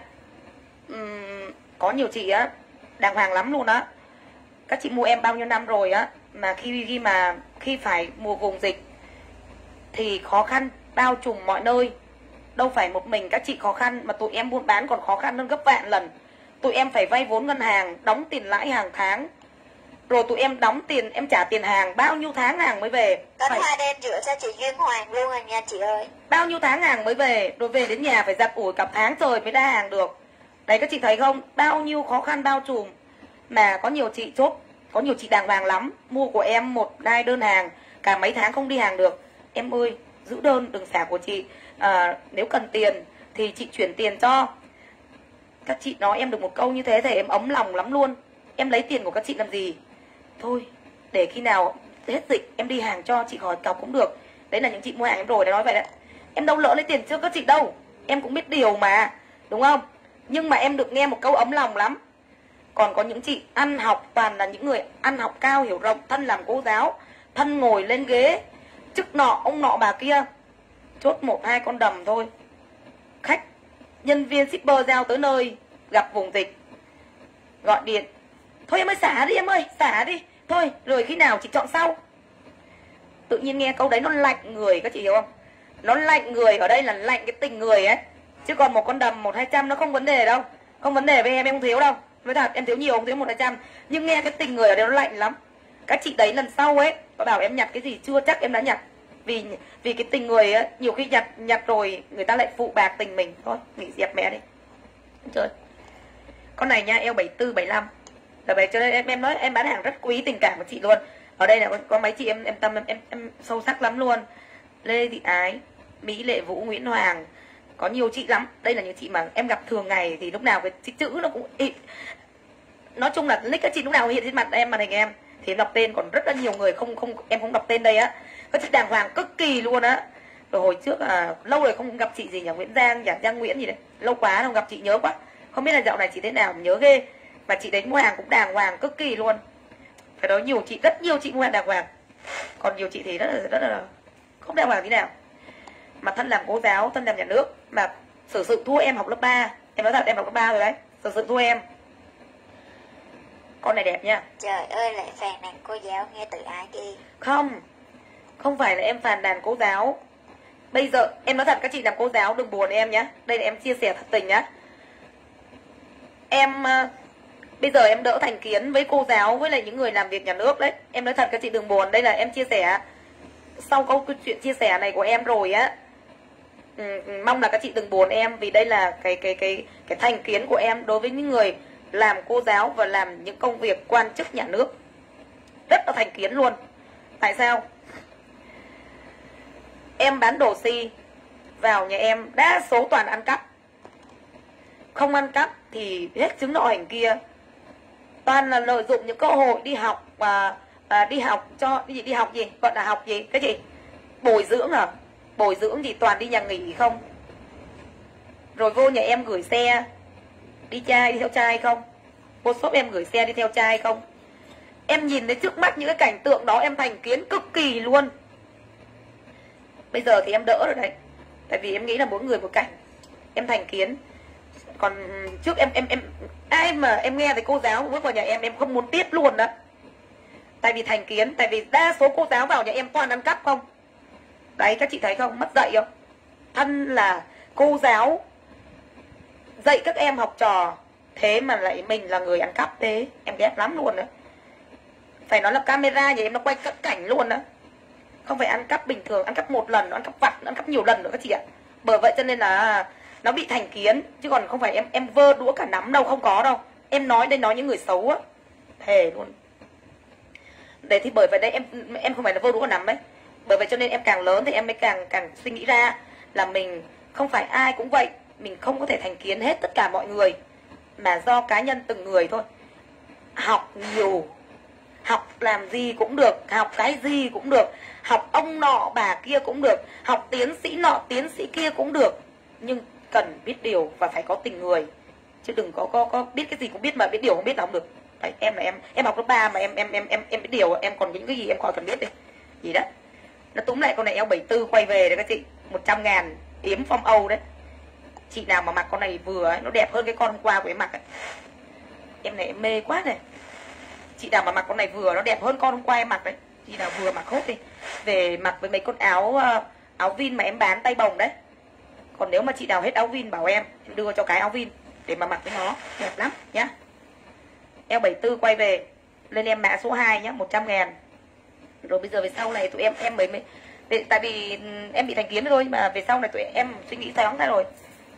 có nhiều chị á đàng hoàng lắm luôn á. Các chị mua em bao nhiêu năm rồi á, mà khi phải mùa vùng dịch thì khó khăn bao trùm mọi nơi. Đâu phải một mình các chị khó khăn, mà tụi em buôn bán còn khó khăn hơn gấp vạn lần. Tụi em phải vay vốn ngân hàng, đóng tiền lãi hàng tháng. Rồi tụi em đóng tiền, em trả tiền hàng, bao nhiêu tháng hàng mới về. Con hoa đen rửa cho chị Duyên Hoàng luôn rồi nha chị ơi. Bao nhiêu tháng hàng mới về, rồi về đến nhà phải giặt ủi cả tháng trời mới ra hàng được. Đấy các chị thấy không, bao nhiêu khó khăn bao trùm. Mà có nhiều chị chốt, có nhiều chị đàng hoàng lắm. Mua của em 1-2 đơn hàng, cả mấy tháng không đi hàng được. Em ơi, giữ đơn đừng xả của chị. Nếu cần tiền thì chị chuyển tiền cho. Các chị nói em được một câu như thế thì em ấm lòng lắm luôn. Em lấy tiền của các chị làm gì? Thôi, để khi nào hết dịch em đi hàng cho chị khỏi cọc cũng được. Đấy là những chị mua hàng em rồi đã nói vậy đấy. Em đâu lỡ lấy tiền trước các chị đâu. Em cũng biết điều mà, đúng không? Nhưng mà em được nghe một câu ấm lòng lắm. Còn có những chị ăn học toàn là những người ăn học cao hiểu rộng, thân làm cô giáo, thân ngồi lên ghế, chức nọ ông nọ bà kia. Chốt 1-2 con đầm thôi. Khách, nhân viên shipper giao tới nơi, gặp vùng dịch, gọi điện, thôi em ơi xả đi em ơi, xả đi. Thôi, rồi khi nào chị chọn sau. Tự nhiên nghe câu đấy nó lạnh người, các chị hiểu không? Nó lạnh người, ở đây là lạnh cái tình người ấy. Chứ còn một con đầm 100-200 nó không vấn đề đâu. Không vấn đề với em không thiếu đâu. Với thật em thiếu nhiều, không thiếu 100-200. Nhưng nghe cái tình người ở đây nó lạnh lắm. Các chị đấy lần sau ấy, có bảo em nhặt cái gì chưa chắc em đã nhặt. Vì cái tình người ấy, nhiều khi nhặt rồi người ta lại phụ bạc tình mình. Thôi, nghỉ dẹp mẹ đi. Trời. Con này nha, eo 74, 75. Bởi vậy cho nên em nói em bán hàng rất quý tình cảm của chị luôn. Ở đây là có mấy chị em tâm em sâu sắc lắm luôn. Lê Thị Ái, Mỹ Lệ Vũ, Nguyễn Hoàng, Có nhiều chị lắm. Đây là những chị mà em gặp thường ngày thì lúc nào cái chữ nó cũng nói chung là nick các chị lúc nào hiện trên mặt em, màn hình em thì em đọc tên. Còn rất là nhiều người em không đọc tên đây á. Các chị đàng hoàng cực kỳ luôn á. Rồi hồi trước lâu rồi không gặp chị gì nhỉ, Nguyễn Giang, Giang Nguyễn gì đấy, lâu quá không gặp chị nhớ quá. Không biết là dạo này chị thế nào, nhớ ghê. Mà chị đến mua hàng cũng đàng hoàng cực kỳ luôn. Phải nói nhiều chị, rất nhiều chị mua hàng đàng hoàng. Còn nhiều chị thì rất là không đàng hoàng tí nào. Mà thân làm cô giáo, thân làm nhà nước, mà xử sự thua em học lớp 3. Em nói thật em học lớp 3 rồi đấy, xử sự thua em. Con này đẹp nha. Trời ơi, lại phàn nàn cô giáo, nghe tự ái ghê. Không phải là em phàn nàn cô giáo. Bây giờ em nói thật các chị làm cô giáo đừng buồn em nhé. Đây là em chia sẻ thật tình nhá. Em bây giờ em đỡ thành kiến với cô giáo, với lại những người làm việc nhà nước đấy. Em nói thật các chị đừng buồn. Đây là em chia sẻ sau câu chuyện chia sẻ này của em rồi á. Mong là các chị đừng buồn em, vì đây là cái thành kiến của em đối với những người làm cô giáo và làm những công việc quan chức nhà nước. Rất là thành kiến luôn. Tại sao? Em bán đồ xi vào nhà em đa số toàn ăn cắp. Không ăn cắp thì hết chứng nọ hành kia. Toàn là lợi dụng những cơ hội đi học và đi học cho đi học gì, gọi là học gì cái gì, bồi dưỡng à, bồi dưỡng gì, toàn đi nhà nghỉ không. Rồi vô nhà em gửi xe đi theo trai không, vô shop em gửi xe đi theo trai không. Em nhìn thấy trước mắt những cái cảnh tượng đó em thành kiến cực kỳ luôn. Bây giờ thì em đỡ rồi đấy, tại vì em nghĩ là mỗi người một cảnh. Em thành kiến. Còn trước em ai mà em nghe thấy cô giáo bước vào nhà em không muốn tiếp luôn đó. Tại vì thành kiến, tại vì đa số cô giáo vào nhà em toàn ăn cắp không. Đấy các chị thấy không, mất dạy không. Thân là cô giáo dạy các em học trò, thế mà lại mình là người ăn cắp thế. Em ghét lắm luôn đó. Phải nói là camera nhà em nó quay cận cảnh luôn đó. Không phải ăn cắp bình thường, ăn cắp một lần, nó ăn cắp vặt, ăn cắp nhiều lần nữa các chị ạ. Bởi vậy cho nên là nó bị thành kiến. Chứ còn không phải em vơ đũa cả nắm đâu, không có đâu. Em nói đây, nói những người xấu á, thề luôn. Đấy thì bởi vậy đây em không phải là vơ đũa cả nắm đấy. Bởi vậy cho nên em càng lớn thì em mới càng suy nghĩ ra là mình không phải ai cũng vậy. Mình không có thể thành kiến hết tất cả mọi người, mà do cá nhân từng người thôi. Học nhiều, học làm gì cũng được, học cái gì cũng được, học ông nọ bà kia cũng được, học tiến sĩ nọ tiến sĩ kia cũng được, nhưng cần biết điều và phải có tình người, chứ đừng có biết cái gì cũng biết mà biết điều không biết là không được. Đấy, em học lớp 3 mà em biết điều, em còn những cái gì em khỏi cần biết đi gì đó. Nó túm lại con này eo 74 quay về đấy các chị, 100.000 yếm phong Âu đấy. Chị nào mà mặc con này vừa ấy, nó đẹp hơn cái con hôm qua của em mặc ấy. Em này em mê quá này. Chị nào mà mặc con này vừa nó đẹp hơn con hôm qua em mặc đấy. Chị nào vừa mặc hốt đi, về mặc với mấy con áo vin mà em bán tay bồng đấy. Còn nếu mà chị nào hết áo vin bảo em đưa cho cái áo vin để mà mặc với nó, đẹp lắm nhá. Eo 74 quay về, lên em mã số 2 nhá, 100.000. Rồi bây giờ về sau này tụi em mới tại vì em bị thành kiến thôi, mà về sau này tụi em suy nghĩ sáng ra rồi.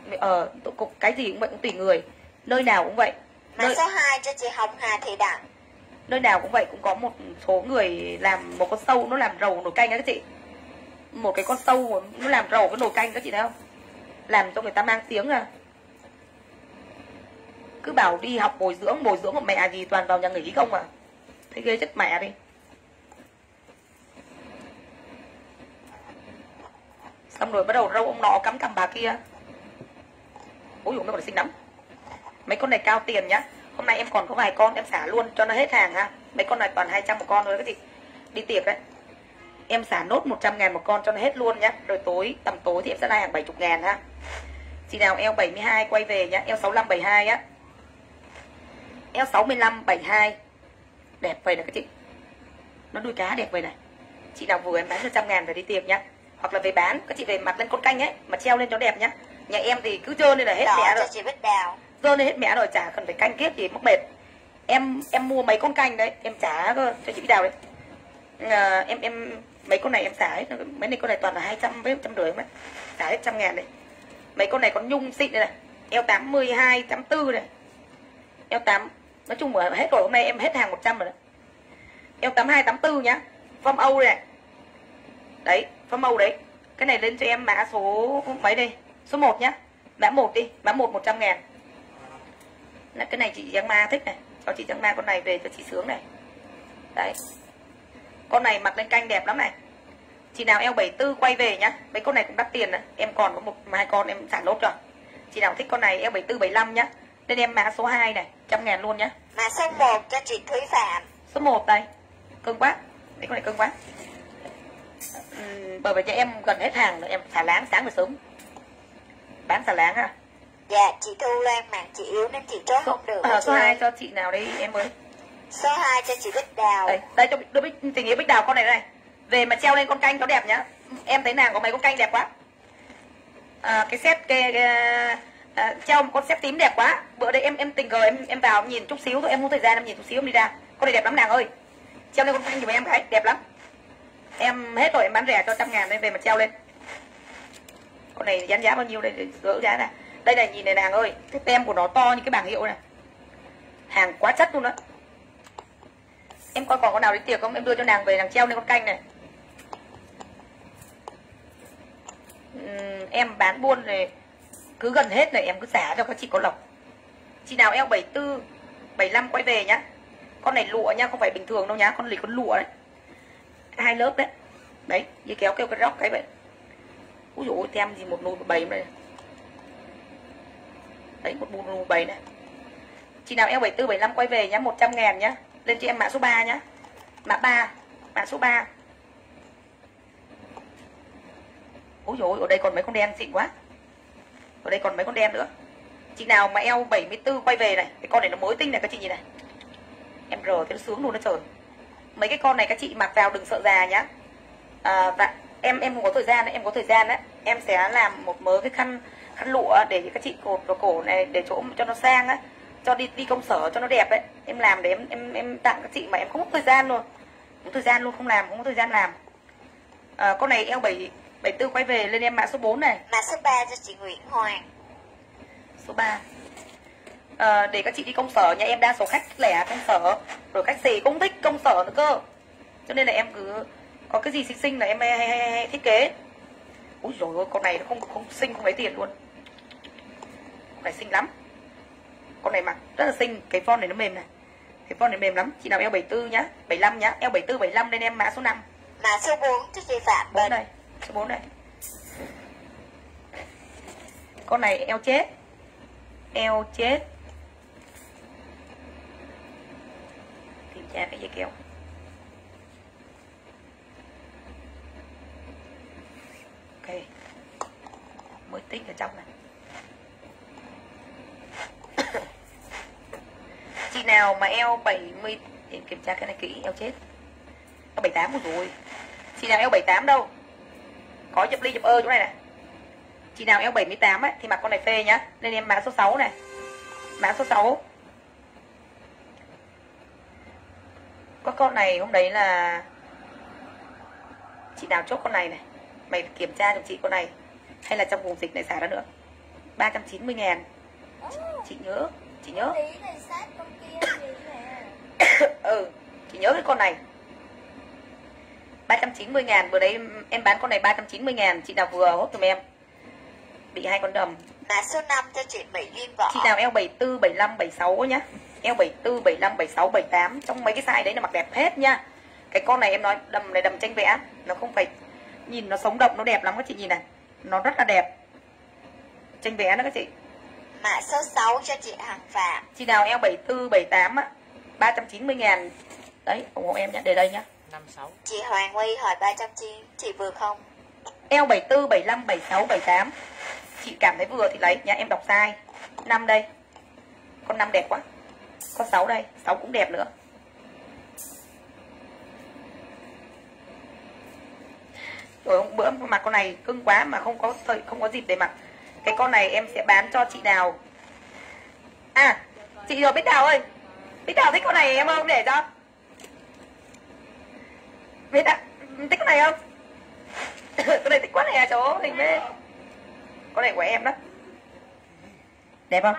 Cái gì cũng vậy, cũng tùy người, nơi nào cũng vậy. Mã số 2 cho chị Hồng Hà Thị Đặng. Nơi nào cũng vậy, cũng có một số người làm một con sâu nó làm rầu nồi canh đó các chị. Một cái con sâu nó làm rầu cái nồi canh các chị thấy không, làm cho người ta mang tiếng ra. Cứ bảo đi học bồi dưỡng của mẹ gì, toàn vào nhà nghỉ không à. Thấy ghê chất mẹ đi. Xong rồi bắt đầu râu ông nọ cắm cằm bà kia. Ôi dồi, mấy con này xinh lắm. Mấy con này cao tiền nhá. Hôm nay em còn có vài con em xả luôn cho nó hết hàng ha. Mấy con này toàn 200 một con thôi các chị. Đi tiệc đấy. Em xả nốt 100.000 một con cho nó hết luôn nhá. Rồi tầm tối thì em sẽ lai hàng 70.000 ha. Chị nào eo 72 quay về nhá. Eo 65 72 á. Eo 65 72. Đẹp vậy nè các chị. Nó đuôi cá đẹp vậy này. Chị nào vừa em bán 100.000 phải đi tiệc nhá. Hoặc là về bán, các chị về mặc lên con canh ấy, mà treo lên cho đẹp nhá. Nhà em thì cứ trơn lên là hết mẹ rồi. Chị Bích Đào. Trơn lên hết mẹ rồi, chả cần phải canh kiếp gì mắc mệt. Em mua mấy con canh đấy, em trả cho chị Bích Đào đấy. Em mấy con này em xả hết, mấy này con này toàn là 200 với 150 mấy. Xả hết 100.000 đấy. Mấy con này con nhung xịn đây này, eo 82, 84 này. Eo 8, nói chung là hết rồi, hôm nay em hết hàng 100 rồi đấy. Eo 82, 84 nhá. Phong Âu này. Đấy, phong Âu đấy. Cái này lên cho em mã số mấy đây? Số 1 nhá. Mã 1 đi, mã 1 100.000. Là cái này chị Giang Ma thích này, cho chị Giang Ma con này về cho chị Sướng này. Đấy. Con này mặc lên canh đẹp lắm này. Chị nào eo 74 quay về nhá. Mấy con này cũng đắt tiền đấy. Em còn có một hai con em xả lốt rồi. Chị nào thích con này eo 74 75 nhá. Nên em mã số 2 này, 100.000 luôn nhá. Mã số 1 cho chị Thúy Phạm. Số 1 đây. Cưng quá. Đấy con này cưng quá. Bởi vì nhà em gần hết hàng rồi, em xả láng sáng và sớm. Bán xả láng ha. Dạ, chị Thu Loan mạng chị yếu nên chị chốt không được. Số 2 cho chị nào đấy em ơi. Số 2 cho chị Bích Đào. Đây cho tình yêu Bích Đào con này đây. Về mà treo lên con canh cho đẹp nhá. Em thấy nàng có mấy con canh đẹp quá. Cái set treo một con set tím đẹp quá. Bữa đây em tình cờ em vào em nhìn chút xíu thôi, em không thời gian em nhìn chút xíu em đi ra. Con này đẹp lắm nàng ơi. Treo lên con canh giùm em cái, đẹp lắm. Em hết rồi em bán rẻ cho 100.000 đây về mà treo lên. Con này dán giá bao nhiêu đây để gỡ giá nè. Đây này nhìn này nàng ơi, cái tem của nó to như cái bảng hiệu này. Hàng quá chất luôn đó. Em coi còn con nào đến tiệc không? Em đưa cho nàng về nàng treo lên con canh này. Em bán buôn này cứ gần hết này em cứ xả cho các chị có lộc. Chị nào eo 74 75 quay về nhá. Con này lụa nhá, không phải bình thường đâu nhá, con này con lụa đấy. 2 lớp đấy. Đấy, như kéo kêu cái róc cái vậy. Úi dồi ôi, tem gì một nụ một bầy này. Đấy, một nụ bầy này. Chị nào eo 74 75 quay về nhá, 100.000 nhá. Lên cho em mã số 3 nhá. Mã 3, mã số 3. Úi dồi ôi, ở đây còn mấy con đen xịn quá. Ở đây còn mấy con đen nữa. Chị nào mà eo 74 quay về này, cái con này nó mới tinh này các chị nhìn này. Em rờ thấy nó sướng luôn đó trời. Mấy cái con này các chị mặc vào đừng sợ già nhá. Và em không có thời gian đấy, em có thời gian đấy, em sẽ làm một mớ cái khăn lụa để các chị cột vào cổ này để chỗ cho nó sang á, cho đi công sở cho nó đẹp đấy. Em làm để em tặng các chị mà em không có thời gian luôn. Không có thời gian luôn, không có thời gian làm. Con này eo 74 quay về lên em mã số 4 này. Mã số 3 cho chị Nguyễn Hoàng. Số 3. Để các chị đi công sở nhà em đa số khách lẻ công sở, rồi khách xỉ cũng thích công sở nữa cơ. Cho nên là em cứ có cái gì xinh là em hay thiết kế. Úi dồi ôi, con này nó không xinh không lấy tiền luôn. Con này xinh lắm. Con này mặc rất là xinh, cái form này nó mềm này. Cái form này mềm lắm. Chị nào eo 74 nhá, 75 nhá, eo 74 75 lên em mã số 5. Mã số 4 cho chị Phạm Bình. Đây, số 4 đây. Con này eo chết. Eo chết. Kiểm tra cái dây keo. Ok. Mới tích ở trong này. Chị nào mà eo 70, để kiểm tra cái này kỹ, eo chết. Eo 78 rồi. Chị nào eo 78 đâu? Có chụp ly chụp chỗ này này. Chị nào eo 78 ấy thì mặc con này phê nhá. Nên em mã số 6 này. Mã số 6. Có con này hôm đấy là chị nào chốt con này này. Mày kiểm tra cho chị con này. Hay là trong vùng dịch này xả ra nữa. 390.000. Chị nhớ. Chị nhớ cái con này. 390.000. Bữa đấy em bán con này 390.000. Chị nào vừa hốt giùm em. Bị 2 con đầm. Mã số 5 cho chị Mỹ Duyên Võ. Chị nào eo 74, 75, 76 nhá. Eo 74, 75, 76, 78. Trong mấy cái size đấy là mặc đẹp hết nha. Cái con này em nói đầm này đầm tranh vẽ. Nó không phải, nhìn nó sống động, nó đẹp lắm các chị nhìn này. Nó rất là đẹp. Tranh vẽ đó các chị. Mã số 6 cho chị Hằng Phạm. Chị nào eo 74, 78 á, 390.000. Đấy, ủng hộ em nhé, để đây nhá. 56. Chị Hoàng Huy hỏi 390, chị vừa không? Eo 74, 75, 76, 78. Chị cảm thấy vừa thì lấy nhá, em đọc sai. 5 đây. Con 5 đẹp quá. Con 6 đây, 6 cũng đẹp nữa. Rồi hôm bữa mặc con này cưng quá mà không có dịp để mặc. Cái con này em sẽ bán cho chị nào. À, chị rồi Bích Đào ơi. Bích Đào thích con này em không để cho. Bích Đào thích con này không? Con này thích quá này à chỗ hình với. Con này của em đó. Đẹp không?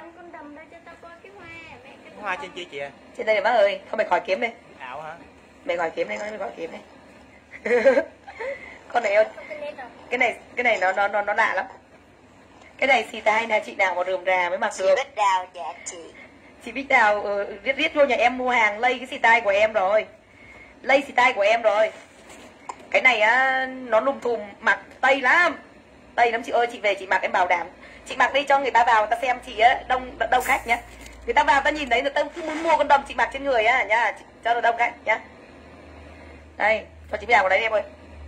Hoa trên kia chị à? Trên đây này bác ơi, thôi mày khỏi kiếm đi. Ảo hả? Mày khỏi kiếm đi, mày khỏi kiếm đi. Con này ơi. Cái này nó lạ lắm. Cái này xì tai là chị nào mà rườm rà mới mặc Chị được. Bích Đào, dạ chị. Chị Bích Đào riết vô nhà em mua hàng lây cái xì tai của em rồi. Lây xì tai của em rồi. Cái này á nó lùm thùm mặc tây lắm. Tây lắm chị ơi, chị về chị mặc em bảo đảm. Chị mặc đi cho người ta vào người ta xem chị á, đông khách nhá. Người ta vào ta nhìn thấy người ta muốn mua con đầm chị mặc trên người á nhá, cho nó đông khách nhá. Đây, cho chị Bích Đào vào đấy đi em ơi.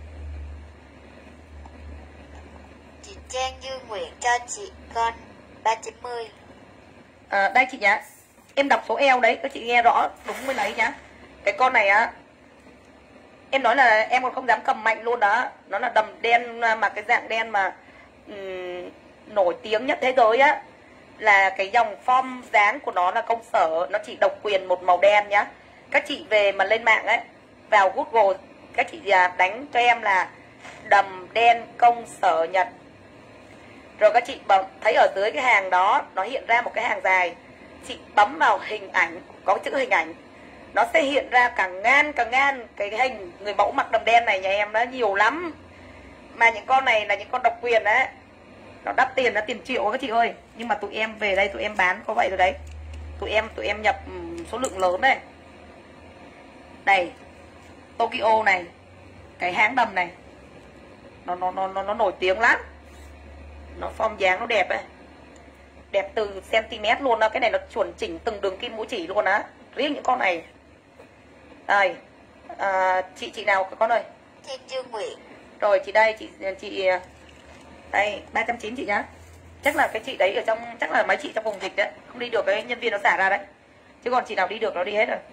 Chị Trang Như Nguyện cho chị con 390. Đây chị nhá. Em đọc số eo đấy, các chị nghe rõ đúng mới lấy nhá. Cái con này á, em nói là em còn không dám cầm mạnh luôn đó. Nó là đầm đen mà cái dạng đen mà nổi tiếng nhất thế giới á. Là cái dòng form dáng của nó là công sở. Nó chỉ độc quyền một màu đen nhá. Các chị về mà lên mạng ấy, vào Google các chị đánh cho em là đầm đen công sở Nhật. Rồi các chị thấy ở dưới cái hàng đó nó hiện ra một cái hàng dài. Chị bấm vào hình ảnh, có chữ hình ảnh, nó sẽ hiện ra cả ngàn cái hình người mẫu mặc đầm đen này nhà em đó nhiều lắm. Mà những con này là những con độc quyền đấy. Nó đắt tiền, nó tiền triệu các chị ơi. Nhưng mà tụi em về đây tụi em bán có vậy rồi đấy. Tụi em nhập số lượng lớn đây. Này, Tokyo này, cái hãng đầm này nó nổi tiếng lắm. Nó form dáng nó đẹp ấy. Đẹp từ cm luôn đó. Cái này nó chuẩn chỉnh từng đường kim mũi chỉ luôn á. Riêng những con này. Đây, chị nào con ơi? Thiên Dương Nguyện. Rồi chị đây, chị đây 390 chị nhá. Chắc là cái chị đấy ở trong, chắc là mấy chị trong vùng dịch đấy, không đi được cái nhân viên nó xả ra đấy. Chứ còn chị nào đi được nó đi hết rồi.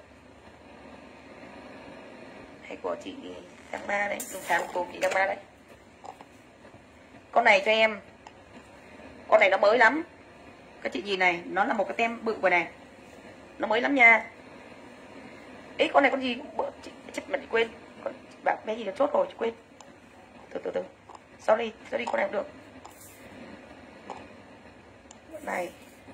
Hay của chị Giang Ma đấy, dùng sáng của chị Giang Ma đấy. Con này cho em. Con này nó mới lắm. Các chị nhìn này, nó là một cái tem bự rồi này. Nó mới lắm nha. Ấy con này con gì chị mà chị quên. Bảo bé gì nó chốt rồi chị quên. Từ sorry con này không được. Này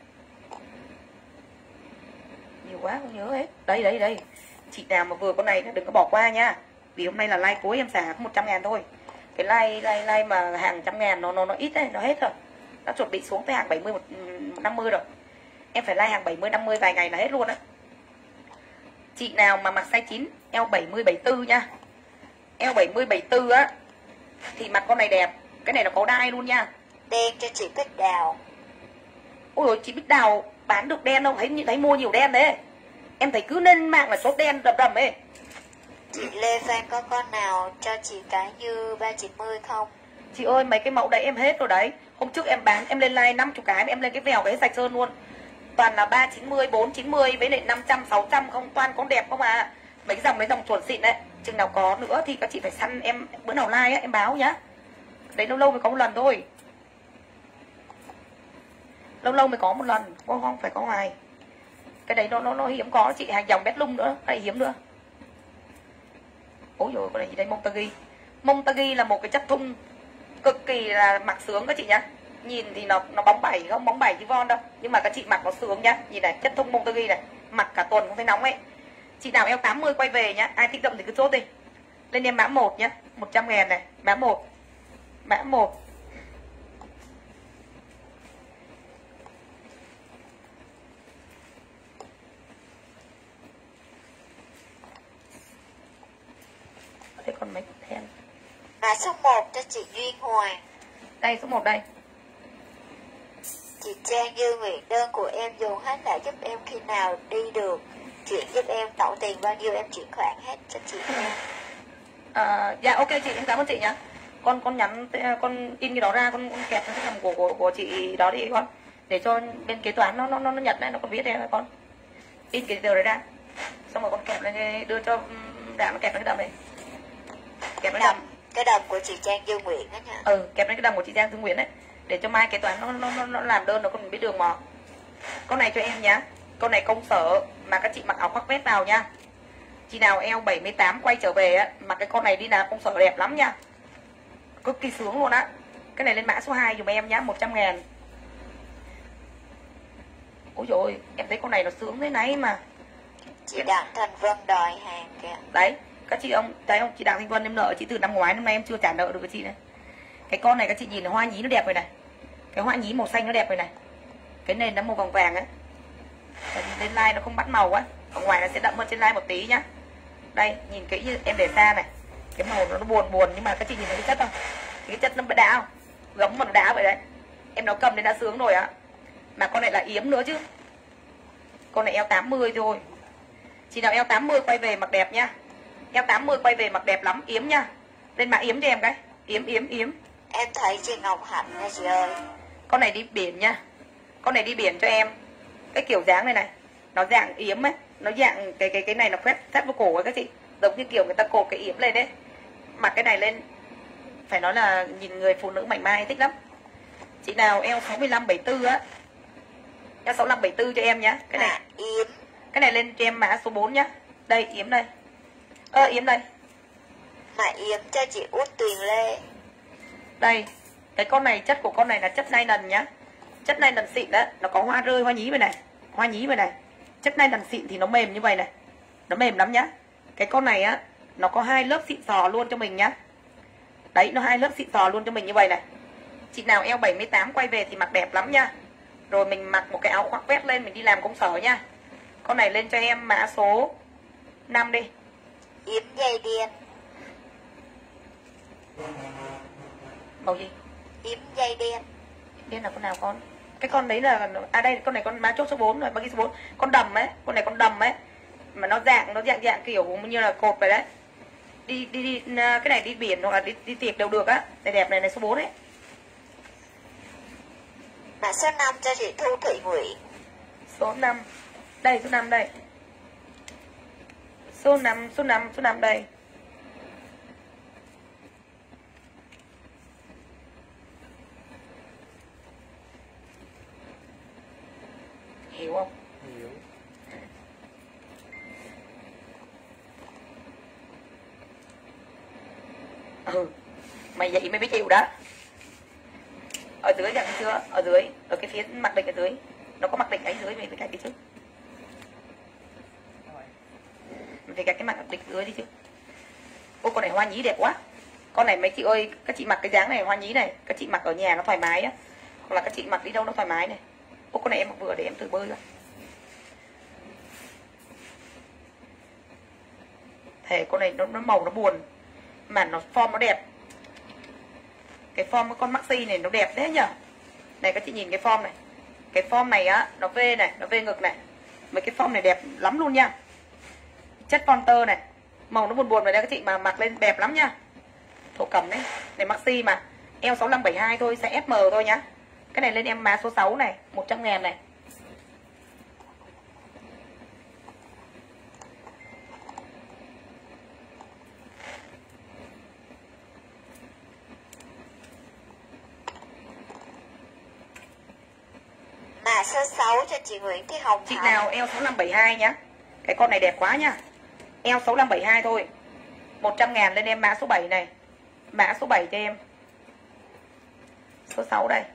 nhiều quá không nhớ hết. Đây chị nào mà vừa con này đừng có bỏ qua nha. Vì hôm nay là like cuối em xả có 100.000 thôi. Cái like mà hàng 100.000 nó ít đấy, nó hết rồi. Nó chuẩn bị xuống tới hàng 70 50 rồi. Em phải like hàng 70 50 vài ngày là hết luôn á. Chị nào mà mặc size 9 eo 70 74 nha. Eo 70 74 á thì mặc con này đẹp. Cái này nó có đai luôn nha. Đen cho chị Bích Đào. Ôi dồi, chị Bích Đào bán được đen đâu, thấy mua nhiều đen đấy. Em thấy cứ lên mạng là chốt đen đầm ấy. Chị Lê Phan có con nào cho chị cái như 390 không? Chị ơi mấy cái mẫu đấy em hết rồi đấy. Hôm trước em bán, em lên like 50 cái, em lên cái vèo cái sạch sơn luôn. Toàn là 390, 490 với lại 500, 600 không, toàn con đẹp không à. Mấy cái dòng đấy dòng chuẩn xịn đấy. Chừng nào có nữa thì các chị phải săn em bữa nào like á, em báo nhá. Đấy lâu mới có một lần thôi. Lâu mới có một lần, không phải có hoài. Cái đấy nó hiếm có chị, hàng dòng bét lung nữa, cái này hiếm nữa. Ôi dồi, con này gì đây, Montagi. Montagi là một cái chất thun cực kỳ là mặc sướng các chị nhá. Nhìn thì nó bóng bẩy, không bóng bẩy như von đâu. Nhưng mà các chị mặc nó sướng nhá. Nhìn này, chất thun Montagi này, mặc cả tuần không thấy nóng ấy. Chị nào eo 80 quay về nhá, ai thích đậm thì cứ chốt đi. Lên em mã 1 nhá, 100.000 này, mã 1. Mã 1. Đây còn mấy thêm. Mã số 1 cho chị Duyên Hoàng. Đây số 1 đây. Chị Trang Dư Nguyện, đơn của em dồn hết lại giúp em khi nào đi được. Chuyển giúp em, tổng tiền bao nhiêu em chuyển khoản hết cho chị nha. Dạ ok chị, em cảm ơn chị nhá. Con nhắn, con in cái đó ra, con kẹp cái thầm của chị đó đi con. Để cho bên kế toán nó nhận này, nó còn viết đây con. In cái tờ đấy ra. Xong rồi con kẹp lên đưa cho đã nó kẹp lên cái đầm đấy. Kẹp lên đầm. Cái đầm của chị Trang Dương Nguyễn đó nha. Kẹp lên cái đầm của chị Trang Dương Nguyễn đấy. Để cho mai kế toán nó làm đơn nó còn biết đường mò. Con này cho em nhá. Con này công sở mà các chị mặc áo khoác vest vào nha. Chị nào eo 78 quay trở về á, mặc cái con này đi làm công sở đẹp lắm nha. Cực kỳ sướng luôn á. Cái này lên mã số 2 dùm em nhá, 100.000. Ôi dồi ôi, em thấy con này nó sướng thế này mà. Chị Đặng Thành Vân đòi hàng kìa. Đấy, các chị ông thấy không, chị Đặng Thanh Vân em nợ chị từ năm ngoái, năm nay em chưa trả nợ được với chị này. Cái con này các chị nhìn hoa nhí nó đẹp rồi này. Cái hoa nhí màu xanh nó đẹp rồi này. Cái nền nó màu vàng vàng ấy. Lên like nó không bắt màu á. Ở ngoài nó sẽ đậm hơn trên like một tí nhá. Đây, nhìn kỹ như em để xa này. Cái màu nó buồn buồn nhưng mà các chị nhìn thấy cái chất không? Cái chất nó đã không? Gấm mà nó đá vậy đấy. Em nó cầm đến đã sướng rồi á. Mà con này là yếm nữa chứ. Con này eo 80 thôi. Chị nào eo 80 quay về mặc đẹp nhá. Eo 80 quay về mặc đẹp lắm, yếm nhá. Lên mã yếm cho em cái. Yếm. Em thấy chị Ngọc Hạnh nha chị ơi. Con này đi biển nhá. Con này đi biển cho em. Cái kiểu dáng này này, nó dạng yếm ấy, nó dạng cái này nó quét sát vào cổ ấy các chị. Giống như kiểu người ta cột cái yếm lên đấy. Mặc cái này lên phải nói là nhìn người phụ nữ mảnh mai thích lắm. Chị nào eo 65 74 á. Eo 65 74 cho em nhá. Cái này yếm. Cái này lên cho em mã số 4 nhá. Đây yếm đây. Yếm đây. Mã yếm cho chị Út Tuyền Lê. Đây, cái con này chất của con này là chất nylon nhá. Chất nylon xịn đó, nó có hoa rơi hoa nhí vậy này. Hoa nhí vậy này. Chất nylon xịn thì nó mềm như vậy này. Nó mềm lắm nhá. Cái con này á, nó có 2 lớp xịn sò luôn cho mình nhá. Đấy, nó 2 lớp xịn sò luôn cho mình như vậy này. Chị nào eo 78 quay về thì mặc đẹp lắm nha. Rồi mình mặc một cái áo khoác vest lên mình đi làm công sở nha. Con này lên cho em mã số 5 đi. Yếm dây đen. Màu gì? Yếm dây đen. Đen là con nào con? Cái con đấy là đây con này con má chốt số 4 rồi, bác ghi số 4. Con đầm ấy, con này con đầm ấy. Mà nó dạng kiểu như là cột vậy đấy. Đi cái này đi biển hoặc là đi tiệc đều được á. Này đẹp này số 4 đấy. Mã số 5 cho chị Thu Thủy Nguyễn. Số 5. Đây số 5 đây. Số 5 đây. Hiểu không? Hiểu. Mày vậy mới biết chịu đó. Ở dưới chẳng chưa? Ở dưới, ở cái phía mặc định ở dưới. Nó có mặc định ở dưới mình phải cài đi chứ. Mình phải cài cái mặc định dưới đi chứ. Ô con này hoa nhí đẹp quá. Con này mấy chị ơi, các chị mặc cái dáng này hoa nhí này, các chị mặc ở nhà nó thoải mái á. Hoặc là các chị mặc đi đâu nó thoải mái này. Ô con này em mặc vừa để em thử bơi ra. Thể con này nó màu nó buồn mà nó form nó đẹp. Cái form con maxi này nó đẹp thế nhở. Này các chị nhìn cái form này. Cái form này á, nó V này, nó V ngực này. Mấy cái form này đẹp lắm luôn nha. Chất contour này. Màu nó buồn buồn vậy đấy các chị mà mặc lên đẹp lắm nha. Thổ cẩm đấy. Này maxi mà. Eo 6572 thôi, size FM thôi nhá. Cái này lên em má số 6 này, 100.000 này. Mã số 6 cho chị Nguyễn Thị Hồng Chị Thảo. nào eo 6572 nhá. Cái con này đẹp quá nhá. Eo 6572 thôi. 100.000 lên em mã số 7 này. Mã số 7 cho em. Số 6 đây.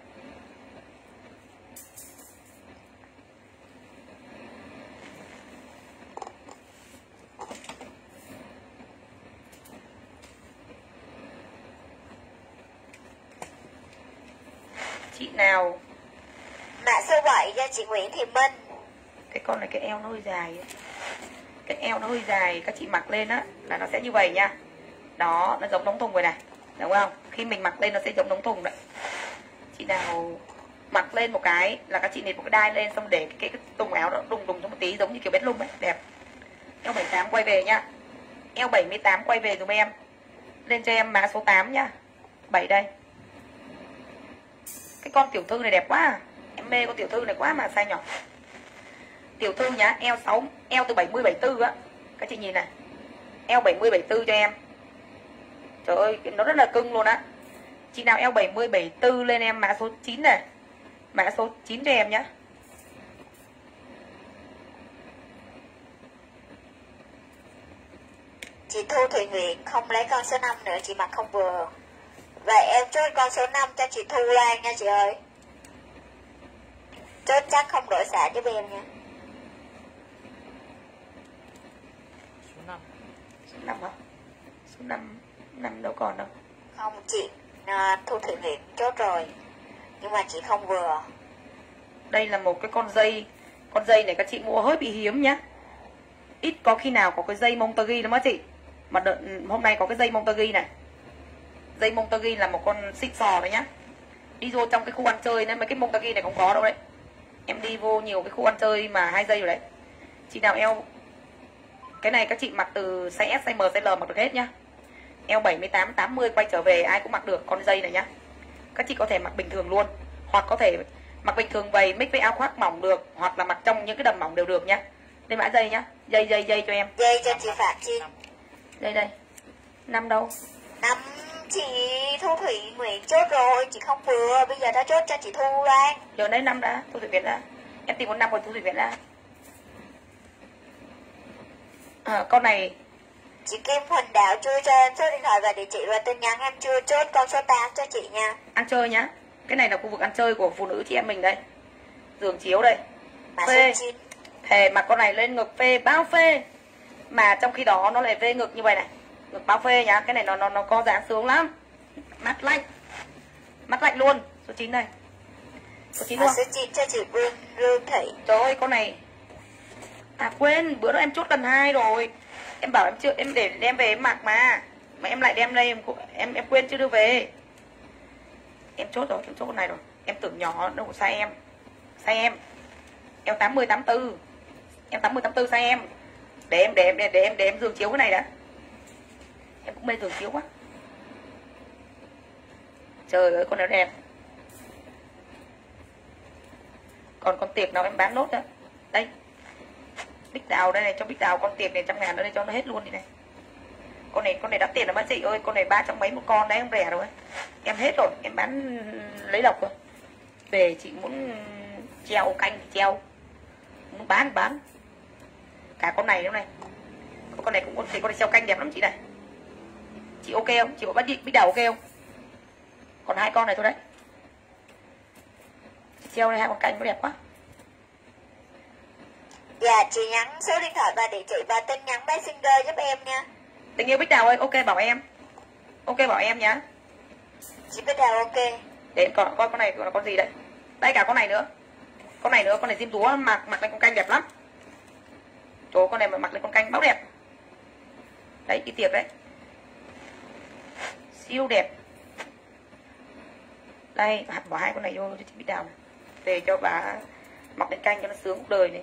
Chị nào Mã số 7 cho chị Nguyễn Thị Minh. cái con này cái eo nó hơi dài ấy. Cái eo nó hơi dài, các chị mặc lên á là nó sẽ như vậy nha. Đó, nó giống đống thùng vậy này, đúng không? Khi mình mặc lên nó sẽ giống đống thùng đấy. Chị nào mặc lên một cái là các chị nịt một cái đai lên, xong để cái tùng áo nó đùng đùng cho một tí giống như kiểu bét lung ấy, đẹp. Eo 78 quay về nhá. Eo 78 quay về dùm em. Lên cho em mã số 8 nhá. 7 đây. Cái con tiểu thư này đẹp quá à. Em mê con tiểu thư này quá mà size nhỏ. Tiểu thư nhá, eo từ 70 74 á. Các chị nhìn này. Eo 70 74 cho em. Trời ơi, nó rất là cưng luôn á. Chị nào eo 70 74 lên em mã số 9 này. Mã số 9 cho em nhá. Chị Thu Thủy Nguyễn không lấy con số 5 nữa, chị mặc không vừa. Vậy em chốt con số 5 cho chị Thu Lan nha chị ơi. Chốt chắc không đổi xả giúp em nha. Số 5. Số 5 hả? Số 5 đâu còn đâu. Không chị Thu Thủy Nguyễn chốt rồi. Nhưng mà chị không vừa. Đây là một cái con dây này các chị mua hơi bị hiếm nhá. Ít có khi nào có cái dây Montague lắm á chị. Mà hôm nay có cái dây Montague này. Dây Montague là một con xích sò đấy nhá. Đi vô trong cái khu ăn chơi nên mấy cái Montague này không có đâu đấy. Em đi vô nhiều cái khu ăn chơi mà 2 dây rồi đấy. Chị nào eo cái này các chị mặc từ size S, size M, size L mặc được hết nhá. Eo 78, 80 quay trở về ai cũng mặc được con dây này nhá. Các chị có thể mặc bình thường luôn, hoặc có thể mặc bình thường vậy mix với áo khoác mỏng được, hoặc là mặc trong những cái đầm mỏng đều được nhá. Đây mã dây nhá. Dây cho em. Dây cho chị Phạm Chi. Đây. 5 đâu? 5 chị Thu Thủy Nguyễn chốt rồi, chị không vừa, bây giờ đã chốt cho chị Thu Loan. Giờ lấy 5 đã, Thu Thủy Việt ra. Em tìm con 5 rồi Thu Thủy Việt ra. Con này Chị Kim Huỳnh Đạo chưa cho em số điện thoại và địa chỉ và tin nhắn, em chưa chốt con số 8 cho chị nha. ăn chơi nhá. Cái này là khu vực ăn chơi của phụ nữ chị em mình đây. Giường chiếu đây. Mã số Phê. 9. Thề mặc con này lên ngực phê, bao phê. Mà trong khi đó nó lại phê ngực như vậy này. Ngực bao phê nhá. Cái này nó có dáng sướng lắm. Mắt lạnh luôn. Số 9 đây. Số 9 Mã luôn. số 9 cho chị Rương Thị. Trời ơi con này. À quên, bữa đó em chốt lần 2 rồi. Em bảo em chưa, em để đem về em mặc mà em lại đem đây em quên chưa đưa về. Em chốt rồi, em chốt con này rồi. Em tưởng nhỏ đâu sai em. Em 80 84. Em 80 84 sai em. Để em giường chiếu cái này đã. Em cũng mê giường chiếu quá. Trời ơi con này đẹp. Còn con tiệp nào em bán nốt nữa. Đây. Bích đào đây này, cho bích đào con tiệp này 100.000 nữa đây cho nó hết luôn đi này. Con này đắt tiền lắm bác chị ơi, con này 300 mấy một con đấy, không rẻ đâu ấy. Em hết rồi, em bán lấy lộc rồi. Về chị muốn treo canh thì treo, muốn bán. Cả con này nữa này. Con này cũng có thể con này treo canh đẹp lắm chị này. Chị ok không? Chị có bắt bích đào ok không? Còn 2 con này thôi đấy. Chị treo này 2 con canh có đẹp quá. Dạ chị nhắn số điện thoại và địa chỉ và tin nhắn Messenger giúp em nha. Tình yêu bích đào ơi, ok bảo em. Ok bảo em nhá. Chị Bích Đào ok. Để em coi con này là con gì đây. Đây cả con này nữa. Con này diêm túa mặc lên con canh đẹp lắm. Trời ơi, con này mà mặc lên con canh báo đẹp. Đấy, đi tiệc đấy. Siêu đẹp. Đây, bỏ 2 con này vô cho chị Bích Đào này. Về cho bà mặc lên canh cho nó sướng cuộc đời này.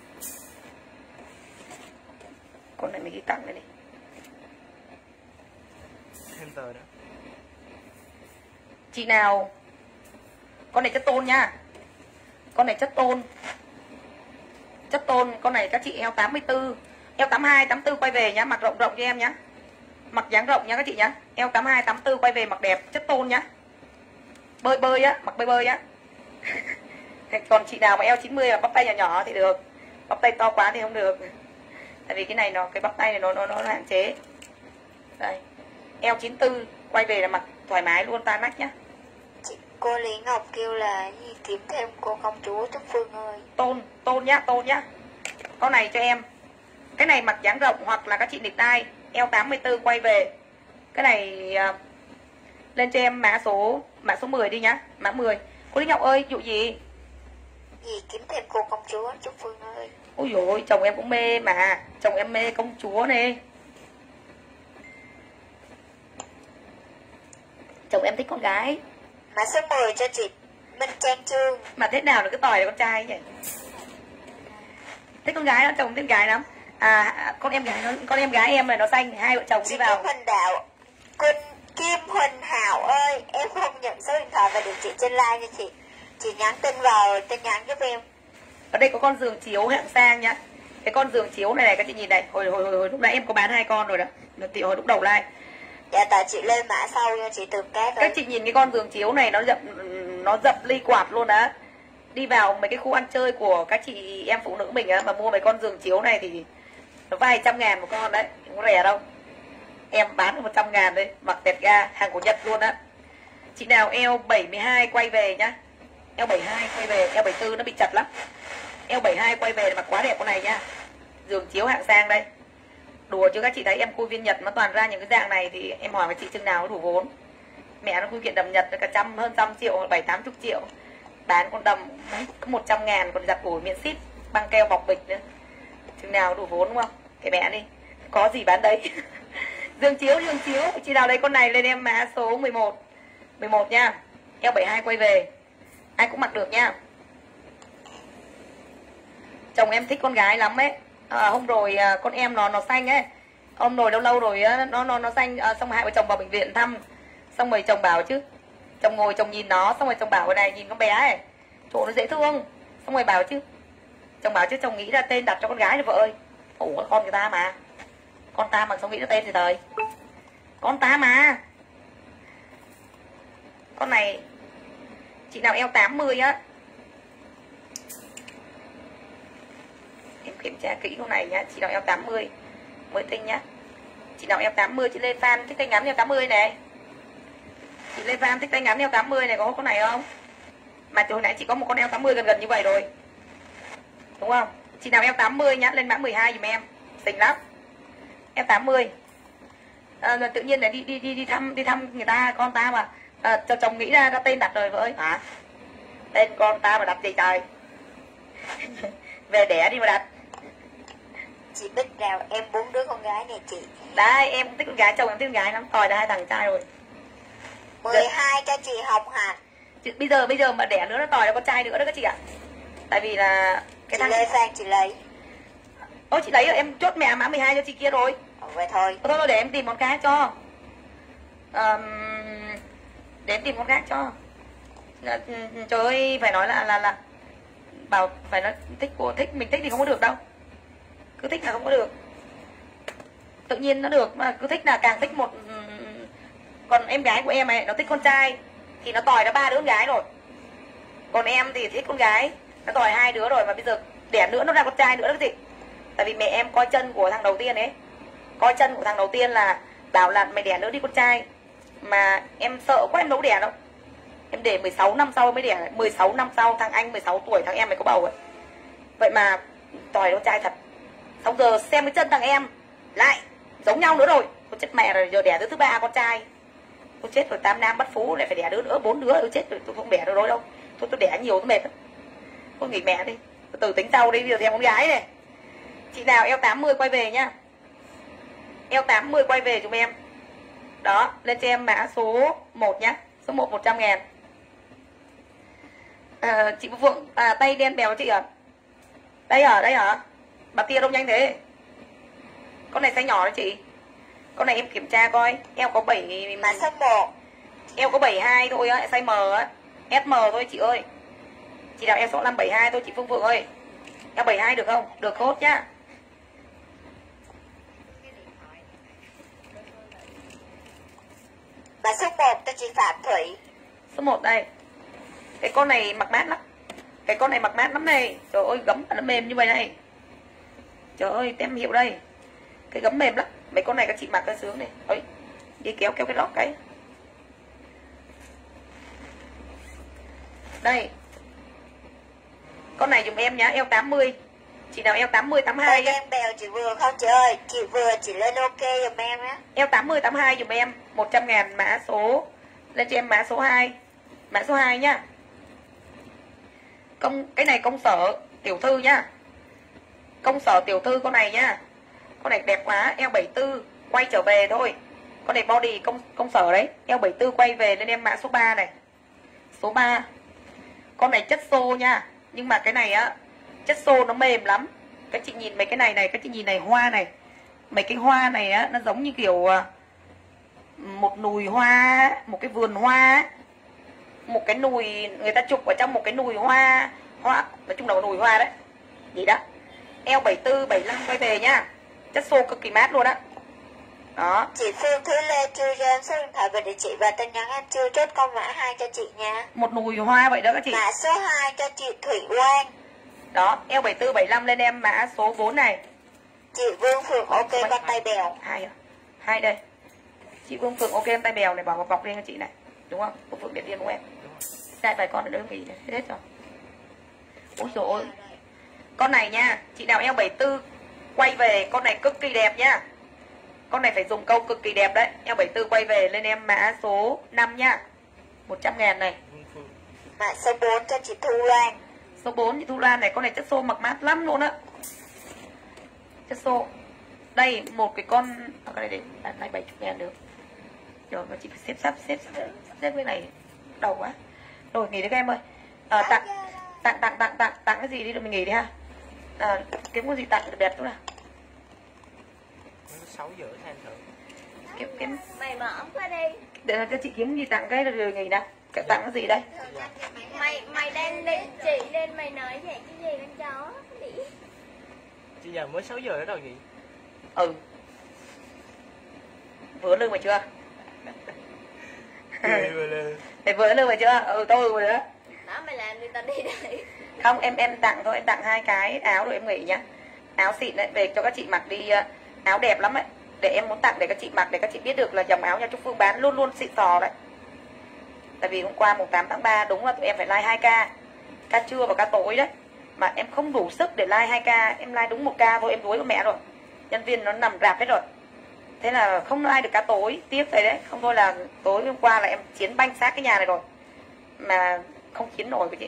Con này mình ghi tặng đây đi. Thêm tờ nữa. Chị nào con này chất tôn nha. Con này chất tôn. Con này các chị eo 84, eo 82, 84 quay về nhá, mặc rộng cho em nhá. Mặc dáng rộng nhá các chị nhá. Eo 82, 84 quay về mặc đẹp, chất tôn nhá. Bơi á, mặc bơi á. Còn chị nào mà eo 90 mà bắp tay nhỏ nhỏ thì được. Bắp tay to quá thì không được. Tại vì cái này cái bắp tay này nó hạn chế. Đây. Eo 94 quay về là mặc thoải mái luôn, tai mắt nhá. Cô Lý Ngọc kêu là gì kiếm thêm cô công chúa Trúc Phương ơi. Tôn nhá. Con này cho em. Cái này mặc dáng rộng hoặc là các chị nịt tai, eo 84 quay về. Cái này lên cho em mã số 10 đi nhá, mã 10. Cô Lý Ngọc ơi, vụ gì? Gì kiếm thêm cô công chúa Trúc Phương ơi. Ôi dồi ôi, chồng em cũng mê mà. Chồng em mê công chúa nè. Chồng em thích con gái. Mã số 10 cho chị Minh Trang Trương. Mà thế nào là cái tỏi là con trai nhỉ? Thích con gái lắm, chồng thích gái lắm. Con em gái em này nó xanh, 2 vợ chồng đi vào. Kim Huỳnh Đạo. Kim Huỳnh Hảo ơi, em không nhận số điện thoại và địa chỉ trên like cho chị. Chị nhắn tin vào tin nhắn giúp em. Ở đây có con giường chiếu hạng sang nhá. Cái con giường chiếu này các chị nhìn này, hồi lúc nãy em có bán 2 con rồi đó. Hồi lúc đầu like. Dạ tại chị lên mã sau nha chị Tường Cát ơi. Các chị nhìn cái con giường chiếu này nó dập ly quạt luôn á. Đi vào mấy cái khu ăn chơi của các chị em phụ nữ mình á mà mua mấy con giường chiếu này thì nó vài trăm ngàn một con đấy, không có rẻ đâu. Em bán được 100.000 đấy, mặc tẹt ga, hàng của Nhật luôn á. Chị nào eo 72 quay về nhá. Eo 72 quay về, eo 74 nó bị chặt lắm. Eo 72 quay về mặc quá đẹp con này nha. Giường chiếu hạng sang đây. Đùa chứ các chị thấy em khui viên Nhật nó toàn ra những cái dạng này thì em hỏi các chị chừng nào có đủ vốn. mẹ nó khui kiện đầm Nhật cả hơn trăm triệu, 7-80 triệu, bán con đầm có 100.000, còn giặt ủi miễn ship, băng keo bọc bịch nữa. Chừng nào đủ vốn đúng không? Kệ mẹ đi, có gì bán đấy. Dương chiếu, chị nào đây con này lên em mã số 11 nha, eo 72 quay về, ai cũng mặc được nha. Chồng em thích con gái lắm ấy. Hôm rồi con em nó xanh ấy, hôm rồi lâu rồi nó xanh, xong hai vợ chồng vào bệnh viện thăm, xong rồi chồng bảo chứ, chồng ngồi chồng nhìn nó, xong rồi chồng bảo cái này nhìn con bé ấy, chỗ nó dễ thương, xong rồi bảo chứ, chồng bảo chứ chồng nghĩ ra tên đặt cho con gái rồi vợ ơi. Ủa con người ta mà, con ta mà sao nghĩ ra tên thì thời, con ta mà. Con này chị nào eo 80 á, em kiểm tra kỹ con này nhá. Chị nào eo 80 mới tinh nhá. Chị nào eo 80, chị Lê Phan thích tay ngắn eo 80 này. Chị Lê Phan thích tay ngắn eo 80 này, có con này không? Mà từ hồi nãy chị có một con eo 80 gần như vậy rồi, đúng không? Chị nào eo 80 nhá, lên mã 12 dùm em, xinh lắm. Eo 80. Tự nhiên là đi thăm người ta, con ta mà cho chồng nghĩ ra tên đặt rồi vợ ơi. Hả? Tên con ta mà đặt gì trời? Về đẻ đi mà đặt. Chị Bích Đào, em 4 đứa con gái nè chị. Đấy, em cũng thích con gái, chồng em thích con gái lắm, tòi ra 2 thằng trai rồi. 12 cho chị Hồng Hạnh. Bây giờ mà đẻ nữa nó tòi ra con trai nữa đó các chị ạ. Tại vì là cái chị Lê Phan chị lấy. Ôi chị lấy rồi, em chốt mẹ mã 12 cho chị kia rồi. Vậy thôi. Thôi để em tìm con khác cho. Để em tìm con khác cho. Trời ơi, phải nói là bảo phải nói thích mình thích thì không có được đâu. Cứ thích là không có được. Tự nhiên nó được, mà cứ thích là càng thích một. Còn em gái của em này nó thích con trai thì nó tòi ra 3 đứa con gái rồi. Còn em thì thích con gái, nó tòi 2 đứa rồi, mà bây giờ đẻ nữa nó ra con trai nữa đó chị. Tại vì mẹ em coi chân của thằng đầu tiên ấy, coi chân của thằng đầu tiên là bảo là mày đẻ nữa đi con trai, mà em sợ quá em đâu đẻ đâu. Em để 16 năm sau mới đẻ, 16 năm sau thằng anh 16 tuổi, thằng em mày có bầu ấy. Vậy mà tòi con trai thật. Xong giờ xem cái chân thằng em lại giống nhau nữa rồi. Tôi chết mẹ rồi, giờ đẻ đứa thứ 3 con trai. Tôi chết rồi, 8 nam bắt phú lại phải đẻ đứa nữa, 4 đứa. Tôi chết rồi, tôi không đẻ được đâu đâu. Thôi tôi đẻ nhiều tôi mệt lắm. Tôi nghỉ mẹ đi, từ tính sau đi, bây giờ thêm con gái này. Chị nào eo 80 quay về nhá. Eo 80 quay về chúng em. Đó, lên cho em mã số 1 nhá. Số 1 100.000. Chị Phượng tay đen bèo chị ạ. Đây hả? Bà tia đâu nhanh thế? Con này size nhỏ đấy chị. Con này em kiểm tra coi, eo có 7 mã số 1. Eo có 72 thôi á, size M á. SM thôi chị ơi. Chị nào eo 65 72 thôi chị Phương Phượng ơi. Eo 72 được không? Được tốt nhá. Mã số 1 cho chị Phạm Thủy. Số 1 đây. Cái con này mặc mát lắm. Cái con này mặc mát lắm này. Trời ơi, gấm nó mềm như vậy này. Trời ơi, tem hiệu đây. Cái gấm mềm lắm. Mấy con này các chị mặc cái sướng này. Ôi, đi kéo cái lót cái. Đây. Con này dùm em nhá, eo 80. Chị nào eo 80 82 em bèo chị vừa không chị ơi? Chị vừa chị lên ok dùm em á. Eo 80 82 dùm em, 100.000 mã số. Lên cho em mã số 2. Mã số 2 nhá. Cái này công sở tiểu thư nhá. Công sở tiểu thư con này nhá. Con này đẹp quá, eo 74 quay trở về thôi. Con này body công sở đấy, eo 74 quay về, lên em mã số 3 này. Số 3. Con này chất xô nha, nhưng mà cái này á chất xô nó mềm lắm. Các chị nhìn mấy cái này các chị nhìn này, hoa này. Mấy cái hoa này á nó giống như kiểu một nùi hoa, một cái vườn hoa, một cái nùi người ta chụp ở trong một cái nùi hoa, nói chung là một nùi hoa đấy. Gì đó. Eo 74 75 quay về nhá. Chất xô cực kỳ mát luôn á. Đó. Chị Phương Thúy Lê chưa cho em số điện thoại về địa chỉ và tin nhắn, em chưa chốt con mã 2 cho chị nha. Một nùi hoa vậy đó các chị. Mã số 2 cho chị Thủy Quang. Đó, eo 74 75 lên em mã số 4 này. Chị Vương Phượng ok con tay bèo. 2 đây. Chị Vương Phượng ok em tay bèo này, bảo bọc lên cho chị này. Đúng không? Cô Phượng Điện Biên đúng không em? Sai vài con ở đây nghỉ hết rồi. Ôi dồi ôi. Con này nha, chị nào eo 74 quay về, con này cực kỳ đẹp nha. Con này phải dùng câu cực kỳ đẹp đấy. Eo 74 quay về lên em mã số 5 nhá. 100.000 này. Mã số 4 cho chị Thu Loan. Số 4 chị Thu Loan này, con này chất xô mặc mát lắm luôn á. Chất xô. Đây một cái con cái này để bán này 70.000 được. Rồi mà chị phải xếp cái này đầu quá. Rồi nghỉ đi các em ơi. Tặng cái gì đi rồi mình nghỉ đi ha. Kiếm cái gì tặng đẹp chút nào. 6 giờ than thử. Kiếm Mày mở ống qua đây. để cho chị kiếm gì tặng cái rồi nghỉ nào. Tặng cái gì đây? Mày đang lên chị lên mày nói vậy cái gì con chó đi. Chị giờ mới 6 giờ đó rồi nhỉ? Ừ. Vừa lương mày chưa? Mày vừa lương mày chưa? Ừ tôi rồi đó. Đó mày làm đi tao đi đây. Không em tặng thôi, em tặng 2 cái áo rồi em nghỉ nhá. Áo xịn đấy, về cho các chị mặc đi, áo đẹp lắm ấy. Để em muốn tặng để các chị mặc, để các chị biết được là dòng áo nhà Trúc Phương bán luôn luôn xịn sò đấy. Tại vì hôm qua mùng 8 tháng 3 đúng là tụi em phải like 2 ca. Ca trưa và ca tối đấy. Mà em không đủ sức để like 2 ca, em like đúng 1 ca thôi em đuối con mẹ rồi. Nhân viên nó nằm rạp hết rồi. Thế là không like được ca tối, tiếc rồi đấy. Không thôi là tối hôm qua là em chiến banh xác cái nhà này rồi. Mà không chiến nổi với chị.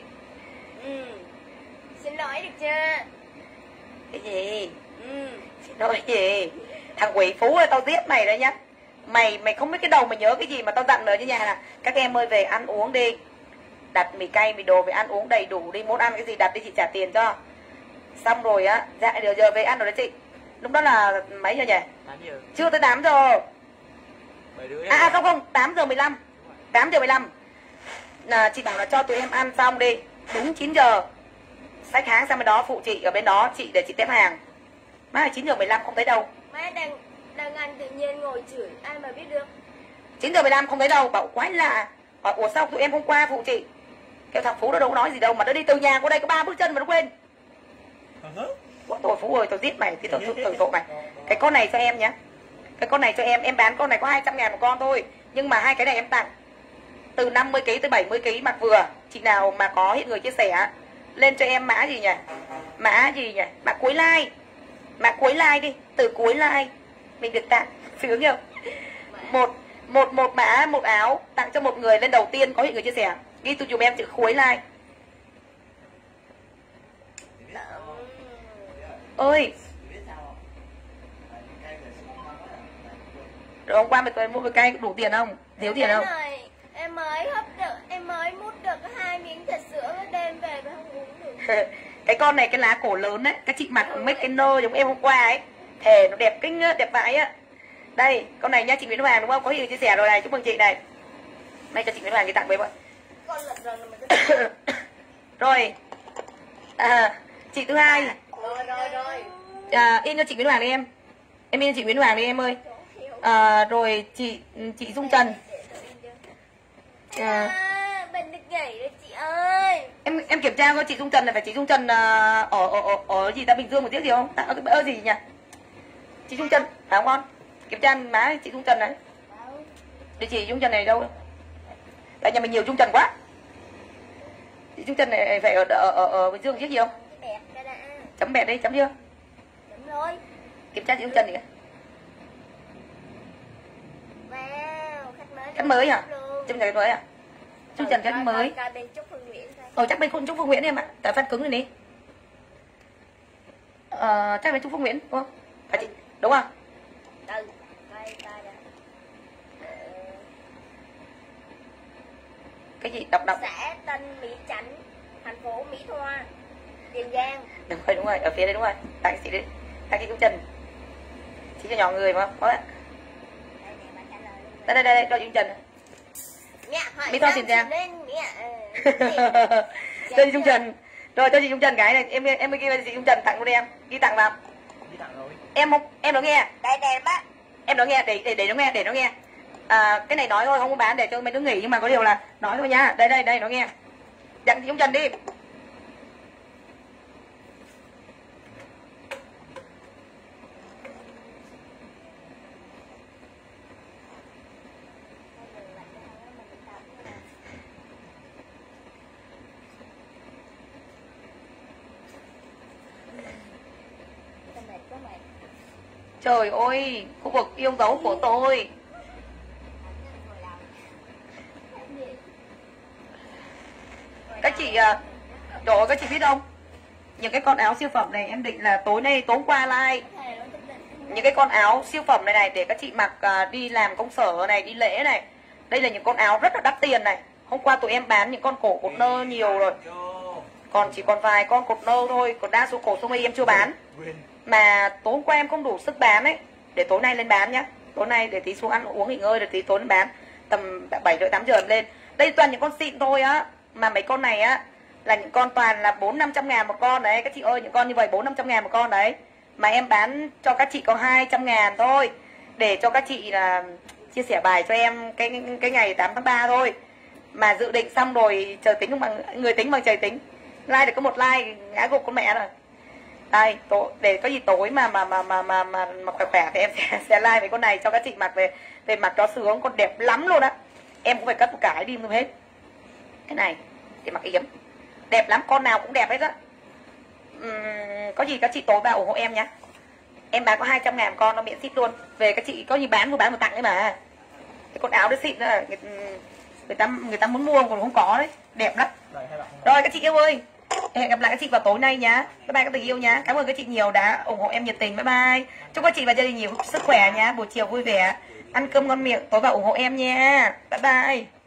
Xin lỗi được chưa? Cái gì? Xin lỗi gì? Thằng quỷ phú ơi, tao giết mày đấy nhá. Mày không biết cái đầu mày nhớ cái gì mà tao dặn ở trên nhà là các em ơi về ăn uống đi. Đặt mì cay, mì đồ về ăn uống đầy đủ đi. Muốn ăn cái gì đặt đi chị trả tiền cho. Xong rồi á, dạ giờ về ăn rồi đấy chị. Lúc đó là mấy giờ nhỉ? 8 giờ. Chưa tới 8 giờ. 7 rưỡi. Không, 8 giờ 15. 8 giờ 15. Là chị bảo là cho tụi em ăn xong đi. Đúng 9 giờ. Xách hàng sang bên đó phụ chị ở bên đó chị để chị tép hàng. Má là 9 giờ 15 không thấy đâu. Má đang ăn tự nhiên ngồi chửi ai mà biết được. 9 giờ 15 không thấy đâu, bảo quái lạ. Hỏi ủa sao tụi em hôm qua phụ chị. Kêu thằng Phú nó đâu có nói gì đâu mà nó đi từ nhà qua đây có 3 bước chân mà nó quên. Bọn tôi Phú ơi, tôi giết mày thì tôi tưởng tội mày. Cái con này cho em nhá. Cái con này cho em bán con này có 200.000 một con thôi. Nhưng mà 2 cái này em tặng. Từ 50kg tới 70kg mặc vừa. Chị nào mà có hiện người chia sẻ lên cho em mã gì nhỉ? Mã gì nhỉ? Mã cuối like. Mã cuối like đi, từ cuối like mình được tặng, sướng không? Một mã, một áo tặng cho một người lên đầu tiên có hiện người chia sẻ. Ghi tụi dùm em chữ cuối like. Ơi. Rồi hôm qua mày mua cái cây đủ tiền không? Thiếu tiền không? Em mới mút được 2 miếng trà sữa đêm về mà không uống được. Cái con này cái lá cổ lớn đấy, các chị mặc mấy cái nơ giống em hôm qua ấy. Thề nó đẹp kinh đẹp vãi á. Đây, con này nha chị Nguyễn Hoàng đúng không? Có gì chia sẻ rồi này, chúc mừng chị này. Nay cho chị Nguyễn Hoàng đi tặng với bọn. Rồi. Chị thứ hai. Rồi. In cho chị Nguyễn Hoàng đi em. Em in cho chị Nguyễn Hoàng đi em ơi. Rồi chị Dung Trần. Bên được nhảy rồi chị ơi. Em kiểm tra coi chị Dung Trần là phải chị Dung Trần ở gì ta, Bình Dương một tiếc gì không? Ở gì nhỉ? Chị Dung Trần phải không con? Kiểm tra má chị Dung Trần này. Địa chỉ Dung Trần này đâu? Tại nhà mình nhiều Dung Trần quá. Chị Dung Trần này phải ở Bình Dương tiếc gì không? Chấm bẹt đi, chấm chưa? Chấm rồi. Kiểm tra chị Dung Trần đi. Wow, khách mới hả? Chấm khách mới à? Dung Trần khách mới. Chắc bên Trúc Phương Nguyễn em ạ. Tại phát cứng rồi đi. Chắc bên Trúc Phương Nguyễn đúng không? Phải chị, đúng không? Cái gì đọc xã Tân Mỹ Chánh, thành phố Mỹ Tho, Tiền Giang. Đúng rồi, ở phía đây đúng rồi. Tặng chị đi, tặng chị Dung Trần. Chị cho nhỏ người mà có đấy. Đây cho Dung Trần. Mỹ Tho Tiền Giang. Cho chị Dung Trần. Rồi cho chị Dung Trần cái này, em mới ghi cho chị Dung Trần tặng luôn em. Ghi tặng vào. Ghi tặng rồi. Em nó nghe. Đây đẹp á. Em nó nghe để nó nghe. Cái này nói thôi không có bán để cho mấy đứa nghỉ, nhưng mà có điều là nói thôi nha. Đây nó nghe. Dặn chị Dung Trần đi. Trời ơi, khu vực yêu dấu của tôi. Các chị, trời ơi, các chị biết không? Những cái con áo siêu phẩm này em định là tối nay, tối qua like. Những cái con áo siêu phẩm này để các chị mặc đi làm công sở này, đi lễ này. Đây là những con áo rất là đắt tiền này. Hôm qua tụi em bán những con cổ cột nơ nhiều rồi. Còn chỉ còn vài con cột nơ thôi. Còn đa số cổ sơ mi em chưa bán. Mà tối hôm qua em không đủ sức bán ấy. Để tối nay lên bán nhá. Tối nay để tí xuống ăn uống nghỉ ngơi. Để tí tối lên bán. Tầm 7 rưỡi 8 giờ em lên. Đây toàn những con xịn thôi á. Mà mấy con này á là những con toàn là 400-500 ngàn một con đấy. Các chị ơi, những con như vậy 400-500 ngàn một con đấy. Mà em bán cho các chị có 200 ngàn thôi. Để cho các chị là chia sẻ bài cho em cái ngày 8 tháng 3 thôi. Mà dự định xong rồi trời tính bằng người tính bằng trời tính. Like được có một like ngã gục con mẹ rồi. Đây, để có gì tối mà khỏe khỏe thì em sẽ like mấy con này cho các chị mặc về mặc cho sướng, con đẹp lắm luôn á. Em cũng phải cất một cái đi luôn hết. Cái này để mặc yếm. Đẹp lắm, con nào cũng đẹp hết á. Có gì các chị tối vào ủng hộ em nhé. Em bán có 200 ngàn con, nó miễn ship luôn. Về các chị có gì bán vừa tặng đấy mà. Cái con áo đấy xịn đó là người ta muốn mua còn không có đấy. Đẹp lắm. Rồi các chị yêu ơi, hẹn gặp lại các chị vào tối nay nhá. Bye bye các tình yêu nhá. Cảm ơn các chị nhiều đã ủng hộ em nhiệt tình. Bye bye. Chúc các chị và gia đình nhiều sức khỏe nhá. Buổi chiều vui vẻ, ăn cơm ngon miệng. Tối vào ủng hộ em nha. Bye bye.